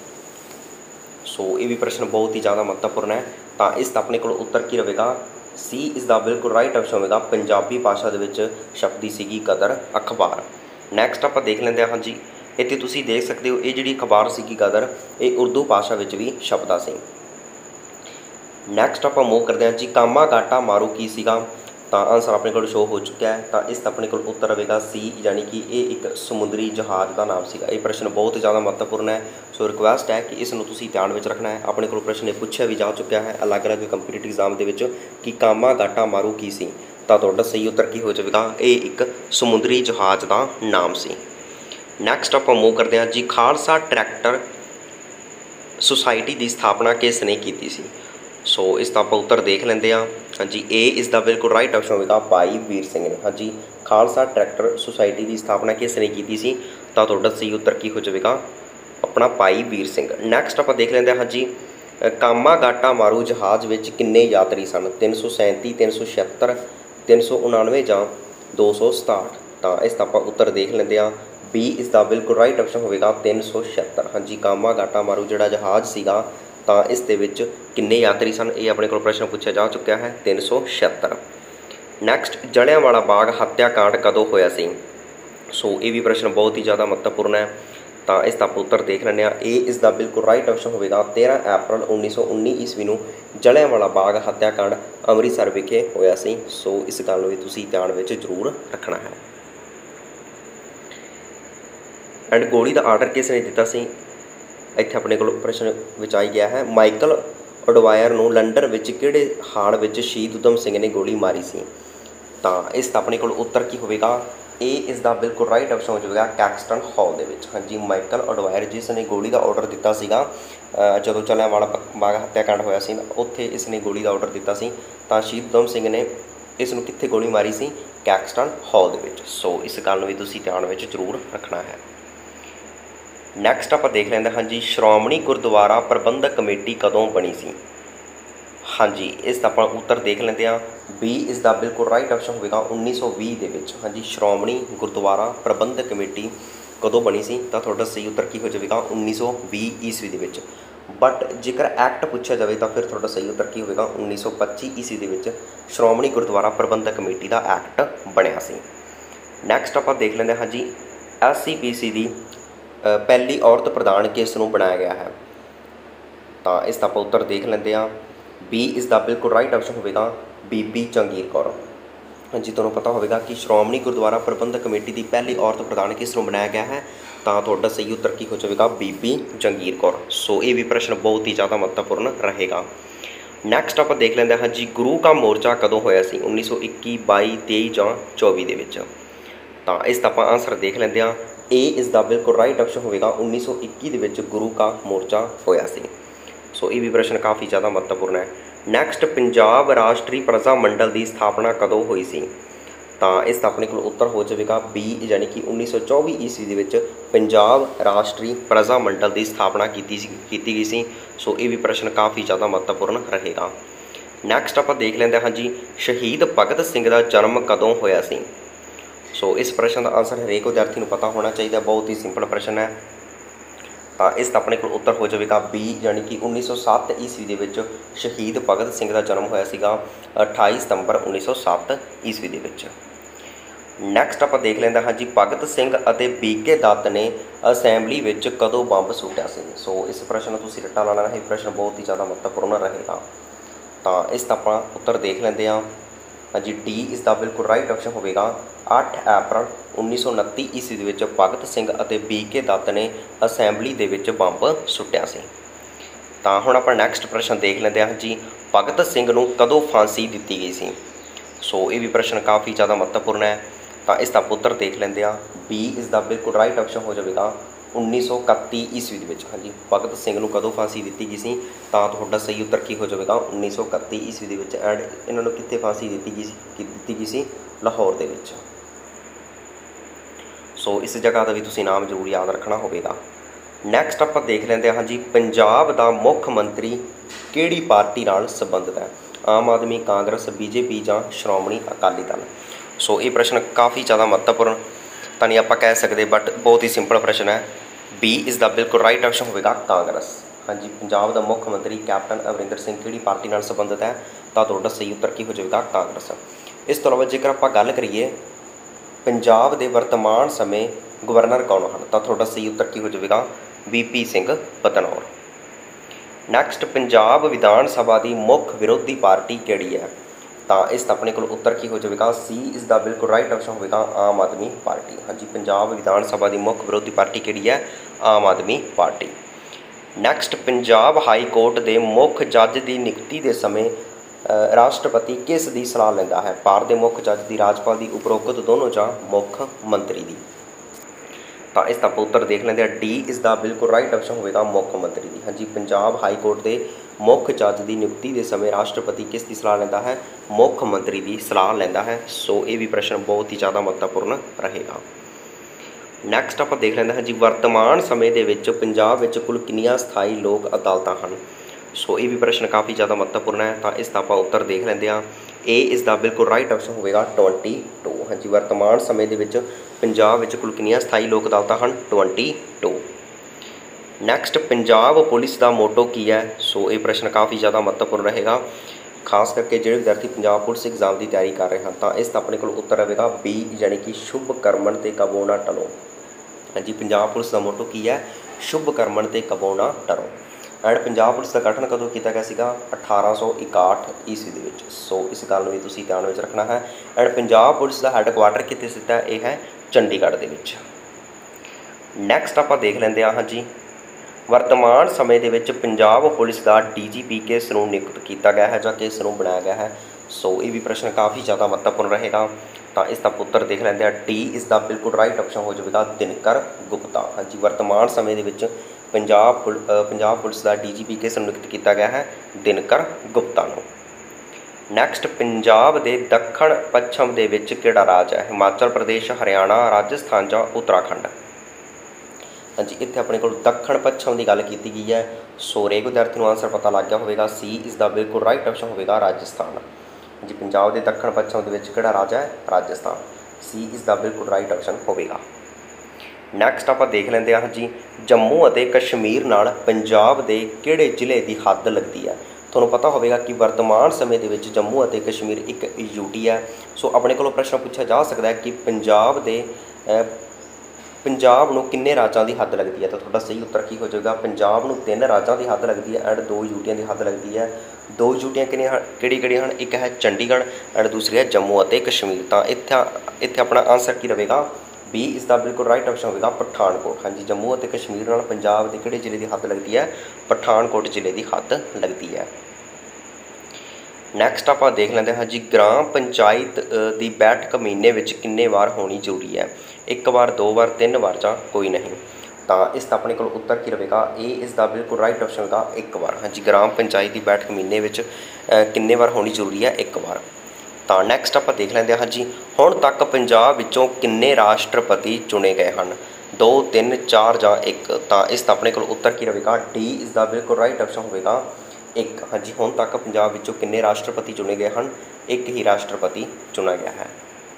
B: ਸੋ ਇਹ ਵੀ ਪ੍ਰਸ਼ਨ ਬਹੁਤ ਹੀ ਜ਼ਿਆਦਾ ਮਹੱਤਵਪੂਰਨ ਹੈ। ਤਾਂ ਇਸ ਦਾ ਆਪਣੇ ਕੋਲ ਉੱਤਰ ਕੀ ਰਹੇਗਾ, ਸੀ ਇਸ ਦਾ ਬਿਲਕੁਲ ਰਾਈਟ ਆਪਸ਼ਨ ਹੋਵੇਗਾ, ਪੰਜਾਬੀ ਭਾਸ਼ਾ ਦੇ ਵਿੱਚ ਛਪਦੀ ਸੀਗੀ ਗਦਰ ਅਖਬਾਰ। ਨੈਕਸਟ ਆਪਾਂ ਦੇਖ ਲੈਂਦੇ ਹਾਂ। ਹਾਂਜੀ, ਇੱਥੇ ਤੁਸੀਂ ਦੇਖ ਸਕਦੇ ਹੋ, ਇਹ ਜਿਹੜੀ ਅਖਬਾਰ ਸੀਗੀ ਗਦਰ, ਇਹ ਉਰਦੂ ਭਾਸ਼ਾ ਵਿੱਚ ਵੀ ਛਪਦਾ ਸੀ। ਨੈਕਸਟ ਆਪਾਂ ਮੂਵ ਕਰਦੇ ਹਾਂ। ਜੀ, ਕਾਮਾਗਾਟਾ ਮਾਰੂ ਕੀ ਸੀਗਾ, ਤਾਂ ਆਂਸਰ ਆਪਣੇ ਕੋਲ ਸ਼ੋ ਹੋ ਚੁੱਕਿਆ ਹੈ। ਤਾਂ ਇਸ ਦਾ ਆਪਣੇ ਕੋਲ ਉੱਤਰ ਰਹੇਗਾ ਸੀ, ਯਾਨੀ ਕਿ ਇਹ ਇੱਕ ਸਮੁੰਦਰੀ ਜਹਾਜ਼ ਦਾ ਨਾਮ ਸੀਗਾ। ਇਹ ਪ੍ਰਸ਼ਨ ਬਹੁਤ ਜ਼ਿਆਦਾ ਮਹੱਤਵਪੂਰਨ ਹੈ। ਸੋ ਰਿਕੁਐਸਟ ਹੈ ਕਿ ਇਸ ਨੂੰ ਤੁਸੀਂ ਧਿਆਨ ਵਿੱਚ ਰੱਖਣਾ ਹੈ। ਆਪਣੇ ਕੋਲ ਪ੍ਰਸ਼ਨ ਇਹ ਪੁੱਛਿਆ ਵੀ ਜਾ ਚੁੱਕਿਆ ਹੈ ਅਲੱਗ-ਅਲੱਗ ਕੰਪੀਟੀਟਿਵ ਐਗਜ਼ਾਮ ਦੇ ਵਿੱਚ ਕਿ ਕਾਮਾਗਾਟਾ ਮਾਰੂ ਕੀ ਸੀ, ਤਾਂ ਤੁਹਾਡਾ ਸਹੀ ਉੱਤਰ ਕੀ ਹੋ ਜਾਵੇਗਾ, ਇਹ ਇੱਕ ਸਮੁੰਦਰੀ ਜਹਾਜ਼ ਦਾ ਨਾਮ ਸੀ। ਨੈਕਸਟ ਆਪਾਂ ਮੂਵ ਕਰਦੇ ਹਾਂ ਜੀ, ਖਾਲਸਾ ਟਰੈਕਟਰ ਸੁਸਾਇਟੀ ਦੀ ਸਥਾਪਨਾ ਕਿਸ ਨੇ ਕੀਤੀ ਸੀ। ਸੋ ਇਸ ਦਾ ਆਪਾਂ ਉੱਤਰ ਦੇਖ ਲੈਂਦੇ ਹਾਂ। ਹਾਂਜੀ, ਇਹ ਇਸ ਦਾ ਬਿਲਕੁਲ ਰਾਈਟ ਆਪਸ਼ਨ ਹੋਵੇਗਾ ਭਾਈ ਵੀਰ ਸਿੰਘ ਨੇ। ਹਾਂਜੀ, ਖਾਲਸਾ ਟਰੈਕਟਰ ਸੁਸਾਇਟੀ ਦੀ ਸਥਾਪਨਾ ਕਿਸ ਨੇ ਕੀਤੀ ਸੀ, ਤਾਂ ਤੁਹਾਡਾ ਸਹੀ ਉੱਤਰ ਕੀ ਹੋ ਜਾਵੇਗਾ, ਆਪਣਾ ਭਾਈ ਵੀਰ ਸਿੰਘ। ਨੈਕਸਟ ਆਪਾਂ ਦੇਖ ਲੈਂਦੇ ਹਾਂ। ਹਾਂਜੀ, ਕਾਮਾਗਾਟਾ ਮਾਰੂ ਜਹਾਜ਼ ਵਿੱਚ ਕਿੰਨੇ ਯਾਤਰੀ ਸਨ, 337, 376, 399 ਜਾਂ 267। ਤਾਂ ਇਸ ਦਾ ਆਪਾਂ ਉੱਤਰ ਦੇਖ ਲੈਂਦੇ ਹਾਂ। ਬੀ ਇਸ ਦਾ ਬਿਲਕੁਲ ਰਾਈਟ ਆਪਸ਼ਨ ਹੋਵੇਗਾ 376। ਹਾਂਜੀ, ਕਾਮਾਗਾਟਾ ਮਾਰੂ ਜਿਹੜਾ ਜਹਾਜ਼ ਸੀਗਾ ਤਾਂ ਇਸ ਦੇ ਵਿੱਚ ਕਿੰਨੇ ਯਾਤਰੀ ਸਨ, ਇਹ ਆਪਣੇ ਕੋਲ ਪ੍ਰਸ਼ਨ ਪੁੱਛਿਆ ਜਾ ਚੁੱਕਿਆ ਹੈ, 376। ਨੈਕਸਟ, ਜਲਿਆਂਵਾਲਾ ਬਾਗ ਹੱਤਿਆਕਾਂਡ ਕਦੋਂ ਹੋਇਆ ਸੀ। ਸੋ ਇਹ ਵੀ ਪ੍ਰਸ਼ਨ ਬਹੁਤ ਹੀ ਜ਼ਿਆਦਾ ਮਹੱਤਵਪੂਰਨ ਹੈ। ਤਾਂ ਇਸ ਦਾ ਆਪਾਂ ਉੱਤਰ ਦੇਖ ਲੈਂਦੇ ਹਾਂ। ਇਹ ਇਸ ਦਾ ਬਿਲਕੁਲ ਰਾਈਟ ਆਪਸ਼ਨ ਹੋਵੇਗਾ 13 ਅਪ੍ਰੈਲ 1919 ਈਸਵੀ ਨੂੰ ਜਲਿਆਂਵਾਲਾ ਬਾਗ ਹੱਤਿਆਕਾਂਡ ਅੰਮ੍ਰਿਤਸਰ ਵਿਖੇ ਹੋਇਆ ਸੀ। ਸੋ ਇਸ ਗੱਲ ਨੂੰ ਵੀ ਤੁਸੀਂ ਧਿਆਨ ਵਿੱਚ ਜ਼ਰੂਰ ਰੱਖਣਾ ਹੈ। ਐਂਡ ਗੋਲੀ ਦਾ ਆਰਡਰ ਕਿਸ ਨੇ ਦਿੱਤਾ ਸੀ, ਇੱਥੇ ਆਪਣੇ ਕੋਲ ਪ੍ਰਸ਼ਨ ਵਿੱਚ ਆਈ ਗਿਆ ਹੈ। ਮਾਈਕਲ ਅਡਵਾਇਰ ਨੂੰ ਲੰਡਨ ਵਿੱਚ ਕਿਹੜੇ ਹਾਲ ਵਿੱਚ ਸ਼ਹੀਦ ਊਧਮ ਸਿੰਘ ਨੇ ਗੋਲੀ ਮਾਰੀ ਸੀ। ਤਾਂ ਇਸ ਦਾ ਆਪਣੇ ਕੋਲ ਉੱਤਰ ਕੀ ਹੋਵੇਗਾ, ਇਹ ਇਸ ਦਾ ਬਿਲਕੁਲ ਰਾਈਟ ਆਪਸ਼ਨ ਹੋ ਜਾਵੇਗਾ ਕੈਕਸਟਨ ਹਾਲ ਦੇ ਵਿੱਚ। ਹਾਂਜੀ, ਮਾਈਕਲ ਅਡਵਾਇਰ ਜਿਸ ਨੇ ਗੋਲੀ ਦਾ ਆਰਡਰ ਦਿੱਤਾ ਸੀਗਾ ਜਦੋਂ ਜਲਿਆਂਵਾਲਾ ਬਾਗ ਹੱਤਿਆਕਾਂਡ ਹੋਇਆ ਸੀ, ਉੱਥੇ ਇਸ ਨੇ ਗੋਲੀ ਦਾ ਆਰਡਰ ਦਿੱਤਾ ਸੀ। ਤਾਂ ਸ਼ਹੀਦ ਊਧਮ ਸਿੰਘ ਨੇ ਇਸ ਨੂੰ ਕਿੱਥੇ ਗੋਲੀ ਮਾਰੀ ਸੀ, ਕੈਕਸਟਨ ਹਾਲ ਦੇ ਵਿੱਚ। ਸੋ ਇਸ ਗੱਲ ਨੂੰ ਵੀ ਤੁਸੀਂ ਧਿਆਨ ਵਿੱਚ ਜ਼ਰੂਰ ਰੱਖਣਾ ਹੈ। ਨੈਕਸਟ ਆਪਾਂ ਦੇਖ ਲੈਂਦੇ ਹਾਂ। ਹਾਂਜੀ, ਸ਼੍ਰੋਮਣੀ ਗੁਰਦੁਆਰਾ ਪ੍ਰਬੰਧਕ ਕਮੇਟੀ ਕਦੋਂ ਬਣੀ ਸੀ। ਹਾਂਜੀ, ਇਸ ਦਾ ਆਪਾਂ ਉੱਤਰ ਦੇਖ ਲੈਂਦੇ ਹਾਂ। ਬੀ ਇਸ ਦਾ ਬਿਲਕੁਲ ਰਾਈਟ ਆਪਸ਼ਨ ਹੋਵੇਗਾ 1920 ਦੇ ਵਿੱਚ। ਹਾਂਜੀ, ਸ਼੍ਰੋਮਣੀ ਗੁਰਦੁਆਰਾ ਪ੍ਰਬੰਧਕ ਕਮੇਟੀ ਕਦੋਂ ਬਣੀ ਸੀ, ਤਾਂ ਤੁਹਾਡਾ ਸਹੀ ਉੱਤਰ ਕੀ ਹੋ ਜਾਵੇਗਾ, 1920 ਈਸਵੀ ਦੇ ਵਿੱਚ। ਬਟ ਜੇਕਰ ਐਕਟ ਪੁੱਛਿਆ ਜਾਵੇ ਤਾਂ ਫਿਰ ਤੁਹਾਡਾ ਸਹੀ ਉੱਤਰ ਕੀ ਹੋਵੇਗਾ, 1925 ਈਸਵੀ ਦੇ ਵਿੱਚ ਸ਼੍ਰੋਮਣੀ ਗੁਰਦੁਆਰਾ ਪ੍ਰਬੰਧਕ ਕਮੇਟੀ ਦਾ ਐਕਟ ਬਣਿਆ ਸੀ। ਨੈਕਸਟ ਆਪਾਂ ਦੇਖ ਲੈਂਦੇ ਹਾਂ। ਹਾਂਜੀ, SCPC ਦੀ ਪਹਿਲੀ ਔਰਤ ਪ੍ਰਧਾਨ ਕਿਸ ਨੂੰ ਬਣਾਇਆ ਗਿਆ ਹੈ। ਤਾਂ ਇਸ ਦਾ ਆਪਾਂ ਉੱਤਰ ਦੇਖ ਲੈਂਦੇ ਹਾਂ। ਬੀ ਇਸ ਦਾ ਬਿਲਕੁਲ ਰਾਈਟ ਆਪਸ਼ਨ ਹੋਵੇਗਾ ਬੀਬੀ ਜੰਗੀਰ ਕੌਰ। ਹਾਂਜੀ, ਤੁਹਾਨੂੰ ਪਤਾ ਹੋਵੇਗਾ ਕਿ ਸ਼੍ਰੋਮਣੀ ਗੁਰਦੁਆਰਾ ਪ੍ਰਬੰਧਕ ਕਮੇਟੀ ਦੀ ਪਹਿਲੀ ਔਰਤ ਪ੍ਰਧਾਨ ਕਿਸ ਨੂੰ ਬਣਾਇਆ ਗਿਆ ਹੈ, ਤਾਂ ਤੁਹਾਡਾ ਸਹੀ ਉੱਤਰ ਕੀ ਹੋ ਜਾਵੇਗਾ, ਬੀਬੀ ਜੰਗੀਰ ਕੌਰ। ਸੋ ਇਹ ਵੀ ਪ੍ਰਸ਼ਨ ਬਹੁਤ ਹੀ ਜ਼ਿਆਦਾ ਮਹੱਤਵਪੂਰਨ ਰਹੇਗਾ। ਨੈਕਸਟ ਆਪਾਂ ਦੇਖ ਲੈਂਦੇ ਹਾਂ। ਜੀ, ਗੁਰੂ ਕਾ ਮੋਰਚਾ ਕਦੋਂ ਹੋਇਆ ਸੀ, 1921, 22, 23 ਜਾਂ 24 ਦੇ ਵਿੱਚ। ਤਾਂ ਇਸ ਦਾ ਆਪਾਂ ਆਨਸਰ ਦੇਖ ਲੈਂਦੇ ਹਾਂ। ਇਹ ਇਸ ਦਾ ਬਿਲਕੁਲ ਰਾਈਟ ਆਪਸ਼ਨ ਹੋਵੇਗਾ 1921 ਦੇ ਵਿੱਚ ਗੁਰੂ ਕਾ ਮੋਰਚਾ ਹੋਇਆ ਸੀ। ਸੋ ਇਹ ਵੀ ਪ੍ਰਸ਼ਨ ਕਾਫੀ ਜ਼ਿਆਦਾ ਮਹੱਤਵਪੂਰਨ ਹੈ। ਨੈਕਸਟ, ਪੰਜਾਬ ਰਾਸ਼ਟਰੀ ਪ੍ਰਜਾ ਮੰਡਲ ਦੀ ਸਥਾਪਨਾ ਕਦੋਂ ਹੋਈ ਸੀ। ਤਾਂ ਇਸ ਦਾ ਆਪਣੇ ਕੋਲ ਉੱਤਰ ਹੋ ਜਾਵੇਗਾ ਬੀ, ਯਾਨੀ ਕਿ 1924 ਈਸਵੀ ਦੇ ਵਿੱਚ ਪੰਜਾਬ ਰਾਸ਼ਟਰੀ ਪ੍ਰਜਾ ਮੰਡਲ ਦੀ ਸਥਾਪਨਾ ਕੀਤੀ ਗਈ ਸੀ। ਸੋ ਇਹ ਵੀ ਪ੍ਰਸ਼ਨ ਕਾਫੀ ਜ਼ਿਆਦਾ ਮਹੱਤਵਪੂਰਨ ਰਹੇਗਾ। ਨੈਕਸਟ ਆਪਾਂ ਦੇਖ ਲੈਂਦੇ ਹਾਂ। ਜੀ, ਸ਼ਹੀਦ ਭਗਤ ਸਿੰਘ ਦਾ ਜਨਮ ਕਦੋਂ ਹੋਇਆ ਸੀ। ਸੋ ਇਸ ਪ੍ਰਸ਼ਨ ਦਾ ਆਨਸਰ ਹਰੇਕ ਵਿਦਿਆਰਥੀ ਨੂੰ ਪਤਾ ਹੋਣਾ ਚਾਹੀਦਾ, ਬਹੁਤ ਹੀ ਸਿੰਪਲ ਪ੍ਰਸ਼ਨ ਹੈ। ਤਾਂ ਇਸ ਦਾ ਆਪਣੇ ਕੋਲ ਉੱਤਰ ਹੋ ਜਾਵੇਗਾ ਬੀ, ਯਾਨੀ ਕਿ 1907 ਈਸਵੀ ਦੇ ਵਿੱਚ ਸ਼ਹੀਦ ਭਗਤ ਸਿੰਘ ਦਾ ਜਨਮ ਹੋਇਆ ਸੀਗਾ 28 ਸਤੰਬਰ 1907 ਈਸਵੀ ਦੇ ਵਿੱਚ। ਨੈਕਸਟ ਆਪਾਂ ਦੇਖ ਲੈਂਦੇ ਹਾਂ। ਜੀ, ਭਗਤ ਸਿੰਘ ਅਤੇ ਬੀਕੇ ਦੱਤ ਨੇ ਅਸੈਂਬਲੀ ਵਿੱਚ ਕਦੋਂ ਬੰਬ ਸੁੱਟਿਆ ਸੀ। ਸੋ ਇਸ ਪ੍ਰਸ਼ਨ ਨੂੰ ਤੁਸੀਂ ਰੱਟਾ ਲਾਣਾ ਹੈ, ਇਹ ਪ੍ਰਸ਼ਨ ਬਹੁਤ ਹੀ ਜ਼ਿਆਦਾ ਮਹੱਤਵਪੂਰਨ ਰਹੇਗਾ। ਤਾਂ ਇਸ ਦਾ ਆਪਾਂ ਉੱਤਰ ਦੇਖ ਲੈਂਦੇ ਹਾਂ। ਹਾਂਜੀ, ਡੀ ਇਸ ਦਾ ਬਿਲਕੁਲ ਰਾਈਟ ਆਪਸ਼ਨ ਹੋਵੇਗਾ 8 ਅਪ੍ਰੈਲ 1929 ਈਸਵੀ ਦੇ ਵਿੱਚ ਭਗਤ ਸਿੰਘ ਅਤੇ ਬੀਕੇ ਦੱਤ ਨੇ ਅਸੈਂਬਲੀ ਦੇ ਵਿੱਚ ਬੰਬ ਸੁੱਟਿਆ ਸੀ। ਤਾਂ ਹੁਣ ਆਪਾਂ ਨੈਕਸਟ ਪ੍ਰਸ਼ਨ ਦੇਖ ਲੈਂਦੇ ਹਾਂ। ਜੀ, ਭਗਤ ਸਿੰਘ ਨੂੰ ਕਦੋਂ ਫਾਂਸੀ ਦਿੱਤੀ ਗਈ ਸੀ। ਸੋ ਇਹ ਵੀ ਪ੍ਰਸ਼ਨ ਕਾਫੀ ਜ਼ਿਆਦਾ ਮਹੱਤਵਪੂਰਨ ਹੈ। ਤਾਂ ਇਸ ਦਾ ਉੱਤਰ ਦੇਖ ਲੈਂਦੇ ਹਾਂ। ਬੀ ਇਸ ਦਾ ਬਿਲਕੁਲ ਰਾਈਟ ਆਪਸ਼ਨ ਹੋ ਜਾਵੇਗਾ 1931 ਈਸਵੀ ਦੇ ਵਿੱਚ। ਹਾਂਜੀ, ਭਗਤ ਸਿੰਘ ਨੂੰ ਕਦੋਂ ਫਾਂਸੀ ਦਿੱਤੀ ਗਈ ਸੀ, ਤਾਂ ਤੁਹਾਡਾ ਸਹੀ ਉੱਤਰ ਕੀ ਹੋ ਜਾਵੇਗਾ, 1931 ਈਸਵੀ ਦੇ ਵਿੱਚ। ਐਂਡ ਇਹਨਾਂ ਨੂੰ ਕਿੱਥੇ ਫਾਂਸੀ ਦਿੱਤੀ ਗਈ ਸੀ, ਲਾਹੌਰ ਦੇ ਵਿੱਚ। ਸੋ ਇਸ ਜਗ੍ਹਾ ਦਾ ਵੀ ਤੁਸੀਂ ਨਾਮ ਜ਼ਰੂਰ ਯਾਦ ਰੱਖਣਾ ਹੋਵੇਗਾ। ਨੈਕਸਟ ਆਪਾਂ ਦੇਖ ਲੈਂਦੇ ਹਾਂ। ਜੀ, ਪੰਜਾਬ ਦਾ ਮੁੱਖ ਮੰਤਰੀ ਕਿਹੜੀ ਪਾਰਟੀ ਨਾਲ ਸੰਬੰਧਿਤ ਹੈ, ਆਮ ਆਦਮੀ, ਕਾਂਗਰਸ, BJP ਜਾਂ ਸ਼੍ਰੋਮਣੀ ਅਕਾਲੀ ਦਲ। ਸੋ ਇਹ ਪ੍ਰਸ਼ਨ ਕਾਫੀ ਜ਼ਿਆਦਾ ਮਹੱਤਵਪੂਰਨ ਤਾਂ ਨਹੀਂ ਆਪਾਂ ਕਹਿ ਸਕਦੇ, ਬਟ ਬਹੁਤ ਹੀ ਸਿੰਪਲ ਪ੍ਰਸ਼ਨ ਹੈ। ਬੀ ਇਸ ਦਾ ਬਿਲਕੁਲ ਰਾਈਟ ਆਪਸ਼ਨ ਹੋਵੇਗਾ ਕਾਂਗਰਸ। ਹਾਂਜੀ, ਪੰਜਾਬ ਦਾ ਮੁੱਖ ਮੰਤਰੀ ਕੈਪਟਨ ਅਮਰਿੰਦਰ ਸਿੰਘ ਕਿਹੜੀ ਪਾਰਟੀ ਨਾਲ ਸੰਬੰਧਿਤ ਹੈ, ਤਾਂ ਤੁਹਾਡਾ ਸਹੀ ਉੱਤਰ ਕੀ ਹੋ ਜਾਵੇਗਾ, ਕਾਂਗਰਸ। ਇਸ ਤੋਂ ਇਲਾਵਾ ਜੇਕਰ ਆਪਾਂ ਗੱਲ ਕਰੀਏ ਪੰਜਾਬ ਦੇ ਵਰਤਮਾਨ ਸਮੇਂ ਗਵਰਨਰ ਕੌਣ ਹਨ, ਤਾਂ ਤੁਹਾਡਾ ਸਹੀ ਉੱਤਰ ਕੀ ਹੋ ਜਾਵੇਗਾ, VP ਸਿੰਘ ਬਦਨੌਰ। ਨੈਕਸਟ, ਪੰਜਾਬ ਵਿਧਾਨ ਸਭਾ ਦੀ ਮੁੱਖ ਵਿਰੋਧੀ ਪਾਰਟੀ ਕਿਹੜੀ ਹੈ, ਤਾਂ ਇਸ ਦਾ ਆਪਣੇ ਕੋਲ ਉੱਤਰ ਕੀ ਹੋ ਜਾਵੇਗਾ, ਸੀ ਇਸ ਦਾ ਬਿਲਕੁਲ ਰਾਈਟ ਆਪਸ਼ਨ ਹੋਵੇਗਾ ਆਮ ਆਦਮੀ ਪਾਰਟੀ। ਹਾਂਜੀ, ਪੰਜਾਬ ਵਿਧਾਨ ਸਭਾ ਦੀ ਮੁੱਖ ਵਿਰੋਧੀ ਪਾਰਟੀ ਕਿਹੜੀ ਹੈ, Aam Aadmi party. Next, Punjab high court ਦੇ ਮੁੱਖ ਜੱਜ ਦੀ ਨਿਯੁਕਤੀ ਦੇ ਸਮੇਂ ਰਾਸ਼ਟਰਪਤੀ ਕਿਸ ਦੀ ਸਲਾਹ ਲੈਂਦਾ ਹੈ? ਭਾਰਤ ਦੇ ਮੁੱਖ ਜੱਜ ਦੀ, ਰਾਜਪਾਲ ਦੀ, ਉਪਰੋਕਤ ਦੋਨੋਂ ਜਾਂ ਮੁੱਖ ਮੰਤਰੀ ਦੀ? ਤਾਂ ਇਸ ਦਾ ਆਪਾਂ ਉੱਤਰ ਦੇਖ ਲੈਂਦੇ ਹਾਂ। ਡੀ ਇਸ ਦਾ ਬਿਲਕੁਲ ਰਾਈਟ ਆਪਸ਼ਨ ਹੋਵੇਗਾ, ਮੁੱਖ ਮੰਤਰੀ ਦੀ। ਹਾਂਜੀ, ਪੰਜਾਬ ਹਾਈ ਕੋਰਟ ਦੇ ਮੁੱਖ ਜੱਜ ਦੀ ਨਿਯੁਕਤੀ ਦੇ ਸਮੇਂ ਰਾਸ਼ਟਰਪਤੀ ਕਿਸ ਦੀ ਸਲਾਹ ਲੈਂਦਾ ਹੈ? ਮੁੱਖ ਮੰਤਰੀ ਦੀ ਸਲਾਹ ਲੈਂਦਾ ਹੈ। ਸੋ ਇਹ ਵੀ ਪ੍ਰਸ਼ਨ ਬਹੁਤ ਹੀ ਜ਼ਿਆਦਾ ਮਹੱਤਵਪੂਰਨ ਰਹੇਗਾ। ਨੈਕਸਟ ਆਪਾਂ ਦੇਖ ਲੈਂਦੇ ਹਾਂ ਜੀ, ਵਰਤਮਾਨ ਸਮੇਂ ਦੇ ਵਿੱਚ ਪੰਜਾਬ ਵਿੱਚ ਕੁੱਲ ਕਿੰਨੀਆਂ ਸਥਾਈ ਲੋਕ ਅਦਾਲਤਾਂ ਹਨ? ਸੋ ਇਹ ਵੀ ਪ੍ਰਸ਼ਨ ਕਾਫੀ ਜ਼ਿਆਦਾ ਮਹੱਤਵਪੂਰਨ ਹੈ। ਤਾਂ ਇਸ ਦਾ ਆਪਾਂ ਉੱਤਰ ਦੇਖ ਲੈਂਦੇ ਹਾਂ। ਏ ਇਸ ਦਾ ਬਿਲਕੁਲ ਰਾਈਟ ਆਪਸ਼ਨ ਹੋਵੇਗਾ, 22। ਹਾਂਜੀ, ਵਰਤਮਾਨ ਸਮੇਂ ਦੇ ਵਿੱਚ ਪੰਜਾਬ ਵਿੱਚ ਕੁੱਲ ਕਿੰਨੀਆਂ ਸਥਾਈ ਲੋਕ ਅਦਾਲਤਾਂ ਹਨ? 22। ਨੈਕਸਟ, ਪੰਜਾਬ ਪੁਲਿਸ ਦਾ ਮੋਟੋ ਕੀ ਹੈ? ਸੋ ਇਹ ਪ੍ਰਸ਼ਨ ਕਾਫੀ ਜ਼ਿਆਦਾ ਮਹੱਤਵਪੂਰਨ ਰਹੇਗਾ, ਖਾਸ ਕਰਕੇ ਜਿਹੜੇ ਵਿਦਿਆਰਥੀ ਪੰਜਾਬ ਪੁਲਿਸ ਐਗਜ਼ਾਮ ਦੀ ਤਿਆਰੀ ਕਰ ਰਹੇ ਹਨ। ਤਾਂ ਇਸ ਦਾ ਆਪਣੇ ਕੋਲ ਉੱਤਰ ਰਹੇਗਾ ਬੀ, ਯਾਨੀ ਕਿ ਸ਼ੁਭ ਕਰਮਨ ਤੇ ਕਬੋ ਨਾ ਟਲੋ। ਹਾਂਜੀ, ਪੰਜਾਬ ਪੁਲਿਸ ਦਾ ਮੋਟੋ ਕੀ ਹੈ? ਸ਼ੁਭ ਕਰਮਨ ਤੇ ਕਬੋ ਨਾ ਟਲੋ। ਐਂਡ ਪੰਜਾਬ ਪੁਲਿਸ ਦਾ ਗਠਨ ਕਦੋਂ ਕੀਤਾ ਗਿਆ ਸੀਗਾ? 1861 ਈਸਵੀ ਦੇ ਵਿੱਚ। ਸੋ ਇਸ ਗੱਲ ਨੂੰ ਵੀ ਤੁਸੀਂ ਧਿਆਨ ਵਿੱਚ ਰੱਖਣਾ ਹੈ। ਐਂਡ ਪੰਜਾਬ ਪੁਲਿਸ ਦਾ ਹੈੱਡਕੁਆਟਰ ਕਿੱਥੇ ਸਥਿਤ ਹੈ? ਇਹ ਹੈ ਚੰਡੀਗੜ੍ਹ ਦੇ ਵਿੱਚ। ਨੈਕਸਟ ਆਪਾਂ ਦੇਖ ਲੈਂਦੇ ਹਾਂ। ਹਾਂਜੀ, ਵਰਤਮਾਨ ਸਮੇਂ ਦੇ ਵਿੱਚ ਪੰਜਾਬ ਪੁਲਿਸ ਦਾ DGP ਕਿਸ ਨੂੰ ਨਿਯੁਕਤ ਕੀਤਾ ਗਿਆ ਹੈ ਜਾਂ ਕਿਸ ਨੂੰ ਬਣਾਇਆ ਗਿਆ ਹੈ? ਸੋ ਇਹ ਵੀ ਪ੍ਰਸ਼ਨ ਕਾਫੀ ਜ਼ਿਆਦਾ ਮਹੱਤਵਪੂਰਨ ਰਹੇਗਾ। ਤਾਂ ਇਸ ਦਾ ਉੱਤਰ ਦੇਖ ਲੈਂਦੇ ਹਾਂ। ਡੀ ਇਸ ਦਾ ਬਿਲਕੁਲ ਰਾਈਟ ਆਪਸ਼ਨ ਹੋ ਜਾਵੇਗਾ, ਦਿਨਕਰ ਗੁਪਤਾ। ਹਾਂਜੀ, ਵਰਤਮਾਨ ਸਮੇਂ ਦੇ ਵਿੱਚ ਪੰਜਾਬ ਪੁਲਿਸ ਦਾ DGP ਕਿਸ ਨੂੰ ਨਿਯੁਕਤ ਕੀਤਾ ਗਿਆ ਹੈ? ਦਿਨਕਰ ਗੁਪਤਾ ਨੂੰ। ਨੈਕਸਟ, ਪੰਜਾਬ ਦੇ ਦੱਖਣ ਪੱਛਮ ਦੇ ਵਿੱਚ ਕਿਹੜਾ ਰਾਜ ਹੈ? ਹਿਮਾਚਲ ਪ੍ਰਦੇਸ਼, ਹਰਿਆਣਾ, ਰਾਜਸਥਾਨ ਜਾਂ ਉੱਤਰਾਖੰਡ? ਹਾਂਜੀ, ਇੱਥੇ ਆਪਣੇ ਕੋਲ ਦੱਖਣ ਪੱਛਮ ਦੀ ਗੱਲ ਕੀਤੀ ਗਈ ਹੈ। ਸੋ ਹਰੇਕ ਵਿਦਿਆਰਥੀ ਨੂੰ ਆਨਸਰ ਪਤਾ ਲੱਗ ਗਿਆ ਹੋਵੇਗਾ। ਸੀ ਇਸ ਦਾ ਬਿਲਕੁਲ ਰਾਈਟ ਆਪਸ਼ਨ ਹੋਵੇਗਾ, ਰਾਜਸਥਾਨ। ਹਾਂਜੀ, ਪੰਜਾਬ ਦੇ ਦੱਖਣ ਪੱਛਮ ਦੇ ਵਿੱਚ ਕਿਹੜਾ ਰਾਜ ਹੈ? ਰਾਜਸਥਾਨ। ਸੀ ਇਸ ਦਾ ਬਿਲਕੁਲ ਰਾਈਟ ਆਪਸ਼ਨ ਹੋਵੇਗਾ। ਨੈਕਸਟ ਆਪਾਂ ਦੇਖ ਲੈਂਦੇ ਹਾਂ। ਹਾਂਜੀ, ਜੰਮੂ ਅਤੇ ਕਸ਼ਮੀਰ ਨਾਲ ਪੰਜਾਬ ਦੇ ਕਿਹੜੇ ਜ਼ਿਲ੍ਹੇ ਦੀ ਹੱਦ ਲੱਗਦੀ ਹੈ? ਤੁਹਾਨੂੰ ਪਤਾ ਹੋਵੇਗਾ ਕਿ ਵਰਤਮਾਨ ਸਮੇਂ ਦੇ ਵਿੱਚ ਜੰਮੂ ਅਤੇ ਕਸ਼ਮੀਰ ਇੱਕ ਯੂਟੀ ਹੈ। ਸੋ ਆਪਣੇ ਕੋਲੋਂ ਪ੍ਰਸ਼ਨ ਪੁੱਛਿਆ ਜਾ ਸਕਦਾ ਹੈ ਕਿ ਪੰਜਾਬ ਨੂੰ ਕਿੰਨੇ ਰਾਜਾਂ ਦੀ ਹੱਦ ਲੱਗਦੀ ਹੈ? ਤਾਂ ਤੁਹਾਡਾ ਸਹੀ ਉੱਤਰ ਕੀ ਹੋ ਜਾਵੇਗਾ? ਪੰਜਾਬ ਨੂੰ 3 ਰਾਜਾਂ ਦੀ ਹੱਦ ਲੱਗਦੀ ਹੈ ਐਂਡ 2 ਯੂਟੀਆਂ ਦੀ ਹੱਦ ਲੱਗਦੀ ਹੈ। 2 ਯੂਟੀਆਂ ਕਿਹੜੀਆਂ ਹਨ? ਇੱਕ ਹੈ ਚੰਡੀਗੜ੍ਹ ਐਂਡ ਦੂਸਰੀ ਹੈ ਜੰਮੂ ਅਤੇ ਕਸ਼ਮੀਰ। ਤਾਂ ਇੱਥੇ ਆਪਣਾ ਆਨਸਰ ਕੀ ਰਹੇਗਾ? ਬੀ ਇਸ ਦਾ ਬਿਲਕੁਲ ਰਾਈਟ ਆਪਸ਼ਨ ਹੋਵੇਗਾ, ਪਠਾਨਕੋਟ। ਹਾਂਜੀ, ਜੰਮੂ ਅਤੇ ਕਸ਼ਮੀਰ ਨਾਲ ਪੰਜਾਬ ਦੇ ਕਿਹੜੇ ਜ਼ਿਲ੍ਹੇ ਦੀ ਹੱਦ ਲੱਗਦੀ ਹੈ? ਪਠਾਨਕੋਟ ਜ਼ਿਲ੍ਹੇ ਦੀ ਹੱਦ ਲੱਗਦੀ ਹੈ। ਨੈਕਸਟ ਆਪਾਂ ਦੇਖ ਲੈਂਦੇ ਹਾਂ ਜੀ, ਗ੍ਰਾਮ ਪੰਚਾਇਤ ਦੀ ਬੈਠਕ ਮਹੀਨੇ ਵਿੱਚ ਕਿੰਨੇ ਵਾਰ ਹੋਣੀ ਜ਼ਰੂਰੀ ਹੈ? 1 ਵਾਰ, 2 ਵਾਰ, 3 ਵਾਰ ਜਾਂ ਕੋਈ ਨਹੀਂ? ਤਾਂ ਇਸ ਦਾ ਆਪਣੇ ਕੋਲ ਉੱਤਰ ਕੀ ਰਹੇਗਾ? ਇਹ ਇਸ ਦਾ ਬਿਲਕੁਲ ਰਾਈਟ ਆਪਸ਼ਨ ਹੋਵੇਗਾ, 1 ਵਾਰ। ਹਾਂਜੀ, ਗ੍ਰਾਮ ਪੰਚਾਇਤ ਦੀ ਬੈਠਕ ਮਹੀਨੇ ਵਿੱਚ ਕਿੰਨੇ ਵਾਰ ਹੋਣੀ ਜ਼ਰੂਰੀ ਹੈ? 1 ਵਾਰ। ਤਾਂ ਨੈਕਸਟ ਆਪਾਂ ਦੇਖ ਲੈਂਦੇ ਹਾਂ। ਹਾਂਜੀ, ਹੁਣ ਤੱਕ ਪੰਜਾਬ ਵਿੱਚੋਂ ਕਿੰਨੇ ਰਾਸ਼ਟਰਪਤੀ ਚੁਣੇ ਗਏ ਹਨ? 2, 3, 4 ਜਾਂ 1? ਤਾਂ ਇਸ ਦਾ ਆਪਣੇ ਕੋਲ ਉੱਤਰ ਕੀ ਰਹੇਗਾ? ਡੀ ਇਸ ਦਾ ਬਿਲਕੁਲ ਰਾਈਟ ਆਪਸ਼ਨ ਹੋਵੇਗਾ, 1। ਹਾਂਜੀ, ਹੁਣ ਤੱਕ ਪੰਜਾਬ ਵਿੱਚੋਂ ਕਿੰਨੇ ਰਾਸ਼ਟਰਪਤੀ ਚੁਣੇ ਗਏ ਹਨ? 1 ਹੀ ਰਾਸ਼ਟਰਪਤੀ ਚੁਣਿਆ ਗਿਆ ਹੈ।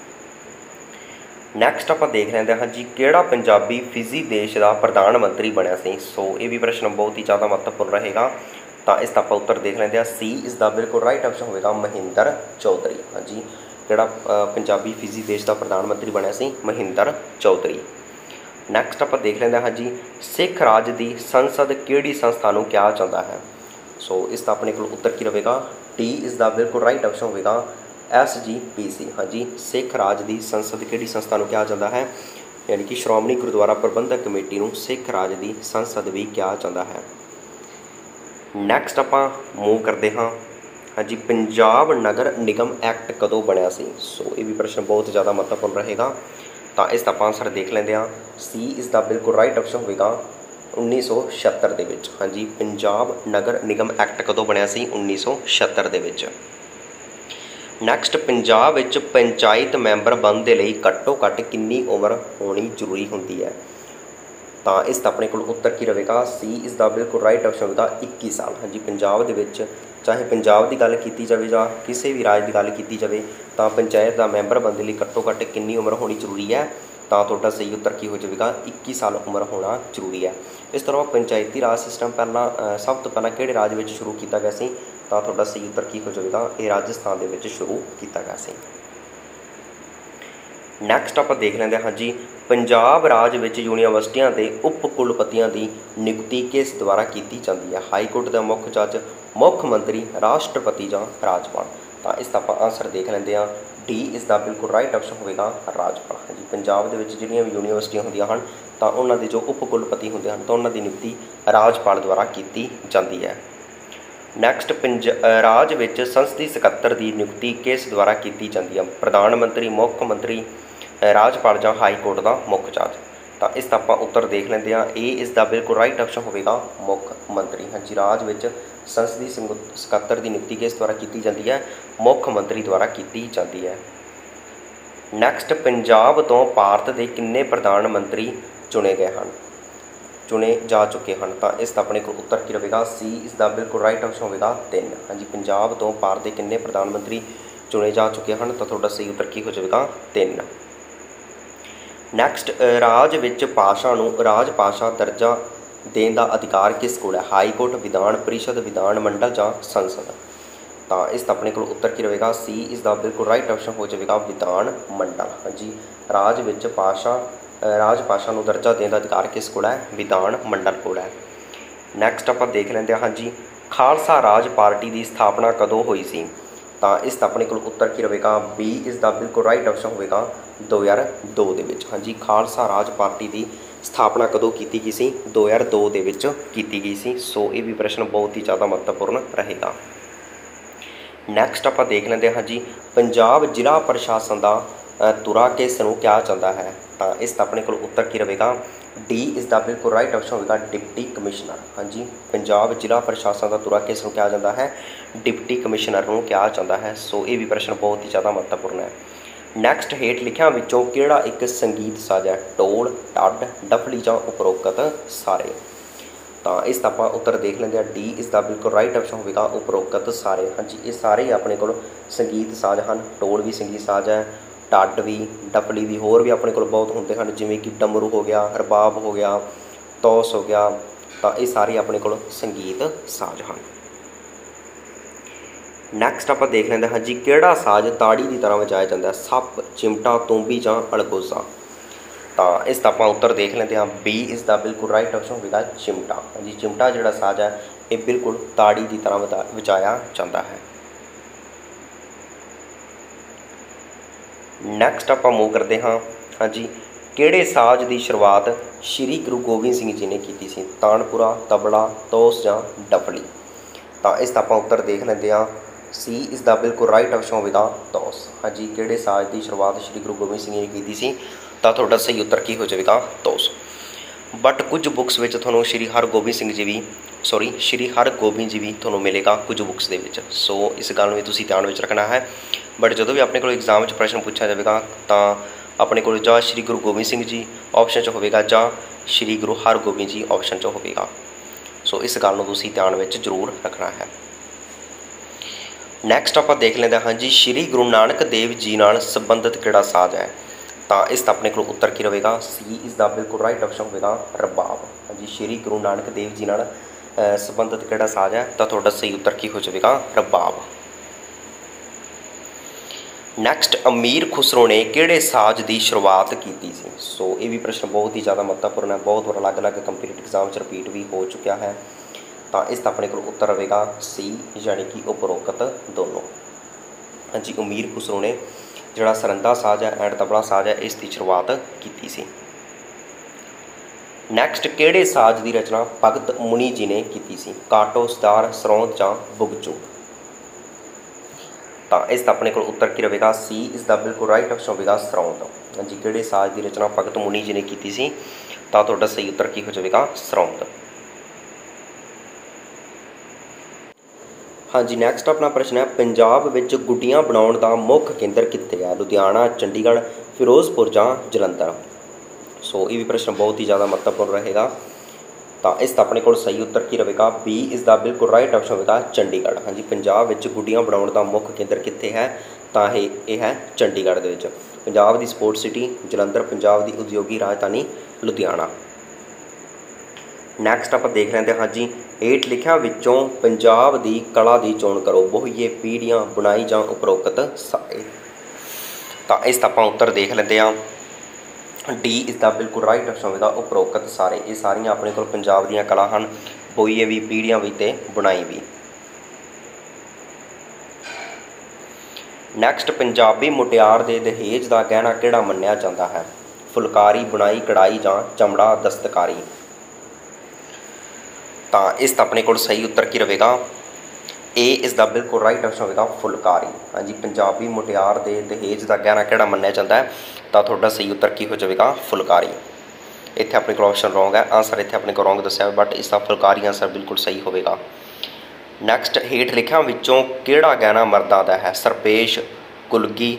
B: ਨੈਕਸਟ ਆਪਾਂ ਦੇਖ ਲੈਂਦੇ ਹਾਂ ਜੀ, ਕਿਹੜਾ ਪੰਜਾਬੀ ਫਿਜੀ ਦੇਸ਼ ਦਾ ਪ੍ਰਧਾਨ ਮੰਤਰੀ ਬਣਿਆ ਸੀ? ਸੋ ਇਹ ਵੀ ਪ੍ਰਸ਼ਨ ਬਹੁਤ ਹੀ ਜ਼ਿਆਦਾ ਮਹੱਤਵਪੂਰਨ ਰਹੇਗਾ। ਤਾਂ ਇਸ ਦਾ ਆਪਾਂ ਉੱਤਰ ਦੇਖ ਲੈਂਦੇ ਹਾਂ। ਸੀ ਇਸ ਦਾ ਬਿਲਕੁਲ ਰਾਈਟ ਆਪਸ਼ਨ ਹੋਵੇਗਾ, ਮਹਿੰਦਰ ਚੌਧਰੀ। ਹਾਂਜੀ, ਕਿਹੜਾ ਪੰਜਾਬੀ ਫਿਜੀ ਦੇਸ਼ ਦਾ ਪ੍ਰਧਾਨ ਮੰਤਰੀ ਬਣਿਆ ਸੀ? ਮਹਿੰਦਰ ਚੌਧਰੀ। ਨੈਕਸਟ ਆਪਾਂ ਦੇਖ ਲੈਂਦੇ ਹਾਂ ਜੀ, ਸਿੱਖ ਰਾਜ ਦੀ ਸੰਸਦ ਕਿਹੜੀ ਸੰਸਥਾ ਨੂੰ ਕਿਹਾ ਜਾਂਦਾ ਹੈ? ਸੋ ਇਸ ਦਾ ਆਪਣੇ ਕੋਲ ਉੱਤਰ ਕੀ ਰਹੇਗਾ? ਡੀ ਇਸ ਦਾ ਬਿਲਕੁਲ ਰਾਈਟ ਆਪਸ਼ਨ ਹੋਵੇਗਾ, SGPC। ਹਾਂਜੀ, ਸਿੱਖ ਰਾਜ ਦੀ ਸੰਸਦ ਕਿਹੜੀ ਸੰਸਥਾ ਨੂੰ ਕਿਹਾ ਜਾਂਦਾ ਹੈ? ਯਾਨੀ ਕਿ ਸ਼੍ਰੋਮਣੀ ਗੁਰਦੁਆਰਾ ਪ੍ਰਬੰਧਕ ਕਮੇਟੀ ਨੂੰ ਸਿੱਖ ਰਾਜ ਦੀ ਸੰਸਦ ਵੀ ਕਿਹਾ ਜਾਂਦਾ ਹੈ। ਨੈਕਸਟ ਆਪਾਂ ਮੂਵ ਕਰਦੇ ਹਾਂ। ਹਾਂਜੀ, ਪੰਜਾਬ ਨਗਰ ਨਿਗਮ ਐਕਟ ਕਦੋਂ ਬਣਿਆ ਸੀ? ਸੋ ਇਹ ਵੀ ਪ੍ਰਸ਼ਨ ਬਹੁਤ ਜ਼ਿਆਦਾ ਮਹੱਤਵਪੂਰਨ ਰਹੇਗਾ। ਤਾਂ ਇਸ ਦਾ ਆਪਾਂ ਆਨਸਰ ਦੇਖ ਲੈਂਦੇ ਹਾਂ। ਸੀ ਇਸ ਦਾ ਬਿਲਕੁਲ ਰਾਈਟ ਆਪਸ਼ਨ ਹੋਵੇਗਾ, 1976 ਦੇ ਵਿੱਚ। ਹਾਂਜੀ, ਪੰਜਾਬ ਨਗਰ ਨਿਗਮ ਐਕਟ ਕਦੋਂ ਬਣਿਆ ਸੀ? 1976 ਦੇ ਵਿੱਚ। ਨੈਕਸਟ, ਪੰਜਾਬ ਵਿੱਚ ਪੰਚਾਇਤ ਮੈਂਬਰ ਬਣਨ ਦੇ ਲਈ ਘੱਟੋ ਘੱਟ ਕਿੰਨੀ ਉਮਰ ਹੋਣੀ ਜ਼ਰੂਰੀ ਹੁੰਦੀ ਹੈ? ਤਾਂ ਇਸ ਦਾ ਆਪਣੇ ਕੋਲ ਉੱਤਰ ਕੀ ਰਹੇਗਾ? ਸੀ ਇਸ ਦਾ ਬਿਲਕੁਲ ਰਾਈਟ ਆਪਸ਼ਨ ਹੋਵੇਗਾ, 21 ਸਾਲ। ਹਾਂਜੀ, ਪੰਜਾਬ ਦੇ ਵਿੱਚ ਚਾਹੇ ਪੰਜਾਬ ਦੀ ਗੱਲ ਕੀਤੀ ਜਾਵੇ ਜਾਂ ਕਿਸੇ ਵੀ ਰਾਜ ਦੀ ਗੱਲ ਕੀਤੀ ਜਾਵੇ, ਤਾਂ ਪੰਚਾਇਤ ਦਾ ਮੈਂਬਰ ਬਣਨ ਦੇ ਲਈ ਘੱਟੋ ਘੱਟ ਕਿੰਨੀ ਉਮਰ ਹੋਣੀ ਜ਼ਰੂਰੀ ਹੈ? ਤਾਂ ਤੁਹਾਡਾ ਸਹੀ ਉੱਤਰ ਕੀ ਹੋ ਜਾਵੇਗਾ? 21 ਸਾਲ ਉਮਰ ਹੋਣਾ ਜ਼ਰੂਰੀ ਹੈ। ਇਸ ਤਰ੍ਹਾਂ ਪੰਚਾਇਤੀ ਰਾਜ ਸਿਸਟਮ ਸਭ ਤੋਂ ਪਹਿਲਾਂ ਕਿਹੜੇ ਰਾਜ ਵਿੱਚ ਸ਼ੁਰੂ ਕੀਤਾ ਗਿਆ ਸੀ? ਤਾਂ ਤੁਹਾਡਾ ਸਹੀ ਉੱਤਰ ਕੀ ਹੋ ਜਾਵੇਗਾ? ਇਹ ਰਾਜਸਥਾਨ ਦੇ ਵਿੱਚ ਸ਼ੁਰੂ ਕੀਤਾ ਗਿਆ ਸੀ। ਨੈਕਸਟ ਆਪਾਂ ਦੇਖ ਲੈਂਦੇ ਹਾਂ ਜੀ, ਪੰਜਾਬ ਰਾਜ ਵਿੱਚ ਯੂਨੀਵਰਸਿਟੀਆਂ ਦੇ ਉਪ ਕੁਲਪਤੀਆਂ ਦੀ ਨਿਯੁਕਤੀ ਕਿਸ ਦੁਆਰਾ ਕੀਤੀ ਜਾਂਦੀ ਹੈ? ਹਾਈ ਕੋਰਟ ਦਾ ਮੁੱਖ ਜੱਜ, ਮੁੱਖ ਮੰਤਰੀ, ਰਾਸ਼ਟਰਪਤੀ ਜਾਂ ਰਾਜਪਾਲ? ਤਾਂ ਇਸ ਦਾ ਆਪਾਂ ਆਨਸਰ ਦੇਖ ਲੈਂਦੇ ਹਾਂ। ਡੀ ਇਸ ਦਾ ਬਿਲਕੁਲ ਰਾਈਟ ਆਪਸ਼ਨ ਹੋਵੇਗਾ, ਰਾਜਪਾਲ। ਹਾਂਜੀ, ਪੰਜਾਬ ਦੇ ਵਿੱਚ ਜਿਹੜੀਆਂ ਵੀ ਯੂਨੀਵਰਸਿਟੀਆਂ ਹੁੰਦੀਆਂ ਹਨ ਤਾਂ ਉਹਨਾਂ ਦੇ ਜੋ ਉਪ ਕੁਲਪਤੀ ਹੁੰਦੇ ਹਨ ਤਾਂ ਉਹਨਾਂ ਦੀ ਨਿਯੁਕਤੀ ਰਾਜਪਾਲ ਦੁਆਰਾ ਕੀਤੀ ਜਾਂਦੀ ਹੈ। ਨੈਕਸਟ ਰਾਜ ਵਿੱਚ ਸੰਸਦੀ ਸਕੱਤਰ ਦੀ ਨਿਯੁਕਤੀ ਕਿਸ ਦੁਆਰਾ ਕੀਤੀ ਜਾਂਦੀ ਹੈ? ਪ੍ਰਧਾਨ ਮੰਤਰੀ, ਮੁੱਖ ਮੰਤਰੀ, ਰਾਜਪਾਲ ਜਾਂ ਹਾਈ ਕੋਰਟ ਦਾ ਮੁੱਖ ਜੱਜ। ਤਾਂ ਇਸ ਦਾ ਆਪਾਂ ਉੱਤਰ ਦੇਖ ਲੈਂਦੇ ਹਾਂ। ਇਹ ਇਸ ਦਾ ਬਿਲਕੁਲ ਰਾਈਟ ਆਪਸ਼ਨ ਹੋਵੇਗਾ ਮੁੱਖ ਮੰਤਰੀ। ਹਾਂਜੀ, ਰਾਜ ਵਿੱਚ ਸੰਸਦੀ ਸਕੱਤਰ ਦੀ ਨਿਯੁਕਤੀ ਕਿਸ ਦੁਆਰਾ ਕੀਤੀ ਜਾਂਦੀ ਹੈ? ਮੁੱਖ ਮੰਤਰੀ ਦੁਆਰਾ ਕੀਤੀ ਜਾਂਦੀ ਹੈ। ਨੈਕਸਟ, ਪੰਜਾਬ ਤੋਂ ਭਾਰਤ ਦੇ ਕਿੰਨੇ ਪ੍ਰਧਾਨ ਮੰਤਰੀ ਚੁਣੇ ਜਾ ਚੁੱਕੇ ਹਨ? ਤਾਂ ਇਸ ਦਾ ਆਪਣੇ ਕੋਲ ਉੱਤਰ ਕੀ ਰਹੇਗਾ? ਸੀ ਇਸ ਦਾ ਬਿਲਕੁਲ ਰਾਈਟ ਆਪਸ਼ਨ ਹੋਵੇਗਾ 3। ਹਾਂਜੀ, ਪੰਜਾਬ ਤੋਂ ਭਾਰਤ ਦੇ ਕਿੰਨੇ ਪ੍ਰਧਾਨ ਮੰਤਰੀ ਚੁਣੇ ਜਾ ਚੁੱਕੇ ਹਨ? ਤਾਂ ਤੁਹਾਡਾ ਸਹੀ ਉੱਤਰ ਕੀ ਹੋ ਜਾਵੇਗਾ? 3। ਨੈਕਸਟ, ਰਾਜ ਵਿੱਚ ਭਾਸ਼ਾ ਨੂੰ ਰਾਜ ਭਾਸ਼ਾ ਦਰਜਾ ਦੇਣ ਦਾ ਅਧਿਕਾਰ ਕਿਸ ਕੋਲ ਹੈ? ਹਾਈ ਕੋਰਟ, ਵਿਧਾਨ ਪਰਿਸ਼ਦ, ਵਿਧਾਨ ਮੰਡਲ ਜਾਂ ਸੰਸਦ। ਤਾਂ ਇਸ ਦਾ ਆਪਣੇ ਕੋਲ ਉੱਤਰ ਕੀ ਰਹੇਗਾ? ਸੀ ਇਸ ਦਾ ਬਿਲਕੁਲ ਰਾਈਟ ਆਪਸ਼ਨ ਹੋ ਜਾਵੇਗਾ ਵਿਧਾਨ ਮੰਡਲ। ਹਾਂਜੀ, ਰਾਜ ਵਿੱਚ ਰਾਜ ਭਾਸ਼ਾ ਨੂੰ ਦਰਜਾ ਦੇਣ ਦਾ ਅਧਿਕਾਰ ਕਿਸ ਕੋਲ ਹੈ? ਵਿਧਾਨ ਮੰਡਲ ਕੋਲ ਹੈ। ਨੈਕਸਟ ਆਪਾਂ ਦੇਖ ਲੈਂਦੇ ਹਾਂ। ਹਾਂਜੀ, ਖਾਲਸਾ ਰਾਜ ਪਾਰਟੀ ਦੀ ਸਥਾਪਨਾ ਕਦੋਂ ਹੋਈ ਸੀ? ਤਾਂ ਇਸ ਦਾ ਆਪਣੇ ਕੋਲ ਉੱਤਰ ਕੀ ਰਹੇਗਾ? ਬੀ ਇਸ ਦਾ ਬਿਲਕੁਲ ਰਾਈਟ ਆਪਸ਼ਨ ਹੋਵੇਗਾ 2002 ਦੇ ਵਿੱਚ। ਹਾਂਜੀ, ਖਾਲਸਾ ਰਾਜ ਪਾਰਟੀ ਦੀ ਸਥਾਪਨਾ ਕਦੋਂ ਕੀਤੀ ਗਈ ਸੀ? 2002 ਦੇ ਵਿੱਚ ਕੀਤੀ ਗਈ ਸੀ। ਸੋ ਇਹ ਵੀ ਪ੍ਰਸ਼ਨ ਬਹੁਤ ਹੀ ਜ਼ਿਆਦਾ ਮਹੱਤਵਪੂਰਨ ਰਹੇਗਾ। ਨੈਕਸਟ ਆਪਾਂ ਦੇਖ ਲੈਂਦੇ ਹਾਂ। ਹਾਂਜੀ, ਪੰਜਾਬ ਜ਼ਿਲ੍ਹਾ ਪ੍ਰਸ਼ਾਸਨ ਦਾ ਧੁਰਾ ਕਿਸ ਨੂੰ ਕਿਹਾ ਜਾਂਦਾ ਹੈ? ਤਾਂ ਇਸ ਦਾ ਆਪਣੇ ਕੋਲ ਉੱਤਰ ਕੀ ਰਹੇਗਾ? ਡੀ ਇਸ ਦਾ ਬਿਲਕੁਲ ਰਾਈਟ ਆਪਸ਼ਨ ਹੋਵੇਗਾ ਡਿਪਟੀ ਕਮਿਸ਼ਨਰ। ਹਾਂਜੀ, ਪੰਜਾਬ ਜ਼ਿਲ੍ਹਾ ਪ੍ਰਸ਼ਾਸਨ ਦਾ ਧੁਰਾ ਕਿਸ ਨੂੰ ਕਿਹਾ ਜਾਂਦਾ ਹੈ? ਡਿਪਟੀ ਕਮਿਸ਼ਨਰ ਨੂੰ ਕਿਹਾ ਜਾਂਦਾ ਹੈ। ਸੋ ਇਹ ਵੀ ਪ੍ਰਸ਼ਨ ਬਹੁਤ ਹੀ ਜ਼ਿਆਦਾ ਮਹੱਤਵਪੂਰਨ ਹੈ। ਨੈਕਸਟ, ਹੇਠ ਲਿਖਿਆਂ ਵਿੱਚੋਂ ਕਿਹੜਾ ਇੱਕ ਸੰਗੀਤ ਸਾਜ਼ ਹੈ? ਢੋਲ, ਢੱਡ, ਡਫਲੀ ਜਾਂ ਉਪਰੋਕਤ ਸਾਰੇ। ਤਾਂ ਇਸ ਦਾ ਆਪਾਂ ਉੱਤਰ ਦੇਖ ਲੈਂਦੇ ਹਾਂ। ਡੀ ਇਸ ਦਾ ਬਿਲਕੁਲ ਰਾਈਟ ਆਪਸ਼ਨ ਹੋਵੇਗਾ ਉਪਰੋਕਤ ਸਾਰੇ। ਹਾਂਜੀ, ਇਹ ਸਾਰੇ ਹੀ ਆਪਣੇ ਕੋਲ ਸੰਗੀਤ ਸਾਜ਼ ਹਨ। ਢੋਲ ਵੀ ਸੰਗੀਤ ਸਾਜ਼ ਹੈ, ਢੱਡ ਵੀ, ਡਫਲੀ ਵੀ, ਹੋਰ ਵੀ ਆਪਣੇ ਕੋਲ ਬਹੁਤ ਹੁੰਦੇ ਹਨ, ਜਿਵੇਂ ਕਿ ਡਮਰੂ ਹੋ ਗਿਆ, ਰਬਾਬ ਹੋ ਗਿਆ, ਤੌਸ ਹੋ ਗਿਆ। ਤਾਂ ਇਹ ਸਾਰੇ ਆਪਣੇ ਕੋਲ ਸੰਗੀਤ ਸਾਜ਼ ਹਨ। ਨੈਕਸਟ ਆਪਾਂ ਦੇਖ ਲੈਂਦੇ ਹਾਂ। ਜੀ, ਕਿਹੜਾ ਸਾਜ਼ ਤਾੜੀ ਦੀ ਤਰ੍ਹਾਂ ਵਜਾਇਆ ਜਾਂਦਾ ਹੈ? ਸੱਪ, ਚਿਮਟਾ, ਤੂੰਬੀ ਜਾਂ ਅਲਗੋਜ਼ਾ। ਤਾਂ ਇਸ ਦਾ ਆਪਾਂ ਉੱਤਰ ਦੇਖ ਲੈਂਦੇ ਹਾਂ। ਬੀ ਇਸ ਦਾ ਬਿਲਕੁਲ ਰਾਈਟ ਆਪਸ਼ਨ ਹੋਵੇਗਾ ਚਿਮਟਾ। ਹਾਂਜੀ, ਚਿਮਟਾ ਜਿਹੜਾ ਸਾਜ਼ ਹੈ ਇਹ ਬਿਲਕੁਲ ਤਾੜੀ ਦੀ ਤਰ੍ਹਾਂ ਵਜਾਇਆ ਜਾਂਦਾ ਹੈ। ਨੈਕਸਟ ਆਪਾਂ ਮੂਵ ਕਰਦੇ ਹਾਂ। ਹਾਂਜੀ, ਕਿਹੜੇ ਸਾਜ਼ ਦੀ ਸ਼ੁਰੂਆਤ ਸ਼੍ਰੀ ਗੁਰੂ ਗੋਬਿੰਦ ਸਿੰਘ ਜੀ ਨੇ ਕੀਤੀ ਸੀ? ਤਾਨਪੁਰਾ, ਤਬਲਾ, ਤੌਸ ਜਾਂ ਡਫਲੀ। ਤਾਂ ਇਸ ਦਾ ਆਪਾਂ ਉੱਤਰ ਦੇਖ ਲੈਂਦੇ ਹਾਂ। ਸੀ ਇਸ ਦਾ ਬਿਲਕੁਲ ਰਾਈਟ ਆਪਸ਼ਨ ਹੋਵੇਗਾ ਤੌਸ। ਹਾਂਜੀ, ਕਿਹੜੇ ਸਾਜ਼ ਦੀ ਸ਼ੁਰੂਆਤ ਸ਼੍ਰੀ ਗੁਰੂ ਗੋਬਿੰਦ ਸਿੰਘ ਜੀ ਨੇ ਕੀਤੀ ਸੀ? ਤਾਂ ਤੁਹਾਡਾ ਸਹੀ ਉੱਤਰ ਕੀ ਹੋ ਜਾਵੇਗਾ? ਤੌਸ। ਬਟ ਕੁਝ ਬੁੱਕਸ ਵਿੱਚ ਤੁਹਾਨੂੰ ਸ਼੍ਰੀ ਹਰਗੋਬਿੰਦ ਜੀ ਵੀ ਤੁਹਾਨੂੰ ਮਿਲੇਗਾ ਕੁਝ ਬੁੱਕਸ ਦੇ ਵਿੱਚ। ਸੋ ਇਸ ਗੱਲ ਨੂੰ ਵੀ ਤੁਸੀਂ ਧਿਆਨ ਵਿੱਚ ਰੱਖਣਾ ਹੈ। ਬਟ ਜਦੋਂ ਵੀ ਆਪਣੇ ਕੋਲ ਐਗਜ਼ਾਮ 'ਚ ਪ੍ਰਸ਼ਨ ਪੁੱਛਿਆ ਜਾਵੇਗਾ ਤਾਂ ਆਪਣੇ ਕੋਲ ਜਾਂ ਸ਼੍ਰੀ ਗੁਰੂ ਗੋਬਿੰਦ ਸਿੰਘ ਜੀ ਆਪਸ਼ਨ 'ਚ ਹੋਵੇਗਾ ਜਾਂ ਸ਼੍ਰੀ ਗੁਰੂ ਹਰਗੋਬਿੰਦ ਜੀ ਆਪਸ਼ਨ 'ਚ ਹੋਵੇਗਾ। ਸੋ ਇਸ ਗੱਲ ਨੂੰ ਤੁਸੀਂ ਧਿਆਨ ਵਿੱਚ ਜ਼ਰੂਰ ਰੱਖਣਾ ਹੈ। ਨੈਕਸਟ ਆਪਾਂ ਦੇਖ ਲੈਂਦੇ ਹਾਂ। ਹਾਂਜੀ, ਸ਼੍ਰੀ ਗੁਰੂ ਨਾਨਕ ਦੇਵ ਜੀ ਨਾਲ ਸੰਬੰਧਿਤ ਕਿਹੜਾ ਸਾਜ਼ ਹੈ? ਤਾਂ ਇਸ ਦਾ ਆਪਣੇ ਕੋਲ ਉੱਤਰ ਕੀ ਰਹੇਗਾ? ਸੀ ਇਸ ਦਾ ਬਿਲਕੁਲ ਰਾਈਟ ਆਪਸ਼ਨ ਹੋਵੇਗਾ ਰਬਾਬ। ਹਾਂਜੀ, ਸ਼੍ਰੀ ਗੁਰੂ ਨਾਨਕ ਦੇਵ ਜੀ ਨਾਲ ਸੰਬੰਧਿਤ ਕਿਹੜਾ ਸਾਜ਼ ਹੈ? ਤਾਂ ਤੁਹਾਡਾ ਸਹੀ ਉੱਤਰ ਕੀ ਹੋ ਜਾਵੇਗਾ? ਰਬਾਬ। ਨੈਕਸਟ, ਅਮੀਰ ਖੁਸਰੋ ਨੇ ਕਿਹੜੇ ਸਾਜ਼ ਦੀ ਸ਼ੁਰੂਆਤ ਕੀਤੀ ਸੀ? ਸੋ ਇਹ ਵੀ ਪ੍ਰਸ਼ਨ ਬਹੁਤ ਹੀ ਜ਼ਿਆਦਾ ਮਹੱਤਵਪੂਰਨ ਹੈ, ਬਹੁਤ ਵਾਰ ਅਲੱਗ-ਅਲੱਗ ਕੰਪੀਟੀਟਿਵ ਐਗਜ਼ਾਮ 'ਚ ਰਿਪੀਟ ਵੀ ਹੋ ਚੁੱਕਿਆ ਹੈ। ਤਾਂ ਇਸ ਦਾ ਆਪਣੇ ਕੋਲ ਉੱਤਰ ਰਹੇਗਾ ਸੀ, ਯਾਨੀ ਕਿ ਉਪਰੋਕਤ ਦੋਨੋਂ। ਹਾਂਜੀ, ਅਮੀਰ ਖੁਸਰੋ ਨੇ ਜਿਹੜਾ ਸਰੰਦਾ ਸਾਜ਼ ਹੈ ਐਂਡ ਤਬਲਾ ਸਾਜ਼ ਹੈ ਇਸ ਦੀ ਸ਼ੁਰੂਆਤ ਕੀਤੀ ਸੀ। ਨੈਕਸਟ, ਕਿਹੜੇ ਸਾਜ਼ ਦੀ ਰਚਨਾ ਭਗਤ ਮੁਨੀ ਜੀ ਨੇ ਕੀਤੀ ਸੀ? ਕਾਟੋ, ਸਤਾਰ, ਸਰੌਂਦ ਜਾਂ ਬੁਗਚੂ। ਤਾਂ ਇਸ ਦਾ ਆਪਣੇ ਕੋਲ ਉੱਤਰ ਕੀ ਰਹੇਗਾ? ਸੀ ਇਸ ਦਾ ਬਿਲਕੁਲ ਰਾਈਟ ਆਪਸ਼ਨ ਹੋਵੇਗਾ ਸਰੌਂਦ। ਹਾਂਜੀ, ਕਿਹੜੇ ਸਾਜ਼ ਦੀ ਰਚਨਾ ਭਗਤ ਮੁਨੀ ਜੀ ਨੇ ਕੀਤੀ ਸੀ? ਤਾਂ ਤੁਹਾਡਾ ਸਹੀ ਉੱਤਰ ਕੀ ਹੋ ਜਾਵੇਗਾ? ਸਰੌਂਦ। ਹਾਂਜੀ, ਨੈਕਸਟ ਆਪਣਾ ਪ੍ਰਸ਼ਨ ਹੈ, ਪੰਜਾਬ ਵਿੱਚ ਗੁੱਡੀਆਂ ਬਣਾਉਣ ਦਾ ਮੁੱਖ ਕੇਂਦਰ ਕਿੱਥੇ ਹੈ? ਲੁਧਿਆਣਾ, ਚੰਡੀਗੜ੍ਹ, ਫਿਰੋਜ਼ਪੁਰ ਜਾਂ ਜਲੰਧਰ। ਸੋ ਇਹ ਵੀ ਪ੍ਰਸ਼ਨ ਬਹੁਤ ਹੀ ਜ਼ਿਆਦਾ ਮਹੱਤਵਪੂਰਨ ਰਹੇਗਾ। ਤਾਂ ਇਸ ਦਾ ਆਪਣੇ ਕੋਲ ਸਹੀ ਉੱਤਰ ਕੀ ਰਹੇਗਾ? ਬੀ ਇਸ ਦਾ ਬਿਲਕੁਲ ਰਾਈਟ ਆਪਸ਼ਨ ਹੋਵੇਗਾ ਚੰਡੀਗੜ੍ਹ। ਹਾਂਜੀ, ਪੰਜਾਬ ਵਿੱਚ ਗੁੱਡੀਆਂ ਬਣਾਉਣ ਦਾ ਮੁੱਖ ਕੇਂਦਰ ਕਿੱਥੇ ਹੈ? ਤਾਂ ਇਹ ਹੈ ਚੰਡੀਗੜ੍ਹ ਦੇ ਵਿੱਚ। ਪੰਜਾਬ ਦੀ ਸਪੋਰਟ ਸਿਟੀ ਜਲੰਧਰ, ਪੰਜਾਬ ਦੀ ਉਦਯੋਗੀ ਰਾਜਧਾਨੀ ਲੁਧਿਆਣਾ। ਨੈਕਸਟ ਆਪਾਂ ਦੇਖ ਲੈਂਦੇ ਹਾਂ ਜੀ, ਹੇਠ ਲਿਖਿਆਂ ਵਿੱਚੋਂ ਪੰਜਾਬ ਦੀ ਕਲਾ ਦੀ ਚੋਣ ਕਰੋ। ਬੋਹੀਏ, ਪੀੜ੍ਹੀਆਂ, ਬੁਣਾਈ ਜਾਂ ਉਪਰੋਕਤ ਸਾਰੇ। ਤਾਂ ਇਸ ਦਾ ਆਪਾਂ ਉੱਤਰ ਦੇਖ ਲੈਂਦੇ ਹਾਂ। ਡੀ ਇਸ ਦਾ ਬਿਲਕੁਲ ਰਾਈਟ ਆਪਸ਼ਨ ਹੋਵੇਗਾ ਉਪਰੋਕਤ ਸਾਰੇ। ਇਹ ਸਾਰੀਆਂ ਆਪਣੇ ਕੋਲ ਪੰਜਾਬ ਦੀਆਂ ਕਲਾ ਹਨ, ਬੋਈਏ ਵੀ, ਪੀੜ੍ਹੀਆਂ ਵੀ ਅਤੇ ਬੁਣਾਈ ਵੀ। ਨੈਕਸਟ, ਪੰਜਾਬੀ ਮੁਟਿਆਰ ਦੇ ਦਹੇਜ ਦਾ ਗਹਿਣਾ ਕਿਹੜਾ ਮੰਨਿਆ ਜਾਂਦਾ ਹੈ? ਫੁਲਕਾਰੀ, ਬੁਣਾਈ, ਕਢਾਈ ਜਾਂ ਚਮੜਾ ਦਸਤਕਾਰੀ। ਤਾਂ ਇਸ ਦਾ ਆਪਣੇ ਕੋਲ ਸਹੀ ਉੱਤਰ ਕੀ ਰਹੇਗਾ? ए इस दा बिल्कुल राइट ऑप्शन होगा फुलकारी। हाँ जी, पंजाबी मुटियार दे दहेज का गहना किहड़ा मन्निया जाता है, तो तुहाडा सही उत्तर की हो जाएगा फुलकारी। इत्थे अपने को ऑप्शन रॉन्ग है, आंसर इत्थे अपने को रॉन्ग दस्सिया, बट इसका फुलकारी आंसर बिल्कुल सही होगा। नैक्सट, हेठ लिखियां विचों किहड़ा गहना मर्दां दा है, सरपेश, कुलगी,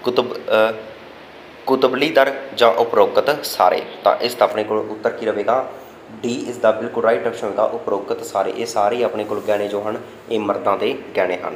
B: कुतबलीदर जां उपरोक्त सारे। तो इसका अपने को उत्तर की रहेगा डी इस दा बिल्कुल राइट ऑप्शन होगा उपरोक्त सारे। ये सारे अपने को गहने जो हैं ये मर्दां दे गहने हैं।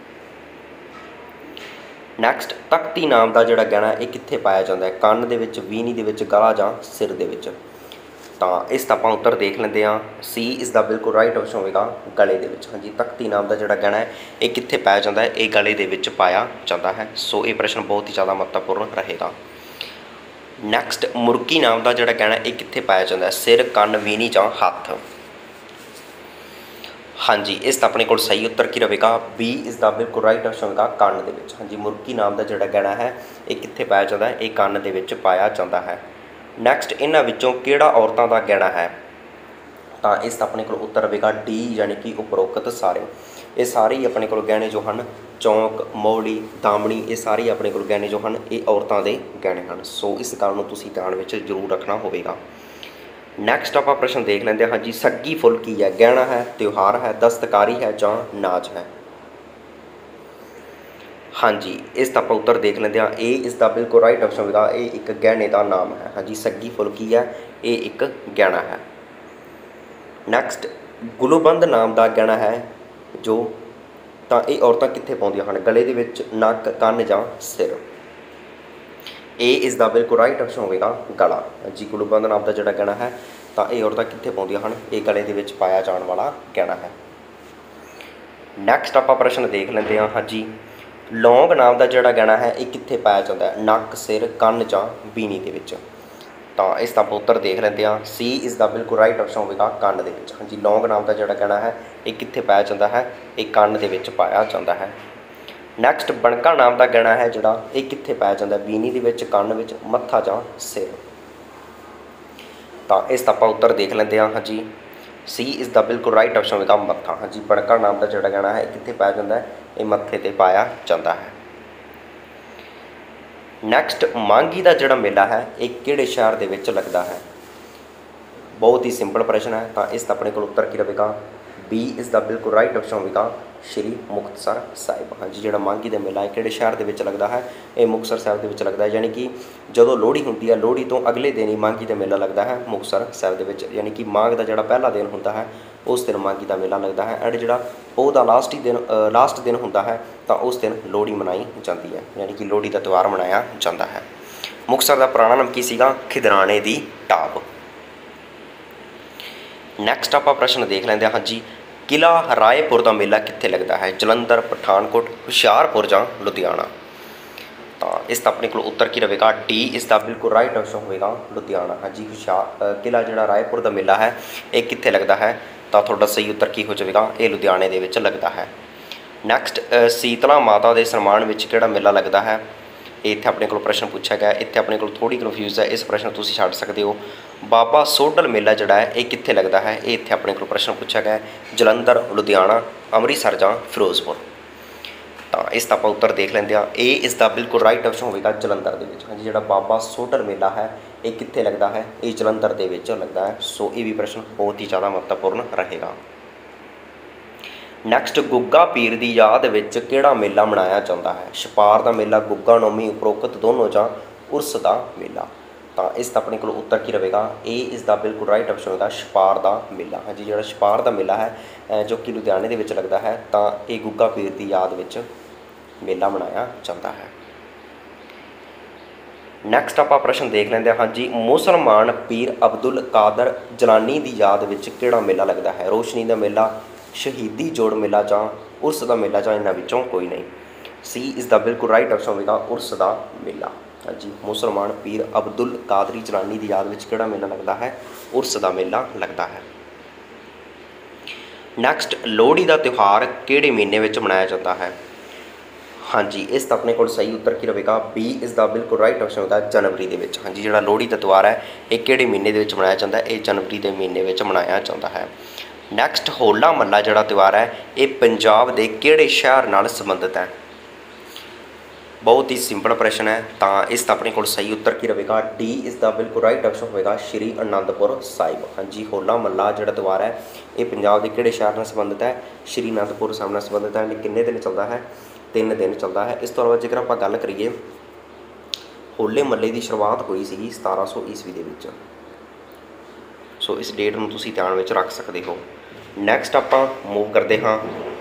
B: नैक्सट, तख्ती नाम का जोड़ा गहना ये कित्थे पाया जाता है, कन्न दे विच, वीनी दे विच, गला जां सिर दे विच। तो इसका आपां उत्तर देख लेंदे हां, सी इस दा बिल्कुल राइट ऑप्शन होगा गले दे विच। हाँ जी, तख्ती नाम का जोड़ा गहना है ये कित्थे पाया जाता है, ये गले दे विच पाया जाता है। सो ये प्रश्न बहुत ही ज़्यादा महत्वपूर्ण रहेगा। नैक्सट, मुर्गी नाम का जोड़ा गहना ये कित्थे पाया जाता है, सिर, कन्न, वीनी जां हत्थ। हाँ जी, इसका अपने को सही उत्तर की रहेगा बी इस दा बिल्कुल राइट ऑप्शन होगा कन्न दे विच। हाँ जी, मुर्गी नाम का जोड़ा गहना है ये कित्थे पाया जाता है, ये कन्न दे विच पाया जाता है। नैक्सट, इन्हां विचों किहड़ा औरतां दा गहना है, तो इसका अपने को उत्तर रहेगा डी यानी कि उपरोक्त सारे। ये सारे ही अपने को गहने जो हैं, चौंक, मौली, दामनी, ये सारे अपने को गहने जो हैं ये औरतों के गहने हैं। सो इस गल को तुसीं ध्यान में जरूर रखना होगा। नैक्सट आप प्रश्न देख लेंगे। हाँ जी, सग्गी फुल की है, गहना है, त्यौहार है, दस्तकारी है जां नाच है। हाँ जी, इसका आप उत्तर देख लेंगे। ए इसका बिल्कुल राइट ऑप्शन होगा, ये एक गहने का नाम है। हाँ जी, सग्गी फुल की है, ये एक गहना है। नैक्सट, गुलूबंद नाम का गहना है जो, तो ये औरतां कित्थे पाउंदियां हन, गले दे विच, नक, कन्न जां सिर। ए इसका बिल्कुल राइट ऑप्शन होगा गला। जी, गुलूबंद नाम का जोड़ा गहना है तो ये औरतां कित्थे पाउंदियां हन, ये गले दे विच पाया जाने वाला गहना है। नैक्सट आप प्रश्न देख लेंगे। हाँ जी, लौंग नाम का जोड़ा गहना है ये कित्थे पाया जाता है, नक, सिर, कन्न जां बीनी दे विच। तो इसका आप उत्तर देख लेंगे। सी इसका बिल्कुल राइट ऑप्शन होगा कन्न दे विच। हाँ जी, लौंग नाम का जोड़ा गहना है ये कित्थे पाया जाता है, ये कन्न दे विच पाया जाता है। नैक्सट, बनका नाम का गहना है जोड़ा ये कित्थे पाया जाता है, बीनी दे विच, कन्न विच, मत्था जां सिर। तो इसका आप उत्तर देख लेंगे। हाँ जी, सी इसका बिल्कुल राइट ऑप्शन होगा मत्था। हाँ जी, बनका नाम का जोड़ा गहना है कित्थे पाया जाता है, ये मत्थे ते पाया जाता है। नैक्सट, मांगी का जोड़ा मेला है ये किहड़े शहर दे विच लगदा है। बहुत ही सिंपल प्रश्न है, तो इसका अपने को उत्तर की रहेगा बी इसका बिल्कुल राइट ऑप्शन होगा श्री मुक्तसर साहिब। हाँ जी, जो मांगी का मेला है किहड़े शहर दे विच लगदा है, ये मुक्तसर साहिब दे विच लगदा है। यानी कि जदों लोहड़ी होंदी है, लोहड़ी तो अगले दिन ही मांगी का मेला लगता है मुक्तसर साहिब दे विच। यानी कि माघ का जोड़ा पहला दिन होंदा है उस दिन मांगी का मेला लगता है, एंड जोड़ा पौह दा लास्ट दिन होंदा है तो उस दिन लोहड़ी मनाई जाती है, यानी कि लोहड़ी का त्यौहार मनाया जाता है। मुक्तसर का पुराना नाम की सीगा, खिदराने दी टाप। नैक्सट आप प्रश्न देख लेंगे। हाँ जी, किला रायपुर का मेला कित्थे लगता है, जलंधर, पठानकोट, हुशियारपुर जां लुधियाना। तो इसका अपने को उत्तर की रहेगा डी इसका बिल्कुल राइट ऑप्शन होगा लुधियाना। हाँ जी, किला जो रायपुर का मेला है ये कित्थे लगता है, तो थोड़ा सही उत्तर की हो जाएगा, ये लुधियाने दे विच लगता है। नैक्सट, शीतला माता के सन्मान में किहड़ा मेला लगता है, ये इत्थे अपने को प्रश्न पूछा गया। इत्थे अपने को थोड़ी कन्फ्यूज है, इस प्रश्न तुसीं छड्ड सकते हो। बाबा सोडल मेला जोड़ा है ये कित्थे लगता है, ये इत्थे अपने को प्रश्न पूछा गया, जलंधर, लुधियाना, अमृतसर जां फिरोजपुर। तो इसका आप उत्तर देख लेंगे। ए इसका बिल्कुल राइट ऑप्शन होगा जलंधर दे विच। हाँ जी, जो बाबा सोडल मेला है ये कित्थे लगता है, ये जलंधर दे विच लगता है। सो ये भी प्रश्न बहुत ही ज़्यादा महत्वपूर्ण रहेगा। नैक्सट, गुग्गा पीर की याद विच किहड़ा मेला मनाया जाता है, छपार का मेला, गुग्गा नौमी, उपरोक्त दोनों जां उर्स का मेला। तो इसका अपने को उत्तर की रहेगा ए इसका बिल्कुल राइट ऑप्शन होगा छपार का मेला। हाँ जी, जो छपार का मेला है जो कि लुधियाने दे विच लगता है, तो ये गुग्गा पीर की याद विच मेला मनाया जाता है। नैक्सट आप प्रश्न देख लेंगे। हाँ जी, मुसलमान पीर अब्दुल कादर जलानी की याद विच किहड़ा मेला लगता है, रोशनी का मेला, शहीदी जोड़ मेला जां उर्स का मेला जां इन्हां विचों कोई नहीं। सी इसका बिल्कुल राइट ऑप्शन होगा उर्स का मेला। हाँ जी, मुसलमान पीर अब्दुल कादरी जलानी की याद विच किहड़ा मेला लगता है, उर्स का मेला लगता है। नैक्सट, लोहड़ी का त्यौहार किहड़े महीने विच मनाया जाता है। हाँ जी, इसका अपने को सही उत्तर की रहेगा बी इसका बिल्कुल राइट ऑप्शन होगा जनवरी दे विच। हाँ जी, जो लोहड़ी का त्यौहार है ये किहड़े महीने दे विच मनाया जाता है, ये जनवरी के महीने विच मनाया जाता है। ਨੈਕਸਟ ਹੋਲਾ ਮਹੱਲਾ ਜਿਹੜਾ ਤਿਉਹਾਰ ਹੈ ਇਹ ਪੰਜਾਬ ਦੇ ਕਿਹੜੇ ਸ਼ਹਿਰ ਨਾਲ ਸੰਬੰਧਿਤ ਹੈ? ਬਹੁਤ ਹੀ ਸਿੰਪਲ ਪ੍ਰਸ਼ਨ ਹੈ, ਤਾਂ ਇਸ ਦਾ ਆਪਣੇ ਕੋਲ ਸਹੀ ਉੱਤਰ ਕੀ ਰਹੇਗਾ? ਡੀ ਇਸ ਦਾ ਬਿਲਕੁਲ ਰਾਈਟ ਆਪਸ਼ਨ ਹੋਵੇਗਾ, ਸ਼੍ਰੀ ਅਨੰਦਪੁਰ ਸਾਹਿਬ। ਹਾਂਜੀ, ਹੋਲਾ ਮਹੱਲਾ ਜਿਹੜਾ ਤਿਉਹਾਰ ਹੈ ਇਹ ਪੰਜਾਬ ਦੇ ਕਿਹੜੇ ਸ਼ਹਿਰ ਨਾਲ ਸੰਬੰਧਿਤ ਹੈ? ਸ਼੍ਰੀ ਅਨੰਦਪੁਰ ਸਾਹਿਬ ਨਾਲ ਸੰਬੰਧਿਤ ਹੈ। ਕਿੰਨੇ ਦਿਨ ਚੱਲਦਾ ਹੈ? 3 ਦਿਨ ਚੱਲਦਾ ਹੈ। ਇਸ ਤੋਂ ਇਲਾਵਾ ਜੇਕਰ ਆਪਾਂ ਗੱਲ ਕਰੀਏ, ਹੋਲੇ ਮਹੱਲੇ ਦੀ ਸ਼ੁਰੂਆਤ ਹੋਈ ਸੀ 1700 ਈਸਵੀ ਦੇ ਵਿੱਚ। ਸੋ ਇਸ ਡੇਟ ਨੂੰ ਤੁਸੀਂ ਧਿਆਨ ਵਿੱਚ ਰੱਖ ਸਕਦੇ ਹੋ। ਨੈਕਸਟ ਆਪਾਂ ਮੂਵ ਕਰਦੇ ਹਾਂ,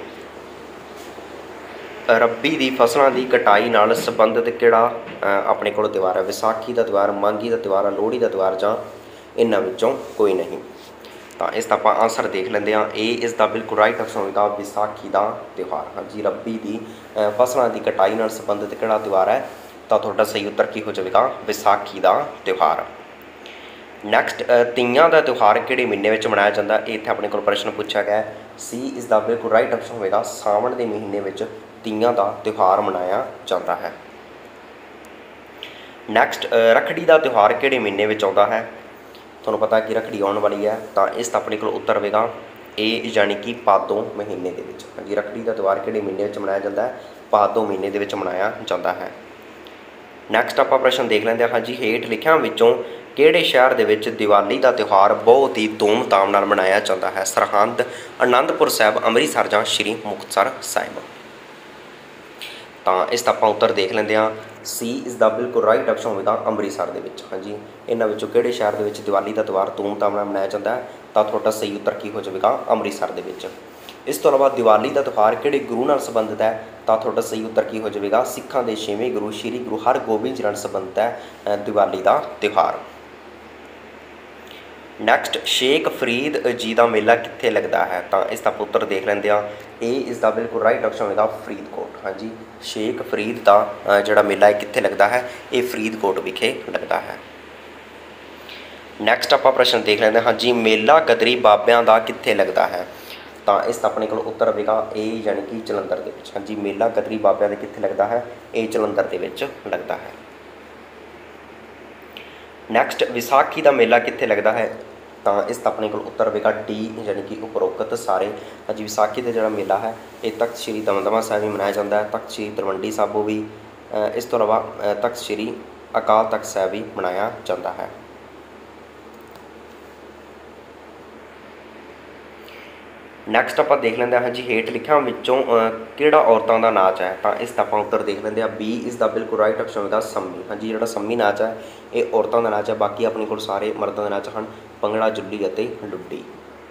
B: ਰੱਬੀ ਦੀ ਫਸਲਾਂ ਦੀ ਕਟਾਈ ਨਾਲ ਸੰਬੰਧਿਤ ਕਿਹੜਾ ਆਪਣੇ ਕੋਲ ਤਿਉਹਾਰ ਹੈ? ਵਿਸਾਖੀ ਦਾ ਤਿਉਹਾਰ, ਮਾਘੀ ਦਾ ਤਿਉਹਾਰ, ਲੋਹੜੀ ਦਾ ਤਿਉਹਾਰ, ਜਾਂ ਇਹਨਾਂ ਵਿੱਚੋਂ ਕੋਈ ਨਹੀਂ। ਤਾਂ ਇਸ ਦਾ ਆਪਾਂ ਆਂਸਰ ਦੇਖ ਲੈਂਦੇ ਹਾਂ। ਇਹ ਇਸ ਦਾ ਬਿਲਕੁਲ ਰਾਈਟ ਆਪਸ਼ਨ ਹੋਵੇਗਾ, ਵਿਸਾਖੀ ਦਾ ਤਿਉਹਾਰ। ਹਾਂਜੀ, ਰੱਬੀ ਦੀ ਫਸਲਾਂ ਦੀ ਕਟਾਈ ਨਾਲ ਸੰਬੰਧਿਤ ਕਿਹੜਾ ਤਿਉਹਾਰ ਹੈ? ਤਾਂ ਤੁਹਾਡਾ ਸਹੀ ਉੱਤਰ ਕੀ ਹੋ ਜਾਵੇਗਾ? ਵਿਸਾਖੀ ਦਾ ਤਿਉਹਾਰ। ਨੈਕਸਟ, ਤੀਆਂ ਦਾ ਤਿਉਹਾਰ ਕਿਹੜੇ ਮਹੀਨੇ ਵਿੱਚ ਮਨਾਇਆ ਜਾਂਦਾ? ਇਹ ਇੱਥੇ ਆਪਣੇ ਕੋਲ ਪ੍ਰਸ਼ਨ ਪੁੱਛਿਆ ਗਿਆ। ਸੀ ਇਸ ਦਾ ਬਿਲਕੁਲ ਰਾਈਟ ਆਪਸ਼ਨ ਹੋਵੇਗਾ, ਸਾਵਣ ਦੇ ਮਹੀਨੇ ਵਿੱਚ ਤੀਆਂ ਦਾ ਤਿਉਹਾਰ ਮਨਾਇਆ ਜਾਂਦਾ ਹੈ। ਨੈਕਸਟ, ਰੱਖੜੀ ਦਾ ਤਿਉਹਾਰ ਕਿਹੜੇ ਮਹੀਨੇ ਵਿੱਚ ਆਉਂਦਾ ਹੈ? ਤੁਹਾਨੂੰ ਪਤਾ ਕਿ ਰੱਖੜੀ ਆਉਣ ਵਾਲੀ ਹੈ, ਤਾਂ ਇਸ ਦਾ ਆਪਣੇ ਕੋਲ ਉੱਤਰ ਹੋਵੇਗਾ ਇਹ, ਯਾਨੀ ਕਿ ਭਾਦੋਂ ਮਹੀਨੇ ਦੇ ਵਿੱਚ। ਹਾਂਜੀ, ਰੱਖੜੀ ਦਾ ਤਿਉਹਾਰ ਕਿਹੜੇ ਮਹੀਨੇ ਵਿੱਚ ਮਨਾਇਆ ਜਾਂਦਾ ਹੈ? ਭਾਦੋਂ ਮਹੀਨੇ ਦੇ ਵਿੱਚ ਮਨਾਇਆ ਜਾਂਦਾ ਹੈ। ਨੈਕਸਟ ਆਪਾਂ ਪ੍ਰਸ਼ਨ ਦੇਖ ਲੈਂਦੇ ਹਾਂ। ਹਾਂਜੀ, ਹੇਠ ਲਿਖਿਆਂ ਵਿੱਚੋਂ ਕਿਹੜੇ ਸ਼ਹਿਰ ਦੇ ਵਿੱਚ ਦੀਵਾਲੀ ਦਾ ਤਿਉਹਾਰ ਬਹੁਤ ਹੀ ਧੂਮਧਾਮ ਨਾਲ ਮਨਾਇਆ ਜਾਂਦਾ ਹੈ? ਸਰਹੰਦ, ਅਨੰਦਪੁਰ ਸਾਹਿਬ, ਅੰਮ੍ਰਿਤਸਰ ਜਾਂ ਸ਼੍ਰੀ ਮੁਕਤਸਰ ਸਾਹਿਬ। ਤਾਂ ਇਸ ਦਾ ਆਪਾਂ ਉੱਤਰ ਦੇਖ ਲੈਂਦੇ ਹਾਂ। ਸੀ ਇਸ ਦਾ ਬਿਲਕੁਲ ਰਾਈਟ ਆਪਸ਼ਨ ਹੋਵੇਗਾ, ਅੰਮ੍ਰਿਤਸਰ ਦੇ ਵਿੱਚ। ਹਾਂਜੀ, ਇਹਨਾਂ ਵਿੱਚੋਂ ਕਿਹੜੇ ਸ਼ਹਿਰ ਦੇ ਵਿੱਚ ਦੀਵਾਲੀ ਦਾ ਤਿਉਹਾਰ ਧੂਮਧਾਮ ਨਾਲ ਮਨਾਇਆ ਜਾਂਦਾ ਹੈ? ਤਾਂ ਤੁਹਾਡਾ ਸਹੀ ਉੱਤਰ ਕੀ ਹੋ ਜਾਵੇਗਾ? ਅੰਮ੍ਰਿਤਸਰ ਦੇ ਵਿੱਚ। ਇਸ ਤੋਂ ਇਲਾਵਾ ਦੀਵਾਲੀ ਦਾ ਤਿਉਹਾਰ ਕਿਹੜੇ ਗੁਰੂ ਨਾਲ ਸੰਬੰਧਿਤ ਹੈ? ਤਾਂ ਤੁਹਾਡਾ ਸਹੀ ਉੱਤਰ ਕੀ ਹੋ ਜਾਵੇਗਾ? ਸਿੱਖਾਂ ਦੇ 6ਵੇਂ ਗੁਰੂ ਸ਼੍ਰੀ ਗੁਰੂ ਹਰਗੋਬਿੰਦ ਜੀ ਨਾਲ ਸੰਬੰਧਿਤ ਹੈ ਦੀਵਾਲੀ ਦਾ ਤਿਉਹਾਰ। ਨੈਕਸਟ, ਸ਼ੇਖ ਫਰੀਦ ਜੀ ਦਾ ਮੇਲਾ ਕਿੱਥੇ ਲੱਗਦਾ ਹੈ? ਤਾਂ ਇਸ ਦਾ ਉੱਤਰ ਦੇਖ ਲੈਂਦੇ ਹਾਂ। ਇਹ ਇਸ ਦਾ ਬਿਲਕੁਲ ਰਾਈਟ ਆਪਸ਼ਨ ਹੋਵੇਗਾ, ਫਰੀਦਕੋਟ। ਹਾਂਜੀ, ਸ਼ੇਖ ਫਰੀਦ ਦਾ ਜਿਹੜਾ ਮੇਲਾ ਹੈ ਕਿੱਥੇ ਲੱਗਦਾ ਹੈ? ਇਹ ਫਰੀਦਕੋਟ ਵਿਖੇ ਲੱਗਦਾ ਹੈ। ਨੈਕਸਟ ਆਪਾਂ ਪ੍ਰਸ਼ਨ ਦੇਖ ਲੈਂਦੇ ਹਾਂ। ਹਾਂਜੀ, ਮੇਲਾ ਗਦਰੀ ਬਾਬਿਆਂ ਦਾ ਕਿੱਥੇ ਲੱਗਦਾ ਹੈ? ਤਾਂ ਇਸ ਦਾ ਆਪਣੇ ਕੋਲ ਉੱਤਰ ਹੋਵੇਗਾ ਇਹ, ਯਾਨੀ ਕਿ ਜਲੰਧਰ ਦੇ ਵਿੱਚ। ਹਾਂਜੀ, ਮੇਲਾ ਗਦਰੀ ਬਾਬਿਆਂ ਦੇ ਕਿੱਥੇ ਲੱਗਦਾ ਹੈ? ਇਹ ਜਲੰਧਰ ਦੇ ਵਿੱਚ ਲੱਗਦਾ ਹੈ। ਨੈਕਸਟ, ਵਿਸਾਖੀ ਦਾ ਮੇਲਾ ਕਿੱਥੇ ਲੱਗਦਾ ਹੈ? ਤਾਂ ਇਸ ਦਾ ਆਪਣੇ ਕੋਲ ਉੱਤਰ ਹੋਵੇਗਾ ਡੀ, ਯਾਨੀ ਕਿ ਉਪਰੋਕਤ ਸਾਰੇ। ਹਾਂਜੀ, ਵਿਸਾਖੀ ਦਾ ਜਿਹੜਾ ਮੇਲਾ ਹੈ ਇਹ ਤਖਤ ਸ਼੍ਰੀ ਦਮਦਮਾ ਸਾਹਿਬ ਵੀ ਮਨਾਇਆ ਜਾਂਦਾ ਹੈ, ਤਖਤ ਸ਼੍ਰੀ ਤਲਵੰਡੀ ਸਾਬੋ ਵੀ, ਇਸ ਤੋਂ ਇਲਾਵਾ ਤਖਤ ਸ਼੍ਰੀ ਅਕਾਲ ਤਖਤ ਸਾਹਿਬ ਵੀ ਮਨਾਇਆ ਜਾਂਦਾ ਹੈ। ਨੈਕਸਟ ਆਪਾਂ ਦੇਖ ਲੈਂਦੇ ਹਾਂ। ਹਾਂਜੀ, ਹੇਠ ਲਿਖਿਆਂ ਵਿੱਚੋਂ ਕਿਹੜਾ ਔਰਤਾਂ ਦਾ ਨਾਚ ਹੈ? ਤਾਂ ਇਸ ਦਾ ਆਪਾਂ ਉੱਤਰ ਦੇਖ ਲੈਂਦੇ ਹਾਂ। ਬੀ ਇਸ ਦਾ ਬਿਲਕੁਲ ਰਾਈਟ ਆਪਸ਼ਨ ਹੋਵੇਗਾ, ਸੰਮੀ। ਹਾਂਜੀ, ਜਿਹੜਾ ਸੰਮੀ ਨਾਚ ਹੈ ਇਹ ਔਰਤਾਂ ਦਾ ਨਾਚ ਹੈ, ਬਾਕੀ ਆਪਣੇ ਕੋਲ ਸਾਰੇ ਮਰਦਾਂ ਦੇ ਨਾਚ ਹਨ, ਭੰਗੜਾ, ਜੁੱਲੀ ਅਤੇ ਲੁੱਡੀ।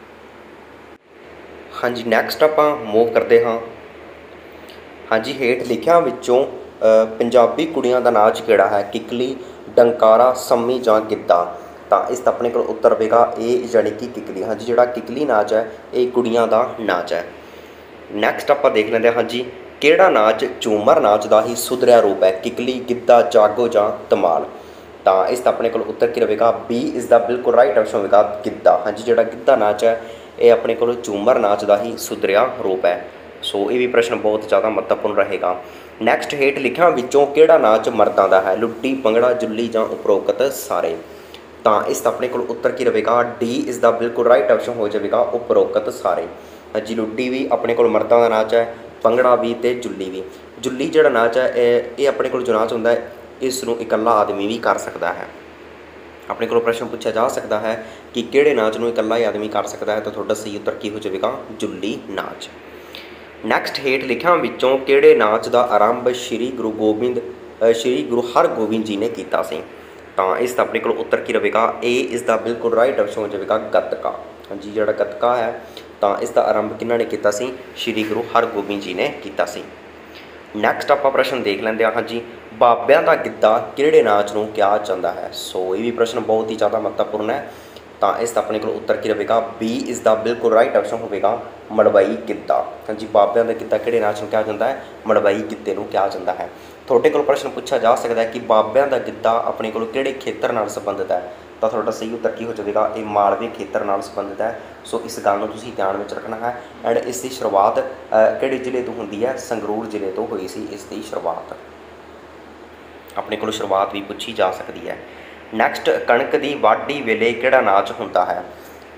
B: ਹਾਂਜੀ, ਨੈਕਸਟ ਆਪਾਂ ਮੂਵ ਕਰਦੇ ਹਾਂ। ਹਾਂਜੀ, ਹੇਠ ਲਿਖਿਆਂ ਵਿੱਚੋਂ ਪੰਜਾਬੀ ਕੁੜੀਆਂ ਦਾ ਨਾਚ ਕਿਹੜਾ ਹੈ? ਕਿੱਕਲੀ, ਡੰਕਾਰਾ, ਸੰਮੀ ਜਾਂ ਗਿੱਧਾ। ਤਾਂ ਇਸ ਦਾ ਆਪਣੇ ਕੋਲ ਉੱਤਰ ਹੋਵੇਗਾ ਇਹ, ਯਾਨੀ ਕਿ ਕਿੱਕਲੀ। ਹਾਂਜੀ, ਜਿਹੜਾ ਕਿੱਕਲੀ ਨਾਚ ਹੈ ਇਹ ਕੁੜੀਆਂ ਦਾ ਨਾਚ ਹੈ। ਨੈਕਸਟ ਆਪਾਂ ਦੇਖ ਲੈਂਦੇ ਹਾਂ। ਹਾਂਜੀ, ਕਿਹੜਾ ਨਾਚ ਝੂਮਰ ਨਾਚ ਦਾ ਹੀ ਸੁਧਰਿਆ ਰੂਪ ਹੈ? ਕਿੱਕਲੀ, ਗਿੱਧਾ, ਜਾਗੋ ਜਾਂ ਧਮਾਲ। ਤਾਂ ਇਸ ਦਾ ਆਪਣੇ ਕੋਲ ਉੱਤਰ ਕੀ ਰਹੇਗਾ? ਬੀ ਇਸ ਦਾ ਬਿਲਕੁਲ ਰਾਈਟ ਆਪਸ਼ਨ ਹੋਵੇਗਾ, ਗਿੱਧਾ। ਹਾਂਜੀ, ਜਿਹੜਾ ਗਿੱਧਾ ਨਾਚ ਹੈ ਇਹ ਆਪਣੇ ਕੋਲ ਝੂਮਰ ਨਾਚ ਦਾ ਹੀ ਸੁਧਰਿਆ ਰੂਪ ਹੈ। ਸੋ ਇਹ ਵੀ ਪ੍ਰਸ਼ਨ ਬਹੁਤ ਜ਼ਿਆਦਾ ਮਹੱਤਵਪੂਰਨ ਰਹੇਗਾ। ਨੈਕਸਟ, ਹੇਠ ਲਿਖਿਆਂ ਵਿੱਚੋਂ ਕਿਹੜਾ ਨਾਚ ਮਰਦਾਂ ਦਾ ਹੈ? ਲੁੱਡੀ, ਭੰਗੜਾ, ਜੁੱਲੀ ਜਾਂ ਉਪਰੋਕਤ ਸਾਰੇ। ਤਾਂ ਇਸ ਦਾ ਆਪਣੇ ਕੋਲ ਉੱਤਰ ਕੀ ਰਹੇਗਾ? ਡੀ ਇਸ ਦਾ ਬਿਲਕੁਲ ਰਾਈਟ ਆਪਸ਼ਨ ਹੋ ਜਾਵੇਗਾ, ਉਪਰੋਕਤ ਸਾਰੇ। ਹਾਂਜੀ, ਲੁੱਡੀ ਵੀ ਆਪਣੇ ਕੋਲ ਮਰਦਾਂ ਦਾ ਨਾਚ ਹੈ, ਭੰਗੜਾ ਵੀ ਅਤੇ ਜੁੱਲੀ ਵੀ। ਜੁੱਲੀ ਜਿਹੜਾ ਨਾਚ ਹੈ ਇਹ ਆਪਣੇ ਕੋਲ ਜੋ ਨਾਚ ਹੁੰਦਾ ਹੈ ਇਸ ਨੂੰ ਇਕੱਲਾ ਆਦਮੀ ਵੀ ਕਰ ਸਕਦਾ ਹੈ। ਆਪਣੇ ਕੋਲ ਪ੍ਰਸ਼ਨ ਪੁੱਛਿਆ ਜਾ ਸਕਦਾ ਹੈ ਕਿ ਕਿਹੜੇ ਨਾਚ ਨੂੰ ਇਕੱਲਾ ਹੀ ਆਦਮੀ ਕਰ ਸਕਦਾ ਹੈ? ਤਾਂ ਤੁਹਾਡਾ ਸਹੀ ਉੱਤਰ ਕੀ ਹੋ ਜਾਵੇਗਾ? ਜੁੱਲੀ ਨਾਚ। ਨੈਕਸਟ, ਹੇਠ ਲਿਖਿਆਂ ਵਿੱਚੋਂ ਕਿਹੜੇ ਨਾਚ ਦਾ ਆਰੰਭ ਸ਼੍ਰੀ ਗੁਰੂ ਹਰਗੋਬਿੰਦ ਜੀ ਨੇ ਕੀਤਾ ਸੀ? ਤਾਂ ਇਸ ਦਾ ਆਪਣੇ ਕੋਲ ਉੱਤਰ ਕੀ ਰਹੇਗਾ? ਇਹ ਇਸ ਦਾ ਬਿਲਕੁਲ ਰਾਈਟ ਆਪਸ਼ਨ ਹੋ ਜਾਵੇਗਾ, ਗੱਤਕਾ। ਹਾਂਜੀ, ਜਿਹੜਾ ਗੱਤਕਾ ਹੈ ਤਾਂ ਇਸ ਦਾ ਆਰੰਭ ਕਿਹਨਾਂ ਨੇ ਕੀਤਾ ਸੀ? ਸ਼੍ਰੀ ਗੁਰੂ ਹਰਗੋਬਿੰਦ ਜੀ ਨੇ ਕੀਤਾ ਸੀ। ਨੈਕਸਟ ਆਪਾਂ ਪ੍ਰਸ਼ਨ ਦੇਖ ਲੈਂਦੇ ਹਾਂ। ਹਾਂਜੀ, ਬਾਬਿਆਂ ਦਾ ਗਿੱਧਾ ਕਿਹੜੇ ਨਾਚ ਨੂੰ ਕਿਹਾ ਜਾਂਦਾ ਹੈ? ਸੋ ਇਹ ਵੀ ਪ੍ਰਸ਼ਨ ਬਹੁਤ ਹੀ ਜ਼ਿਆਦਾ ਮਹੱਤਵਪੂਰਨ ਹੈ। ਤਾਂ ਇਸ ਦਾ ਆਪਣੇ ਕੋਲ ਉੱਤਰ ਕੀ ਰਹੇਗਾ? ਬੀ ਇਸ ਦਾ ਬਿਲਕੁਲ ਰਾਈਟ ਆਪਸ਼ਨ ਹੋਵੇਗਾ, ਮੜਵਾਈ ਗਿੱਧਾ। ਹਾਂਜੀ, ਬਾਬਿਆਂ ਦਾ ਗਿੱਧਾ ਕਿਹੜੇ ਨਾਚ ਨੂੰ ਕਿਹਾ ਜਾਂਦਾ ਹੈ? ਮੜਵਾਈ ਗਿੱਧੇ ਨੂੰ ਕਿਹਾ ਜਾਂਦਾ ਹੈ। ਤੁਹਾਡੇ ਕੋਲ ਪ੍ਰਸ਼ਨ ਪੁੱਛਿਆ ਜਾ ਸਕਦਾ ਹੈ ਕਿ ਬਾਬਿਆਂ ਦਾ ਗਿੱਧਾ ਆਪਣੇ ਕੋਲ ਕਿਹੜੇ ਖੇਤਰ ਨਾਲ ਸੰਬੰਧਿਤ ਹੈ? ਤਾਂ ਤੁਹਾਡਾ ਸਹੀ ਉੱਤਰ ਕੀ ਹੋ ਜਾਵੇਗਾ? ਇਹ ਮਾਲਵੇ ਖੇਤਰ ਨਾਲ ਸੰਬੰਧਿਤ ਹੈ। ਸੋ ਇਸ ਗੱਲ ਨੂੰ ਤੁਸੀਂ ਧਿਆਨ ਵਿੱਚ ਰੱਖਣਾ ਹੈ। ਐਂਡ ਇਸ ਦੀ ਸ਼ੁਰੂਆਤ ਕਿਹੜੇ ਜ਼ਿਲ੍ਹੇ ਤੋਂ ਹੁੰਦੀ ਹੈ? ਸੰਗਰੂਰ ਜ਼ਿਲ੍ਹੇ ਤੋਂ ਹੋਈ ਸੀ ਇਸ ਦੀ ਸ਼ੁਰੂਆਤ। ਆਪਣੇ ਕੋਲ ਸ਼ੁਰੂਆਤ ਵੀ ਪੁੱਛੀ ਜਾ ਸਕਦੀ ਹੈ। ਨੈਕਸਟ, ਕਣਕ ਦੀ ਵਾਢੀ ਵੇਲੇ ਕਿਹੜਾ ਨਾਚ ਹੁੰਦਾ ਹੈ?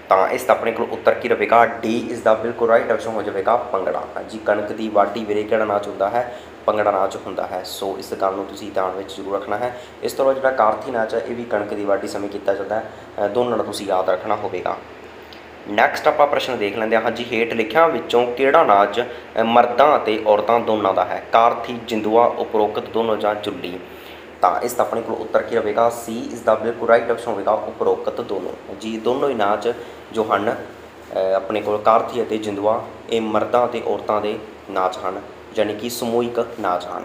B: ਤਾਂ ਇਸ ਦਾ ਆਪਣੇ ਕੋਲ ਉੱਤਰ ਕੀ ਰਹੇਗਾ, ਡੀ ਇਸ ਦਾ ਬਿਲਕੁਲ ਰਾਈਟ ਆਪਸ਼ਨ ਹੋ ਜਾਵੇਗਾ ਭੰਗੜਾ। ਹਾਂਜੀ, ਕਣਕ ਦੀ ਵਾਢੀ ਵੇਲੇ ਕਿਹੜਾ ਨਾਚ ਹੁੰਦਾ ਹੈ, ਭੰਗੜਾ ਨਾਚ ਹੁੰਦਾ ਹੈ। ਸੋ ਇਸ ਗੱਲ ਨੂੰ ਤੁਸੀਂ ਧਿਆਨ ਵਿੱਚ ਜ਼ਰੂਰ ਰੱਖਣਾ ਹੈ। ਇਸ ਤੋਂ ਇਲਾਵਾ ਜਿਹੜਾ ਕਾਰਥੀ ਨਾਚ ਹੈ ਇਹ ਵੀ ਕਣਕ ਦੀ ਵਾਢੀ ਸਮੇਂ ਕੀਤਾ ਜਾਂਦਾ ਹੈ। ਦੋਨਾਂ ਨੂੰ ਤੁਸੀਂ ਯਾਦ ਰੱਖਣਾ ਹੋਵੇਗਾ। ਨੈਕਸਟ ਆਪਾਂ ਪ੍ਰਸ਼ਨ ਦੇਖ ਲੈਂਦੇ ਹਾਂ। ਹਾਂਜੀ, ਹੇਠ ਲਿਖਿਆਂ ਵਿੱਚੋਂ ਕਿਹੜਾ ਨਾਚ ਮਰਦਾਂ ਅਤੇ ਔਰਤਾਂ ਦੋਨਾਂ ਦਾ ਹੈ, ਕਾਰਥੀ, ਜਿੰਦੂਆ, ਉਪਰੋਕਤ ਦੋਨੋਂ ਜਾਂ ਜੁੱਲੀ। ਤਾਂ ਇਸ ਦਾ ਆਪਣੇ ਕੋਲ ਉੱਤਰ ਕੀ ਰਹੇਗਾ, ਸੀ ਇਸ ਦਾ ਬਿਲਕੁਲ ਰਾਈਟ ਆਪਸ਼ਨ ਹੋਵੇਗਾ ਉਪਰੋਕਤ ਦੋਨੋਂ। ਜੀ ਦੋਨੋਂ ਹੀ ਨਾਚ ਜੋ ਹਨ ਆਪਣੇ ਕੋਲ ਕਾਰਥੀ ਅਤੇ ਜਿੰਦੂਆ ਇਹ ਮਰਦਾਂ ਅਤੇ ਔਰਤਾਂ ਦੇ ਨਾਚ ਹਨ, ਯਾਨੀ ਕਿ ਸਮੂਹਿਕ ਨਾਚ ਹਨ।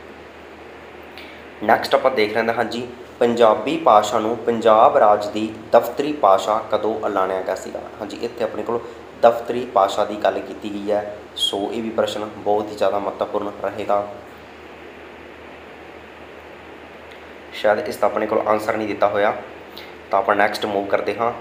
B: ਨੈਕਸਟ ਆਪਾਂ ਦੇਖ ਲੈਂਦੇ ਹਾਂ ਜੀ, ਪੰਜਾਬੀ ਭਾਸ਼ਾ ਨੂੰ ਪੰਜਾਬ ਰਾਜ ਦੀ ਦਫ਼ਤਰੀ ਭਾਸ਼ਾ ਕਦੋਂ ਐਲਾਨਿਆ ਗਿਆ ਸੀਗਾ। ਹਾਂਜੀ, ਇੱਥੇ ਆਪਣੇ ਕੋਲ ਦਫ਼ਤਰੀ ਭਾਸ਼ਾ ਦੀ ਗੱਲ ਕੀਤੀ ਗਈ ਹੈ। ਸੋ ਇਹ ਵੀ ਪ੍ਰਸ਼ਨ ਬਹੁਤ ਹੀ ਜ਼ਿਆਦਾ ਮਹੱਤਵਪੂਰਨ ਰਹੇਗਾ। ਸ਼ਾਇਦ ਇਸ ਦਾ ਆਪਣੇ ਕੋਲ ਆਨਸਰ ਨਹੀਂ ਦਿੱਤਾ ਹੋਇਆ, ਤਾਂ ਆਪਾਂ ਨੈਕਸਟ ਮੂਵ ਕਰਦੇ ਹਾਂ।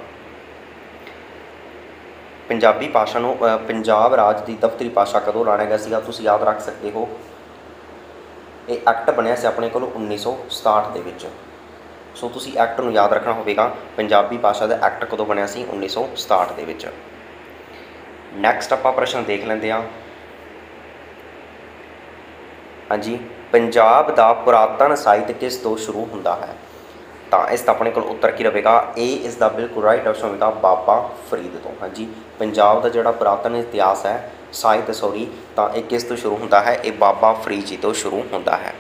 B: ਪੰਜਾਬੀ ਭਾਸ਼ਾ ਨੂੰ ਪੰਜਾਬ ਰਾਜ ਦੀ ਦਫ਼ਤਰੀ ਭਾਸ਼ਾ ਕਦੋਂ ਐਲਾਨਿਆ ਗਿਆ ਸੀਗਾ, ਤੁਸੀਂ ਯਾਦ ਰੱਖ ਸਕਦੇ ਹੋ। ਇਹ ਐਕਟ ਬਣਿਆ ਸੀ ਆਪਣੇ ਕੋਲ 1967 ਦੇ ਵਿੱਚ। ਸੋ ਤੁਸੀਂ ਐਕਟ ਨੂੰ ਯਾਦ ਰੱਖਣਾ ਹੋਵੇਗਾ। ਪੰਜਾਬੀ ਭਾਸ਼ਾ ਦਾ ਐਕਟ ਕਦੋਂ ਬਣਿਆ ਸੀ, 1967 ਦੇ ਵਿੱਚ। ਨੈਕਸਟ ਆਪਾਂ ਪ੍ਰਸ਼ਨ ਦੇਖ ਲੈਂਦੇ ਹਾਂ। ਹਾਂਜੀ, ਪੰਜਾਬ ਦਾ ਪੁਰਾਤਨ ਸਾਹਿਤ ਕਿਸ ਤੋਂ ਸ਼ੁਰੂ ਹੁੰਦਾ ਹੈ। ਤਾਂ ਇਸ ਦਾ ਆਪਣੇ ਕੋਲ ਉੱਤਰ ਕੀ ਰਹੇਗਾ, ਇਹ ਇਸ ਦਾ ਬਿਲਕੁਲ ਰਾਈਟ ਆਪਸ਼ਨ ਹੋਵੇਗਾ ਬਾਬਾ ਫਰੀਦ ਤੋਂ। ਹਾਂਜੀ, ਪੰਜਾਬ ਦਾ ਜਿਹੜਾ ਪੁਰਾਤਨ ਇਤਿਹਾਸ ਹੈ ਸਾਹਿਤ ਤਾਂ ਇਹ ਕਿਸ ਤੋਂ ਸ਼ੁਰੂ ਹੁੰਦਾ ਹੈ, ਇਹ ਬਾਬਾ ਫਰੀਦ ਜੀ ਤੋਂ ਸ਼ੁਰੂ ਹੁੰਦਾ ਹੈ।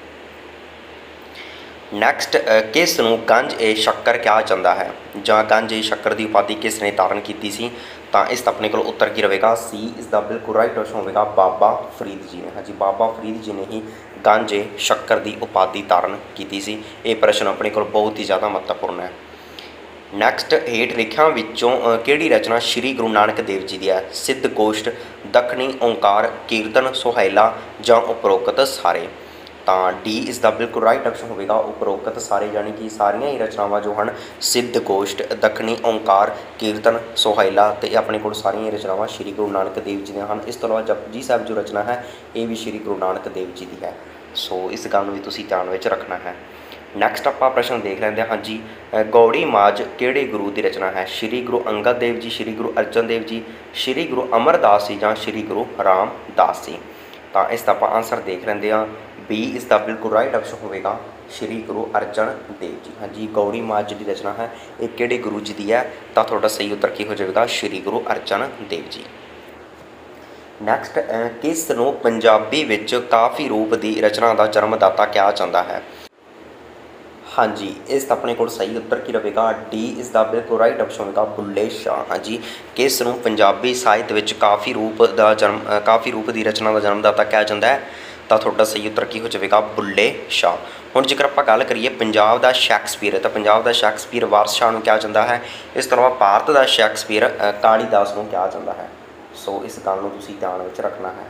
B: ਨੈਕਸਟ, ਕਿਸ ਨੂੰ ਗੰਜ ਏ ਸ਼ੱਕਰ ਕਿਹਾ ਜਾਂਦਾ ਹੈ, ਜਾਂ ਗੰਜ ਏ ਸ਼ੱਕਰ ਦੀ ਉਪਾਧੀ ਕਿਸ ਨੇ ਧਾਰਨ ਕੀਤੀ ਸੀ। ਤਾਂ ਇਸ ਦਾ ਆਪਣੇ ਕੋਲ ਉੱਤਰ ਕੀ ਰਹੇਗਾ, ਸੀ ਇਸ ਦਾ ਬਿਲਕੁਲ ਰਾਈਟ ਆਪਸ਼ਨ ਹੋਵੇਗਾ ਬਾਬਾ ਫਰੀਦ ਜੀ ਨੇ। ਹਾਂਜੀ, ਬਾਬਾ ਫਰੀਦ ਜੀ ਨੇ ਹੀ ਗੰਜ ਏ ਸ਼ੱਕਰ ਦੀ ਉਪਾਧੀ ਧਾਰਨ ਕੀਤੀ ਸੀ। ਇਹ ਪ੍ਰਸ਼ਨ ਆਪਣੇ ਕੋਲ ਬਹੁਤ ਹੀ ਜ਼ਿਆਦਾ ਮਹੱਤਵਪੂਰਨ ਹੈ। ਨੈਕਸਟ, ਹੇਠ ਲਿਖਿਆਂ ਵਿੱਚੋਂ ਕਿਹੜੀ ਰਚਨਾ ਸ਼੍ਰੀ ਗੁਰੂ ਨਾਨਕ ਦੇਵ ਜੀ ਦੀ ਹੈ, ਸਿੱਧ ਗੋਸ਼ਟ, ਦੱਖਣੀ ਓਂਕਾਰ, ਕੀਰਤਨ, ਸੁਹੇਲਾ ਜਾਂ ਉਪਰੋਕਤ ਸਾਰੇ। ਤਾਂ ਡੀ ਇਸ ਦਾ ਬਿਲਕੁਲ ਰਾਈਟ ਆਪਸ਼ਨ ਹੋਵੇਗਾ ਉਪਰੋਕਤ ਸਾਰੇ, ਯਾਨੀ ਕਿ ਸਾਰੀਆਂ ਹੀ ਰਚਨਾਵਾਂ ਜੋ ਹਨ ਸਿੱਧ ਗੋਸ਼ਟ, ਦੱਖਣੀ ਓਂਕਾਰ, ਕੀਰਤਨ, ਸੁਹੇਲਾ ਅਤੇ ਆਪਣੇ ਕੋਲ ਸਾਰੀਆਂ ਹੀ ਰਚਨਾਵਾਂ ਸ਼੍ਰੀ ਗੁਰੂ ਨਾਨਕ ਦੇਵ ਜੀ ਦੀਆਂ ਹਨ। ਇਸ ਤੋਂ ਇਲਾਵਾ ਜਪਜੀ ਸਾਹਿਬ ਜੋ ਰਚਨਾ ਹੈ ਇਹ ਵੀ ਸ਼੍ਰੀ ਗੁਰੂ ਨਾਨਕ ਦੇਵ ਜੀ ਦੀ ਹੈ। ਸੋ ਇਸ ਗੱਲ ਨੂੰ ਵੀ ਤੁਸੀਂ ਧਿਆਨ ਵਿੱਚ ਰੱਖਣਾ ਹੈ। ਨੈਕਸਟ ਆਪਾਂ ਪ੍ਰਸ਼ਨ ਦੇਖ ਲੈਂਦੇ ਹਾਂ। ਹਾਂਜੀ, ਗੌੜੀ ਮਾਝ ਕਿਹੜੇ ਗੁਰੂ ਦੀ ਰਚਨਾ ਹੈ, ਸ਼੍ਰੀ ਗੁਰੂ ਅੰਗਦ ਦੇਵ ਜੀ, ਸ਼੍ਰੀ ਗੁਰੂ ਅਰਜਨ ਦੇਵ ਜੀ, ਸ਼੍ਰੀ ਗੁਰੂ ਅਮਰਦਾਸ ਜੀ ਜਾਂ ਸ਼੍ਰੀ ਗੁਰੂ ਰਾਮਦਾਸ ਜੀ। ਤਾਂ ਇਸ ਦਾ ਆਪਾਂ ਆਨਸਰ ਦੇਖ ਲੈਂਦੇ ਹਾਂ। ਬੀ ਇਸ ਦਾ ਬਿਲਕੁਲ ਰਾਈਟ ਆਪਸ਼ਨ ਹੋਵੇਗਾ ਸ਼੍ਰੀ ਗੁਰੂ ਅਰਜਨ ਦੇਵ ਜੀ। ਹਾਂਜੀ, ਗੌੜੀ ਮਾਝ ਦੀ ਰਚਨਾ ਹੈ ਇਹ ਕਿਹੜੇ ਗੁਰੂ ਜੀ ਦੀ ਹੈ, ਤਾਂ ਤੁਹਾਡਾ ਸਹੀ ਉੱਤਰ ਕੀ ਹੋ ਜਾਵੇਗਾ, ਸ਼੍ਰੀ ਗੁਰੂ ਅਰਜਨ ਦੇਵ ਜੀ। ਨੈਕਸਟ, ਕਿਸ ਨੂੰ ਪੰਜਾਬੀ ਵਿੱਚ ਕਾਫੀ ਰੂਪ ਦੀ ਰਚਨਾ ਦਾ ਜਨਮਦਾਤਾ ਕਿਹਾ ਜਾਂਦਾ ਹੈ। ਹਾਂਜੀ, ਇਸ ਦਾ ਆਪਣੇ ਕੋਲ ਸਹੀ ਉੱਤਰ ਕੀ ਰਹੇਗਾ, ਡੀ ਇਸ ਦਾ ਬਿਲਕੁਲ ਰਾਈਟ ਆਪਸ਼ਨ ਹੋਵੇਗਾ ਬੁੱਲੇ ਸ਼ਾਹ। ਹਾਂਜੀ, ਕਿਸ ਨੂੰ ਪੰਜਾਬੀ ਸਾਹਿਤ ਵਿੱਚ ਕਾਫੀ ਰੂਪ ਦੀ ਰਚਨਾ ਦਾ ਜਨਮਦਾਤਾ ਕਿਹਾ ਜਾਂਦਾ ਹੈ, ਤਾਂ ਤੁਹਾਡਾ ਸਹੀ ਉੱਤਰ ਕੀ ਹੋ ਜਾਵੇਗਾ, ਬੁੱਲੇ ਸ਼ਾਹ। ਹੁਣ ਜੇਕਰ ਆਪਾਂ ਗੱਲ ਕਰੀਏ ਪੰਜਾਬ ਦਾ ਸ਼ੈਕਸਪੀਅਰ, ਤਾਂ ਪੰਜਾਬ ਦਾ ਸ਼ੈਕਸਪੀਅਰ ਵਾਰਸ ਸ਼ਾਹ ਨੂੰ ਕਿਹਾ ਜਾਂਦਾ ਹੈ। ਇਸ ਤੋਂ ਇਲਾਵਾ ਭਾਰਤ ਦਾ ਸ਼ੈਕਸਪੀਅਰ ਕਾਲੀਦਾਸ ਨੂੰ ਕਿਹਾ ਜਾਂਦਾ ਹੈ। ਸੋ ਇਸ ਗੱਲ ਨੂੰ ਤੁਸੀਂ ਧਿਆਨ ਵਿੱਚ ਰੱਖਣਾ ਹੈ।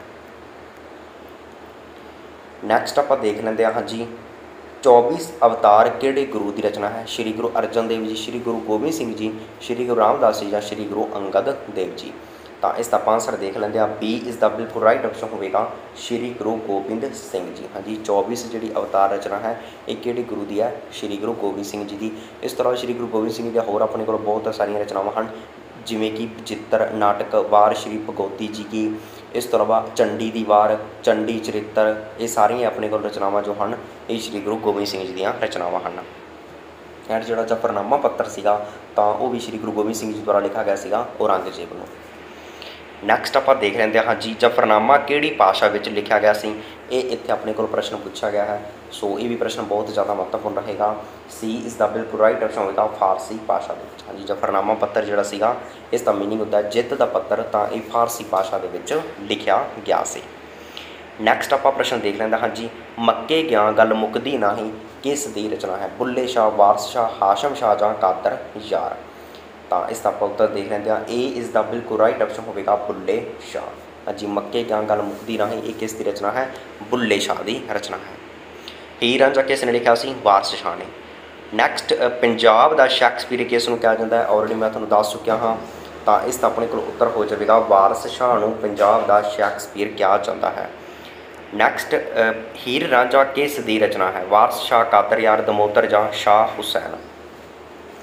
B: ਨੈਕਸਟ ਆਪਾਂ ਦੇਖ ਲੈਂਦੇ ਹਾਂ। ਹਾਂਜੀ, 24 ਅਵਤਾਰ ਕਿਹੜੇ ਗੁਰੂ ਦੀ ਰਚਨਾ ਹੈ, ਸ਼੍ਰੀ ਗੁਰੂ ਅਰਜਨ ਦੇਵ ਜੀ, ਸ਼੍ਰੀ ਗੁਰੂ ਗੋਬਿੰਦ ਸਿੰਘ ਜੀ, ਸ਼੍ਰੀ ਗੁਰੂ ਰਾਮਦਾਸ ਜੀ ਜਾਂ ਸ਼੍ਰੀ ਗੁਰੂ ਅੰਗਦ ਦੇਵ ਜੀ। ਤਾਂ ਇਸ ਦਾ ਆਪਾਂ ਆਨਸਰ ਦੇਖ ਲੈਂਦੇ ਹਾਂ। ਬੀ ਇਸ ਦਾ ਬਿਲਕੁਲ ਰਾਈਟ ਆਪਸ਼ਨ ਹੋਵੇਗਾ ਸ਼੍ਰੀ ਗੁਰੂ ਗੋਬਿੰਦ ਸਿੰਘ ਜੀ। ਹਾਂਜੀ, 24 ਜਿਹੜੀ ਅਵਤਾਰ ਰਚਨਾ ਹੈ ਇਹ ਕਿਹੜੇ ਗੁਰੂ ਦੀ ਹੈ, ਸ਼੍ਰੀ ਗੁਰੂ ਗੋਬਿੰਦ ਸਿੰਘ ਜੀ ਦੀ। ਇਸ ਤੋਂ ਇਲਾਵਾ ਸ਼੍ਰੀ ਗੁਰੂ ਗੋਬਿੰਦ ਸਿੰਘ ਜੀ ਦੀਆਂ ਹੋਰ ਆਪਣੇ ਕੋਲ ਬਹੁਤ ਸਾਰੀਆਂ ਰਚਨਾਵਾਂ ਹਨ, ਜਿਵੇਂ ਕਿ ਚਿੱਤਰ, ਨਾਟਕ, ਵਾਰ ਸ਼੍ਰੀ ਭਗਉਤੀ ਜੀ ਕੀ। ਇਸ ਤੋਂ ਇਲਾਵਾ ਚੰਡੀ ਦੀ ਵਾਰ, ਚੰਡੀ ਚਰਿੱਤਰ, ਇਹ ਸਾਰੀਆਂ ਆਪਣੇ ਕੋਲ ਰਚਨਾਵਾਂ ਜੋ ਹਨ ਇਹ ਸ਼੍ਰੀ ਗੁਰੂ ਗੋਬਿੰਦ ਸਿੰਘ ਜੀ ਦੀਆਂ ਰਚਨਾਵਾਂ ਹਨ। ਐਂਡ ਜਿਹੜਾ ਜ਼ਫ਼ਰਨਾਮਾ ਪੱਤਰ ਸੀਗਾ ਤਾਂ ਉਹ ਵੀ ਸ਼੍ਰੀ ਗੁਰੂ ਗੋਬਿੰਦ ਸਿੰਘ ਜੀ ਦੁਆਰਾ ਲਿਖਿਆ ਗਿਆ ਸੀਗਾ ਔਰੰਗਜ਼ੇਬ ਨੂੰ। ਨੈਕਸਟ ਆਪਾਂ ਦੇਖ ਲੈਂਦੇ ਹਾਂ। ਹਾਂਜੀ, ਜ਼ਫ਼ਰਨਾਮਾ ਕਿਹੜੀ ਭਾਸ਼ਾ ਵਿੱਚ ਲਿਖਿਆ ਗਿਆ ਸੀ, ਇਹ ਇੱਥੇ ਆਪਣੇ ਕੋਲ ਪ੍ਰਸ਼ਨ ਪੁੱਛਿਆ ਗਿਆ ਹੈ। ਸੋ ਇਹ ਵੀ ਪ੍ਰਸ਼ਨ ਬਹੁਤ ਜ਼ਿਆਦਾ ਮਹੱਤਵਪੂਰਨ ਰਹੇਗਾ। ਸੀ ਇਸ ਦਾ ਬਿਲਕੁਲ ਰਾਈਟ ਆਪਸ਼ਨ ਹੋਵੇਗਾ ਫਾਰਸੀ ਭਾਸ਼ਾ ਦੇ ਵਿੱਚ। ਹਾਂਜੀ, ਜ਼ਫ਼ਰਨਾਮਾ ਪੱਤਰ ਜਿਹੜਾ ਸੀਗਾ ਇਸ ਦਾ ਮੀਨਿੰਗ ਹੁੰਦਾ ਜਿੱਤ ਦਾ ਪੱਤਰ, ਤਾਂ ਇਹ ਫਾਰਸੀ ਭਾਸ਼ਾ ਦੇ ਵਿੱਚ ਲਿਖਿਆ ਗਿਆ ਸੀ। ਨੈਕਸਟ ਆਪਾਂ ਪ੍ਰਸ਼ਨ ਦੇਖ ਲੈਂਦੇ ਹਾਂ। ਹਾਂਜੀ, ਮੱਕੇ ਗਿਆ ਗੱਲ ਮੁੱਕਦੀ ਨਹੀਂ ਕਿਸ ਦੀ ਰਚਨਾ ਹੈ, ਬੁੱਲੇ ਸ਼ਾਹ, ਵਾਰਸ ਸ਼ਾਹ, ਹਾਸ਼ਮ ਸ਼ਾਹ ਜਾਂ ਕਾਦਰ ਯਾਰ। ਤਾਂ ਇਸ ਦਾ ਆਪਾਂ ਉੱਤਰ ਦੇਖ ਲੈਂਦੇ ਹਾਂ। ਇਹ ਇਸ ਦਾ ਬਿਲਕੁਲ ਰਾਈਟ ਆਪਸ਼ਨ ਹੋਵੇਗਾ ਬੁੱਲੇ ਸ਼ਾਹ। ਹਾਂਜੀ, ਮੱਕੇ ਗਿਆ ਗੱਲ ਮੁੱਕਦੀ ਨਹੀਂ ਇਹ ਕਿਸ ਦੀ ਰਚਨਾ ਹੈ, ਬੁੱਲੇ ਸ਼ਾਹ ਦੀ ਰਚਨਾ ਹੈ। ਹੀਰ ਰਾਂਝਾ ਕਿਸ ਨੇ ਲਿਖਿਆ ਸੀ, ਵਾਰਸ ਸ਼ਾਹ ਨੇ। ਨੈਕਸਟ, ਪੰਜਾਬ ਦਾ ਸ਼ੈਕਸਪੀਅਰ ਕਿਸ ਨੂੰ ਕਿਹਾ ਜਾਂਦਾ ਹੈ, ਆਲਰੇਡੀ ਮੈਂ ਤੁਹਾਨੂੰ ਦੱਸ ਚੁੱਕਿਆ ਹਾਂ। ਤਾਂ ਇਸ ਦਾ ਆਪਣੇ ਕੋਲ ਉੱਤਰ ਹੋ ਜਾਵੇਗਾ ਵਾਰਸ ਸ਼ਾਹ ਨੂੰ ਪੰਜਾਬ ਦਾ ਸ਼ੈਕਸਪੀਅਰ ਕਿਹਾ ਜਾਂਦਾ ਹੈ। ਨੈਕਸਟ, ਹੀਰ ਰਾਂਝਾ ਕਿਸ ਦੀ ਰਚਨਾ ਹੈ, ਵਾਰਸ ਸ਼ਾਹ, ਕਾਦਰ ਯਾਰ, ਦਮੋਦਰ ਜਾਂ ਸ਼ਾਹ ਹੁਸੈਨ।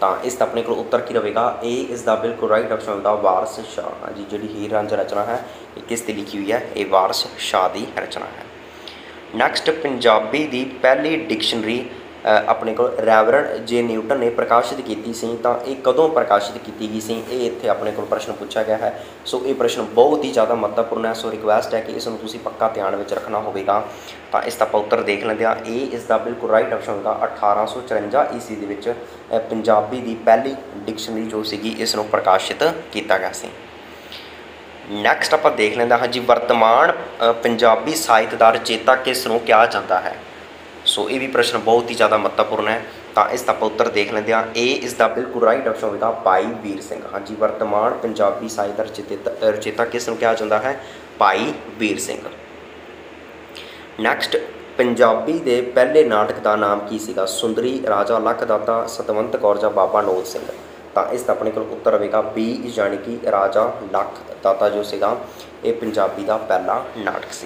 B: ਤਾਂ ਇਸ ਦਾ ਆਪਣੇ ਕੋਲ ਉੱਤਰ ਕੀ ਰਹੇਗਾ, ए ਇਸ ਦਾ ਬਿਲਕੁਲ ਰਾਈਟ ਆਪਸ਼ਨ ਹੋਵੇਗਾ ਵਾਰਿਸ ਸ਼ਾਹ। ਹਾਂਜੀ, ਜਿਹੜੀ ਹੀਰ ਰਾਂਝਾ ਰਚਨਾ ਹੈ ਇਹ ਕਿਸ ਦੀ ਲਿਖੀ ਹੋਈ ਹੈ, ਇਹ ਵਾਰਿਸ ਸ਼ਾਹ ਦੀ ਰਚਨਾ ਹੈ। ਨੈਕਸਟ, ਪੰਜਾਬੀ ਦੀ ਪਹਿਲੀ ਡਿਕਸ਼ਨਰੀ ਆਪਣੇ ਕੋਲ ਰੈਵਰਡ ਜੇ ਨਿਊਟਨ ਨੇ ਪ੍ਰਕਾਸ਼ਿਤ ਕੀਤੀ ਸੀ, ਤਾਂ ਇਹ ਕਦੋਂ ਪ੍ਰਕਾਸ਼ਿਤ ਕੀਤੀ ਗਈ ਸੀ, ਇਹ ਇੱਥੇ ਆਪਣੇ ਕੋਲ ਪ੍ਰਸ਼ਨ ਪੁੱਛਿਆ ਗਿਆ ਹੈ। ਸੋ ਇਹ ਪ੍ਰਸ਼ਨ ਬਹੁਤ ਹੀ ਜ਼ਿਆਦਾ ਮਹੱਤਵਪੂਰਨ ਹੈ। ਸੋ ਰਿਕੁਐਸਟ ਹੈ ਕਿ ਇਸ ਨੂੰ ਤੁਸੀਂ ਪੱਕਾ ਧਿਆਨ ਵਿੱਚ ਰੱਖਣਾ ਹੋਵੇਗਾ। ਤਾਂ ਇਸ ਦਾ ਆਪਾਂ ਉੱਤਰ ਦੇਖ ਲੈਂਦੇ ਹਾਂ। ਇਹ ਇਸ ਦਾ ਬਿਲਕੁਲ ਰਾਈਟ ਆਪਸ਼ਨ ਹੋਵੇਗਾ 1854 ਈਸਵੀ ਦੇ ਵਿੱਚ ਪੰਜਾਬੀ ਦੀ ਪਹਿਲੀ ਡਿਕਸ਼ਨਰੀ ਜੋ ਸੀਗੀ ਇਸ ਨੂੰ ਪ੍ਰਕਾਸ਼ਿਤ ਕੀਤਾ ਗਿਆ ਸੀ। ਨੈਕਸਟ ਆਪਾਂ ਦੇਖ ਲੈਂਦੇ ਹਾਂ ਜੀ, ਵਰਤਮਾਨ ਪੰਜਾਬੀ ਸਾਹਿਤ ਦਾ ਰਚੇਤਾ ਕਿਸ ਨੂੰ ਕਿਹਾ ਜਾਂਦਾ ਹੈ। ਸੋ ਇਹ ਵੀ ਪ੍ਰਸ਼ਨ ਬਹੁਤ ਹੀ ਜ਼ਿਆਦਾ ਮਹੱਤਵਪੂਰਨ ਹੈ। ਤਾਂ ਇਸ ਦਾ ਆਪਾਂ ਉੱਤਰ ਦੇਖ ਲੈਂਦੇ ਹਾਂ। ਇਹ ਇਸ ਦਾ ਬਿਲਕੁਲ ਰਾਈਟ ਆਪਸ਼ਨ ਹੋਵੇਗਾ ਭਾਈ ਵੀਰ ਸਿੰਘ। ਹਾਂਜੀ, ਵਰਤਮਾਨ ਪੰਜਾਬੀ ਸਾਹਿਤ ਦਾ ਰਚੇਤਾ ਕਿਸ ਨੂੰ ਕਿਹਾ ਜਾਂਦਾ ਹੈ, ਭਾਈ ਵੀਰ ਸਿੰਘ। ਨੈਕਸਟ, ਪੰਜਾਬੀ ਦੇ ਪਹਿਲੇ ਨਾਟਕ ਦਾ ਨਾਮ ਕੀ ਸੀਗਾ, ਸੁੰਦਰੀ, ਰਾਜਾ ਲੱਖ ਦਾਤਾ, ਸਤਵੰਤ ਕੌਰ ਜਾਂ ਬਾਬਾ ਨੋਦ ਸਿੰਘ। ਤਾਂ ਇਸ ਦਾ ਆਪਣੇ ਕੋਲ ਉੱਤਰ ਹੋਵੇਗਾ ਬੀ, ਯਾਨੀ ਕਿ ਰਾਜਾ ਲੱਖ ਦਾਤਾ ਜੋ ਸੀਗਾ ਇਹ ਪੰਜਾਬੀ ਦਾ ਪਹਿਲਾ ਨਾਟਕ ਸੀ।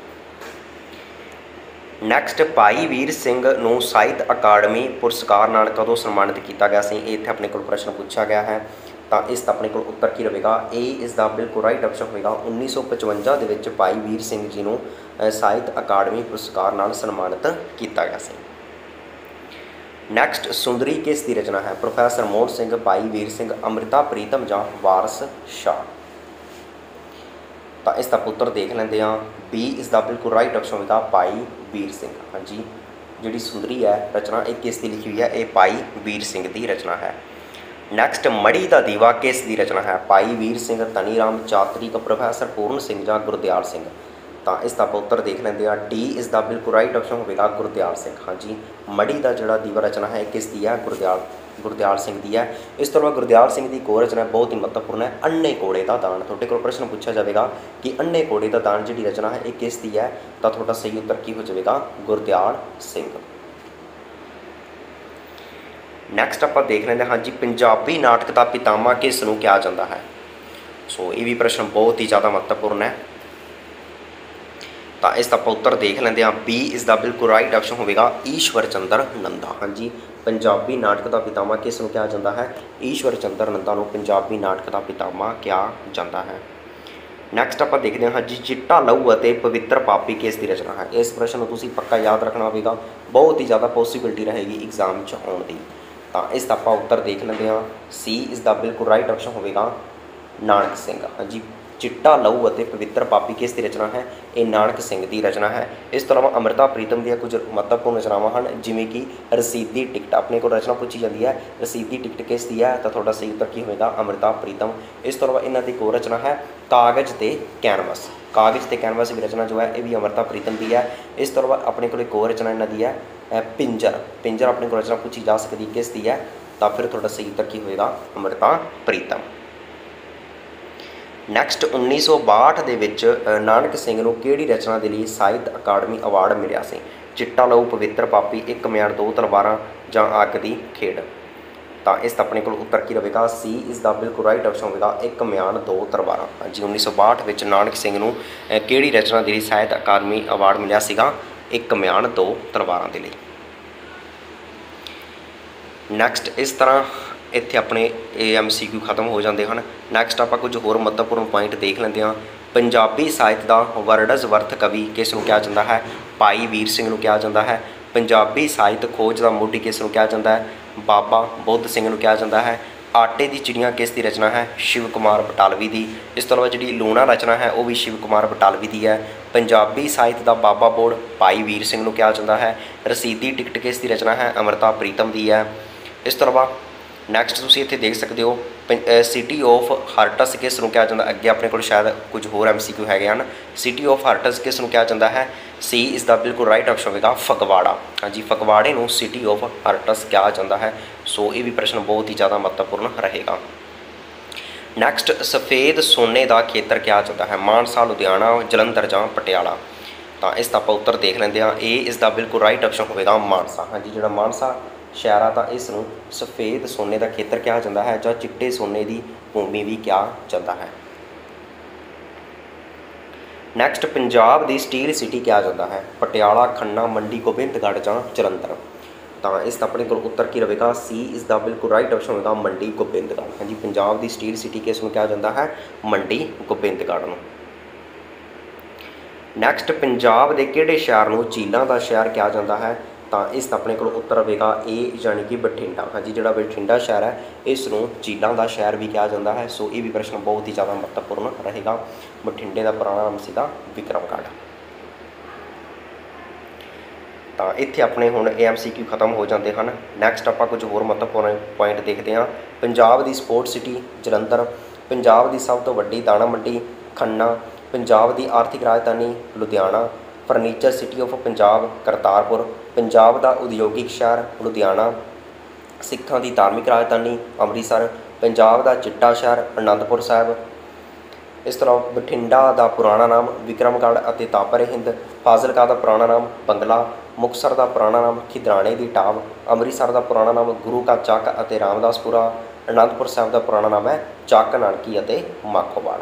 B: ਨੈਕਸਟ, ਭਾਈ ਵੀਰ ਸਿੰਘ ਨੂੰ ਸਾਹਿਤ ਅਕਾਡਮੀ ਪੁਰਸਕਾਰ ਨਾਲ ਕਦੋਂ ਸਨਮਾਨਿਤ ਕੀਤਾ ਗਿਆ ਸੀ, ਇਹ ਇੱਥੇ ਆਪਣੇ ਕੋਲ ਪ੍ਰਸ਼ਨ ਪੁੱਛਿਆ ਗਿਆ ਹੈ। ਤਾਂ ਇਸ ਦਾ ਆਪਣੇ ਕੋਲ ਉੱਤਰ ਕੀ ਰਹੇਗਾ, ਇਹ ਇਸ ਦਾ ਬਿਲਕੁਲ ਰਾਈਟ ਆਪਸ਼ਨ ਹੋਵੇਗਾ 1955 ਦੇ ਵਿੱਚ ਭਾਈ ਵੀਰ ਸਿੰਘ ਜੀ ਨੂੰ ਸਾਹਿਤ ਅਕਾਡਮੀ ਪੁਰਸਕਾਰ ਨਾਲ ਸਨਮਾਨਿਤ ਕੀਤਾ ਗਿਆ ਸੀ। ਨੈਕਸਟ, ਸੁੰਦਰੀ ਕਿਸ ਦੀ ਰਚਨਾ ਹੈ, ਪ੍ਰੋਫੈਸਰ ਮੋਹਨ ਸਿੰਘ, ਭਾਈ ਵੀਰ ਸਿੰਘ, ਅੰਮ੍ਰਿਤਾ ਪ੍ਰੀਤਮ ਜਾਂ ਵਾਰਿਸ ਸ਼ਾਹ। ਤਾਂ ਇਸ ਦਾ ਉੱਤਰ ਦੇਖ ਲੈਂਦੇ ਹਾਂ। ਬੀ ਇਸ ਦਾ ਬਿਲਕੁਲ ਰਾਈਟ ਆਪਸ਼ਨ ਹੋਵੇਗਾ ਭਾਈ ਵੀਰ ਸਿੰਘ। ਹਾਂਜੀ, ਜਿਹੜੀ ਸੁੰਦਰੀ ਹੈ ਰਚਨਾ ਇਹ ਕਿਸ ਦੀ ਲਿਖੀ ਹੋਈ ਹੈ, ਇਹ ਭਾਈ ਵੀਰ ਸਿੰਘ ਦੀ ਰਚਨਾ ਹੈ। ਨੈਕਸਟ, ਮੜੀ ਦਾ ਦੀਵਾ ਕਿਸ ਦੀ ਰਚਨਾ ਹੈ, ਭਾਈ ਵੀਰ ਸਿੰਘ, ਧਨੀ ਰਾਮ ਚਾਤਰਿਕ, ਪ੍ਰੋਫੈਸਰ ਪੂਰਨ ਸਿੰਘ ਜਾਂ ਗੁਰਦਿਆਲ ਸਿੰਘ। ਤਾਂ ਇਸ ਦਾ ਆਪਾਂ ਉੱਤਰ ਦੇਖ ਲੈਂਦੇ ਹਾਂ। ਡੀ ਇਸ ਦਾ ਬਿਲਕੁਲ ਰਾਈਟ ਆਪਸ਼ਨ ਹੋਵੇਗਾ ਗੁਰਦਿਆਲ ਸਿੰਘ। ਹਾਂਜੀ, ਮੜੀ ਦਾ ਜਿਹੜਾ ਦੀਵਾ ਰਚਨਾ ਹੈ ਕਿਸ ਦੀ ਹੈ, ਗੁਰਦਿਆਲ ਸਿੰਘ ਦੀ ਹੈ। ਇਸ ਤੋਂ ਇਲਾਵਾ ਗੁਰਦਿਆਲ ਸਿੰਘ ਦੀ ਇੱਕ ਹੋਰ ਰਚਨਾ ਬਹੁਤ ਹੀ ਮਹੱਤਵਪੂਰਨ ਹੈ, ਅੰਨੇ ਘੋੜੇ ਦਾ ਦਾਨ। ਤੁਹਾਡੇ ਕੋਲ ਪ੍ਰਸ਼ਨ ਪੁੱਛਿਆ ਜਾਵੇਗਾ ਕਿ ਅੰਨੇ ਘੋੜੇ ਦਾ ਦਾਨ ਜਿਹੜੀ ਰਚਨਾ ਹੈ ਇਹ ਕਿਸ ਦੀ ਹੈ, ਤਾਂ ਤੁਹਾਡਾ ਸਹੀ ਉੱਤਰ ਕੀ ਹੋ ਜਾਵੇਗਾ, ਗੁਰਦਿਆਲ ਸਿੰਘ। ਨੈਕਸਟ ਆਪਾਂ ਦੇਖ ਲੈਂਦੇ ਹਾਂ ਜੀ, ਪੰਜਾਬੀ ਨਾਟਕ ਦਾ ਪਿਤਾਮਾ ਕਿਸ ਨੂੰ ਕਿਹਾ ਜਾਂਦਾ ਹੈ। ਸੋ ਇਹ ਵੀ ਪ੍ਰਸ਼ਨ ਬਹੁਤ ਹੀ ਜ਼ਿਆਦਾ ਮਹੱਤਵਪੂਰਨ ਹੈ। ਤਾਂ ਇਸ ਦਾ ਆਪਾਂ ਉੱਤਰ ਦੇਖ ਲੈਂਦੇ ਹਾਂ। ਬੀ ਇਸ ਦਾ ਬਿਲਕੁਲ ਰਾਈਟ ਆਪਸ਼ਨ ਹੋਵੇਗਾ ਈਸ਼ਵਰ ਚੰਦਰ ਨੰਦਾ। ਹਾਂਜੀ, ਪੰਜਾਬੀ ਨਾਟਕ ਦਾ ਪਿਤਾਮਾ ਕਿਸ ਨੂੰ ਕਿਹਾ ਜਾਂਦਾ ਹੈ, ਈਸ਼ਵਰ ਚੰਦਰ ਨੰਦਾ ਨੂੰ ਪੰਜਾਬੀ ਨਾਟਕ ਦਾ ਪਿਤਾਮਾ ਕਿਹਾ ਜਾਂਦਾ ਹੈ। ਨੈਕਸਟ ਆਪਾਂ ਦੇਖਦੇ ਹਾਂ ਜੀ, ਚਿੱਟਾ ਲਹੂ ਅਤੇ ਪਵਿੱਤਰ ਪਾਪੀ ਕਿਸ ਦੀ ਰਚਨਾ ਹੈ। ਇਸ ਪ੍ਰਸ਼ਨ ਨੂੰ ਤੁਸੀਂ ਪੱਕਾ ਯਾਦ ਰੱਖਣਾ ਹੋਵੇਗਾ, ਬਹੁਤ ਹੀ ਜ਼ਿਆਦਾ ਪੋਸੀਬਿਲਿਟੀ ਰਹੇਗੀ ਐਗਜ਼ਾਮ 'ਚ ਆਉਣ ਦੀ। ਤਾਂ ਇਸ ਦਾ ਆਪਾਂ ਉੱਤਰ ਦੇਖ ਲੈਂਦੇ ਹਾਂ। ਸੀ ਇਸ ਦਾ ਬਿਲਕੁਲ ਰਾਈਟ ਆਪਸ਼ਨ ਹੋਵੇਗਾ ਨਾਨਕ ਸਿੰਘ। ਹਾਂਜੀ, ਚਿੱਟਾ ਲਹੂ ਅਤੇ ਪਵਿੱਤਰ ਪਾਪੀ ਕਿਸ ਦੀ ਰਚਨਾ ਹੈ, ਇਹ ਨਾਨਕ ਸਿੰਘ ਦੀ ਰਚਨਾ ਹੈ। ਇਸ ਤੋਂ ਇਲਾਵਾ ਅੰਮ੍ਰਿਤਾ ਪ੍ਰੀਤਮ ਦੀਆਂ ਕੁਝ ਮਹੱਤਵਪੂਰਨ ਰਚਨਾਵਾਂ ਹਨ, ਜਿਵੇਂ ਕਿ ਰਸੀਦੀ ਟਿਕਟ। ਆਪਣੇ ਕੋਲ ਰਚਨਾ ਪੁੱਛੀ ਜਾਂਦੀ ਹੈ ਰਸੀਦੀ ਟਿਕਟ ਕਿਸ ਦੀ ਹੈ, ਤਾਂ ਤੁਹਾਡਾ ਸਹੀ ਉੱਤਰ ਕੀ ਹੋਵੇਗਾ, ਅੰਮ੍ਰਿਤਾ ਪ੍ਰੀਤਮ। ਇਸ ਤੋਂ ਇਲਾਵਾ ਇਹਨਾਂ ਦੀ ਇੱਕ ਹੋਰ ਰਚਨਾ ਹੈ ਕਾਗਜ਼ ਤੇ ਕੈਨਵਸ। ਕਾਗਜ਼ ਤੇ ਕੈਨਵਸ ਦੀ ਰਚਨਾ ਜੋ ਹੈ ਇਹ ਵੀ ਅੰਮ੍ਰਿਤਾ ਪ੍ਰੀਤਮ ਦੀ ਹੈ। ਇਸ ਤੋਂ ਇਲਾਵਾ ਆਪਣੇ ਕੋਲ ਇੱਕ ਹੋਰ ਰਚਨਾ ਇਹਨਾਂ ਦੀ ਹੈ ਪਿੰਜਰ ਆਪਣੇ ਕੋਲ ਰਚਨਾ ਪੁੱਛੀ ਜਾ ਸਕਦੀ ਕਿਸ ਦੀ ਹੈ, ਤਾਂ ਫਿਰ ਤੁਹਾਡਾ ਸਹੀ ਉੱਤਰ ਕੀ ਹੋਵੇਗਾ, ਅੰਮ੍ਰਿਤਾ ਪ੍ਰੀਤਮ। ਨੈਕਸਟ, 1962 ਦੇ ਵਿੱਚ ਨਾਨਕ ਸਿੰਘ ਨੂੰ ਕਿਹੜੀ ਰਚਨਾ ਦੇ ਲਈ ਸਾਹਿਤ ਅਕਾਡਮੀ ਅਵਾਰਡ ਮਿਲਿਆ ਸੀ, ਚਿੱਟਾ ਲਹੂ, ਪਵਿੱਤਰ ਪਾਪੀ, ਇੱਕ ਮਿਆਨ ਦੋ ਤਲਵਾਰਾਂ ਜਾਂ ਅੱਗ ਦੀ ਖੇਡ। ਤਾਂ ਇਸ ਦਾ ਆਪਣੇ ਕੋਲ ਉੱਤਰ ਕੀ ਰਹੇਗਾ, ਸੀ ਇਸ ਦਾ ਬਿਲਕੁਲ ਰਾਈਟ ਆਪਸ਼ਨ ਹੋਵੇਗਾ ਇੱਕ ਮਿਆਨ ਦੋ ਤਲਵਾਰਾਂ। ਹਾਂਜੀ, 1962 ਵਿੱਚ ਨਾਨਕ ਸਿੰਘ ਨੂੰ ਕਿਹੜੀ ਰਚਨਾ ਦੇ ਲਈ ਸਾਹਿਤ ਅਕਾਦਮੀ ਅਵਾਰਡ ਮਿਲਿਆ ਸੀਗਾ, ਇੱਕ ਮਿਆਨ ਦੋ ਤਲਵਾਰਾਂ ਦੇ ਲਈ। ਨੈਕਸਟ, ਇਸ ਤਰ੍ਹਾਂ ਇੱਥੇ ਆਪਣੇ MCQ ਖਤਮ ਹੋ ਜਾਂਦੇ ਹਨ। ਨੈਕਸਟ ਆਪਾਂ ਕੁਝ ਹੋਰ ਮਹੱਤਵਪੂਰਨ ਪੁਆਇੰਟ ਦੇਖ ਲੈਂਦੇ ਹਾਂ। ਪੰਜਾਬੀ ਸਾਹਿਤ ਦਾ ਵਰਡਜ਼ਵਰਥ ਕਵੀ ਕਿਸ ਨੂੰ ਕਿਹਾ ਜਾਂਦਾ ਹੈ, ਭਾਈ ਵੀਰ ਸਿੰਘ ਨੂੰ ਕਿਹਾ ਜਾਂਦਾ ਹੈ। ਪੰਜਾਬੀ ਸਾਹਿਤ ਖੋਜ ਦਾ ਮੋਢੀ ਕਿਸ ਨੂੰ ਕਿਹਾ ਜਾਂਦਾ ਹੈ, ਬਾਬਾ ਬੁੱਧ ਸਿੰਘ ਨੂੰ ਕਿਹਾ ਜਾਂਦਾ ਹੈ। ਆਟੇ ਦੀ ਚਿੜੀਆਂ ਕਿਸ ਦੀ ਰਚਨਾ ਹੈ, ਸ਼ਿਵ ਕੁਮਾਰ ਬਟਾਲਵੀ ਦੀ। ਇਸ ਤੋਂ ਇਲਾਵਾ ਜਿਹੜੀ ਲੂਣਾ ਰਚਨਾ ਹੈ ਉਹ ਵੀ ਸ਼ਿਵ ਕੁਮਾਰ ਬਟਾਲਵੀ ਦੀ ਹੈ। ਪੰਜਾਬੀ ਸਾਹਿਤ ਦਾ ਬਾਬਾ ਬੋੜ ਭਾਈ ਵੀਰ ਸਿੰਘ ਨੂੰ ਕਿਹਾ ਜਾਂਦਾ ਹੈ। ਰਸੀਦੀ ਟਿਕਟ ਕਿਸ ਦੀ ਰਚਨਾ ਹੈ, ਅੰਮ੍ਰਿਤਾ ਪ੍ਰੀਤਮ ਦੀ ਹੈ। ਇਸ ਤੋਂ ਇਲਾਵਾ ਨੈਕਸਟ ਤੁਸੀਂ ਇੱਥੇ ਦੇਖ ਸਕਦੇ ਹੋ ਸਿਟੀ ਆਫ ਹਾਰਟਸ ਕਿਸ ਨੂੰ ਕਿਹਾ ਜਾਂਦਾ। ਅੱਗੇ ਆਪਣੇ ਕੋਲ ਸ਼ਾਇਦ ਕੁਝ ਹੋਰ MCQ ਹੈਗੇ ਹਨ। ਸਿਟੀ ਆਫ ਹਾਰਟਸ ਕਿਸ ਨੂੰ ਕਿਹਾ ਜਾਂਦਾ ਹੈ, ਸੀ ਇਸ ਦਾ ਬਿਲਕੁਲ ਰਾਈਟ ਆਪਸ਼ਨ ਹੋਵੇਗਾ ਫਗਵਾੜਾ। ਹਾਂਜੀ, ਫਗਵਾੜੇ ਨੂੰ ਸਿਟੀ ਆਫ ਹਾਰਟਸ ਕਿਹਾ ਜਾਂਦਾ ਹੈ। ਸੋ ਇਹ ਵੀ ਪ੍ਰਸ਼ਨ ਬਹੁਤ ਹੀ ਜ਼ਿਆਦਾ ਮਹੱਤਵਪੂਰਨ ਰਹੇਗਾ। ਨੈਕਸਟ, ਸਫੇਦ ਸੋਨੇ ਦਾ ਖੇਤਰ ਕਿਹਾ ਜਾਂਦਾ ਹੈ, ਮਾਨਸਾ, ਲੁਧਿਆਣਾ, ਜਲੰਧਰ ਜਾਂ ਪਟਿਆਲਾ। ਤਾਂ ਇਸ ਦਾ ਆਪਾਂ ਉੱਤਰ ਦੇਖ ਲੈਂਦੇ ਹਾਂ। ਇਹ ਇਸ ਦਾ ਬਿਲਕੁਲ ਰਾਈਟ ਆਪਸ਼ਨ ਹੋਵੇਗਾ ਮਾਨਸਾ। ਹਾਂਜੀ, ਜਿਹੜਾ ਮਾਨਸਾ ਸ਼ਹਿਰ ਆ ਤਾਂ ਇਸ ਨੂੰ ਸਫੇਦ ਸੋਨੇ ਦਾ ਖੇਤਰ ਕਿਹਾ ਜਾਂਦਾ ਹੈ ਜਾਂ ਚਿੱਟੇ ਸੋਨੇ ਦੀ ਭੂਮੀ ਵੀ ਕਿਹਾ ਜਾਂਦਾ ਹੈ। ਨੈਕਸਟ, ਪੰਜਾਬ ਦੀ ਸਟੀਲ ਸਿਟੀ ਕਿਹਾ ਜਾਂਦਾ ਹੈ, ਪਟਿਆਲਾ, ਖੰਨਾ, ਮੰਡੀ ਗੋਬਿੰਦਗੜ੍ਹ ਜਾਂ ਜਲੰਧਰ। ਤਾਂ ਇਸ ਦਾ ਆਪਣੇ ਕੋਲ ਉੱਤਰ ਕੀ ਰਹੇਗਾ? ਸੀ ਇਸ ਦਾ ਬਿਲਕੁਲ ਰਾਈਟ ਆਪਸ਼ਨ ਹੋਵੇਗਾ ਮੰਡੀ ਗੋਬਿੰਦਗੜ੍ਹ। ਹਾਂਜੀ, ਪੰਜਾਬ ਦੀ ਸਟੀਲ ਸਿਟੀ ਕਿਸ ਨੂੰ ਕਿਹਾ ਜਾਂਦਾ ਹੈ? ਮੰਡੀ ਗੋਬਿੰਦਗੜ੍ਹ ਨੂੰ। ਨੈਕਸਟ, ਪੰਜਾਬ ਦੇ ਕਿਹੜੇ ਸ਼ਹਿਰ ਨੂੰ ਝੀਲਾਂ ਦਾ ਸ਼ਹਿਰ ਕਿਹਾ ਜਾਂਦਾ ਹੈ? ਤਾਂ ਇਸ ਦਾ ਆਪਣੇ ਕੋਲ ਉੱਤਰ ਹੋਵੇਗਾ ਏ, ਯਾਨੀ ਕਿ ਬਠਿੰਡਾ। ਹਾਂਜੀ, ਜਿਹੜਾ ਬਠਿੰਡਾ ਸ਼ਹਿਰ ਹੈ ਇਸ ਨੂੰ ਝੀਲਾਂ ਦਾ ਸ਼ਹਿਰ ਵੀ ਕਿਹਾ ਜਾਂਦਾ ਹੈ। ਸੋ ਇਹ ਵੀ ਪ੍ਰਸ਼ਨ ਬਹੁਤ ਹੀ ਜ਼ਿਆਦਾ ਮਹੱਤਵਪੂਰਨ ਰਹੇਗਾ। ਬਠਿੰਡੇ ਦਾ ਪੁਰਾਣਾ ਨਾਮ ਸੀਗਾ ਵਿਕਰਮਗੜ੍ਹ। ਤਾਂ ਇੱਥੇ ਆਪਣੇ ਹੁਣ AMCQ ਖਤਮ ਹੋ ਜਾਂਦੇ ਹਨ। ਨੈਕਸਟ ਆਪਾਂ ਕੁਝ ਹੋਰ ਮਹੱਤਵਪੂਰਨ ਪੁਆਇੰਟ ਦੇਖਦੇ ਹਾਂ। ਪੰਜਾਬ ਦੀ ਸਪੋਰਟਸ ਸਿਟੀ ਜਲੰਧਰ, ਪੰਜਾਬ ਦੀ ਸਭ ਤੋਂ ਵੱਡੀ ਦਾਣਾ ਮੰਡੀ ਖੰਨਾ, ਪੰਜਾਬ ਦੀ ਆਰਥਿਕ ਰਾਜਧਾਨੀ Ludhiana, furniture city of Punjab Kartarpur, Punjab ਦਾ ਉਦਯੋਗਿਕ ਸ਼ਹਿਰ ਲੁਧਿਆਣਾ, ਸਿੱਖਾਂ ਦੀ ਧਾਰਮਿਕ ਰਾਜਧਾਨੀ ਅੰਮ੍ਰਿਤਸਰ, ਪੰਜਾਬ ਦਾ ਚਿੱਟਾ ਸ਼ਹਿਰ ਅਨੰਦਪੁਰ ਸਾਹਿਬ। ਇਸ ਤੋਂ ਇਲਾਵਾ ਬਠਿੰਡਾ ਦਾ ਪੁਰਾਣਾ ਨਾਮ ਵਿਕਰਮਗੜ੍ਹ ਅਤੇ ਤਾਪਰ ਹਿੰਦ, ਫਾਜ਼ਿਲਕਾ ਦਾ ਪੁਰਾਣਾ ਨਾਮ ਬੰਗਲਾ, ਮੁਕਤਸਰ ਦਾ ਪੁਰਾਣਾ ਨਾਮ ਖਿਦਰਾਣੇ ਦੀ ਢਾਬ, ਅੰਮ੍ਰਿਤਸਰ ਦਾ ਪੁਰਾਣਾ ਨਾਮ ਗੁਰੂ ਕਾ ਚੱਕ ਅਤੇ ਰਾਮਦਾਸਪੁਰਾ, ਅਨੰਦਪੁਰ ਸਾਹਿਬ ਦਾ ਪੁਰਾਣਾ ਨਾਮ ਹੈ ਚੱਕ ਨਾਨਕੀ ਅਤੇ ਮਾਖੋਵਾਲ।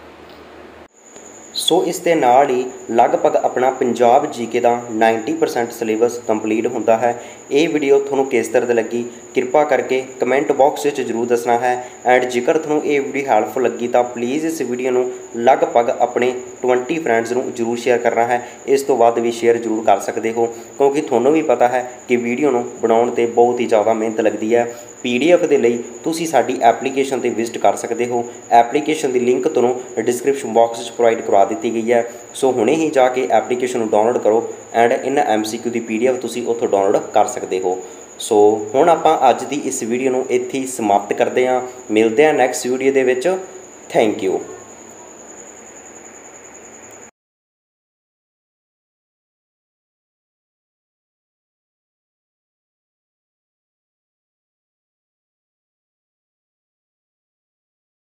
A: ਸੋ ਇਸ ਦੇ ਨਾਲ ਹੀ ਲਗਭਗ ਆਪਣਾ ਪੰਜਾਬ GK ਦਾ 90% ਸਿਲੇਬਸ ਕੰਪਲੀਟ ਹੁੰਦਾ ਹੈ। ਇਹ ਵੀਡੀਓ ਤੁਹਾਨੂੰ ਕਿਸ ਤਰ੍ਹਾਂ ਦੀ ਲੱਗੀ ਕਿਰਪਾ ਕਰਕੇ ਕਮੈਂਟ ਬਾਕਸ ਵਿੱਚ ਜ਼ਰੂਰ ਦੱਸਣਾ ਹੈ। ਐਂਡ ਜੇਕਰ ਤੁਹਾਨੂੰ ਇਹ ਵੀਡੀਓ ਹੈਲਪਫੁਲ ਲੱਗੀ ਤਾਂ ਪਲੀਜ਼ ਇਸ ਵੀਡੀਓ ਨੂੰ ਲਗਭਗ ਆਪਣੇ 20 ਫਰੈਂਡਸ ਨੂੰ ਜ਼ਰੂਰ ਸ਼ੇਅਰ ਕਰਨਾ ਹੈ। ਇਸ ਤੋਂ ਬਾਅਦ ਵੀ ਸ਼ੇਅਰ ਜ਼ਰੂਰ ਕਰ ਸਕਦੇ ਹੋ, ਕਿਉਂਕਿ ਤੁਹਾਨੂੰ ਵੀ ਪਤਾ ਹੈ ਕਿ ਵੀਡੀਓ ਨੂੰ ਬਣਾਉਣ 'ਤੇ ਬਹੁਤ ਹੀ ਜ਼ਿਆਦਾ ਮਿਹਨਤ ਲੱਗਦੀ ਹੈ। PDF ਦੇ ਲਈ ਤੁਸੀਂ ਸਾਡੀ ਐਪਲੀਕੇਸ਼ਨ 'ਤੇ ਵਿਜ਼ਿਟ ਕਰ ਸਕਦੇ ਹੋ। ਐਪਲੀਕੇਸ਼ਨ ਦੀ ਲਿੰਕ ਤੁਹਾਨੂੰ ਡਿਸਕ੍ਰਿਪਸ਼ਨ ਬਾਕਸ ਵਿੱਚ ਪ੍ਰੋਵਾਈਡ ਕਰਵਾ ਦਿੱਤੀ ਗਈ ਹੈ। ਸੋ ਹੁਣੇ ਹੀ ਜਾ ਕੇ ਐਪਲੀਕੇਸ਼ਨ ਨੂੰ ਡਾਊਨਲੋਡ ਕਰੋ ਐਂਡ ਇਹਨਾਂ MCQ ਦੀ PDF ਤੁਸੀਂ ਉੱਥੋਂ ਡਾਊਨਲੋਡ ਕਰ ਸਕਦੇ ਹੋ। ਸੋ ਹੁਣ ਆਪਾਂ ਅੱਜ ਦੀ ਇਸ ਵੀਡੀਓ ਨੂੰ ਇੱਥੇ ਹੀ ਸਮਾਪਤ ਕਰਦੇ ਹਾਂ। ਮਿਲਦੇ ਹਾਂ ਨੈਕਸਟ ਵੀਡੀਓ ਦੇ ਵਿੱਚ। Thank you.